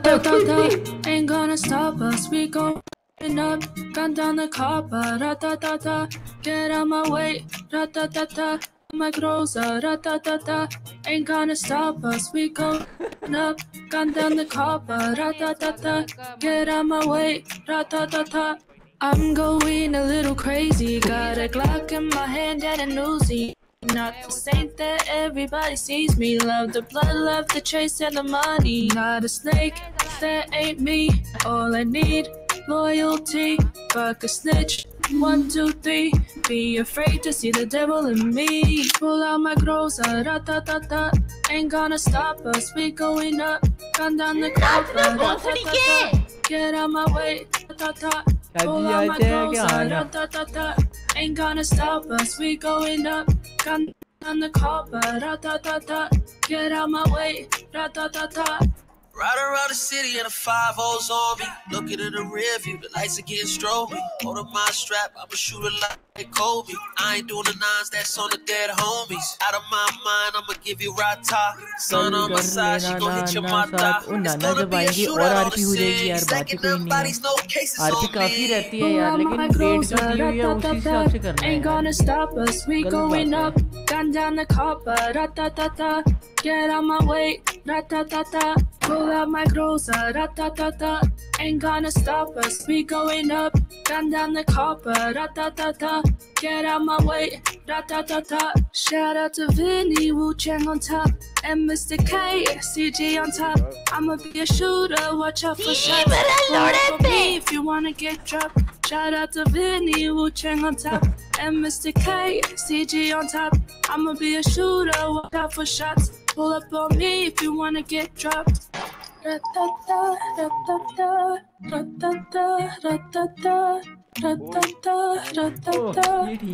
Speaker 10: Ra-ta-ta-ta, ain't gonna stop us. We going up, gun down the copper. Ra-ta-ta-ta, get out my way. Ra-ta-ta-ta, Mike Rosa. Ra-ta-ta-ta, ain't gonna stop us. We going up, gun down the copper. Ra-ta-ta-ta, get out my way. Ra-ta-ta-ta. I'm going a little crazy. Got a Glock in my hand and an Uzi. Not the saint that everybody sees me. Love the blood, love the chase and the money. Not a snake, that ain't me. All I need, loyalty. Fuck a snitch. 1, 2, 3. Be afraid to see the devil in me. Pull out my Groza, ra-ta-ta-ta. Ain't gonna stop us. We going up, gun down the copper. Ra-ta-ta-ta. Get out my way, ra-ta-ta. Pull out my Groza, ra-ta-ta-ta. Ain't gonna stop us. We going up, gun on the copper. Ra-ta-ta-ta. Get out my way, ra-ta-ta-ta.
Speaker 21: Ride around the city in a 5-0 zombie. Looking in the rear view, the lights are getting strobe. Hold up my strap, I'ma shoot it like Kobe. I ain't doing the nines, that's on the dead homies. Out of my mind, I'ma give you rata. Sun on my side, she gon' hit your mata. It's gonna be a shootout on the scene. Stacking them bodies, no cases on me.
Speaker 3: काफी रहती है यार, लेकिन rate जो दी हुई है उसी हिसाब से करना है.
Speaker 10: Ain't gonna stop us, we going up, gun down the copper, ra-ta-ta-ta. Get out my way, ra-ta-ta-ta. Pull out my Groza, ra-ta-ta-ta. Ain't gonna stop us, we going up, gun down the copper, ra-ta-ta-ta. Get out my way, ra-ta-ta-ta. Shout out to Vinny, Wu-Chang on top, and Mr. K, CG on top. I'ma be a shooter, watch out for shots. Pull up on me if you wanna get dropped. Shout out to Vinny, Wu-Chang on top, and Mr. K, CG on top. I'ma be a shooter, watch out for shots. Pull up on me if you wanna get dropped. Ra-ta-ta, ra-ta-ta, ra-ta-ta, ra-ta-ta, ra-ta-ta, ra-ta-ta,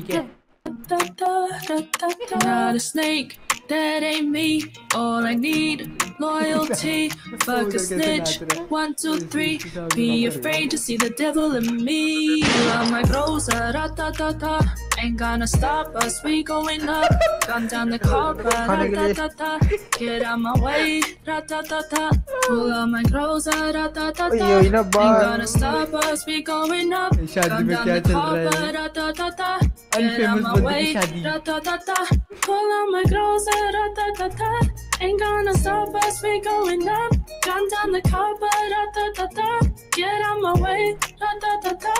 Speaker 10: ra-ta-ta, ra-ta-ta. Not a snake, that ain't me. All I need, loyalty. Fuck a snitch. 1, 2, 3. Be afraid to see the devil in me. Love my Groza, ra-ta-ta-ta. Ain't gonna stop us, we going up. Gun down the copper, ra-ta-ta-ta. Get out my way, ra-ta-ta-ta. Pull out my Groza, ra-ta-ta-ta. Ain't gonna stop us, we going up. Gun down the copper, ra-ta-ta-ta. Get out my way, ra-ta-ta-ta. Pull out my Groza, ra-ta-ta-ta. Ain't gonna stop us, we going up. Gun down the copper, ra-ta-ta-ta. Get out my way, ra-ta-ta-ta.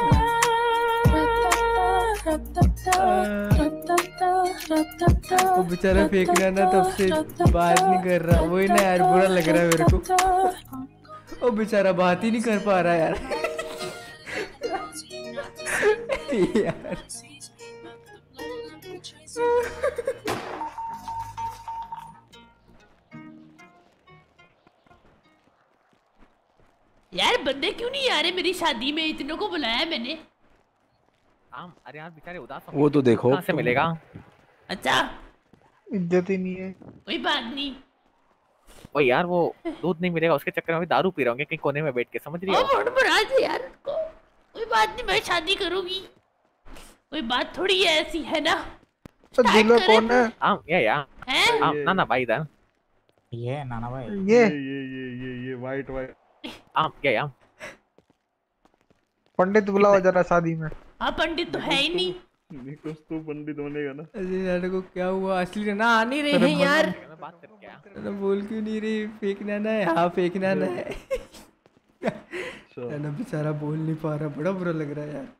Speaker 3: वो बेचारा फेंक रहा ना तब से बात नहीं कर रहा. वही ना यार, बुरा लग रहा है मेरे को. वो बेचारा बात ही नहीं कर पा रहा यार. यार
Speaker 19: यार बंदे क्यों नहीं आ रहे मेरी शादी में? इतनों को बुलाया मैंने.
Speaker 6: अरे यार बेचारे उदास हो.
Speaker 18: वो तो देखो
Speaker 6: कहाँ से मिलेगा.
Speaker 19: अच्छा
Speaker 4: इज्जत ही नहीं है.
Speaker 19: कोई बात नहीं.
Speaker 6: ओ यार वो दूध नहीं मिलेगा उसके चक्कर में दारू पी रहे होंगे कहीं कोने में बैठ के. समझ रही हो.
Speaker 19: बड़ा दे यार उसको. कोई बात नहीं, मैं शादी करूंगी. कोई बात थोड़ी है, ऐसी है ना.
Speaker 4: तो दूल्हा कौन है?
Speaker 19: हैं?
Speaker 6: नाना भाई इधर.
Speaker 12: ये नाना भाई.
Speaker 2: ये वाइट
Speaker 6: क्या
Speaker 4: पंडित बुलाओ जरा शादी में.
Speaker 19: हाँ पंडित तो है ही नहीं.
Speaker 2: कुछ तो पंडित बनेगा ना.
Speaker 3: अरे यार को क्या हुआ? असली ना आ नहीं रहे हैं यार. ना बोल क्यों नहीं रही? फेंकना ना है. हाँ फेंकना ना है. ना बेचारा बोल नहीं पा रहा. बड़ा बुरा लग रहा है यार.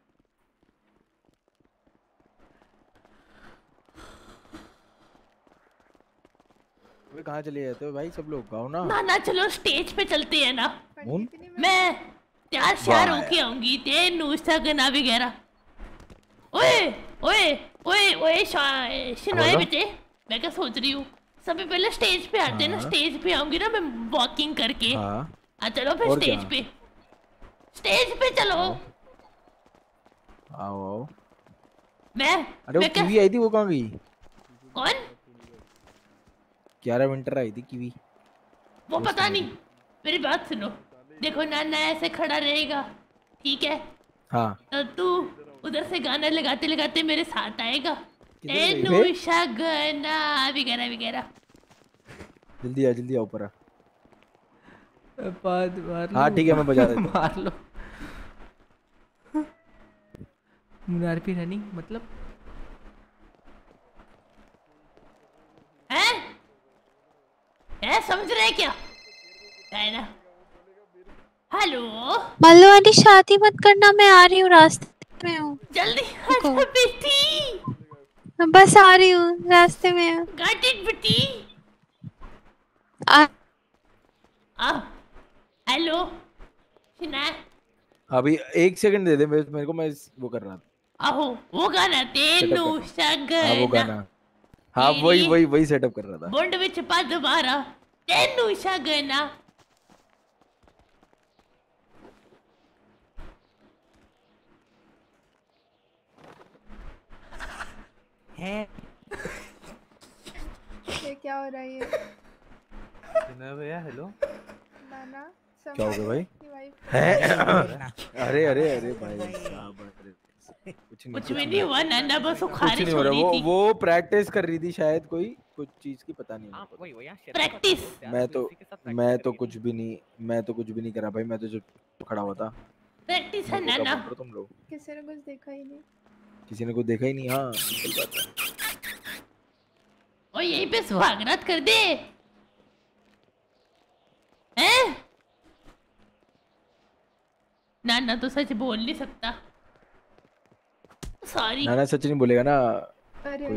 Speaker 18: कहाँ चले जाते हो भाई सब लोग? गाओ ना.
Speaker 19: ना चलो स्टेज पे चलते हैं ना. मैं तैयार श्यार होके आऊंगी. ते नूस्ता गना वगैरह. ओए ओए ओए ओए सुनाए बेटे. मैं क्या सोच रही हूँ, सबसे पहले स्टेज पे आते हैं ना. स्टेज पे आऊंगी ना मैं वॉकिंग करके. चलो फिर स्टेज पे. स्टेज पे चलो.
Speaker 18: आओ.
Speaker 19: मैं
Speaker 18: अरे वो कीवी आई थी, वो कहाँ गई?
Speaker 19: कौन?
Speaker 18: 11 विंटर आई थी कीवी.
Speaker 19: वो पता नहीं. मेरी बात सुनो. देखो नाना ऐसे खड़ा रहेगा, ठीक है?
Speaker 18: हाँ.
Speaker 19: तो तू उधर से गाना लगाते लगाते मेरे साथ आएगा. गाना वगैरह वगैरह.
Speaker 18: जल्दी आ ऊपर आ.
Speaker 3: बाद मार लो।
Speaker 18: हाँ ठीक है मैं बजा देता हूँ।
Speaker 3: मार लो। मुनारपी रनिंग मतलब
Speaker 19: है समझ रहे क्या है ना। हेलो
Speaker 15: मल्लू आंटी शादी मत करना, मैं आ रही हूँ, रास्ते में हूँ।
Speaker 19: जल्दी आजा बेटी।
Speaker 15: बस आ रही हूँ, रास्ते में हूँ।
Speaker 19: गॉट इट बेटी। हेलो सुना।
Speaker 18: अभी 1 सेकंड दे दे मेरे को, मैं वो कर रहा था।
Speaker 19: आहो वो गाना तेनू
Speaker 18: हाँ वो
Speaker 19: शगन
Speaker 18: गाना, हाँ वही सेटअप कर रहा था।
Speaker 19: बॉन्ड विच पद मारा तेनू शगना।
Speaker 1: ये क्या हो रहा है ये?
Speaker 7: भैया हेलो।
Speaker 1: नाना
Speaker 18: क्या हो गया भाई?
Speaker 1: है?
Speaker 18: अरे भाई
Speaker 19: कुछ भी नहीं हुआ नाना, बस वो खारिज हो रही थी।
Speaker 18: वो प्रैक्टिस कर रही थी शायद कोई कुछ चीज की, पता नहीं।
Speaker 19: प्रैक्टिस
Speaker 18: मैं तो कुछ भी नहीं करा भाई, मैं तो जो खड़ा हुआ था।
Speaker 19: प्रैक्टिस है नाना।
Speaker 18: तुम लोग
Speaker 1: किसी ने कुछ देखा ही नहीं।
Speaker 18: किसी ने कुछ देखा ही नहीं। हाँ सही बात है।
Speaker 19: और यहीं पे सुहागरात कर दे हैं? नाना तो सच बोल नहीं सकता, सॉरी।
Speaker 18: नाना सच नहीं बोलेगा ना।
Speaker 1: अरे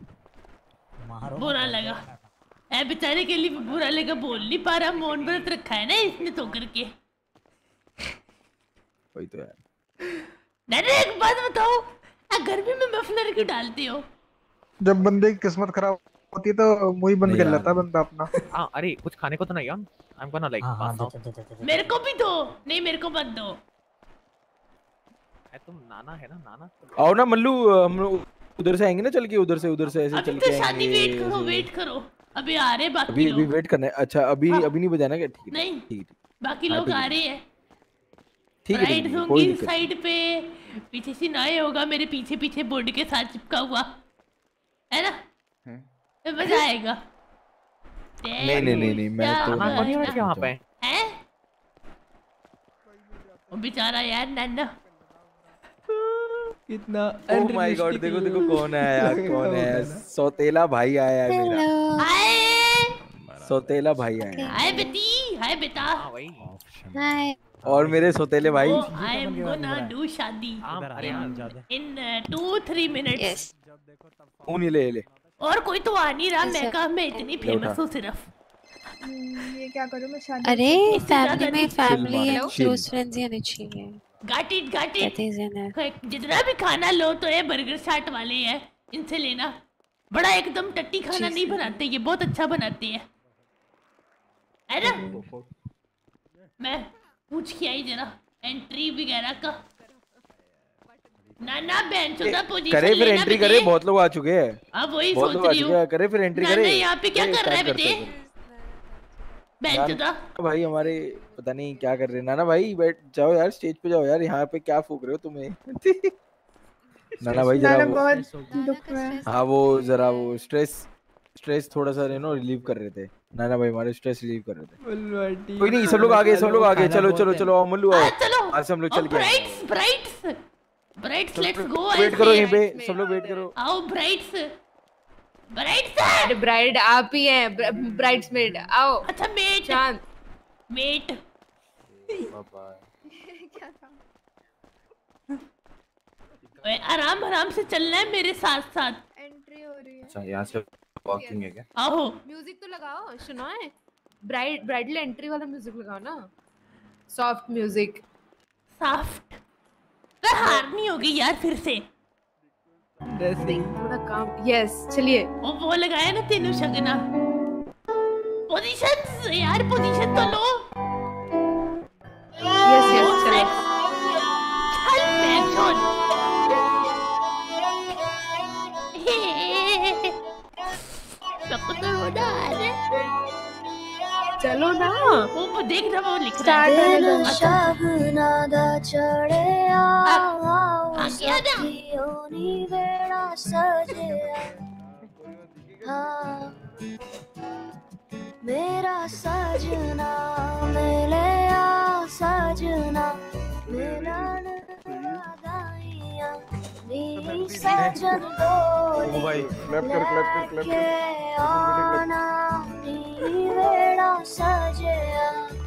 Speaker 19: बुरा लगा ऐ बेचारे के लिए भी बुरा लगा, बोल नहीं पा रहा, मौन व्रत रखा है ना इसने तो करके।
Speaker 18: वही तो यार।
Speaker 19: नाना एक बात बताओ, गर्मी में मफलर क्यों डालते हो?
Speaker 11: जब बंदे की किस्मत खराब होती है तो मुंह बंद कर लेता है बंदा अपना।
Speaker 6: हाँ अरे कुछ खाने को तो नहीं यार। I'm gonna like pass out।
Speaker 19: मेरे को भी दो। नहीं मेरे को मत दो।
Speaker 6: तुम नाना है ना, नाना
Speaker 18: आओ ना मल्लू, हम लोग उधर से आएंगे ना, चल के उधर से ऐसे चल के
Speaker 19: शादी वेट करो अभी आ रहे बाकी लोग।
Speaker 18: अभी वेट करना है। अच्छा अभी नहीं बजाना क्या? ठीक है
Speaker 19: नहीं
Speaker 18: ठीक
Speaker 19: बाकी लोग आ रहे हैं।
Speaker 18: ठीक है
Speaker 19: राइड होंगी साइड पे, पीछे से नए होगा मेरे पीछे बोर्ड के साथ चिपका हुआ है ना, तो मजा आएगा।
Speaker 18: नहीं मैं तो
Speaker 6: वहाँ पे
Speaker 19: है वो बेचारा यार नाना
Speaker 3: कितना।
Speaker 18: ओह माय गॉड, देखो कौन है यार, कौन है? सौतेला भाई आया है मेरा। सौतेला भाई आया है।
Speaker 19: हाय बेटी, हाय बेटा।
Speaker 15: हाय।
Speaker 18: और मेरे सौतेले भाई।
Speaker 19: I am gonna do शादी in 2-3 minutes।
Speaker 18: ऊनी ले।
Speaker 19: और कोई तो आ नहीं रहा, मैं कहा मैं इतनी फेमस हूँ सिर्फ।
Speaker 1: ये क्या करूँ मैं शादी?
Speaker 15: अरे फैमिली एंड क्लोज फ्रेंड्स ही आने चाहिए।
Speaker 19: Got it। जितना भी खाना लो तो ये बर्गर चाट वाले हैं, इनसे लेना। बड़ा एकदम टट्टी खाना नहीं बनाते, ये बहुत अच्छा बनाते हैं, है ना? मैं पूछ के आई जरा एंट्री वगैरह का। ना बेंचोदा पोजीशन
Speaker 18: करे फिर एंट्री करे, बहुत लोग आ चुके हैं।
Speaker 19: अब वही सोच रही हूँ।
Speaker 18: करे फिर एंट्री करे।
Speaker 19: यहाँ पे क्या कर रहा है बेटे? बेंचोदा
Speaker 18: भाई हमारे पता नहीं क्या कर रहे हैं। नाना भाई बैठ जाओ यार, स्टेज पे जाओ यार, यहाँ पे क्या फूक रहे हो तुम्हें? नाना भाई जरा
Speaker 1: बहुत दुख में।
Speaker 18: हाँ वो जरा वो स्ट्रेस थोड़ा सा रिलीव कर रहे थे। नाना भाई हमारे स्ट्रेस रिलीव कर रहे थे। कोई नहीं, सब लोग आगे चलो आओ मल्लू आओ। आज हम लोग चल के
Speaker 19: ब्राइट्स लेट्स गो।
Speaker 18: वेट करो यहीं पे, सब लोग वेट करो।
Speaker 19: आओ ब्राइट्स।
Speaker 8: अरे ब्राइड आप ही हैं, ब्राइड्समेड आओ।
Speaker 19: अच्छा मेट
Speaker 8: शांत
Speaker 19: मेट।
Speaker 1: क्या था?
Speaker 19: आराम से चलना है मेरे साथ।
Speaker 1: एंट्री हो रही है।
Speaker 7: अच्छा यहाँ से वॉकिंग है क्या?
Speaker 19: आओ
Speaker 8: म्यूजिक तो लगाओ, सुनो है ब्राइडल एंट्री वाला म्यूजिक लगाओ ना, सॉफ्ट म्यूजिक।
Speaker 19: सॉफ्ट हारनी होगी यार फिर से।
Speaker 8: थोड़ा काम। यस चलिए।
Speaker 19: वो लगाया ना तेनू शगना। पोजीशंस यार, पोजीशन तो लो।
Speaker 8: यस चल
Speaker 19: बेंचोन।
Speaker 8: चलो ना,
Speaker 19: वो देख रहा वो लिख रहा है।
Speaker 10: मेरा सजना मिले आ सजना मेरा दाइया मेरी सजन डोली लेके आना नी वेड़ा सजया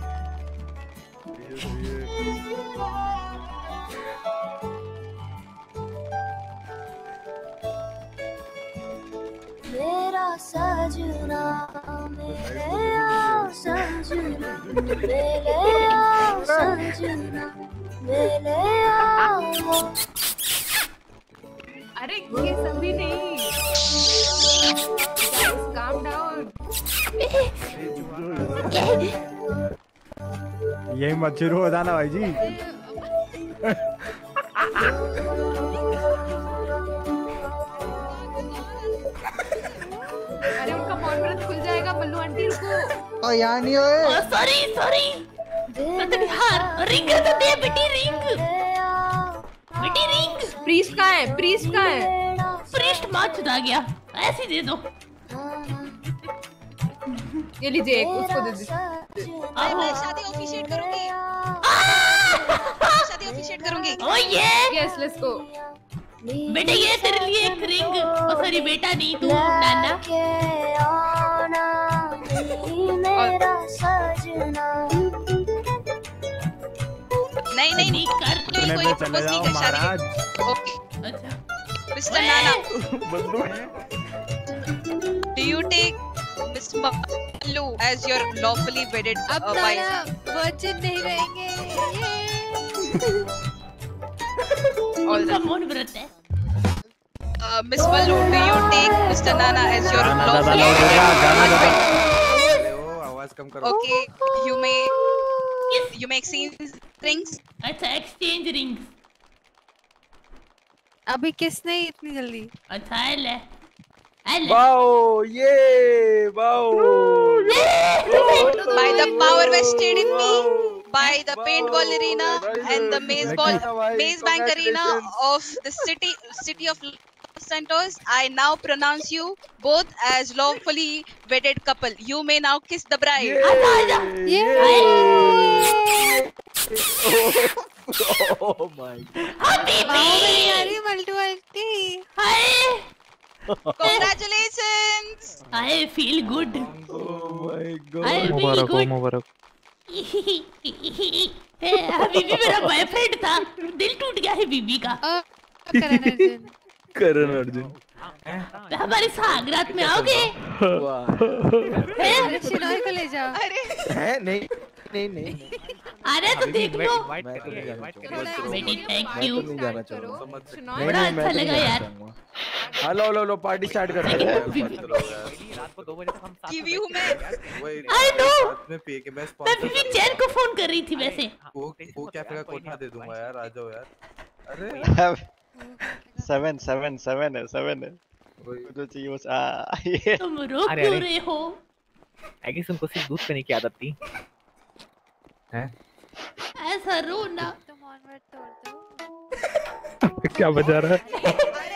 Speaker 10: मेरा सजना मेरे आओ सजना मेरे आओ सजना मेरे आओ।
Speaker 8: अरे ये सभी नहीं, काम डाउन।
Speaker 16: यही मत शुरू हो जाना भाई जी।
Speaker 8: अरे उनका मौन व्रत खुल जाएगा बल्लू आंटी, रुको।
Speaker 11: ओ यार नहीं ओए।
Speaker 19: सॉरी सॉरी यार, रिंग तो दे बेटी, रिंग बेटी रिंग।
Speaker 8: प्रीस्ट कहाँ है? प्रीस्ट कहाँ है?
Speaker 19: प्रीस्ट मार चुदा गया, ऐसे दे दो।
Speaker 8: ये लीजिए एक, उसको दे दीजिए।
Speaker 5: मैं शादी ऑफिशिएट करूंगी। शादी ऑफिशिएट करूंगी।
Speaker 19: ओ ये
Speaker 8: यस लेट्स गो।
Speaker 19: बेटा ये तेरे लिए एक रिंग। ओ सॉरी बेटा नहीं, तू नाना।
Speaker 5: नहीं नहीं नहीं कर, कोई प्रपोज नहीं कर शादी। ओके
Speaker 19: अच्छा
Speaker 5: मिस्टर नाना, do you take mister Ballu as your lawfully wedded wife?
Speaker 15: Virgin नहीं रहेंगे।
Speaker 19: उनका मौन व्रत है।
Speaker 5: Miss Ballu, do you take Mr. Nana as your lawful wife? Okay, you may exchange rings.
Speaker 19: अच्छा exchange rings।
Speaker 15: अभी किस नहीं इतनी जल्दी?
Speaker 19: अच्छा है ले।
Speaker 18: वाओ ये wow.
Speaker 5: By the power vested in me by the paintball arena and the maze bank arena of the city of Los Santos, I now pronounce you both as lawfully wedded couple. You may now kiss the bride.
Speaker 18: Oh my
Speaker 5: Congratulations!
Speaker 19: I feel good.
Speaker 18: Oh my God.
Speaker 19: I feel
Speaker 22: मुबारक हो
Speaker 19: good.
Speaker 22: मुबारक।
Speaker 19: बीबी मेरा boyfriend था, दिल टूट गया है बीबी का।
Speaker 18: करण अर्जुन
Speaker 19: हमारी सागरात में आओगे?
Speaker 15: अरे शिनोय को ले जाओ।
Speaker 18: हैं नहीं नहीं नहीं
Speaker 19: अरे तो देख लो।
Speaker 18: मैं तो नहीं जाना चाहूँगा।
Speaker 19: बेटी थैंक यू।
Speaker 18: नहीं जाना चाहूँगा।
Speaker 19: बड़ा अच्छा लगा यार।
Speaker 18: हेलो हेलो पार्टी स्टार्ट करते हैं।
Speaker 6: रात को 2 बजे तक हम साथ
Speaker 5: Give you मैं
Speaker 19: I know।
Speaker 7: में पे के मैं
Speaker 19: मैं बीबी चैन को फोन कर रही थी वैसे।
Speaker 7: वो कैफे का कोठा दे दूंगा यार, आ जाओ यार। अरे
Speaker 20: 7 है जो चाहिए बस ये
Speaker 19: तुम रो क्यों रहे हो?
Speaker 6: आई गेस उनको सिर्फ दूध पीने की आदत थी। हैं?
Speaker 19: ऐसा रो ना।
Speaker 22: क्या बजा रहा है?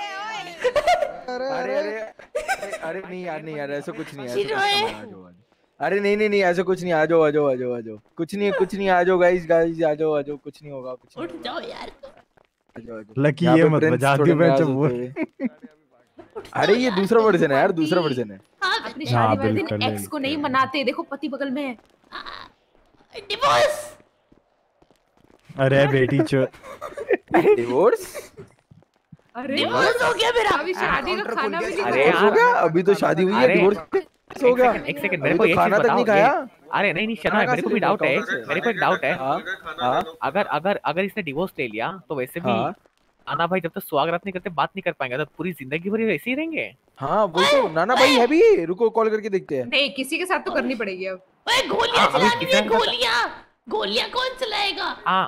Speaker 18: अरे नहीं यार ऐसा कुछ नहीं है। अरे नहीं ऐसा कुछ नहीं। आ जाओ कुछ नहीं आ जाओ गाइस आ जाओ कुछ नहीं होगा कुछ।
Speaker 19: उठ जाओ यार।
Speaker 16: लकी ये मत बजा दियो मैं जब वो।
Speaker 18: अरे ये दूसरा वर्जन है यार, दूसरा वर्जन है।
Speaker 8: अपनी शादी वाले दिन एक्स को नहीं मनाते, देखो पति बगल में है।
Speaker 19: डिवोर्स।
Speaker 16: अरे बेटी चो
Speaker 18: डिवोर्स।
Speaker 8: अरे
Speaker 19: डिवोर्स हो गया मेरा।
Speaker 8: अभी शादी का खाना भी नहीं
Speaker 18: अरे हो गया, अभी तो शादी हुई है, डिवोर्स हो गया।
Speaker 6: एक सेकंड मेरे को ये
Speaker 18: खाना तक नहीं खाया।
Speaker 6: अरे नहीं शर्मा, मेरे को भी डाउट है। मेरे को एक डाउट है। अगर इसने डिवोर्स ले लिया तो वैसे भी नाना भाई जब तक स्वागत नहीं करते बात नहीं कर पाएंगे, तो पूरी जिंदगी भर ऐसे ही रहेंगे।
Speaker 18: हाँ वो तो नाना भाई है भी। रुको कॉल करके देखते हैं।
Speaker 8: नहीं किसी के साथ तो करनी पड़ेगी अब।
Speaker 19: ओए गोलियां चलानी है, गोलियां कौन चलाएगा?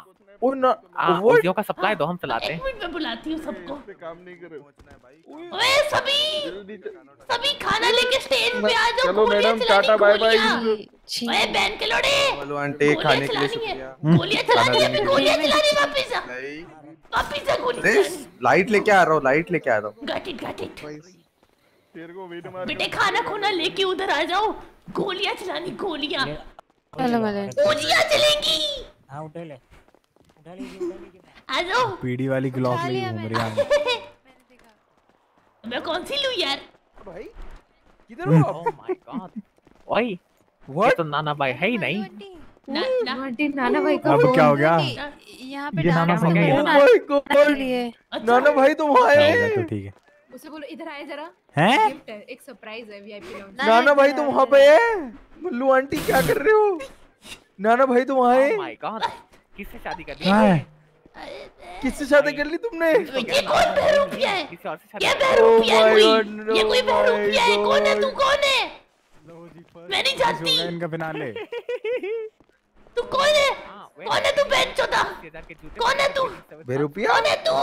Speaker 6: वो का सप्लाई दो, हम चलाते हैं।
Speaker 19: एक मिनट में बुलाती हूँ सबको।
Speaker 2: काम नहीं करे।
Speaker 19: ओए सभी खाना लेके स्टेज पे आ जाओ।
Speaker 2: चलो मैडम टाटा बाय बाय।
Speaker 19: ओए बहन के लोड़े।
Speaker 7: हेलो आंटी खाने के लिए शुक्रिया।
Speaker 19: गोलियां चलानी वापस आ गोली।
Speaker 7: लाइट लेके आ रहा हूँ।
Speaker 19: गट इट
Speaker 2: तेरे को वेट मार
Speaker 19: बेटे खाना खुना लेके उधर आ जाओ, गोलियां चलानी, गोलियां गोलियां चलेंगी।
Speaker 12: हाँ उठा ले, उठा लीजिए
Speaker 19: आ जाओ।
Speaker 16: पीडी वाली क्लॉक लिए घूम रही है।
Speaker 19: मैं कौन सी लूं यार?
Speaker 18: भाई किधर हो?
Speaker 6: Oh my God. ओए ये तो नाना भाई है ही नहीं।
Speaker 8: नाना भाई का
Speaker 16: अब क्या हो गया?
Speaker 15: यहाँ पे
Speaker 16: ये नाना भाई
Speaker 18: ओह माय गॉड, नाना भाई तुम आए?
Speaker 16: तो ठीक है।
Speaker 8: उसे बोलो इधर आए जरा,
Speaker 16: हैं?
Speaker 8: गिफ्ट है, एक सरप्राइज है वीआईपी लाउंज।
Speaker 18: नाना भाई तुम वहाँ पे है? मल्लू आंटी क्या कर रहे हो? नाना भाई तुम आए?
Speaker 6: ओह माय गॉड, किससे शादी कर ली?
Speaker 18: किससे शादी कर ली तुमने?
Speaker 19: ये कौन बहरूपिया है?
Speaker 6: किसी और से शादी?
Speaker 19: ये बहरूपिया है कोई? ये कोई बहरूपिया है? कौन है तू? कौन है? मैं नहीं जानती।
Speaker 16: इनका फिनाले।
Speaker 19: तू कौन है? कौन है तू बेंचोदा? कौन है तू?
Speaker 18: बेरुपिया?
Speaker 19: कौन है तू?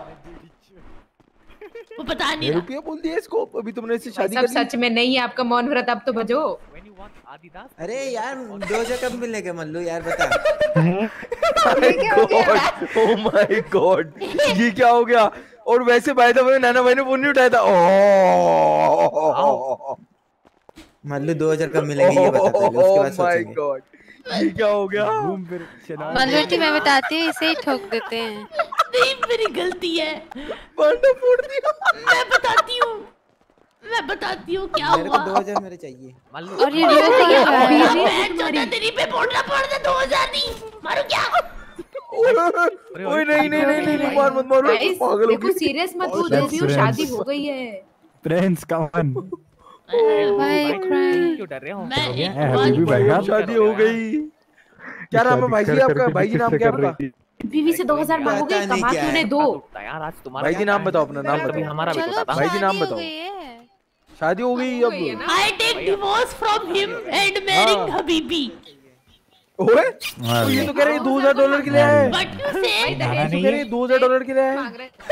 Speaker 19: वो पता नहीं।
Speaker 18: बेरुपिया बोल दिया इसको? अभी तुमने इससे शादी
Speaker 8: सब
Speaker 18: कर ली?
Speaker 8: सच में नहीं है आपका मौन व्रत, अब तो बजो।
Speaker 9: अरे यार 2000 कब मिलेगा मल्लू यार बता।
Speaker 18: ओह माय गॉड, ये क्या हो गया? और वैसे बाय द वे नाना भाई ने फोन नहीं उठाया था। ओह
Speaker 9: मल्लू 2000 कब मिलेंगे ये बता पहले, उसके बाद सोचेंगे।
Speaker 18: माय गॉड, ये क्या हो गया?
Speaker 16: घूम फिर
Speaker 15: मल्लू मैं बताती हूँ, इसे ही ठोक देते हैं।
Speaker 19: नहीं मेरी गलती है,
Speaker 18: बांटा फोड़ दिया।
Speaker 19: मैं बताती हूँ क्या
Speaker 9: मेरे को
Speaker 19: हुआ।
Speaker 9: 2000 मेरे चाहिए।
Speaker 15: और ये डियो कहाँ है?
Speaker 19: तेरी पे बोलना पड़ रहा 2000 नहीं मारो क्या?
Speaker 18: ओए नहीं मार मत मारो, पागल हो
Speaker 8: देखो सीरियस मत हो, जो भी हो शादी हो गई है।
Speaker 16: प्रिंस कमन
Speaker 6: क्यों डर रहे हो?
Speaker 19: मैं
Speaker 16: हबीबी भाई का
Speaker 18: शादी हो गई। क्या नाम है भाई जी आपका? भाई जी नाम क्या आपका?
Speaker 8: बीवी से 2000 मांगोगे, कमा के उन्हें दो।
Speaker 6: यार आज तुम्हारा
Speaker 18: भाई जी नाम बताओ, अपना नाम बताओ।
Speaker 6: हमारा भी पता था।
Speaker 18: भाई जी नाम बताओ। शादी हो गई अब?
Speaker 19: I take divorce from him and marrying Habibi.
Speaker 18: ओए तो ये तो कह रहे हैं $2000 के लिए है।
Speaker 19: But you say
Speaker 18: तो कह रहे हैं $2000 के लिए है।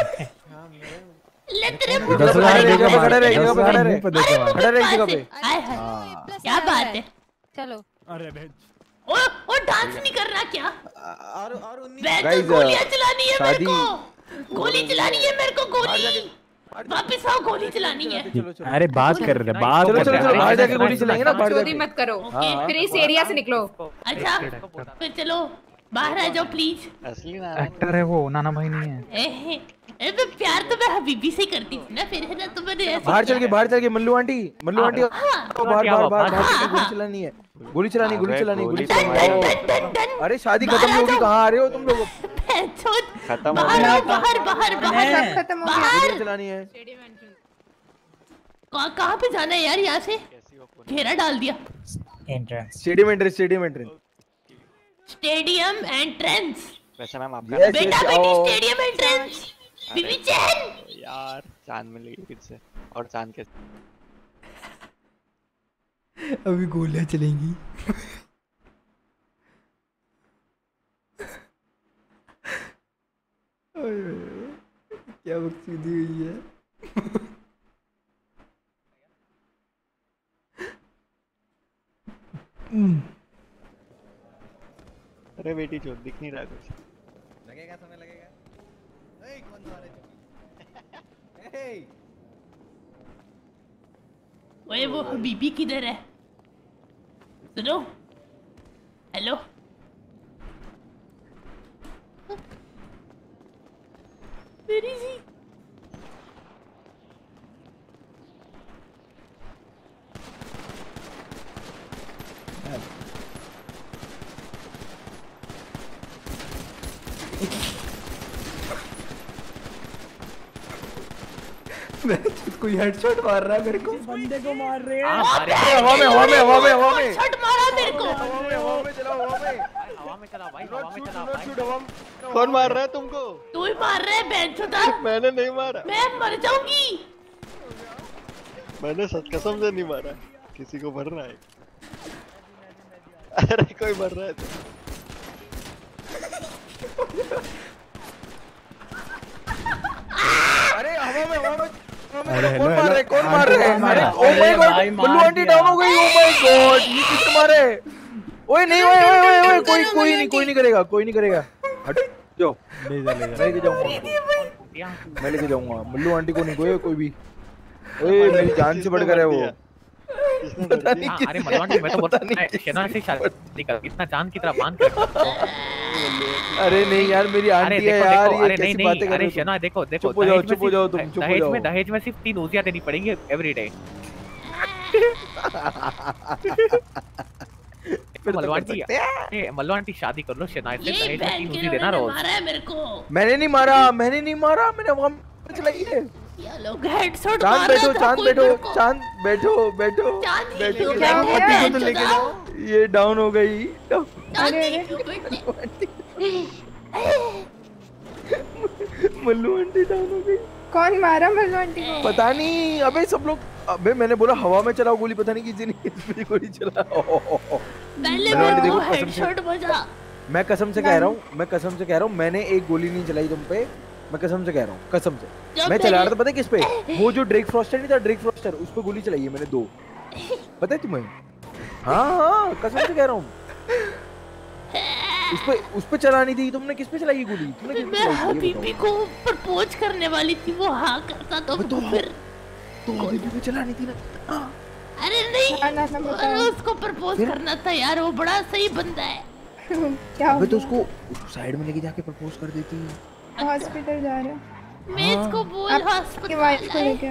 Speaker 19: ले तेरे
Speaker 18: खड़ा रहे जगह पे, खड़ा रहे जगह पे, खड़ा रहे जगह पे।
Speaker 19: क्या बात है?
Speaker 15: चलो।
Speaker 16: अरे
Speaker 19: ओ डांस नहीं करना क्या?
Speaker 9: और
Speaker 18: गाइस
Speaker 19: गोलियां चलानी है मेरे को, गोली चलानी है मेरे को, गोली वापस आओ, गोली चलानी है।
Speaker 16: अरे बात कर रहे, बात कर रहे।
Speaker 18: चलो बाहर जाके गोली चलाएंगे ना, बाहर
Speaker 8: चोरी
Speaker 18: जाके।
Speaker 8: मत करो, फिर इस एरिया से निकलो।
Speaker 19: अच्छा फिर चलो बाहर आ जाओ प्लीज।
Speaker 20: असली
Speaker 22: एक्टर है वो, नाना भाई नहीं है।
Speaker 19: तो प्यार तो मैं हबीबी से करती थी ना, फिर है ना तो मैंने ऐसे
Speaker 18: बाहर चल के मल्लू आंटी बाहर गोली चलानी है, गोली चलानी। अरे शादी खत्म होगी, कहाँ आ रहे हो तुम लोग?
Speaker 20: खत्म हो
Speaker 19: बाहर
Speaker 20: गया।
Speaker 19: आओ, बाहर
Speaker 1: सब खत्म हो गया।
Speaker 18: गोली चलानी है।
Speaker 19: कहाँ पे जाना है यार? यहाँ से घेरा डाल दिया।
Speaker 18: Stadium entrance.
Speaker 19: Stadium entrance.
Speaker 20: वैसे मैम आपका
Speaker 19: बेटा बेटी स्टेडियम एंट्रेंस। बीबी चैन
Speaker 20: यार चांद मिलेगी फिर से, और चांद के
Speaker 3: अभी गोलियां चलेंगी। क्या बकचोदी हुई है।
Speaker 20: अरे बेटी जो दिख नहीं रहा कुछ।
Speaker 7: लगेगा, समय लगेगा। कौन सा
Speaker 19: ओए वो हबीबी किधर है? सुनो, हेलो मेरी जी
Speaker 3: कोई हेडशॉट मार रहा है मेरे को।
Speaker 4: बंदे को मार रहे हैं।
Speaker 18: हवा में
Speaker 19: शॉट मारा मेरे को।
Speaker 6: हवा में चला भाई, हवा में चला भाई।
Speaker 20: कौन मार रहा है तुमको?
Speaker 19: तू ही मार रहा है बेंचोदा।
Speaker 20: मैंने नहीं मारा।
Speaker 19: मैं मर जाऊंगी।
Speaker 20: मैंने सच कसम से नहीं मारा, किसी को मर रहा है। अरे कोई मर रहा है तो।
Speaker 18: अरे हवा में
Speaker 14: कौन मार रहे हैं?
Speaker 18: अरे oh my God, Ballu aunty down हो गई। ओ माय गॉड, ये किसने मारे? ओए नहीं, ओए कोई नहीं करेगा। हट जाओ, मैं लेके जाऊंगा, बल्लू आंटी को नहीं कोई भी। ओए मेरी जान से बढ़कर है वो।
Speaker 6: पता नहीं अरे मलवानी मैं तो बोलता नहीं शना से शादी कर इतना जान की तरह बांध के रखा।
Speaker 18: अरे नहीं यार मेरी आंटी है यार, ये कैसी बातें कर रहे हो?
Speaker 6: अरे शना देखो
Speaker 18: चुप हो जाओ तुम, चुप हो जाओ।
Speaker 6: दहेज में सिर्फ 3 उजिया देनी पड़ेंगी एवरी डे। मलवानी शादी कर लो शना से, दहेज में 3 उजी देना रोज।
Speaker 18: मैंने नहीं मारा, मैंने वहां चलाई है।
Speaker 19: हेडशॉट
Speaker 18: चांद बैठो, चांद बैठो, चांद बैठो, बैठो बैठो। आंटी को तो लेके जाओ, ये डाउन हो गई। मल्लू आंटी डाउन हो गई।
Speaker 1: कौन मारा मल्लू आंटी को?
Speaker 18: पता नहीं। अबे सब लोग, अबे मैंने बोला हवा में चलाओ गोली, पता नहीं किसी ने किस पे गोली चला।
Speaker 19: पहले वो हेडशॉट बजा।
Speaker 18: मैं कसम से कह रहा हूँ, मैंने एक गोली नहीं चलाई तुम पे। मैं कसम से कह रहा हूँ, कसम से। मैं चला रहा था, पता है किस पे? वो जो ड्रेक फ्रॉस्टर नहीं था, ड्रेक फ्रॉस्टर, उस पे गोली चलाई है मैंने 2। पता है तुम्हें? हाँ कसम से कह रहा हूँ। उस पे चलानी थी। तुमने किस पे चलाई गोली? तुमने किस पे चलाई?
Speaker 19: मैं हबीबी को प्रपोज करने वाली थी, वो हाँ करता तो फिर
Speaker 18: तो हबीबी को चलानी थी ना।
Speaker 19: अरे नहीं, उसको प्रपोज करना था यार, वो बड़ा सही बंदा है।
Speaker 1: क्या?
Speaker 18: अबे तो उसको साइड में लेके जाके प्रपोज कर देती है।
Speaker 1: हॉस्पिटल जा रहे हो?
Speaker 19: मैं इसको बोल हॉस्पिटल
Speaker 1: वाइफ को लेके।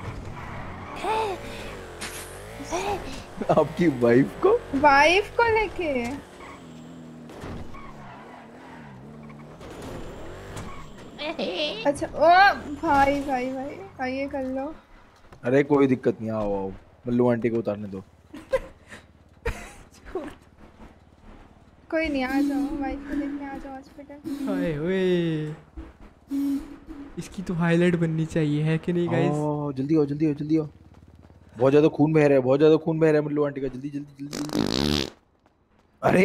Speaker 18: आपकी वाइफ को
Speaker 1: लेके? अच्छा ओ भाई आइए कर लो।
Speaker 18: अरे कोई दिक्कत नहीं, आओ मल्लू आंटी को उतारने दो।
Speaker 1: कोई नहीं, आ जाओ, वाइफ को लेके आ जाओ हॉस्पिटल।
Speaker 3: हाय ओए, इसकी तो हाईलाइट बननी चाहिए, है कि नहीं गाइस?
Speaker 18: जल्दी आओ। बहुत ज्यादा खून बह रहा है मल्लू आंटी का। जल्दी। अरे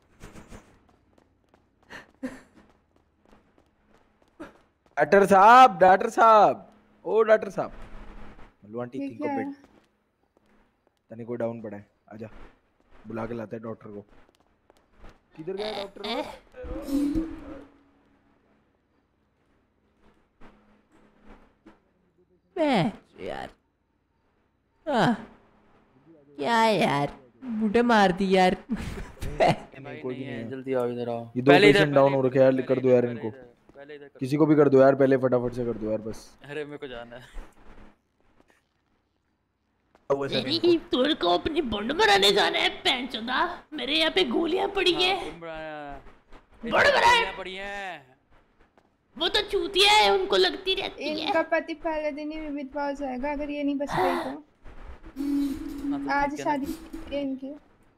Speaker 18: डॉक्टर साहब, ओ डॉक्टर साहब। Mallu aunty think of it, तने कोई डाउन पड़ा है, आजा बुला के लाते हैं डॉक्टर को। किधर गया डॉक्टर?
Speaker 3: यार क्या यार, बूढ़े मार दी यार।
Speaker 18: कोई भी नहीं है, जल्दी आओ इधर आओ। ये 2 पेशेंट डाउन हो रखे हैं यार, कर दो यार इनको। किसी को भी कर दो यार, पहले फटाफट से कर दो यार बस।
Speaker 13: अरे मेरे को जाना है।
Speaker 19: तेरे को अपनी बंड बनाने जाना है पैंचोदा। मेरे यहाँ पे गोलियां पड़ी है।
Speaker 13: पड़ी है।
Speaker 19: वो तो चूतिया है, उनको लगती रहती है।
Speaker 1: इनका पति पहले दिन ही विधवा हो जाएगा अगर ये नहीं बच गई तो। आज शादी है इनकी।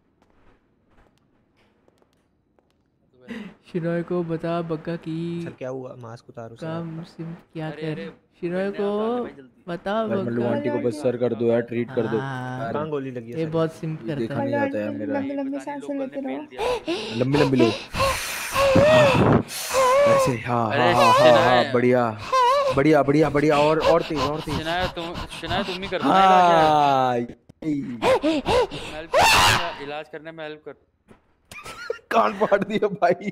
Speaker 3: शिरोय को बता बग्गा की
Speaker 9: सर क्या हुआ? मास्क उतारो सर।
Speaker 3: काम सिम क्या कर? शिरोय को बता
Speaker 18: मल्लू आंटी को बस सर कर दो यार, ट्रीट कर दो।
Speaker 9: कहां गोली लगी है?
Speaker 3: ये बहुत सिम करता है।
Speaker 18: देखा नहीं जाता यार मेरा।
Speaker 1: लंबी सांसें लेते रहो।
Speaker 18: लंबी लो। ऐसे हाँ बढ़िया और तेज।
Speaker 13: शिनाया तुम ही कर दो ना इलाज करने में हेल्प कर।
Speaker 18: कान फाड़ दिया भाई।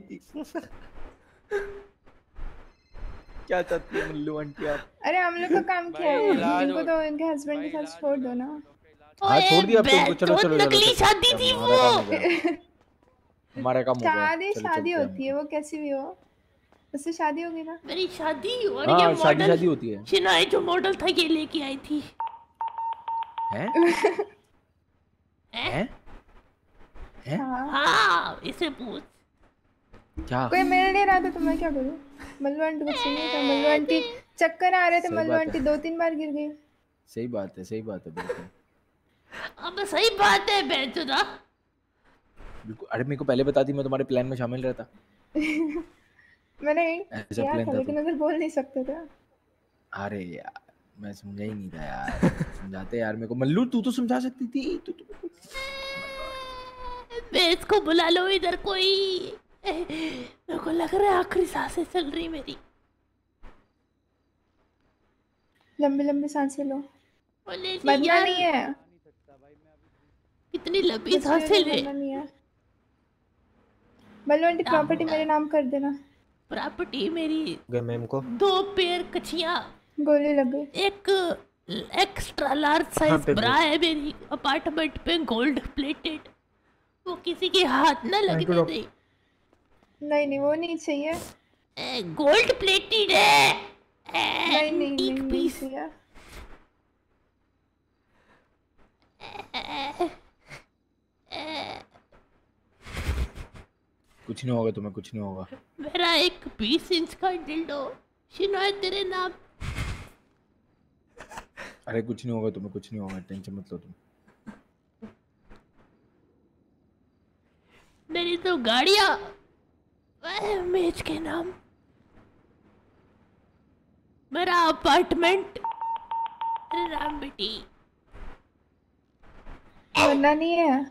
Speaker 18: क्या चाहती है मल्लू आंटी आप?
Speaker 1: अरे हम लोग का काम क्या है? इनको तो इनके हस्बैंड के साथ छोड़ दो ना।
Speaker 18: हाँ छोड़ दिया अब तो। चलो
Speaker 19: नकली शादी थी वो।
Speaker 18: हमारा काम हो गया।
Speaker 1: शादी होती है वो, कैसी भी हो, उससे शादी होगी ना।
Speaker 19: मेरी शादी और
Speaker 18: हाँ,
Speaker 19: ये मॉडल
Speaker 18: शादी होती है।
Speaker 19: शिनाई जो मॉडल था ये लेके आई थी।
Speaker 18: हैं?
Speaker 19: हाँ इसे पूछ।
Speaker 18: क्या?
Speaker 1: कोई मिल नहीं रहा था तो मैं क्या करूँ? मल्लू आंटी कुछ नहीं था। मल्लू आंटी चक्कर आ रहे थे, मल्लू आंटी 2-3 बार गिर गई।
Speaker 18: सही बात है बिल्कुल।
Speaker 19: अब सही बात है बेचुदा।
Speaker 18: बिल्कुल। अरे मेरे को पहले बता दी, मैं तुम्हारे प्लान में शामिल रहता।
Speaker 1: मैंने किया था लेकिन अगर बोल नहीं सकते थे।
Speaker 18: अरे यार मैं समझा ही नहीं था यार। समझाते यार मेरे को। मल्लू तू तो समझा सकती थी।
Speaker 19: बेच को बुला लो इधर कोई। मेरे को लग रहा है आखिरी सांसें चल रही मेरी।
Speaker 1: लंबी सांसें लो।
Speaker 19: मरना
Speaker 1: नहीं है।
Speaker 19: इतनी लंबी सांसें ले।
Speaker 1: मल्लू आंटी प्रॉपर्टी मेरे नाम कर देना।
Speaker 19: प्रॉपर्टी मेरी
Speaker 9: मैम को
Speaker 19: 2 पेड़ कछियां।
Speaker 1: गोली लग गई।
Speaker 19: एक एक्स्ट्रा लार्ज साइज ब्रा है मेरी अपार्टमेंट पे, गोल्ड प्लेटेड, वो किसी के हाथ ना लगने दे।
Speaker 1: नहीं वो नहीं चाहिए।
Speaker 19: गोल्ड प्लेटेड है।
Speaker 1: नहीं चाहिए।
Speaker 18: कुछ नहीं होगा तुम्हें, कुछ नहीं होगा।
Speaker 19: मेरा एक 20 इंच का डिल्डो शिनोय तेरे नाम।
Speaker 18: अरे कुछ नहीं होगा तुम्हें, कुछ नहीं होगा, टेंशन मत लो तुम।
Speaker 19: मेरी तो गाड़ियाँ मेज के नाम, मेरा अपार्टमेंट राम बेटी।
Speaker 1: वरना नहीं है।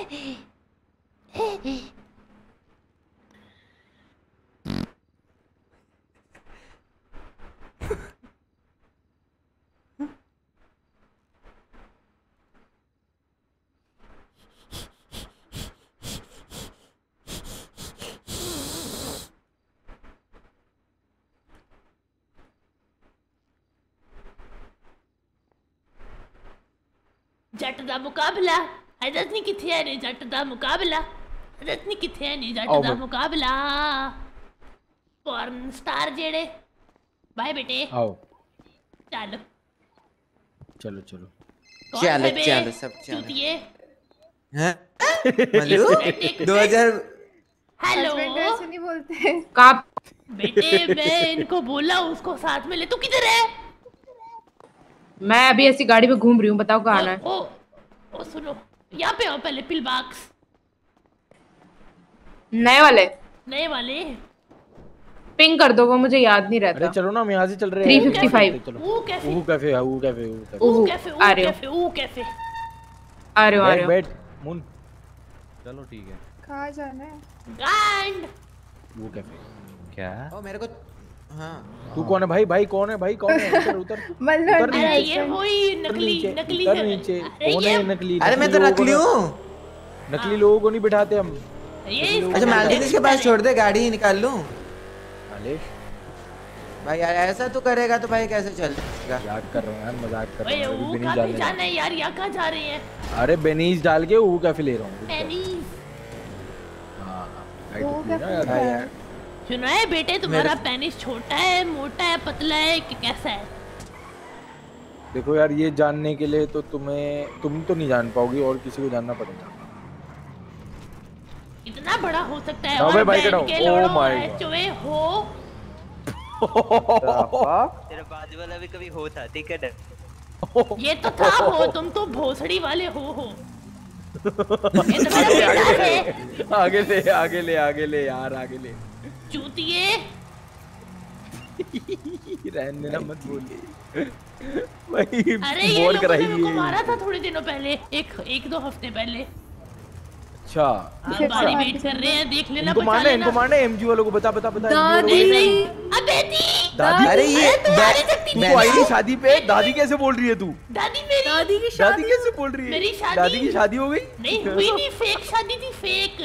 Speaker 19: जट दा मुकाबला हजरत नहीं किथे है ने, जट दा मुकाबला हजरत नहीं किथे है ने, जट दा मुकाबला पॉर्न स्टार जेड़े। बाय बेटे
Speaker 18: आओ
Speaker 19: चलो
Speaker 18: चलो चलो
Speaker 9: चलो चलो सब चलो।
Speaker 19: चूतिए
Speaker 9: हैं मल्लू 2000
Speaker 19: हेलो
Speaker 1: ऐसे नहीं बोलते।
Speaker 8: कब
Speaker 19: बेटे मैं इनको बोला उसको साथ में ले। तू किधर है?
Speaker 8: मैं अभी ऐसी गाड़ी में घूम रही हूँ, बताओ कहाँ आना है।
Speaker 19: ओ सुनो, यहाँ पे आओ पहले। पिल बॉक्स
Speaker 8: नए वाले पिंग कर दो, वो मुझे याद नहीं रहता।
Speaker 18: अरे चलो ना, हम यहाँ से चल रहे हैं।
Speaker 8: 355
Speaker 19: वो कैफे
Speaker 8: आ रहे हो।
Speaker 18: बैठ मुन। चलो ठीक है।
Speaker 1: कहाँ जाना है?
Speaker 19: गांड
Speaker 18: वो कैफे क्या?
Speaker 9: ओ मेरे को हाँ।
Speaker 18: तू कौन है भाई? भाई कौन है? भाई कौन है? उतर उतर
Speaker 19: अरे ये वही नकली है।
Speaker 18: नीचे कौन है नकली?
Speaker 9: अरे मैं तो नकली हूँ।
Speaker 18: नकली लोगों को नहीं बिठाते हम।
Speaker 9: अच्छा मालकिन के पास छोड़ दे, गाड़ी ही निकाल लूं। भाई यार ऐसा तो करेगा तो भाई कैसे चलेगा?
Speaker 18: मजाक कर रहे हैं यार, मजाक कर रहे हैं।
Speaker 19: वो कहाँ जाना है यार? यहाँ कहाँ जा रहे हैं?
Speaker 18: अरे बेनीज डाल के वो कैफे ले रहा हूँ।
Speaker 19: बेनीज
Speaker 18: यार
Speaker 19: सुनो है बेटे, तुम्हारा पेनिस छोटा है, मोटा है, पतला है कि कैसा है?
Speaker 18: देखो यार, ये जानने के लिए तो तुम तो नहीं जान पाओगी, और किसी को जानना पड़ेगा।
Speaker 19: इतना बड़ा हो सकता है?
Speaker 18: और
Speaker 19: बैठ के
Speaker 18: ओह माय
Speaker 19: चुए हो।
Speaker 20: तेरा बाजू वाला भी कभी हो था, ठीक है?
Speaker 19: ये तो था हो, तुम तो भोसड़ी वाले हो। ये तो मेरा बेटा है।
Speaker 18: आगे ले यार, आगे ले।
Speaker 19: चूतिए
Speaker 18: रहने ना, मत बोलिए भाई।
Speaker 19: अरे ये लोगों ने मेरे को मारा था थोड़े दिनों पहले, एक दो हफ्ते पहले।
Speaker 18: अच्छा
Speaker 19: गाड़ी वेट कर रहे हैं, देख लेना।
Speaker 18: इनको मारना एमजी वालों को। बता
Speaker 19: दादी। अबे
Speaker 18: दादी।
Speaker 9: अरे ये
Speaker 18: तू आई शादी पे दादी कैसे बोल रही है तू?
Speaker 19: दादी मेरी
Speaker 18: दादी कैसे बोल रही है?
Speaker 19: मेरी शादी।
Speaker 18: दादी की शादी हो गई?
Speaker 19: नहीं हुई नहीं, फेक शादी थी।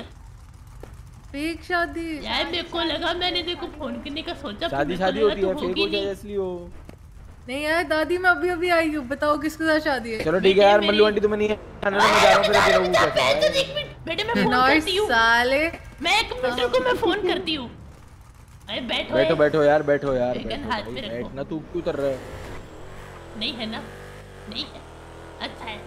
Speaker 19: फेक
Speaker 15: शादी
Speaker 19: यार मेरे को लगा, मैंने देखो फोन करने का सोचा।
Speaker 18: शादी होती है, फेक हो जाए असली हो।
Speaker 15: नहीं यार दादी मैं अभी आई हूँ, बताओ किसके साथ शादी है?
Speaker 18: चलो ठीक है यार, मल्लू आंटी तुम्हें नहीं आना, मैं जा रहा हूं।
Speaker 19: बेटे मैं फोन करती हूं।
Speaker 15: साले
Speaker 19: मैं एक मिनट को मैं फोन करती हूं। अरे बैठो
Speaker 18: यार।
Speaker 19: हाथ में रखो।
Speaker 18: बैठना, तू क्यों उतर रहा है?
Speaker 19: नहीं है ना? नहीं है, अच्छा है।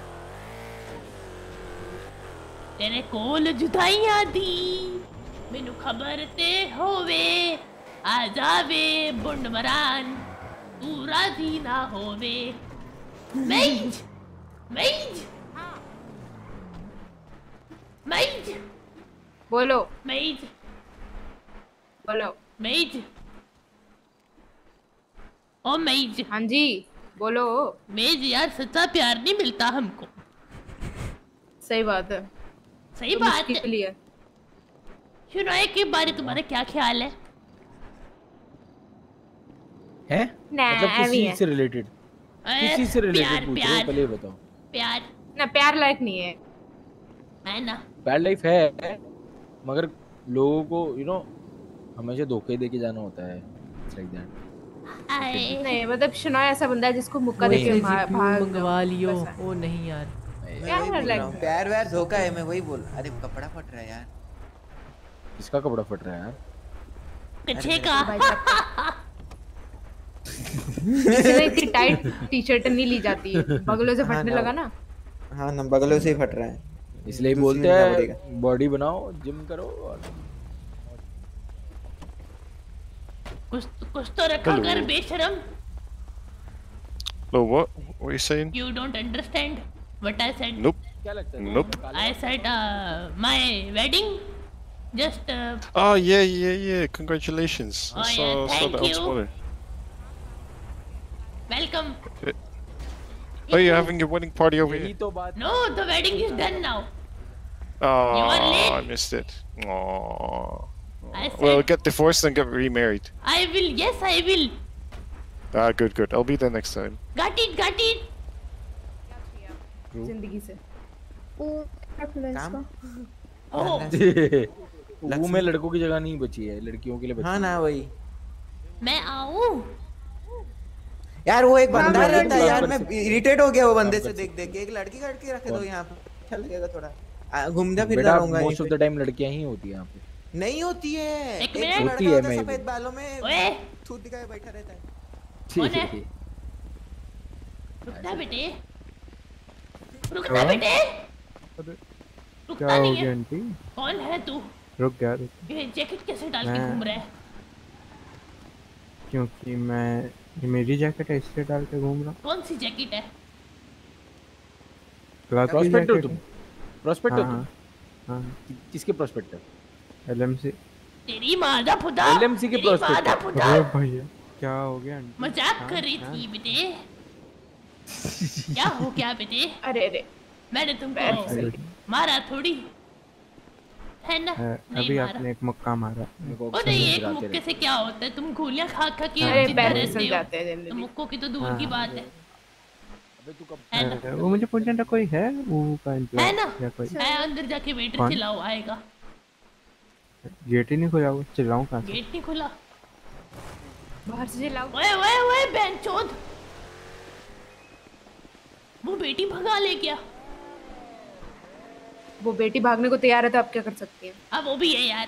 Speaker 19: तेरे कोल जुदाई आदी, मैनू खबर ते होवे, आ जावे बुंड मरान, तू राजी ना होवे। मेज
Speaker 8: बोलो।
Speaker 19: मेज ओ मेज।
Speaker 8: हाँ जी बोलो।
Speaker 19: मेज यार, सच्चा प्यार नहीं मिलता हमको।
Speaker 8: सही बात है।
Speaker 19: सही बात
Speaker 8: है।
Speaker 19: शुनाए के बारे तुम्हारा क्या ख्याल है?
Speaker 18: मतलब किस चीज से रिलेटेड? किस चीज से रिलेटेड पूछ रहे हो? पहले बताओ।
Speaker 8: प्यार लायक नहीं है
Speaker 19: ना?
Speaker 18: प्यार लाइफ है, मगर लोगों को हमेशा धोखे दे के जाना होता है। Like that.
Speaker 8: नहीं मतलब शनाया ऐसा बंदा है जिसको मुक्का देके भाग
Speaker 3: मंगवा लियो। ओ नहीं यार,
Speaker 8: क्या कर रहा है?
Speaker 9: पैर वैर धोखा है, मैं वही बोल। अरे कपड़ा फट रहा है यार।
Speaker 18: किसका कपड़ा फट रहा है यार?
Speaker 19: कच्छे का।
Speaker 8: इसलिए इतनी टाइट टी-शर्ट नहीं ली जाती है, बगलों से फटने लगा ना।
Speaker 9: हाँ ना, बगलों से ही फट रहा है,
Speaker 18: इसलिए बोलते हैं बॉडी बनाओ, जिम करो।
Speaker 19: कुछ तो रखा कर बेशरम।
Speaker 17: Hello, what are you saying?
Speaker 19: You don't understand what I said.
Speaker 17: Nope. Nope.
Speaker 19: I said my wedding just
Speaker 17: Oh yeah. Congratulations. I saw
Speaker 19: thank
Speaker 17: that on
Speaker 19: you.
Speaker 17: Twitter.
Speaker 19: Welcome.
Speaker 17: Oh, you're having your wedding party over here?
Speaker 19: No, the wedding is done now.
Speaker 17: Oh,
Speaker 19: You are late.
Speaker 17: I missed it. Oh.
Speaker 19: I said
Speaker 17: Well, get divorced and get remarried.
Speaker 19: I will. Yes, I will.
Speaker 17: Ah, good. I'll be there next time.
Speaker 19: Got it.
Speaker 8: जिंदगी से
Speaker 18: वो में लड़कों की जगह नहीं बची है, लड़कियों के लिए बची।
Speaker 9: हाँ ना वही।
Speaker 19: मैं आऊँ
Speaker 9: यार, वो एक बंदा रहता है यार, मैं इरिटेट हो गया वो बंदे से देख के। एक लड़की रख दो यहाँ पे, अच्छा लगेगा थोड़ा। घूमदा फिरदा रहूंगा।
Speaker 18: मोस्ट ऑफ द टाइम लड़कियां ही होती है यहाँ पे।
Speaker 9: नहीं होती है,
Speaker 19: एक
Speaker 18: होती है। मैं
Speaker 9: सफेद बालों में
Speaker 19: ओए
Speaker 9: थूत दिखाए बैठा रहता है।
Speaker 19: कौन है? रुकना बेटे, रुकना बेटे,
Speaker 22: क्या हो गया आंटी?
Speaker 19: कौन है तू?
Speaker 22: रुक गया।
Speaker 19: ये जैकेट कैसे डाल के घूम रहा है?
Speaker 22: क्योंकि मैं, ये मेरी जैकेट है इसलिए डाल के घूम रहा हूँ।
Speaker 19: कौन सी जैकेट है?
Speaker 18: प्रोस्पेक्टिव तुम? प्रोस्पेक्टिव तुम?
Speaker 22: हाँ।
Speaker 18: किसके प्रोस्पेक्टिव?
Speaker 22: LMC।
Speaker 19: तेरी मादा पुदा।
Speaker 18: LMC के प्रोस्पेक्टिव।
Speaker 22: अरे भैया क्या हो गया आंटी?
Speaker 19: मजाक कर रही थी बेटे। क्या हो गया बेटे?
Speaker 8: अरे
Speaker 19: मैंने तुमको मारा थोड़ी है ना?
Speaker 22: अभी आपने एक मुक्का मारा।
Speaker 19: ओ नहीं, एक मुक्के से क्या होता है? तुम गोलियां खा के
Speaker 8: पैर फिसल जाते हैं।
Speaker 19: तो मुक्कों की तो दूर की बात है।
Speaker 22: वो मुझे पूछना था, कोई है वो का
Speaker 19: है ना?
Speaker 22: या कोई
Speaker 19: है, अंदर जाके वेटर चिल्लाओ, आएगा।
Speaker 22: गेट ही नहीं खुला, वो चिल्लाऊं कहां से?
Speaker 19: गेट नहीं खुला,
Speaker 8: बाहर से चिल्लाओ।
Speaker 19: ओए बेंचोद, वो बेटी भगा ले क्या?
Speaker 8: वो बेटी भागने को तैयार है तो आप क्या कर सकती हैं?
Speaker 19: अब वो भी है यार।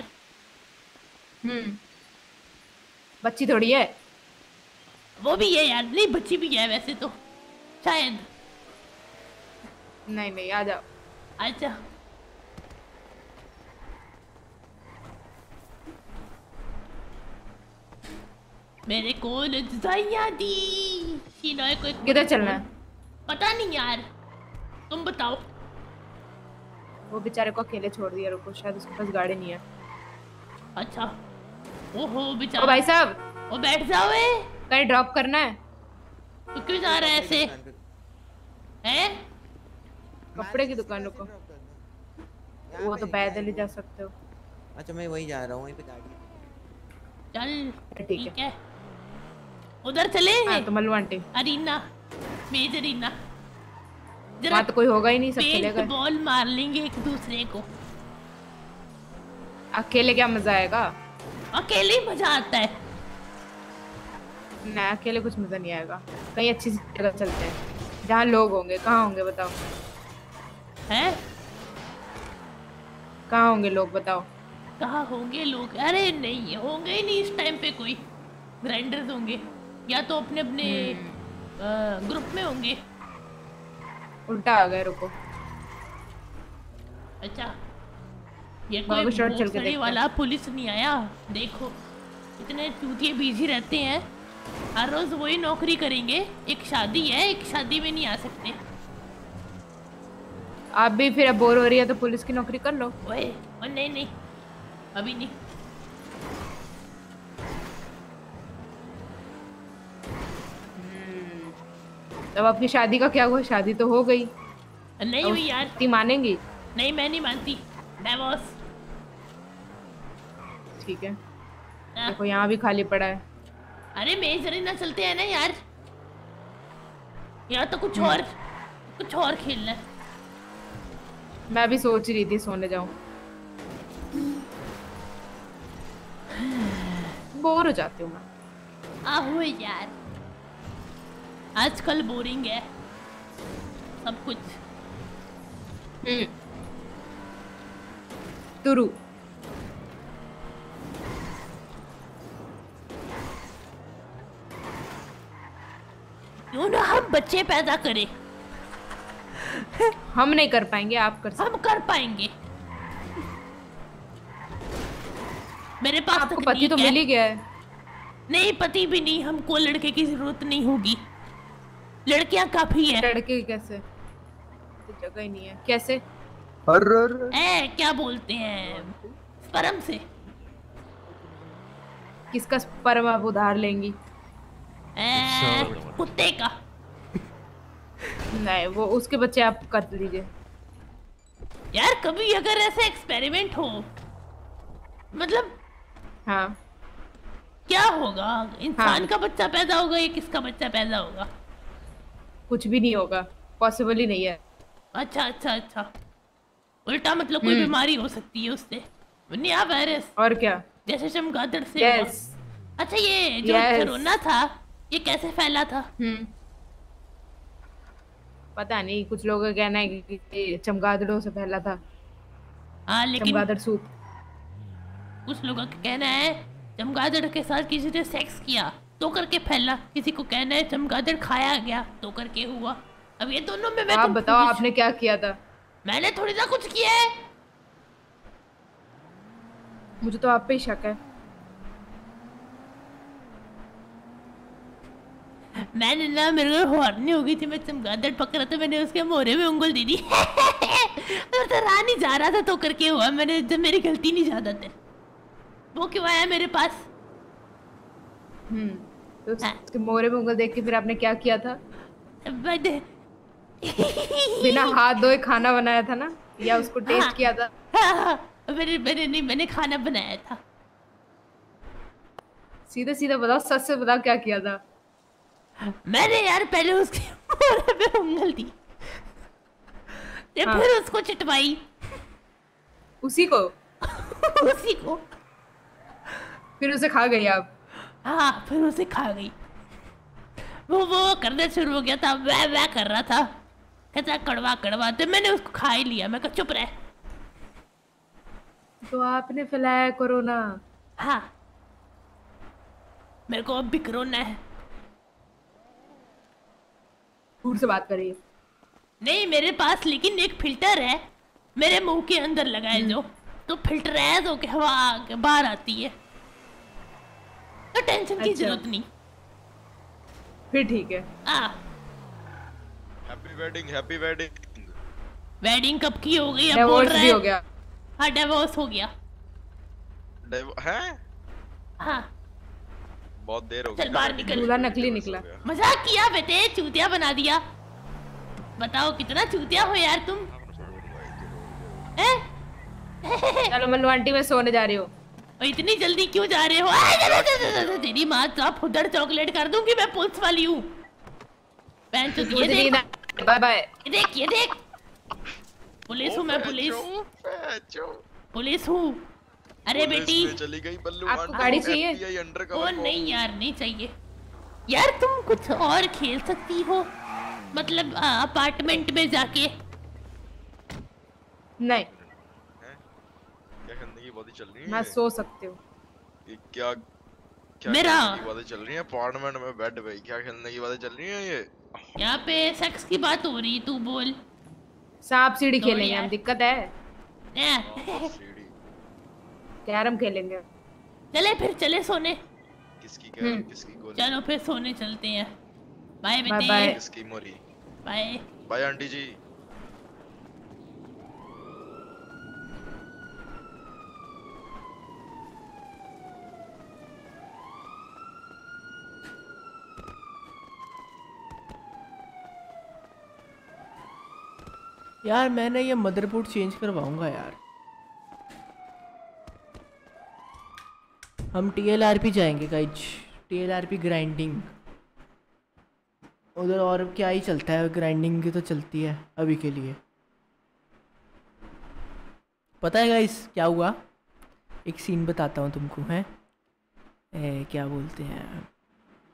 Speaker 8: बच्ची थोड़ी है।
Speaker 19: वो भी है यार। नहीं, बच्ची भी है वैसे तो शायद।
Speaker 8: नहीं, आ जाओ।
Speaker 19: अच्छा मेरे को लज्जाइयाँ दी। शीनोय को
Speaker 8: किधर चलना है?
Speaker 19: पता नहीं यार, तुम बताओ।
Speaker 8: वो बेचारे को अकेले छोड़ दिया, रुको, शायद उसके पास गाड़ी नहीं है।
Speaker 19: अच्छा, ओहो बेचारा।
Speaker 8: ओ भाई साहब,
Speaker 19: ओ बैठ जाओ।
Speaker 8: कहीं ड्रॉप करना है?
Speaker 19: तो क्यों जा रहा है ऐसे? हैं?
Speaker 8: कपड़े की दुकान, रुको। वो तो पैदल ही जा सकते हो।
Speaker 9: अच्छा, मैं वही जा रहा हूँ, वहीं पे गाड़ी।
Speaker 19: चल ठीक है, उधर चले।
Speaker 8: हाँ, तो मल्लू आंटी।
Speaker 19: अरीना, मेज अरीना।
Speaker 8: जरा तो कोई होगा ही नहीं, सब चलेगा।
Speaker 19: बॉल मार लेंगे एक दूसरे को।
Speaker 8: अकेले क्या मजा आएगा?
Speaker 19: अकेले ही मजा आता है।
Speaker 8: ना, अकेले कुछ मजा नहीं आएगा। कहीं अच्छी सी जगह चलते हैं जहाँ लोग होंगे। कहाँ होंगे बताओ?
Speaker 19: हैं?
Speaker 8: कहाँ होंगे लोग बताओ?
Speaker 19: कहाँ होंगे लोग? अरे नहीं होंगे ही नहीं इस टाइम पे। कोई ग्राइंडर्स होंगे या तो अपने अपने ग्रुप में होंगे।
Speaker 8: उल्टा आ गए, रुको।
Speaker 19: अच्छा, ये कोई भोसड़ी वाला पुलिस नहीं आया? देखो, इतने चूतिए बिजी रहते हैं, हर रोज वही नौकरी करेंगे। एक शादी है, एक शादी में नहीं आ सकते।
Speaker 8: आप भी फिर अब बोर हो रही है तो पुलिस की नौकरी कर लो।
Speaker 19: ओए, नहीं, अभी नहीं।
Speaker 8: तब आपकी शादी का क्या हुआ? शादी तो हो गई।
Speaker 19: नहीं हुई यार।
Speaker 8: ती मानेंगी?
Speaker 19: नहीं, मैं नहीं मानती। डिवोर्स।
Speaker 8: ठीक है, देखो यहाँ भी खाली पड़ा है।
Speaker 19: अरे मेज अरीना चलते हैं ना यार, यहाँ तो कुछ और खेलना है।
Speaker 8: मैं भी सोच रही थी सोने जाऊं। बोर हो जाती हूँ मैं।
Speaker 19: आहो यार, आजकल बोरिंग है सब कुछ।
Speaker 8: तुरु
Speaker 19: क्यों ना हम बच्चे पैदा करें।
Speaker 8: हम नहीं कर पाएंगे, आप कर सकते।
Speaker 19: हम कर पाएंगे। मेरे पास
Speaker 8: आपको पति तो मिल ही गया है।
Speaker 19: नहीं, पति भी नहीं, हमको लड़के की जरूरत नहीं होगी, लड़कियां काफी है।
Speaker 8: लड़के कैसे? तो जगह ही नहीं है। कैसे?
Speaker 19: क्या बोलते हैं, स्पर्म से।
Speaker 8: किसका स्पर्म आप उधार लेंगी?
Speaker 19: कुत्ते का।
Speaker 8: नहीं, वो उसके बच्चे आप कर लीजिए।
Speaker 19: यार कभी अगर ऐसे एक्सपेरिमेंट हो, मतलब
Speaker 8: हाँ,
Speaker 19: क्या होगा? इंसान का बच्चा पैदा होगा या किसका बच्चा पैदा होगा?
Speaker 8: कुछ भी नहीं होगा, पॉसिबल ही नहीं है।
Speaker 19: अच्छा अच्छा अच्छा, उल्टा मतलब कोई बीमारी हो सकती है उससे, दुनिया वायरस।
Speaker 8: और क्या?
Speaker 19: जैसे चमगादड़ से हुआ। अच्छा, ये जो कोरोना था ये कैसे फैला था?
Speaker 8: पता नहीं, कुछ लोगों का कहना है कि चमगादड़ों से फैला था।
Speaker 19: हाँ, लेकिन
Speaker 8: चमगादड़ सूप।
Speaker 19: कुछ लोगों का कहना है चमगादड़ के साथ किसी ने सेक्स किया तो करके फैला, किसी को कहना है चमगादड़ खाया गया तो करके हुआ। अब ये दोनों में मैं
Speaker 8: आप बताओ, आपने क्या किया था?
Speaker 19: मैंने थोड़ी ना कुछ किया है।
Speaker 8: मुझे तो आप पे ही शक है।
Speaker 19: मैंने ना, मेरे को हॉर्नी हो गई थी, मैं चमगादड़ पकड़ा था, मैंने उसके मोरे में उंगल दे दी। तो रानी जा रहा था तो करके हुआ, मैंने, जब मेरी गलती नहीं ज्यादा थे। वो क्यों आया मेरे पास?
Speaker 8: तो उसके मोरे में उंगल देख के फिर आपने क्या किया था? बिना हाथ धोए खाना बनाया था ना, या उसको टेस्ट किया था?
Speaker 19: मैंने खाना बनाया था।
Speaker 8: सीधा सीधा बताओ, सच से बताओ क्या किया था?
Speaker 19: मैंने यार पहले उसके मोरे पे उंगल दी, फिर उसको चिटवाई।
Speaker 8: उसी को?
Speaker 19: उसी को।
Speaker 8: फिर उसे खा गई आप?
Speaker 19: हाँ, फिर उसे खा गई। वो करना शुरू हो गया था, वह कर रहा था, कहता कड़वा कड़वा, तो मैंने उसको खा ही लिया। मैं कहा चुप रह।
Speaker 8: तो आपने फैलाया कोरोना?
Speaker 19: हाँ, मेरे को अब भी कोरोना है।
Speaker 8: दूर से बात करिए।
Speaker 19: नहीं, मेरे पास लेकिन एक फिल्टर है मेरे मुंह के अंदर लगा है, जो तो फिल्टर है तो हवा बाहर आती है, तो टेंशन की जरूरत नहीं।
Speaker 8: फिर ठीक है।
Speaker 17: Happy wedding, happy wedding.
Speaker 19: Wedding कब की हो गई?
Speaker 8: अब बोल रहा है। हो गया।
Speaker 19: हाँ, डिवोर्स हो गया।
Speaker 17: हैं?
Speaker 19: हाँ,
Speaker 17: बहुत देर हो गई।
Speaker 19: चल बाहर निकल।
Speaker 8: दूल्हा नकली निकला।
Speaker 19: मजाक किया बेटे, चूतिया बना दिया। बताओ कितना चूतिया हो यार तुम।
Speaker 8: चलो मल्लू आंटी, मैं सोने जा रही हूँ।
Speaker 19: इतनी जल्दी क्यों जा रहे हो? तेरी माँ तो फुदर चॉकलेट कर दूंगी, मैं पुलिस वाली हूँ।
Speaker 8: Bye bye.
Speaker 19: देख ये देख, पुलिस हूँ मैं, पुलिस हूँ। अरे बेटी,
Speaker 17: चली गई बल्लू।
Speaker 8: आपको गाड़ी चाहिए?
Speaker 19: ओ नहीं यार, नहीं चाहिए यार। तुम कुछ और खेल सकती हो, मतलब अपार्टमेंट में जाके।
Speaker 8: नहीं,
Speaker 17: क्या खेलने की बातें चल रही हैं?
Speaker 8: मैं सो सकती हूँ।
Speaker 17: क्या
Speaker 19: मेरा
Speaker 17: खेलने की बातें चल रही हैं अपार्टमेंट में बेड पे? क्या खेलने की बातें चल रही हैं ये?
Speaker 19: यहाँ पे सेक्स की बात हो रही, तू बोल।
Speaker 8: सांप सीढ़ी खेलेंगे हम, दिक्कत है? कैरम खेलेंगे।
Speaker 19: चले फिर, चले सोने।
Speaker 17: किसकी कैरम, किसकी गोली?
Speaker 19: चलो फिर सोने चलते हैं। बाय बेटे।
Speaker 8: बाय।
Speaker 17: किसकी मोरी?
Speaker 19: Bye
Speaker 17: bye aunty ji.
Speaker 3: यार मैंने ये मदरबोर्ड चेंज करवाऊंगा यार। हम TLRP जाएंगे गाइज, TLRP ग्राइंडिंग। उधर और क्या ही चलता है, ग्राइंडिंग की तो चलती है अभी के लिए। पता है गाइज क्या हुआ? एक सीन बताता हूँ तुमको। हैं क्या बोलते हैं,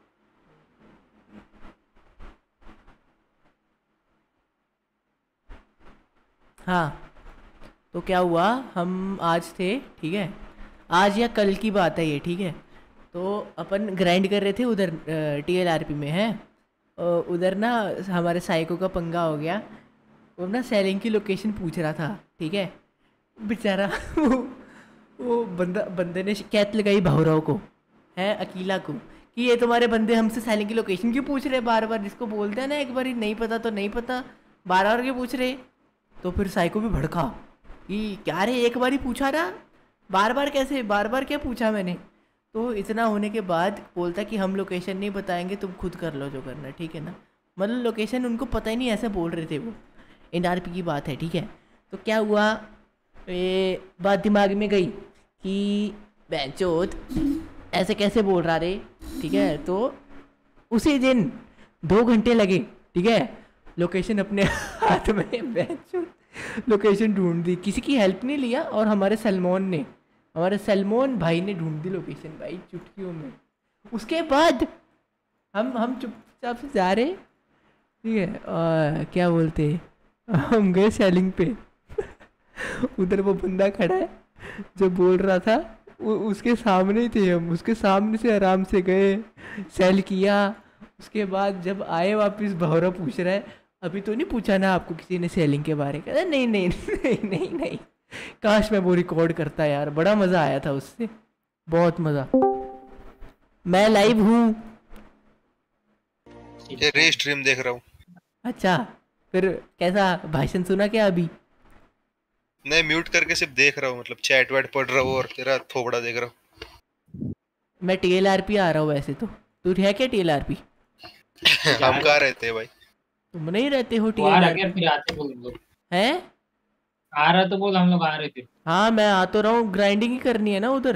Speaker 3: हाँ, तो क्या हुआ, हम आज थे, ठीक है, आज या कल की बात है ये, ठीक है। तो अपन ग्राइंड कर रहे थे उधर TLRP में है, उधर ना हमारे साइको का पंगा हो गया। वो ना सेलिंग की लोकेशन पूछ रहा था, ठीक है, बेचारा वो बंदे ने शिकायत लगाई भावराव को, है अकीला को, कि ये तुम्हारे बंदे हमसे सेलिंग की लोकेशन क्यों पूछ रहे बार बार, जिसको बोलते हैं ना एक बार नहीं पता तो नहीं पता, बार बार क्यों पूछ रहे। तो फिर साइको भी भड़का कि क्या रे, एक बार ही पूछा ना, बार बार कैसे, बार बार क्या पूछा मैंने। तो इतना होने के बाद बोलता कि हम लोकेशन नहीं बताएंगे, तुम खुद कर लो जो करना, ठीक है ना। मतलब लोकेशन उनको पता ही नहीं, ऐसे बोल रहे थे वो, NRP की बात है, ठीक है। तो क्या हुआ, ये बात दिमाग में गई कि बेंचोद ऐसे कैसे बोल रहा रे, ठीक है। तो उसी दिन 2 घंटे लगे, ठीक है, लोकेशन अपने हाथ में बेंचोद लोकेशन ढूंढ दी, किसी की हेल्प नहीं लिया, और हमारे सलमोन भाई ने ढूंढ दी लोकेशन भाई चुटकियों में। उसके बाद हम चुपचाप से जा रहे, ठीक है, और क्या बोलते, हम गए सेलिंग पे उधर वो बंदा खड़ा है जो बोल रहा था, उसके सामने ही थे हम, उसके सामने से आराम से गए, सेल किया। उसके बाद जब आए वापस, भौरा पूछ रहा है, अभी तो नहीं पूछा ना आपको किसी ने सेलिंग के बारे में? नहीं नहीं नहीं नहीं नहीं, काश मैं वो रिकॉर्ड करता यार, बड़ा मज़ा आया था उससे, बहुत मज़ा। मैं लाइव हूँ,
Speaker 17: ये रे स्ट्रीम देख रहा हूँ।
Speaker 3: अच्छा, फिर कैसा भाषण सुना क्या अभी?
Speaker 17: नहीं, म्यूट करके सिर्फ देख रहा हूँ, मतलब चैट वैट पढ़ रहा हूँ और तेरा थोबड़ा देख रहा हूँ।
Speaker 3: मैं TLRP आ रहा हूँ वैसे तो, तू है क्या TLRP?
Speaker 17: हम कहाँ रहते हैं भाई?
Speaker 3: तुम नहीं रहते हो
Speaker 10: तो आ रहा क्या,
Speaker 3: TLRP?
Speaker 10: फिर आते बोल दो।
Speaker 3: हैं?
Speaker 10: आ रहा तो बोल, हम लोग आ रहे थे।
Speaker 3: हाँ मैं आ तो रहा हूँ, ग्राइंडिंग ही करनी है ना उधर।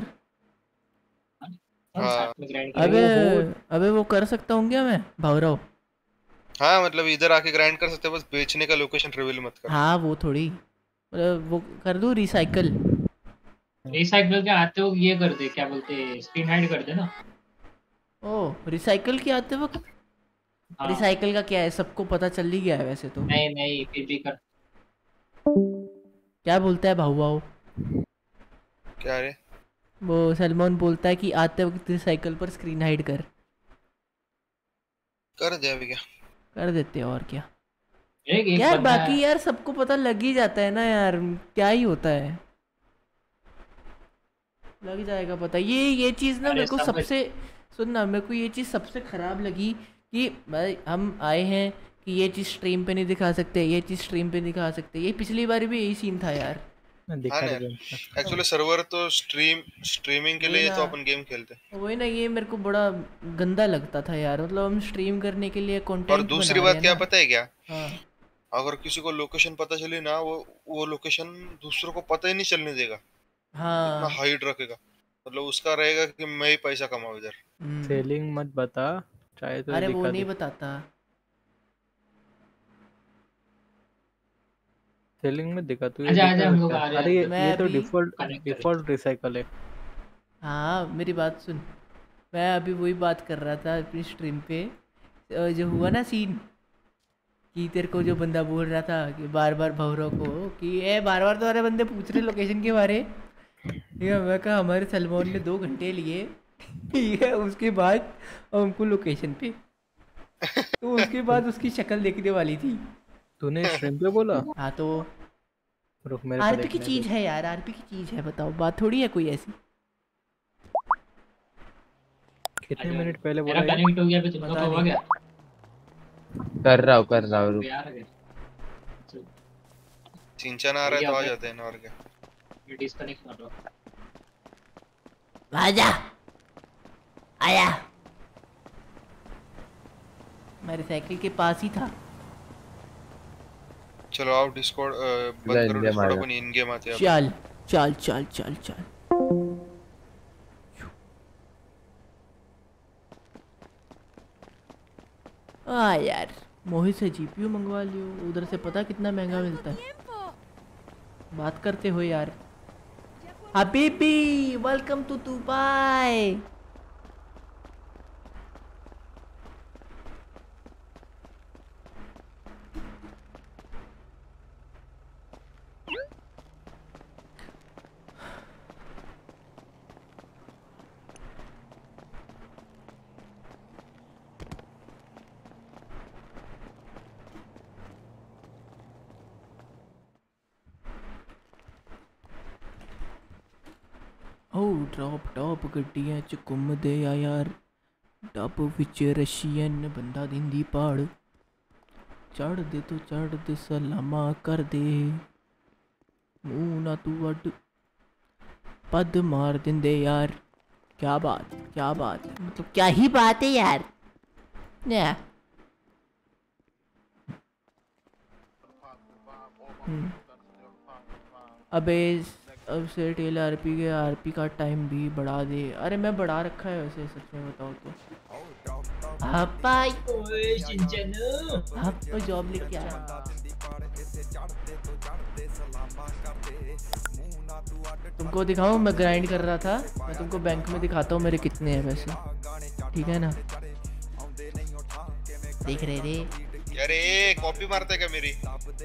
Speaker 3: अबे वो कर सकता हूँ क्या मैं, भावराव?
Speaker 17: हाँ मतलब इधर आके ग्राइंड कर सकते हैं, बस बेचने का लोकेशन रिवील मत कर।
Speaker 3: हाँ वो थोड़ी, वो कर दूँ रिसाइकल
Speaker 10: के आते हो ये कर दे, क्या बोलते, स्क्रीन हाइड कर दे ना।
Speaker 3: ओ रिसाइकल के आते वक्त?
Speaker 10: हाँ।
Speaker 3: रिसाइकल का क्या है, सबको पता चल ही गया है वैसे तो।
Speaker 10: नहीं नहीं, फिर भी कर।
Speaker 3: क्या बोलता है भाऊ?
Speaker 17: क्या रे?
Speaker 3: वो सलमान बोलता है कि आते वक्त रिसाइकल पर स्क्रीन हाइड कर
Speaker 17: दे अभी, क्या
Speaker 3: कर देते हैं और क्या
Speaker 10: एक
Speaker 3: यार, बाकी यार सबको पता लग ही जाता है ना यार, क्या ही होता है, लग जाएगा पता। ये चीज़ ना मेरे को सबसे, सुनना, मेरे को ये चीज़ सबसे ख़राब लगी कि भाई हम आए हैं कि ये चीज़ स्ट्रीम पे नहीं दिखा सकते, ये चीज़ स्ट्रीम पे दिखा सकते, ये पिछली बार भी यही सीन था यार।
Speaker 17: एक्चुअली सर्वर तो स्ट्रीमिंग के लिए, तो अपन गेम खेलते हैं।
Speaker 3: वही ना, ये मेरे को बड़ा गंदा लगता था यार, मतलब हम स्ट्रीम करने के लिए कंटेंट।
Speaker 17: और दूसरी बात क्या पता है क्या?
Speaker 3: हाँ।
Speaker 17: अगर किसी को लोकेशन पता चली ना, वो लोकेशन दूसरों को पता ही नहीं चलने देगा।
Speaker 3: हाँ।
Speaker 17: इतना हाइड रखेगा, मतलब उसका रहेगा कि मैं ही पैसा कमाऊं इधर।
Speaker 18: सेलिंग मत बता, चाहे तो
Speaker 3: अरे वो नहीं बताता,
Speaker 18: सेलिंग में दिखा तू।
Speaker 10: आजा हम लोग आ रहे हैं।
Speaker 18: अरे ये तो डिफॉल्ट रिसाइकल है।
Speaker 3: हाँ मेरी बात सुन, मैं अभी वही बात कर रहा था अपनी स्ट्रीम पे, जो हुआ ना सीन कि तेरे को जो बंदा बोल रहा था कि बार बार भौरों को कि बार बार तुम्हारे बंदे पूछ रहे लोकेशन के बारे, ठीक है। मैं कहा हमारे सलमान ने 2 घंटे लिए, ठीक है, उसके बाद हमको लोकेशन पे, तो उसके बाद उसकी शक्ल देखने वाली थी।
Speaker 18: तूने स्ट्रीम पे बोला?
Speaker 3: हाँ तो
Speaker 18: रुक, मेरे
Speaker 3: आरपी की चीज है यार, आरपी की चीज है, बताओ, बात थोड़ी है कोई ऐसी।
Speaker 18: कितने मिनट पहले बोला?
Speaker 10: मेरा कनेक्ट हो गया, पे तुमको हो गया?
Speaker 9: कर रहा हूँ रुक।
Speaker 17: चिंचन आ रहा है तो आ जाते हैं ना, और क्या।
Speaker 10: ये डिस्कनेक्ट कर लो।
Speaker 3: आजा आया, मेरे साइकिल के पास ही था।
Speaker 17: चलो आओ डिस्कॉर्ड बंद करो, डिस्कॉर्ड अपन इन गेम आते हैं।
Speaker 3: चल चल चल चल चल। यार मोहित से जीपीयू मंगवा लियो, उधर से पता कितना महंगा मिलता है। बात करते हो यार। हबीबी वेलकम टू दुबई। ओ ड्रॉप टॉप गड्डियां च घुमदे आ यार, डब विच रशियन बंदा दिंदी पाड़, चढ़ दे तो चढ़ दे सलामा कर दे, मुंह ना तू अड पद मार दिंदे यार। क्या बात मतलब क्या ही बात है यार। या अबे अब से टेल आरपी का टाइम भी बढ़ा दे। अरे मैं बढ़ा रखा है वैसे, सच में बताओ तो। आप जॉब लेके आया। तुमको दिखाऊं, मैं ग्राइंड कर रहा था, मैं तुमको बैंक में दिखाता हूँ मेरे कितने हैं पैसे, ठीक है ना? देख रहे रे।
Speaker 17: अरे कॉपी मारते क्या मेरी?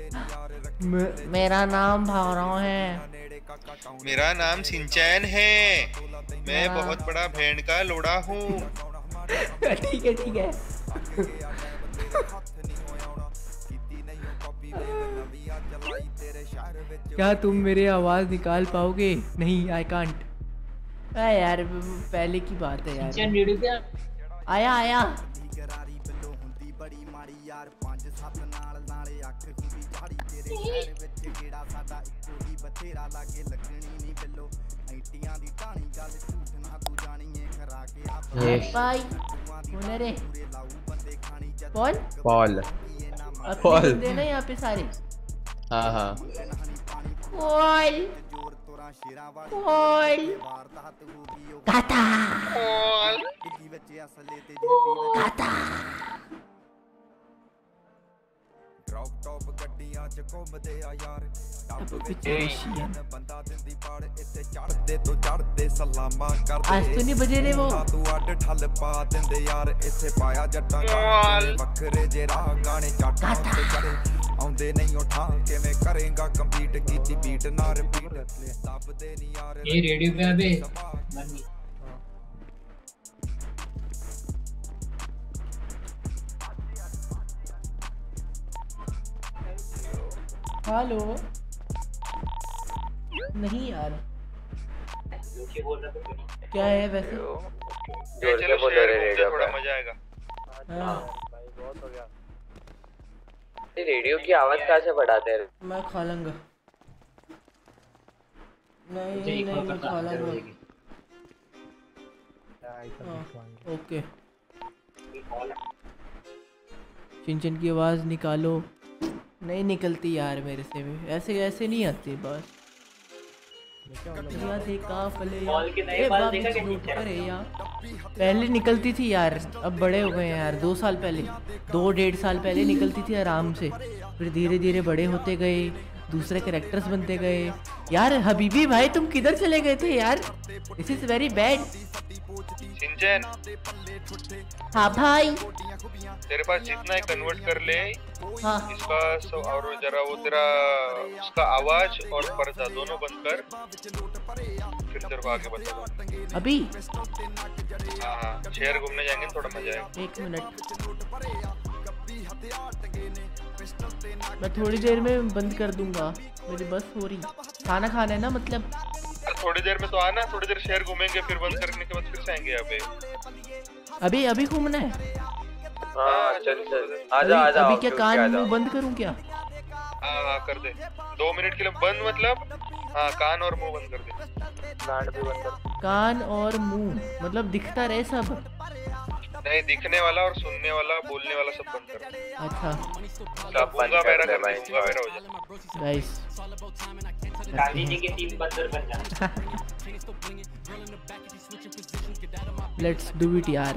Speaker 3: मेरा नाम भावराव है।
Speaker 17: मेरा नाम सिंचैन है। मैं बहुत बड़ा भेड़ का लोड़ा हूँ।
Speaker 3: ठीक है। क्या तुम मेरे आवाज निकाल पाओगे? नहीं, आई कांट। यार पहले की बात है यार। आया
Speaker 9: पॉल
Speaker 3: देना यहाँ पे सारे।
Speaker 9: हाँ
Speaker 3: आज तो नहीं बजे रे वो।
Speaker 10: ये रेडियो पे अबे
Speaker 3: हेलो। नहीं यार, क्या है वैसे?
Speaker 17: चलो बोलो रेडियो थोड़ा मजा आएगा।
Speaker 9: बहुत हो गया। रेडियो की आवाज कहाँ से बढ़ाते हैं?
Speaker 3: मैं खा लूंगा। नहीं मैं खा लूंगा। ओके, चिंचन की आवाज निकालो। नहीं निकलती यार मेरे से भी, ऐसे नहीं आती बस। पहले निकलती थी यार, अब बड़े हो गए हैं यार। 2 साल पहले, 2-1.5 साल पहले निकलती थी आराम से, फिर धीरे धीरे बड़े होते गए, दूसरे कैरेक्टर्स बनते गए। यार हबीबी भाई तुम किधर चले गए थे यार? This is very bad.
Speaker 17: सिंचन,
Speaker 3: हाँ भाई,
Speaker 17: तेरे पास जितना है कन्वर्ट कर ले।
Speaker 3: हाँ।
Speaker 17: इसका और जरा वो तेरा उसका आवाज और पर्दा दोनों बंद कर, फिर तेरे को आगे बता दूँ।
Speaker 3: अभी?
Speaker 17: हाँ, शहर घूमने जाएंगे, थोड़ा मजा आएगा।
Speaker 3: 1 मिनट, मैं थोड़ी देर में बंद कर दूंगा, मेरी बस हो रही। खाना खाना है ना मतलब?
Speaker 17: थोड़ी देर में तो आना, थोड़ी देर शहर घूमेंगे, फिर बंद करने के बाद फिर से आएंगे यहाँ पे।
Speaker 3: अभी घूमना है?
Speaker 17: हाँ चल आजा।
Speaker 3: अभी क्या कान मुंह बंद करूं क्या?
Speaker 17: हाँ कर दे, 2 मिनट के लिए बंद मतलब। हाँ कान और मुंह बंद कर दे। कान भी बंद कर।
Speaker 3: कान और मुंह मतलब दिखता रहे सब?
Speaker 17: नहीं, दिखने वाला और सुनने वाला, बोलने वाला सब बंद कर।
Speaker 3: अच्छा,
Speaker 17: सब गूंगा बहरा कर दे, गूंगा बहरा हो जा।
Speaker 3: गाइस
Speaker 10: गांधी जी की टीम बंदर बन जा।
Speaker 3: लेट्स डू इट यार।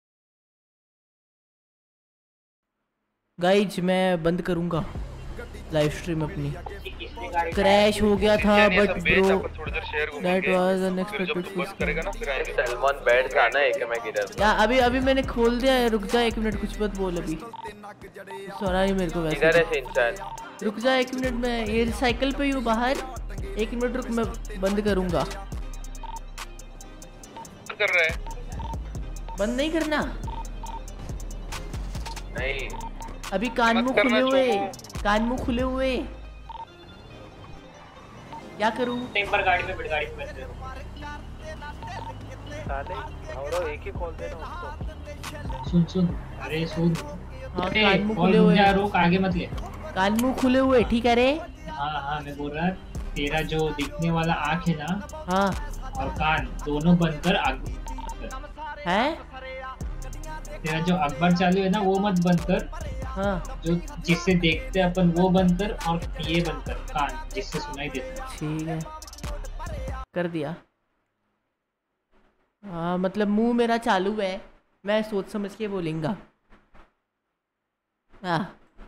Speaker 3: गाइज मैं बंद करूंगा, लाइव स्ट्रीम अपनी क्रैश हो गया था but bro that was unexpected.
Speaker 6: Salman बैठ जाना है कि मैं किधर
Speaker 3: या अभी मैंने खोल दिया है, रुक जा 1 मिनट, कुछ मत बोल अभी, सुना ही मेरे को वैसे।
Speaker 6: किधर है इंसान?
Speaker 3: रुक जा 1 मिनट, मैं ये साइकिल पे ही हूँ बाहर, 1 मिनट रुक, मैं बंद करूंगा।
Speaker 17: कर रहा है?
Speaker 3: बंद नहीं करना,
Speaker 6: नहीं
Speaker 3: अभी कान मुंह खुले हुए, कान मुंह खुले हुए, क्या करूं?
Speaker 10: टेम्पर गाड़ी में बैठ, गाड़ी में
Speaker 6: साले और एक ही खोल देना उसको।
Speaker 10: सुन अरे सुन,
Speaker 3: हाँ कान मुंह खुले हुए,
Speaker 10: रुक आगे मत ले,
Speaker 3: कान मुंह खुले हुए, ठीक है रे?
Speaker 10: हाँ मैं बोल रहा, तेरा जो दिखने वाला आँख है ना,
Speaker 3: हाँ,
Speaker 10: और कान दोनों बंद कर, आगे
Speaker 3: है?
Speaker 10: तेरा जो अखबार चालू है ना वो मत बंद कर,
Speaker 3: हाँ,
Speaker 10: जो जिससे देखते अपन वो बंद कर, और ये बंद कर कान जिससे सुनाई देता।
Speaker 3: ठीक है, कर दिया। हाँ मतलब मुंह मेरा चालू है, मैं सोच समझ के बोलेंगा। हाँ,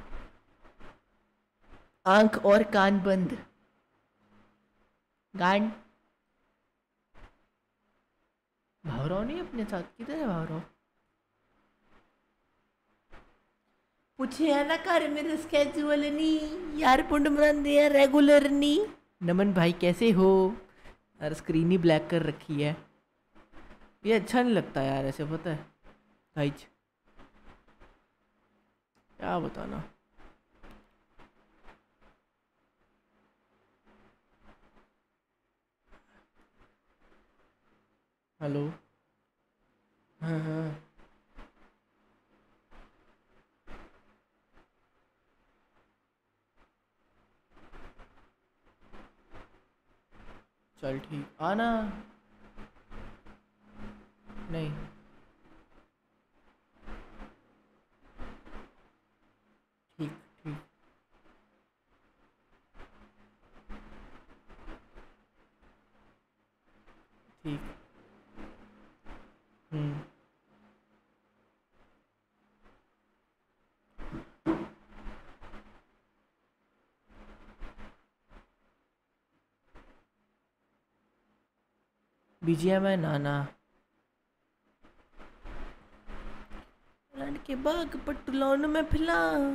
Speaker 3: आंख और कान बंद, गान भावराव नहीं अपने साथ, किधर है भावराव? पूछे ना कर मेरे स्केड्यूल नहीं यार, पुंड मरन दिया रेगुलर नहीं। नमन भाई कैसे हो? यार स्क्रीन ही ब्लैक कर रखी है, ये अच्छा नहीं लगता यार ऐसे, पता है गाइज, क्या बताना। हेलो, हाँ चल ठीक, आना नहीं, ठीक ठीक, ठीक, बीजिया मैं नाना के बाग पटुलौन में फिला,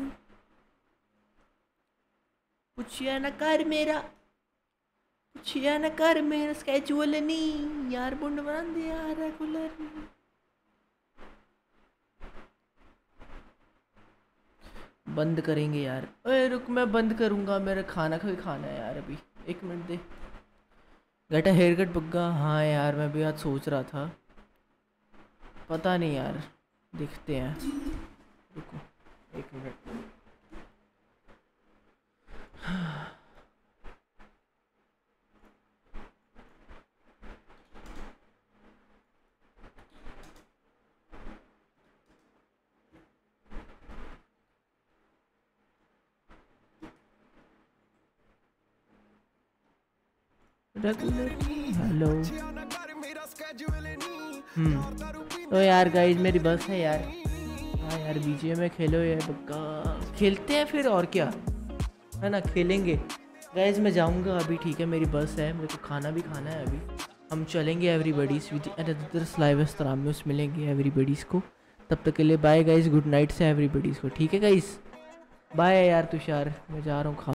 Speaker 3: पूछिया न कर मेरा, पूछिया न कर मेरा स्केड्यूल नहीं यार, बुंड बना दिया रेगुलर। बंद करेंगे यार, ओए रुक मैं बंद करूंगा, मेरा खाना खाना है यार, अभी 1 मिनट दे। Get a hair cut Bagga, हाँ यार मैं भी आज सोच रहा था, पता नहीं यार, देखते हैं, रुको 1 मिनट। हेलो, तो यार गाइज मेरी बस है यार, हाँ यार बीजीएम में खेलो यार, बक्का खेलते हैं फिर, और क्या है ना, खेलेंगे गाइज। मैं जाऊंगा अभी, ठीक है मेरी बस है, मेरे को खाना भी खाना है अभी, हम चलेंगे एवरीबडीज विद लाइव स्ट्रीम्स, मिलेंगे एवरीबडीज को, तब तक के लिए बाय गाइज, गुड नाइट से एवरीबडीज को, ठीक है गाइज, बाय यार तुषार, मैं जा रहा हूँ।